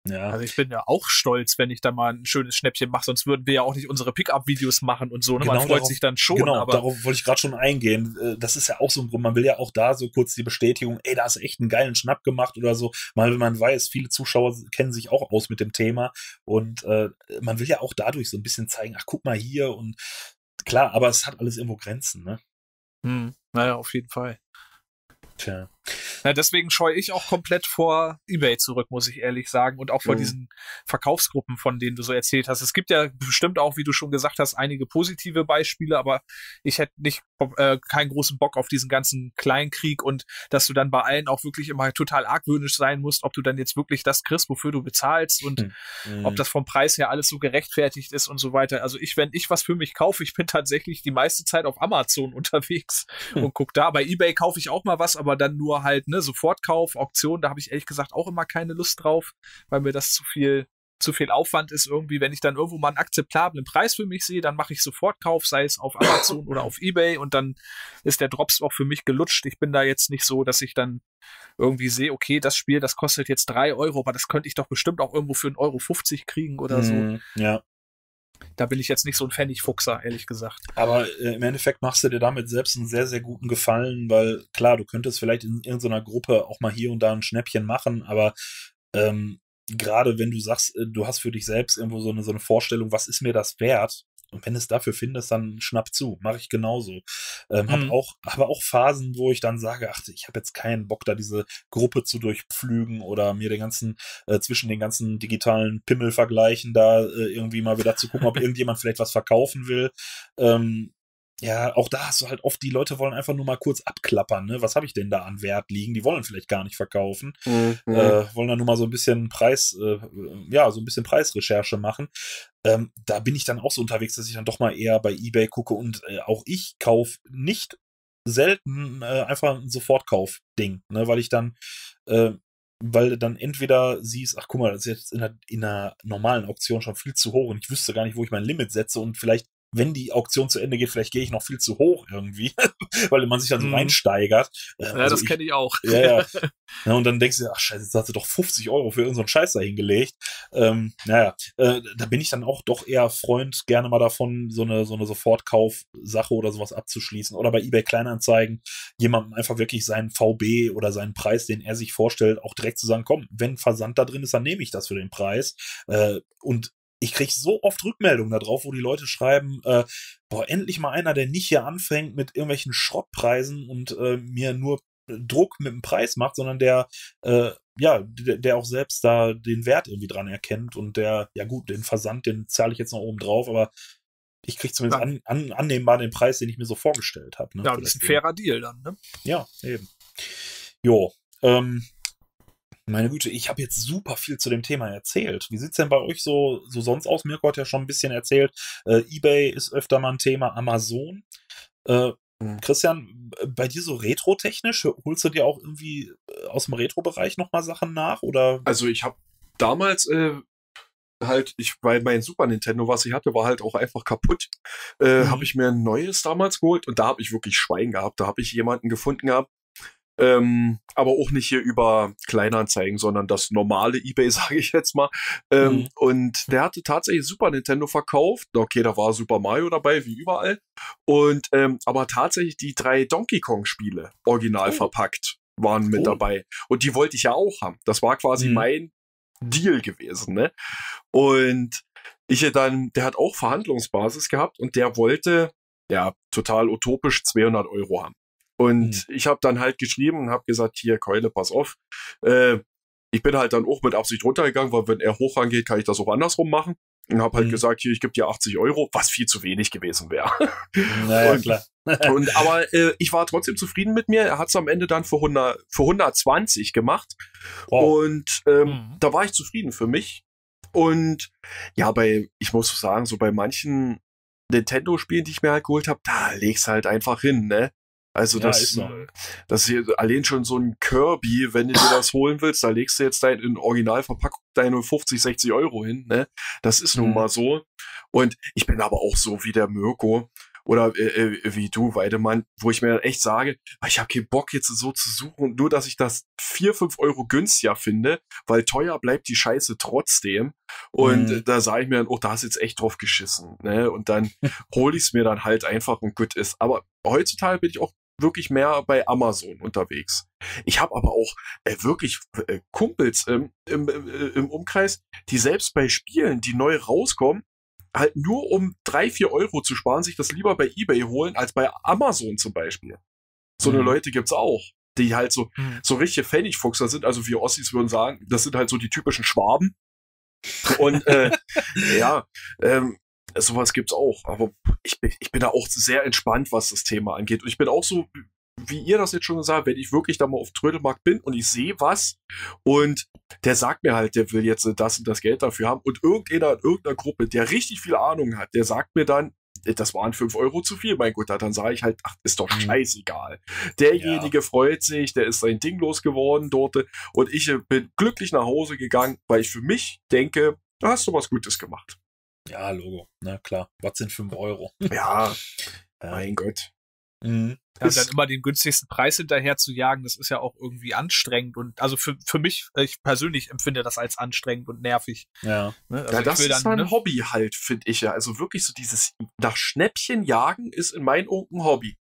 Ja. Also ich bin ja auch stolz, wenn ich da mal ein schönes Schnäppchen mache, sonst würden wir ja auch nicht unsere Pickup-Videos machen und so. Ne? Man freut sich dann schon. Genau, aber darauf wollte ich gerade schon eingehen. Das ist ja auch so ein Grund, man will ja auch da so kurz die Bestätigung, ey, da hast du echt einen geilen Schnapp gemacht oder so. Mal, wenn man weiß, viele Zuschauer kennen sich auch aus mit dem Thema und man will ja auch dadurch so ein bisschen zeigen, ach, guck mal hier und klar, aber es hat alles irgendwo Grenzen, ne? Naja, auf jeden Fall. Tja. Ja, deswegen scheue ich auch komplett vor eBay zurück, muss ich ehrlich sagen. Und auch vor diesen Verkaufsgruppen, von denen du so erzählt hast. Es gibt ja bestimmt auch, wie du schon gesagt hast, einige positive Beispiele, aber ich hätte nicht keinen großen Bock auf diesen ganzen Kleinkrieg und dass du dann bei allen auch wirklich immer total argwöhnisch sein musst, ob du dann jetzt wirklich das kriegst, wofür du bezahlst und ob das vom Preis her alles so gerechtfertigt ist und so weiter. Also wenn ich was für mich kaufe, ich bin tatsächlich die meiste Zeit auf Amazon unterwegs und guck da. Bei eBay kaufe ich auch mal was, aber dann nur halt, ne, Sofortkauf, Auktion, da habe ich ehrlich gesagt auch immer keine Lust drauf, weil mir das zu viel Aufwand ist irgendwie. Wenn ich dann irgendwo mal einen akzeptablen Preis für mich sehe, dann mache ich Sofortkauf, sei es auf Amazon oder auf eBay und dann ist der Drops auch für mich gelutscht. Ich bin da jetzt nicht so, dass ich dann irgendwie sehe, okay, das Spiel, das kostet jetzt 3 Euro, aber das könnte ich doch bestimmt auch irgendwo für 1,50 Euro kriegen oder so. Ja. Da bin ich jetzt nicht so ein Pfennigfuchser, ehrlich gesagt. Aber im Endeffekt machst du dir damit selbst einen sehr, sehr guten Gefallen, weil klar, du könntest vielleicht in irgendeiner Gruppe auch mal hier und da ein Schnäppchen machen, aber gerade wenn du sagst, du hast für dich selbst irgendwo so eine Vorstellung, was ist mir das wert? Und wenn du es dafür findest, dann schnapp zu. Mache ich genauso. Habe auch Phasen, wo ich dann sage, ach, ich habe jetzt keinen Bock, da diese Gruppe zu durchpflügen oder mir den ganzen, zwischen den ganzen digitalen Pimmelvergleichen da irgendwie mal wieder zu gucken, ob irgendjemand vielleicht was verkaufen will. Ja, auch da hast du halt oft, die Leute wollen einfach nur mal kurz abklappern, ne? Was habe ich denn da an Wert liegen? Die wollen vielleicht gar nicht verkaufen. Wollen dann nur mal so ein bisschen so ein bisschen Preisrecherche machen. Da bin ich dann auch so unterwegs, dass ich dann doch mal eher bei eBay gucke und auch ich kaufe nicht selten einfach ein Sofortkauf-Ding, ne? Weil du dann entweder siehst, ach guck mal, das ist jetzt in einer normalen Auktion schon viel zu hoch und ich wüsste gar nicht, wo ich mein Limit setze und vielleicht, wenn die Auktion zu Ende geht, vielleicht gehe ich noch viel zu hoch irgendwie, weil man sich dann so reinsteigert. Ja, also das kenne ich auch. Ja. Ja, und dann denkst du, ach scheiße, jetzt hast du doch 50 Euro für irgendeinen Scheiß da hingelegt. Da bin ich dann auch doch eher Freund gerne mal davon, so eine Sofortkauf-Sache oder sowas abzuschließen. Oder bei eBay Kleinanzeigen jemandem einfach wirklich seinen VB oder seinen Preis, den er sich vorstellt, auch direkt zu sagen, komm, wenn Versand da drin ist, dann nehme ich das für den Preis. Und ich kriege so oft Rückmeldungen da drauf, wo die Leute schreiben, endlich mal einer, der nicht hier anfängt mit irgendwelchen Schrottpreisen und mir nur Druck mit dem Preis macht, sondern der auch selbst da den Wert irgendwie dran erkennt und der, ja gut, den Versand, den zahle ich jetzt noch oben drauf, aber ich kriege zumindest annehmbar den Preis, den ich mir so vorgestellt habe. Ne, ja, das ist ein fairer Deal dann, ne? Ja, eben. Jo, meine Güte, ich habe jetzt super viel zu dem Thema erzählt. Wie sieht's denn bei euch so sonst aus? Mirko hat ja schon ein bisschen erzählt. eBay ist öfter mal ein Thema, Amazon. Christian, bei dir so retro-technisch, holst du dir auch irgendwie aus dem Retro-Bereich nochmal Sachen nach? Oder? Also ich habe damals weil mein Super Nintendo, was ich hatte, war halt auch einfach kaputt. Habe ich mir ein neues damals geholt und da habe ich wirklich Schwein gehabt. Da habe ich jemanden gefunden gehabt, aber auch nicht hier über Kleinanzeigen, sondern das normale eBay, sage ich jetzt mal. Und der hatte tatsächlich Super Nintendo verkauft. Okay, da war Super Mario dabei, wie überall. Und aber tatsächlich die 3 Donkey Kong Spiele original verpackt waren mit dabei. Und die wollte ich ja auch haben. Das war quasi mein Deal gewesen, ne? Und der hat auch Verhandlungsbasis gehabt und der wollte, ja, total utopisch 200 Euro haben. Und ich habe dann halt geschrieben und habe gesagt, hier, Keule, pass auf. Ich bin halt dann auch mit Absicht runtergegangen, weil wenn er hoch rangeht, kann ich das auch andersrum machen. Und habe halt gesagt, hier, ich gebe dir 80 Euro, was viel zu wenig gewesen wäre. Naja, klar. Aber ich war trotzdem zufrieden mit mir. Er hat es am Ende dann für 120 gemacht. Wow. Und da war ich zufrieden für mich. Und ja, ich muss sagen, so bei manchen Nintendo-Spielen, die ich mir halt geholt habe, da legst du halt einfach hin, ne? Also das hier allein schon so ein Kirby, wenn du dir das holen willst, da legst du jetzt in Originalverpackung deine 50, 60 Euro hin, ne? Das ist nun mal so. Und ich bin aber auch so wie der Mirko oder wie du, Weidemann, wo ich mir echt sage, ich habe keinen Bock jetzt so zu suchen, nur dass ich das 4, 5 Euro günstiger finde, weil teuer bleibt die Scheiße trotzdem. Und da sage ich mir dann, oh, da hast du jetzt echt drauf geschissen. Ne? Und dann hole ich es mir dann halt einfach und gut ist. Aber heutzutage bin ich auch wirklich mehr bei Amazon unterwegs. Ich habe aber auch wirklich Kumpels im Umkreis, die selbst bei Spielen, die neu rauskommen, halt nur um 3, 4 Euro zu sparen, sich das lieber bei eBay holen, als bei Amazon zum Beispiel. So eine Leute gibt's auch, die halt so richtige Pfennigfuchser sind, also wir Ossis würden sagen, das sind halt so die typischen Schwaben. Und sowas gibt's auch. Aber ich bin da auch sehr entspannt, was das Thema angeht. Und ich bin auch so, wie ihr das jetzt schon gesagt habt, wenn ich wirklich da mal auf Trödelmarkt bin und ich sehe was und der sagt mir halt, der will jetzt das und das Geld dafür haben und irgendeiner in irgendeiner Gruppe, der richtig viel Ahnung hat, der sagt mir dann, das waren 5 Euro zu viel, mein Gott, dann sage ich halt, ach, ist doch scheißegal. Derjenige freut sich, der ist sein Ding losgeworden dort und ich bin glücklich nach Hause gegangen, weil ich für mich denke, da hast du was Gutes gemacht. Ja, Logo, na klar. Was sind 5 Euro? Ja, mein Gott. Ja, dann immer den günstigsten Preis hinterher zu jagen, das ist ja auch irgendwie anstrengend und also für mich, ich persönlich empfinde das als anstrengend und nervig. Ja. Ne? Also das ist dann, ein Hobby halt, finde ich ja. Also wirklich so dieses nach Schnäppchen jagen ist in meinen Augen ein Hobby.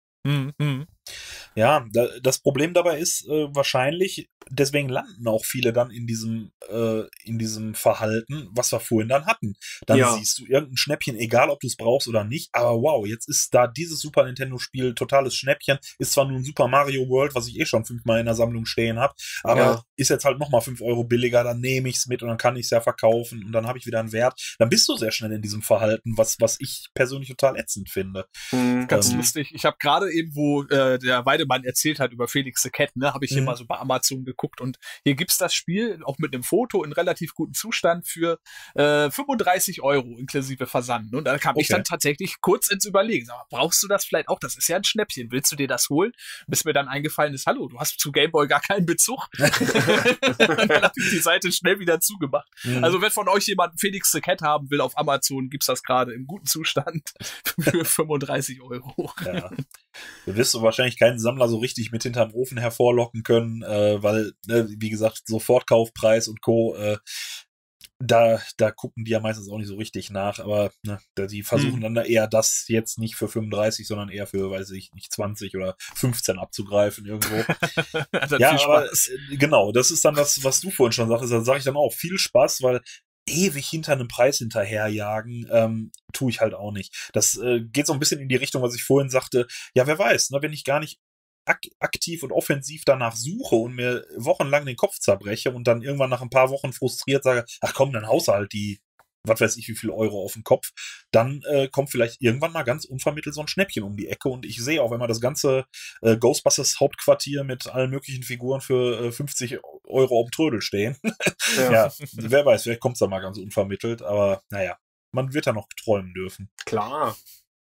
Ja, das Problem dabei ist wahrscheinlich, deswegen landen auch viele dann in diesem Verhalten, was wir vorhin dann hatten. Dann siehst du irgendein Schnäppchen, egal ob du es brauchst oder nicht, aber wow, jetzt ist da dieses Super Nintendo-Spiel totales Schnäppchen. Ist zwar nur ein Super Mario World, was ich eh schon 5-mal in der Sammlung stehen habe, aber ist jetzt halt nochmal 5 Euro billiger, dann nehme ich es mit und dann kann ich es ja verkaufen und dann habe ich wieder einen Wert. Dann bist du sehr schnell in diesem Verhalten, was ich persönlich total ätzend finde. Ganz lustig. Ich habe gerade eben, wo der Weidemann erzählt hat über Felix the Cat, ne, habe ich hier mal so bei Amazon geguckt und hier gibt's das Spiel auch mit einem Foto in relativ gutem Zustand für 35 Euro inklusive Versand. Und da kam ich dann tatsächlich kurz ins Überlegen. Sag mal, brauchst du das vielleicht auch? Das ist ja ein Schnäppchen. Willst du dir das holen? Bis mir dann eingefallen ist, hallo, du hast zu Gameboy gar keinen Bezug. Dann habe ich die Seite schnell wieder zugemacht. Also wenn von euch jemand Felix the Cat haben will auf Amazon, gibt's das gerade im guten Zustand für 35 Euro. Ja. Du wirst du wahrscheinlich keinen Sammler so richtig mit hinterm Ofen hervorlocken können, weil, wie gesagt, Sofortkaufpreis und Co., da gucken die ja meistens auch nicht so richtig nach, aber die versuchen dann eher das jetzt nicht für 35, sondern eher für, weiß ich nicht, 20 oder 15 abzugreifen irgendwo. Ja, aber genau, das ist dann das, was du vorhin schon sagtest, da sage ich dann auch, viel Spaß, weil ewig hinter einem Preis hinterherjagen, tue ich halt auch nicht. Das geht so ein bisschen in die Richtung, was ich vorhin sagte. Ja, wer weiß, ne, wenn ich gar nicht aktiv und offensiv danach suche und mir wochenlang den Kopf zerbreche und dann irgendwann nach ein paar Wochen frustriert sage, ach komm, dann haust du halt die, was weiß ich, wie viel Euro auf den Kopf, dann kommt vielleicht irgendwann mal ganz unvermittelt so ein Schnäppchen um die Ecke und ich sehe auch, wenn man das ganze Ghostbusters Hauptquartier mit allen möglichen Figuren für 50 Euro auf dem Trödel stehen. Ja, wer weiß, vielleicht kommt es da mal ganz unvermittelt, aber naja, man wird da noch träumen dürfen. Klar.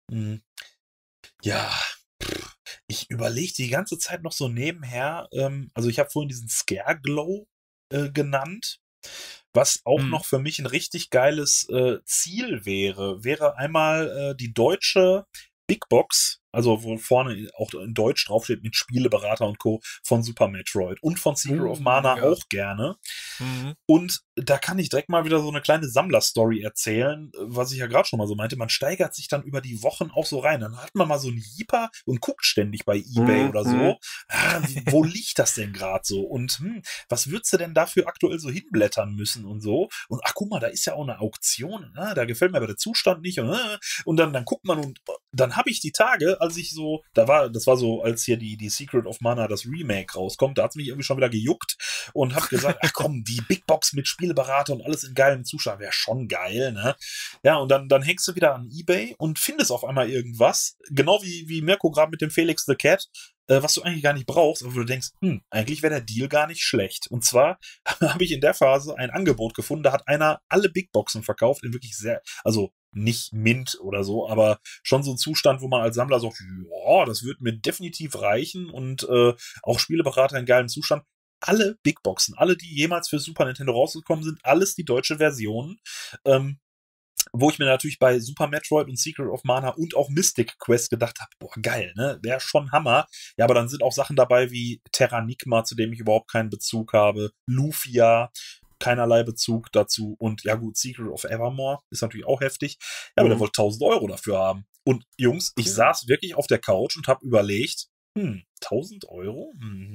Ja, ich überlege die ganze Zeit noch so nebenher, also ich habe vorhin diesen Scare Glow genannt, was auch noch für mich ein richtig geiles Ziel wäre einmal die deutsche Big Box, also wo vorne auch in Deutsch draufsteht mit Spieleberater und Co. von Super Metroid und von Secret of Mana auch gerne. Und da kann ich direkt mal wieder so eine kleine Sammlerstory erzählen, was ich ja gerade schon mal so meinte. Man steigert sich dann über die Wochen auch so rein. Dann hat man mal so einen Jeeper und guckt ständig bei eBay oder so. Wo liegt das denn gerade so? Und was würdest du denn dafür aktuell so hinblättern müssen und so? Und ach, guck mal, da ist ja auch eine Auktion. Da gefällt mir aber der Zustand nicht. Und dann guckt man und dann habe ich die Tage, als ich so, das war so, als hier die Secret of Mana, das Remake rauskommt, da hat es mich irgendwie schon wieder gejuckt und hab gesagt, ach komm, die Big Box mit Spieleberater und alles in geilem Zustand wäre schon geil, ne? Ja, und dann hängst du wieder an eBay und findest auf einmal irgendwas, genau wie Mirko gerade mit dem Felix the Cat, was du eigentlich gar nicht brauchst, aber wo du denkst, eigentlich wäre der Deal gar nicht schlecht. Und zwar habe ich in der Phase ein Angebot gefunden, da hat einer alle Big Boxen verkauft, in wirklich sehr, also nicht Mint oder so, aber schon so ein Zustand, wo man als Sammler sagt, ja, das wird mir definitiv reichen und auch Spieleberater in geilem Zustand. Alle Big Boxen, alle, die jemals für Super Nintendo rausgekommen sind, alles die deutsche Version. Wo ich mir natürlich bei Super Metroid und Secret of Mana und auch Mystic Quest gedacht habe, boah, geil, ne? Wäre schon Hammer. Ja, aber dann sind auch Sachen dabei wie Terranigma, zu dem ich überhaupt keinen Bezug habe. Lufia, keinerlei Bezug dazu. Und ja gut, Secret of Evermore ist natürlich auch heftig. Ja, aber der wollte 1.000 Euro dafür haben. Und Jungs, ich saß wirklich auf der Couch und habe überlegt, 1.000 Euro?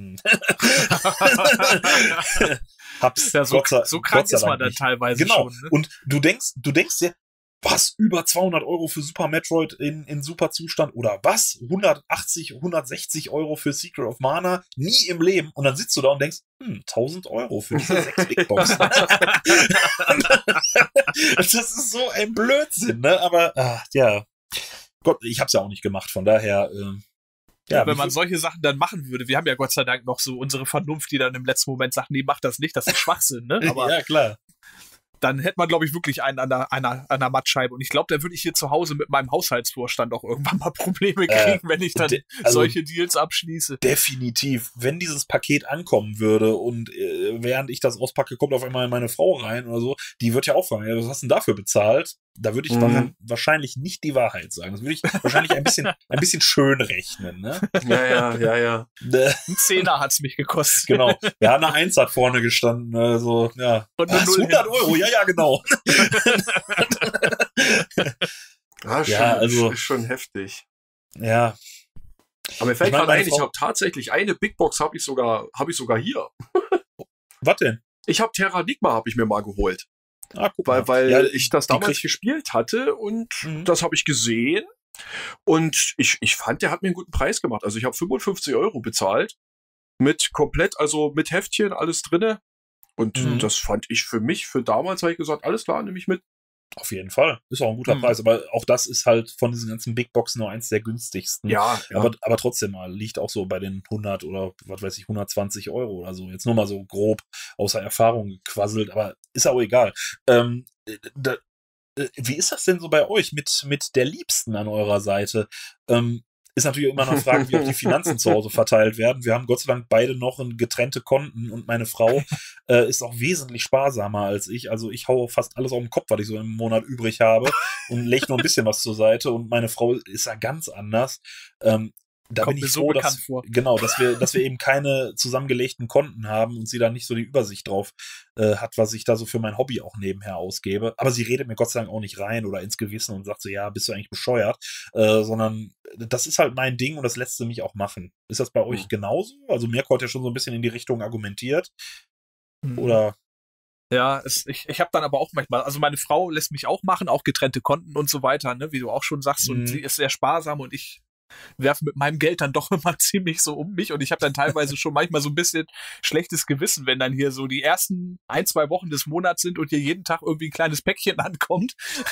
Hab's ja, so krank ist man dann teilweise schon. Ne? Und du denkst dir, was, über 200 Euro für Super Metroid in super Zustand oder was? 180, 160 Euro für Secret of Mana? Nie im Leben. Und dann sitzt du da und denkst, 1.000 Euro für diese 6 Big Boxen. Das ist so ein Blödsinn, ne? Aber, ja. Gott, ich hab's ja auch nicht gemacht, von daher, ja, wenn man solche Sachen dann machen würde, wir haben ja Gott sei Dank noch so unsere Vernunft, die dann im letzten Moment sagt, nee, mach das nicht, das ist Schwachsinn, ne? Aber ja, klar. Dann hätte man, glaube ich, wirklich einen an einer Mattscheibe. Und ich glaube, da würde ich hier zu Hause mit meinem Haushaltsvorstand auch irgendwann mal Probleme kriegen, wenn ich dann solche Deals abschließe. Definitiv. Wenn dieses Paket ankommen würde und während ich das auspacke, kommt auf einmal meine Frau rein oder so, die wird ja auch fragen, ja, was hast du denn dafür bezahlt? Da würde ich wahrscheinlich nicht die Wahrheit sagen. Das würde ich wahrscheinlich ein bisschen schön rechnen, ne? Ja. Ein Zehner hat's mich gekostet. Genau. Ja, eine 1 hat vorne gestanden, also, ja. Und eine 100 Euro, ja, genau. Ist schon heftig. Ja. Aber mir fällt gerade ein, ich habe tatsächlich eine Big Box habe ich sogar hier. Was denn? Ich habe Terranigma habe ich mir mal geholt. Guck mal. Weil ich das damals gespielt hatte und das habe ich gesehen und ich fand, der hat mir einen guten Preis gemacht. Also ich habe 55 Euro bezahlt mit komplett, also mit Heftchen, alles drinne und das fand ich für damals, habe ich gesagt, alles klar, nehme ich mit. Auf jeden Fall. Ist auch ein guter Preis, aber auch das ist halt von diesen ganzen Big Boxen nur eins der günstigsten. Ja. Aber trotzdem mal, liegt auch so bei den 100 oder was weiß ich, 120 Euro oder so. Jetzt nur mal so grob außer Erfahrung gequasselt, aber ist auch egal. Wie ist das denn so bei euch mit der Liebsten an eurer Seite? Ist natürlich immer noch Frage, wie auch die Finanzen zu Hause verteilt werden. Wir haben Gott sei Dank beide noch getrennte Konten und meine Frau ist auch wesentlich sparsamer als ich. Also ich haue fast alles auf den Kopf, was ich so im Monat übrig habe und lege nur ein bisschen was zur Seite und meine Frau ist ja ganz anders. Da bin ich froh, dass wir eben keine zusammengelegten Konten haben und sie da nicht so die Übersicht drauf hat, was ich da so für mein Hobby auch nebenher ausgebe. Aber sie redet mir Gott sei Dank auch nicht rein oder ins Gewissen und sagt so, ja, bist du eigentlich bescheuert, sondern das ist halt mein Ding und das lässt sie mich auch machen. Ist das bei euch genauso? Also Mirko hat ja schon so ein bisschen in die Richtung argumentiert. Oder? Ja, ich habe dann aber auch manchmal, also meine Frau lässt mich auch machen, auch getrennte Konten und so weiter, ne, wie du auch schon sagst, und sie ist sehr sparsam und ich werfe mit meinem Geld dann doch immer ziemlich so um mich und ich habe dann teilweise schon manchmal so ein bisschen schlechtes Gewissen, wenn dann hier so die ersten 1-2 Wochen des Monats sind und hier jeden Tag irgendwie ein kleines Päckchen ankommt.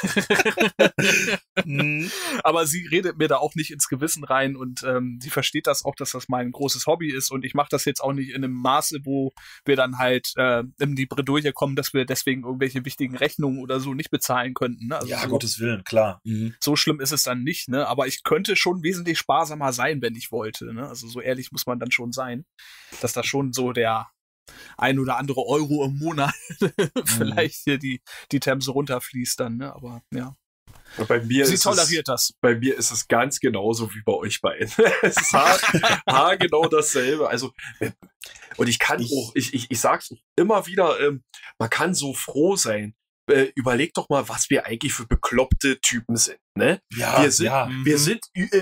Aber sie redet mir da auch nicht ins Gewissen rein und sie versteht das auch, dass das mein großes Hobby ist und ich mache das jetzt auch nicht in einem Maße, wo wir dann halt in die Bredouille kommen, dass wir deswegen irgendwelche wichtigen Rechnungen oder so nicht bezahlen könnten. Ne? Also ja, Gottes Willen, klar. So schlimm ist es dann nicht, ne? Aber ich könnte schon wesentlich sparsamer sein, wenn ich wollte. Ne? Also so ehrlich muss man dann schon sein, dass da schon so der ein oder andere Euro im Monat vielleicht hier die Themse runterfließt dann. Ne? Aber ja. Bei mir Sie toleriert das. Bei mir ist es ganz genauso wie bei euch beiden. Es ist genau dasselbe. Also und ich kann ich sag's immer wieder, man kann so froh sein. Überleg doch mal, was wir eigentlich für bekloppte Typen sind, ne? Ja, wir sind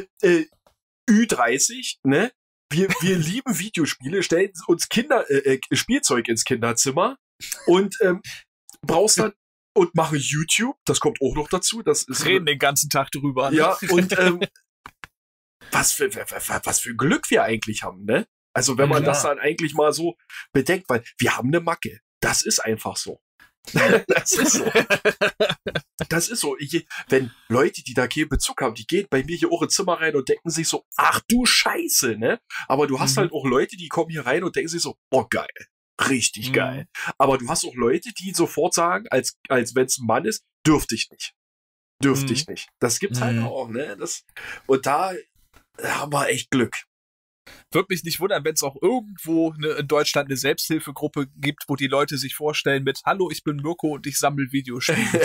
Ü30, ne? Wir lieben Videospiele, stellen uns Spielzeug ins Kinderzimmer und brauchst dann und machen YouTube, das kommt auch noch dazu. Das ist reden den ganzen Tag drüber. Ne? Ja, und was für Glück wir eigentlich haben, ne? Also wenn man das dann eigentlich mal so bedenkt, weil wir haben eine Macke. Das ist einfach so. Das ist so. Das ist so. Wenn Leute, die da keinen Bezug haben, die gehen bei mir hier auch ins Zimmer rein und denken sich so, ach du Scheiße, ne? Aber du hast halt auch Leute, die kommen hier rein und denken sich so, oh geil, richtig geil. Aber du hast auch Leute, die sofort sagen, als wenn es ein Mann ist, dürfte ich nicht. Ich nicht. Das gibt's halt auch, ne? Und da haben wir echt Glück. Würde mich nicht wundern, wenn es auch irgendwo in Deutschland eine Selbsthilfegruppe gibt, wo die Leute sich vorstellen mit Hallo, ich bin Mirko und ich sammle Videospiele.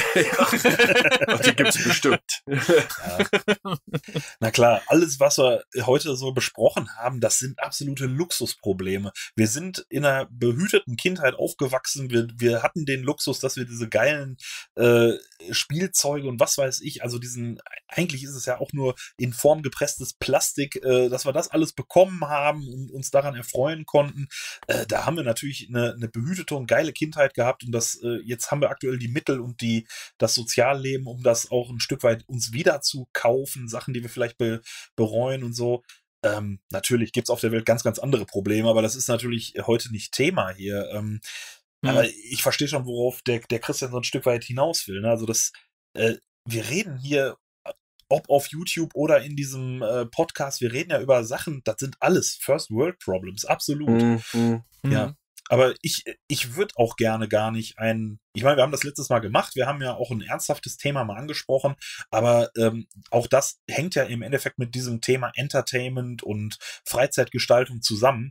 Die gibt's bestimmt. Ja. Na klar, alles, was wir heute so besprochen haben, das sind absolute Luxusprobleme. Wir sind in einer behüteten Kindheit aufgewachsen. Wir hatten den Luxus, dass wir diese geilen Spielzeuge und was weiß ich, also eigentlich ist es ja auch nur in Form gepresstes Plastik, dass wir das alles bekommen haben und uns daran erfreuen konnten. Da haben wir natürlich eine behütete und geile Kindheit gehabt und jetzt haben wir aktuell die Mittel und das Sozialleben, um das auch ein Stück weit uns wieder zu kaufen, Sachen, die wir vielleicht bereuen und so. Natürlich gibt's auf der Welt ganz, ganz andere Probleme, aber das ist natürlich heute nicht Thema hier. Aber ich verstehe schon, worauf der Christian so ein Stück weit hinaus will. Ne? Also wir reden hier, ob auf YouTube oder in diesem Podcast, wir reden ja über Sachen, das sind alles First World Problems, absolut. Ja. Aber ich würde auch gerne gar nicht ich meine, wir haben das letztes Mal gemacht, wir haben ja auch ein ernsthaftes Thema mal angesprochen, aber auch das hängt ja im Endeffekt mit diesem Thema Entertainment und Freizeitgestaltung zusammen.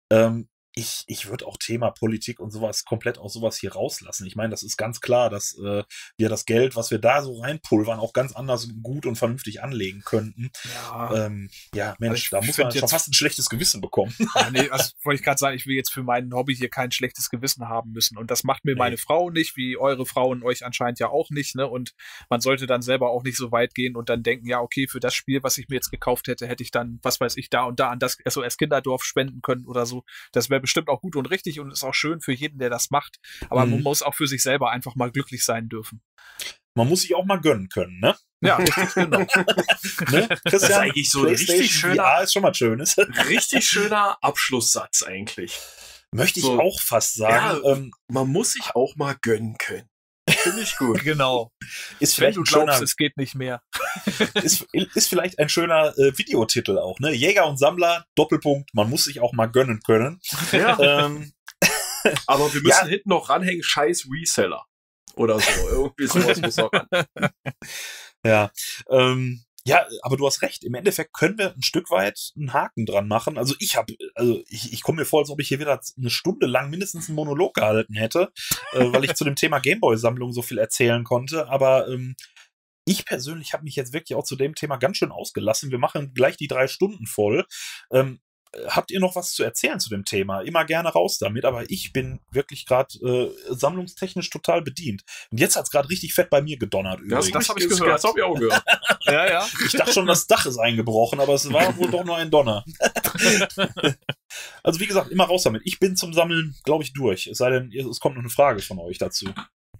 Ich würde auch Thema Politik und sowas komplett aus sowas hier rauslassen. Ich meine, das ist ganz klar, dass wir das Geld, was wir da so reinpulvern, auch ganz anders gut und vernünftig anlegen könnten. Ja, Mensch, also da muss man schon fast ein schlechtes Gewissen bekommen. Ja, nee, also wollte ich gerade sagen, ich will jetzt für mein Hobby hier kein schlechtes Gewissen haben müssen. Und das macht mir meine Frau nicht, wie eure Frauen euch anscheinend ja auch nicht. Ne? Und man sollte dann selber auch nicht so weit gehen und dann denken, ja, okay, für das Spiel, was ich mir jetzt gekauft hätte, hätte ich dann, was weiß ich, da und da an das SOS Kinderdorf spenden können oder so. Das wäre bestimmt auch gut und richtig und ist auch schön für jeden, der das macht. Aber man muss auch für sich selber einfach mal glücklich sein dürfen. Man muss sich auch mal gönnen können, ne? Ja, richtig, genau. Ne? Christian, das ist eigentlich so ein richtig schöner, ist schon mal schönes. Richtig schöner Abschlusssatz eigentlich. Möchte ich auch fast sagen. Ja, man muss sich auch mal gönnen können. Finde ich gut. Genau. Ist vielleicht Wenn du glaubst, es geht nicht mehr. Ist vielleicht ein schöner Videotitel auch, ne? Jäger und Sammler, Doppelpunkt, man muss sich auch mal gönnen können. Ja. Aber wir müssen hinten noch ranhängen, scheiß Reseller. Oder so. Irgendwie sowas muss auch ran. Ja. Ja, aber du hast recht. Im Endeffekt können wir ein Stück weit einen Haken dran machen. Also ich komme mir vor, als ob ich hier wieder eine Stunde lang mindestens einen Monolog gehalten hätte, weil ich zu dem Thema Gameboy-Sammlung so viel erzählen konnte. Aber ich persönlich habe mich jetzt wirklich auch zu dem Thema ganz schön ausgelassen. Wir machen gleich die 3 Stunden voll. Habt ihr noch was zu erzählen zu dem Thema? Immer gerne raus damit, aber ich bin wirklich gerade sammlungstechnisch total bedient. Und jetzt hat's gerade richtig fett bei mir gedonnert übrigens. Das habe ich gehört. Das habe ich auch gehört. Ja. Ich dachte schon, das Dach ist eingebrochen, aber es war wohl doch nur ein Donner. Also wie gesagt, immer raus damit. Ich bin zum Sammeln, glaube ich, durch. Es sei denn, es kommt noch eine Frage von euch dazu.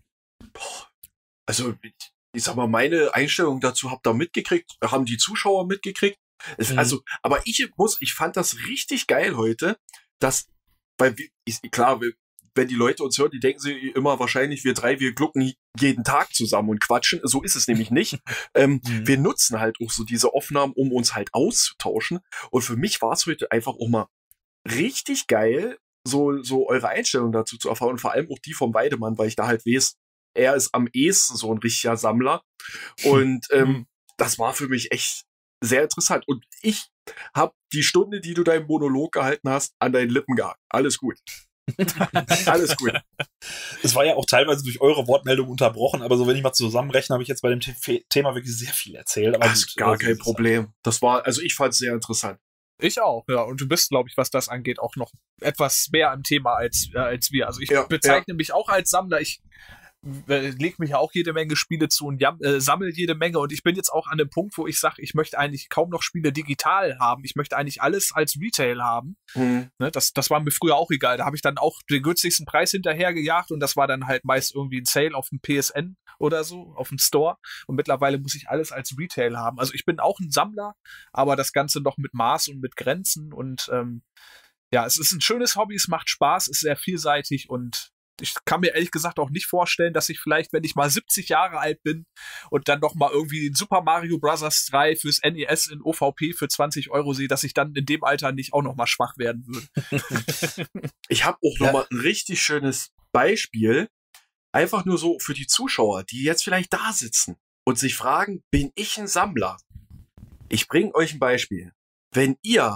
Also, ich sag mal, meine Einstellung dazu habt ihr mitgekriegt, haben die Zuschauer mitgekriegt. Also, aber ich fand das richtig geil heute, weil klar, wenn die Leute uns hören, die denken sie immer wahrscheinlich, wir glucken jeden Tag zusammen und quatschen. So ist es nämlich nicht. Wir nutzen halt auch so diese Aufnahmen, um uns halt auszutauschen. Und für mich war es heute einfach auch mal richtig geil, so eure Einstellung dazu zu erfahren und vor allem auch die vom Weidemann, weil ich da halt weiß, er ist am ehesten so ein richtiger Sammler. Und das war für mich echt sehr interessant. Und ich habe die Stunde, die du deinen Monolog gehalten hast, an deinen Lippen gehabt. Alles gut. Alles gut. Es war ja auch teilweise durch eure Wortmeldung unterbrochen, aber so, wenn ich mal zusammenrechne, habe ich jetzt bei dem Thema wirklich sehr viel erzählt. Aber das ist gar kein Problem. Ich fand es sehr interessant. Ich auch, ja. Und du bist, glaube ich, was das angeht, auch noch etwas mehr im Thema als wir. Also ich bezeichne mich auch als Sammler. Ich lege mich ja auch jede Menge Spiele zu und sammle jede Menge. Und ich bin jetzt auch an dem Punkt, wo ich sage, ich möchte eigentlich kaum noch Spiele digital haben. Ich möchte eigentlich alles als Retail haben. Ne, das war mir früher auch egal. Da habe ich dann auch den günstigsten Preis hinterhergejagt und das war dann halt meist irgendwie ein Sale auf dem PSN oder so, auf dem Store. Und mittlerweile muss ich alles als Retail haben. Also ich bin auch ein Sammler, aber das Ganze noch mit Maß und mit Grenzen. Und es ist ein schönes Hobby, es macht Spaß, ist sehr vielseitig und ich kann mir ehrlich gesagt auch nicht vorstellen, dass ich vielleicht, wenn ich mal 70 Jahre alt bin und dann noch mal irgendwie den Super Mario Bros. 3 fürs NES in OVP für 20 € sehe, dass ich dann in dem Alter nicht auch noch mal schwach werden würde. Ich habe auch noch mal ein richtig schönes Beispiel, einfach nur so für die Zuschauer, die jetzt vielleicht da sitzen und sich fragen, bin ich ein Sammler? Ich bringe euch ein Beispiel. Wenn ihr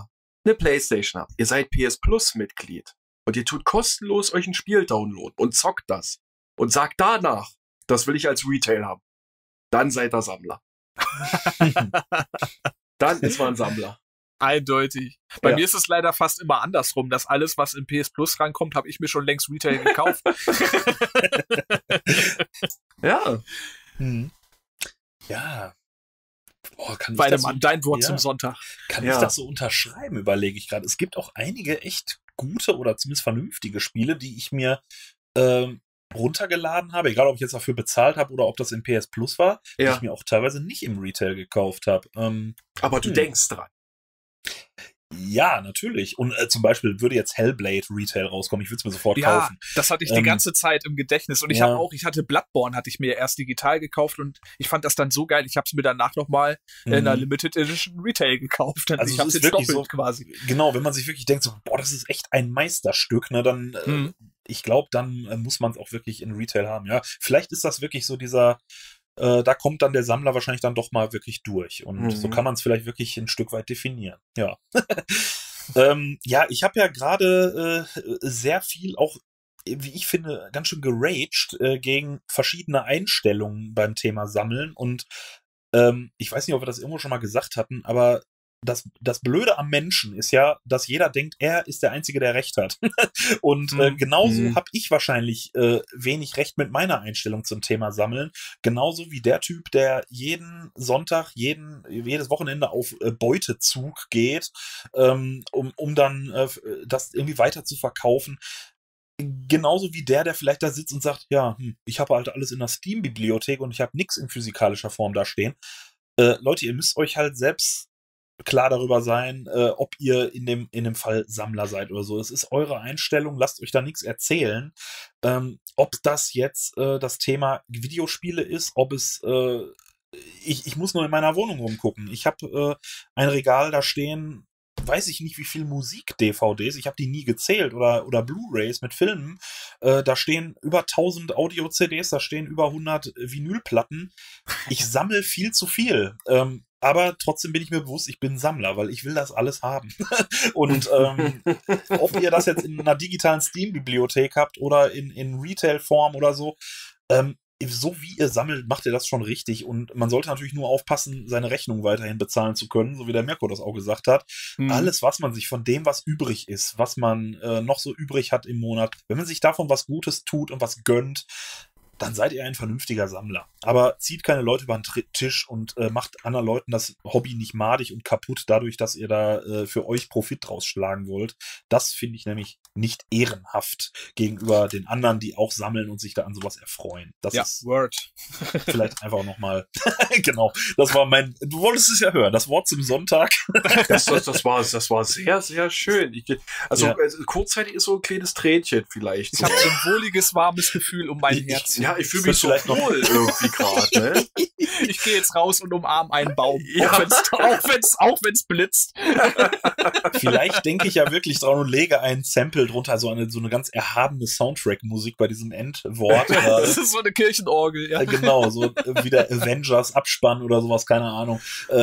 eine PlayStation habt, ihr seid PS Plus Mitglied und ihr tut kostenlos euch ein Spiel downloaden und zockt das und sagt danach, das will ich als Retail haben, dann seid ihr Sammler. Dann ist man ein Sammler. Eindeutig. Bei mir ist es leider fast immer andersrum, dass alles, was in PS Plus rankommt, habe ich mir schon längst Retail gekauft. Ja. Ja. Boah, Weidemann, dein Wort zum Sonntag. Kann ich das so unterschreiben, überlege ich gerade. Es gibt auch einige echt gute oder zumindest vernünftige Spiele, die ich mir runtergeladen habe, egal ob ich jetzt dafür bezahlt habe oder ob das in PS Plus war, die ich mir auch teilweise nicht im Retail gekauft habe. Aber du denkst dran. Ja, natürlich. Und zum Beispiel würde jetzt Hellblade Retail rauskommen. Ich würde es mir sofort kaufen. Ja, das hatte ich die ganze Zeit im Gedächtnis. Und ich hatte Bloodborne, hatte ich mir erst digital gekauft und ich fand das dann so geil. Ich habe es mir danach nochmal in einer Limited Edition Retail gekauft. Also ich habe es jetzt doppelt so, quasi. Genau, wenn man sich wirklich denkt, so, boah, das ist echt ein Meisterstück, ne, dann, ich glaube, dann muss man es auch wirklich in Retail haben. Ja, vielleicht ist das wirklich so dieser da kommt dann der Sammler wahrscheinlich dann doch mal wirklich durch. Und so kann man es vielleicht wirklich ein Stück weit definieren. Ja. Ja, ich habe ja gerade sehr viel auch, wie ich finde, ganz schön geraged gegen verschiedene Einstellungen beim Thema Sammeln. Und ich weiß nicht, ob wir das irgendwo schon mal gesagt hatten, aber das Blöde am Menschen ist ja, dass jeder denkt, er ist der Einzige, der Recht hat. Und genauso habe ich wahrscheinlich wenig Recht mit meiner Einstellung zum Thema Sammeln. Genauso wie der Typ, der jeden Sonntag, jedes Wochenende auf Beutezug geht, um dann das irgendwie weiter zu verkaufen. Genauso wie der vielleicht da sitzt und sagt, ja, ich habe halt alles in der Steam-Bibliothek und ich habe nichts in physikalischer Form da stehen. Leute, ihr müsst euch halt selbst klar darüber sein, ob ihr in dem Fall Sammler seid oder so. Es ist eure Einstellung, lasst euch da nichts erzählen. Ob das jetzt das Thema Videospiele ist, ob es ich muss nur in meiner Wohnung rumgucken. Ich habe ein Regal da stehen, weiß ich nicht, wie viel Musik-DVDs, ich habe die nie gezählt, oder Blu-Rays mit Filmen. Da stehen über 1000 Audio-CDs, da stehen über 100 Vinylplatten. Ich sammle viel zu viel. Aber trotzdem bin ich mir bewusst, ich bin Sammler, weil ich will das alles haben. Und ob ihr das jetzt in einer digitalen Steam-Bibliothek habt oder in Retail-Form oder so, so wie ihr sammelt, macht ihr das schon richtig. Und man sollte natürlich nur aufpassen, seine Rechnung weiterhin bezahlen zu können, so wie der Mirko das auch gesagt hat. Alles, was man sich von dem, was übrig ist, was man noch so übrig hat im Monat, wenn man sich davon was Gutes tut und was gönnt, dann seid ihr ein vernünftiger Sammler. Aber zieht keine Leute über den Tisch und macht anderen Leuten das Hobby nicht madig und kaputt, dadurch, dass ihr da für euch Profit draus schlagen wollt. Das finde ich nämlich nicht ehrenhaft gegenüber den anderen, die auch sammeln und sich da an sowas erfreuen. Das ist Word. Vielleicht einfach nochmal, genau, das war du wolltest es ja hören, das Wort zum Sonntag. Das war sehr, sehr schön. Kurzzeitig ist so ein kleines Tränchen vielleicht. Ich habe so ein wohliges, warmes Gefühl um mein Herz. Ja, ich fühle mich so wohl irgendwie gerade. Ne? Ich gehe jetzt raus und umarme einen Baum, auch wenn's blitzt. Vielleicht denke ich ja wirklich dran und lege ein Sample drunter, so eine ganz erhabene Soundtrack-Musik bei diesem Endwort. Das ist so eine Kirchenorgel, ja. Genau, so wie der Avengers-Abspann oder sowas, keine Ahnung.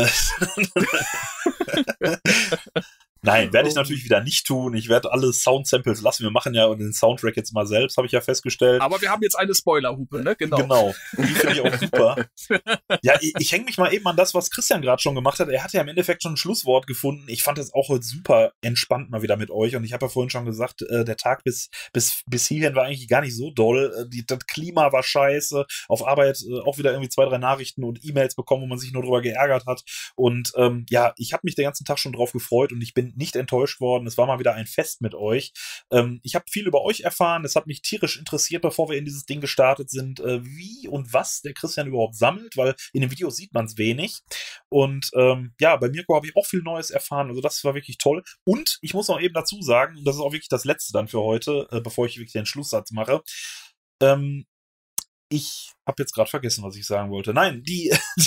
Nein, werde ich natürlich wieder nicht tun. Ich werde alle Sound-Samples lassen. Wir machen ja den Soundtrack jetzt mal selbst, habe ich ja festgestellt. Aber wir haben jetzt eine Spoilerhupe, ne? Genau. Die finde ich auch super. Ja, ich hänge mich mal eben an das, was Christian gerade schon gemacht hat. Er hat ja im Endeffekt schon ein Schlusswort gefunden. Ich fand das auch heute super entspannt mal wieder mit euch. Und ich habe ja vorhin schon gesagt, der Tag bis hierhin war eigentlich gar nicht so doll. Das Klima war scheiße. Auf Arbeit auch wieder irgendwie 2, 3 Nachrichten und E-Mails bekommen, wo man sich nur drüber geärgert hat. Und ich habe mich den ganzen Tag schon drauf gefreut und ich bin nicht enttäuscht worden. Es war mal wieder ein Fest mit euch. Ich habe viel über euch erfahren. Es hat mich tierisch interessiert, bevor wir in dieses Ding gestartet sind, wie und was der Christian überhaupt sammelt, weil in den Videos sieht man es wenig. Und bei Mirko habe ich auch viel Neues erfahren. Also das war wirklich toll. Und ich muss noch eben dazu sagen, und das ist auch wirklich das Letzte dann für heute, bevor ich wirklich den Schlusssatz mache, ich habe jetzt gerade vergessen, was ich sagen wollte. Nein, die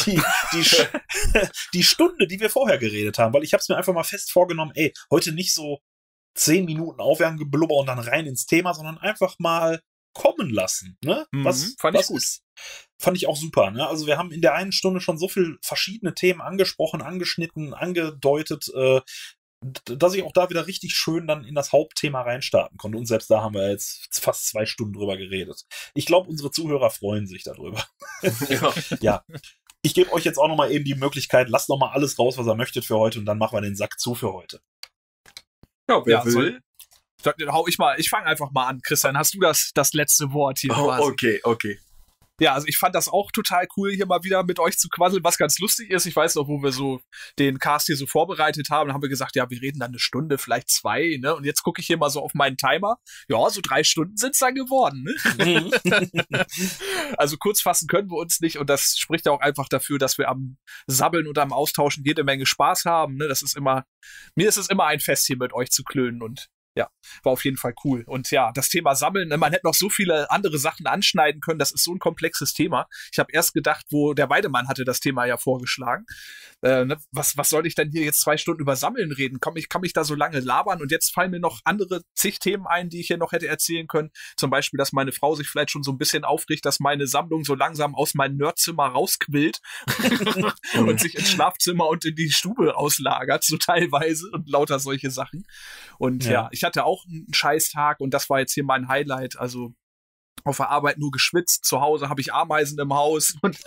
Stunde, die wir vorher geredet haben, weil ich habe es mir einfach mal fest vorgenommen, heute nicht so 10 Minuten Aufwärmgeblubber und dann rein ins Thema, sondern einfach mal kommen lassen. Ne? Fand ich gut. Fand ich auch super. Ne? Also wir haben in der einen Stunde schon so viel verschiedene Themen angesprochen, angeschnitten, angedeutet, dass ich auch da wieder richtig schön dann in das Hauptthema reinstarten konnte. Und selbst da haben wir jetzt fast 2 Stunden drüber geredet. Ich glaube, unsere Zuhörer freuen sich darüber. Ja. Ich gebe euch jetzt auch nochmal eben die Möglichkeit, lasst nochmal alles raus, was ihr möchtet für heute, und dann machen wir den Sack zu für heute. Ja, wer will. Ich fange einfach mal an. Christian, hast du das letzte Wort hier? Okay. Ja, also ich fand das auch total cool, hier mal wieder mit euch zu quasseln, was ganz lustig ist. Ich weiß noch, wo wir so den Cast hier so vorbereitet haben, haben wir gesagt, ja, wir reden dann 1 Stunde, vielleicht 2, ne? Und jetzt gucke ich hier mal so auf meinen Timer. Ja, so 3 Stunden sind's dann geworden, ne? Also kurz fassen können wir uns nicht, und das spricht ja auch einfach dafür, dass wir am Sabbeln und am Austauschen jede Menge Spaß haben, ne? Mir ist es immer ein Fest, hier mit euch zu klönen, und ja, war auf jeden Fall cool. Und ja, das Thema Sammeln, man hätte noch so viele andere Sachen anschneiden können, das ist so ein komplexes Thema. Ich habe erst gedacht, wo der Weidemann hatte das Thema ja vorgeschlagen. Was soll ich denn hier jetzt 2 Stunden über Sammeln reden? Kann mich da so lange labern? Und jetzt fallen mir noch andere zig Themen ein, die ich hier noch hätte erzählen können. Zum Beispiel, dass meine Frau sich vielleicht schon so ein bisschen aufregt, dass meine Sammlung so langsam aus meinem Nerdzimmer rausquillt und sich ins Schlafzimmer und in die Stube auslagert, so teilweise, und lauter solche Sachen. Und ja, ich hatte auch einen Scheißtag, und das war jetzt hier mein Highlight. Also auf der Arbeit nur geschwitzt, zu Hause habe ich Ameisen im Haus und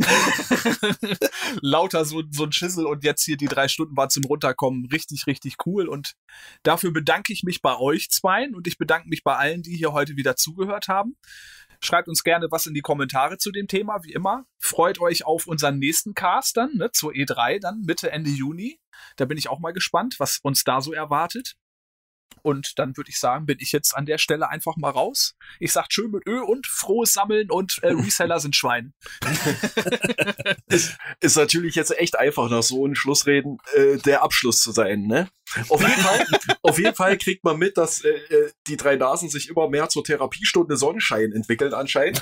lauter so ein Schissel, und jetzt hier die 3 Stunden war zum Runterkommen richtig, richtig cool, und dafür bedanke ich mich bei euch zweien, und ich bedanke mich bei allen, die hier heute wieder zugehört haben. Schreibt uns gerne was in die Kommentare zu dem Thema, wie immer. Freut euch auf unseren nächsten Cast dann, ne, zur E3 dann Mitte, Ende Juni. Da bin ich auch mal gespannt, was uns da so erwartet. Und dann würde ich sagen, bin ich jetzt an der Stelle einfach mal raus. Ich sag schön mit Ö und frohes Sammeln, und Reseller sind Schweine. Ist natürlich jetzt echt einfach, nach so einem Schlussreden der Abschluss zu sein, ne? Auf jeden Fall kriegt man mit, dass die 3 Nasen sich immer mehr zur Therapiestunde Sonnenschein entwickeln anscheinend.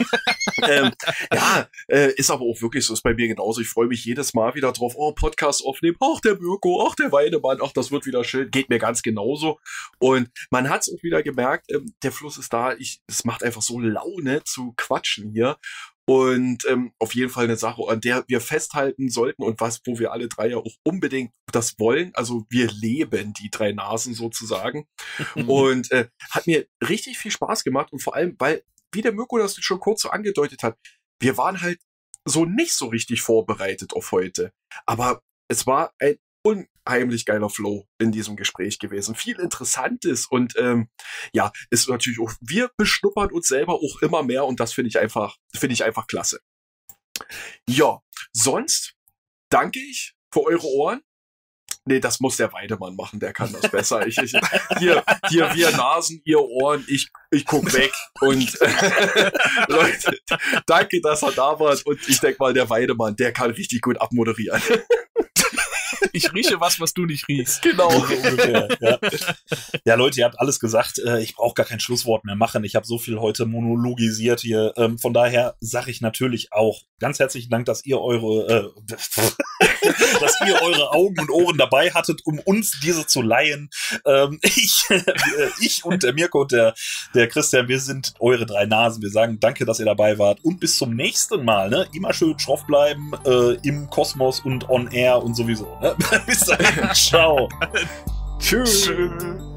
Ist aber auch wirklich so, ist bei mir genauso. Ich freue mich jedes Mal wieder drauf, Podcast aufnehmen, ach, der Mirko, ach, der Weidemann, ach, das wird wieder schön. Geht mir ganz genauso. Und man hat es auch wieder gemerkt, der Fluss ist da, es macht einfach so Laune zu quatschen hier. Und auf jeden Fall eine Sache, an der wir festhalten sollten, und wo wir alle 3 ja auch unbedingt das wollen. Also wir leben die 3 Nasen sozusagen. Und hat mir richtig viel Spaß gemacht, und vor allem, weil, wie der Mirko das schon kurz so angedeutet hat, wir waren halt so nicht so richtig vorbereitet auf heute. Aber es war ein unheimlich geiler Flow in diesem Gespräch gewesen. Viel Interessantes, und ist natürlich auch, wir beschnuppern uns selber auch immer mehr, und das finde ich einfach klasse. Ja, sonst danke ich für eure Ohren. Nee, das muss der Weidemann machen, der kann das besser. Hier, wir Nasen, ihr Ohren, ich guck weg. Und Leute, danke, dass er da war. Und ich denke mal, der Weidemann, der kann richtig gut abmoderieren. Ich rieche was du nicht riechst. Genau. Ungefähr, ja. Ja, Leute, ihr habt alles gesagt. Ich brauche gar kein Schlusswort mehr machen. Ich habe so viel heute monologisiert hier. Von daher sage ich natürlich auch ganz herzlichen Dank, dass ihr eure Augen und Ohren dabei hattet, um uns diese zu leihen. Ich und der Mirko und der Christian, wir sind eure 3 Nasen. Wir sagen danke, dass ihr dabei wart, und bis zum nächsten Mal. Ne? Immer schön schroff bleiben im Kosmos und on air und sowieso. Ne? Bis dahin. Ciao. Tschüss.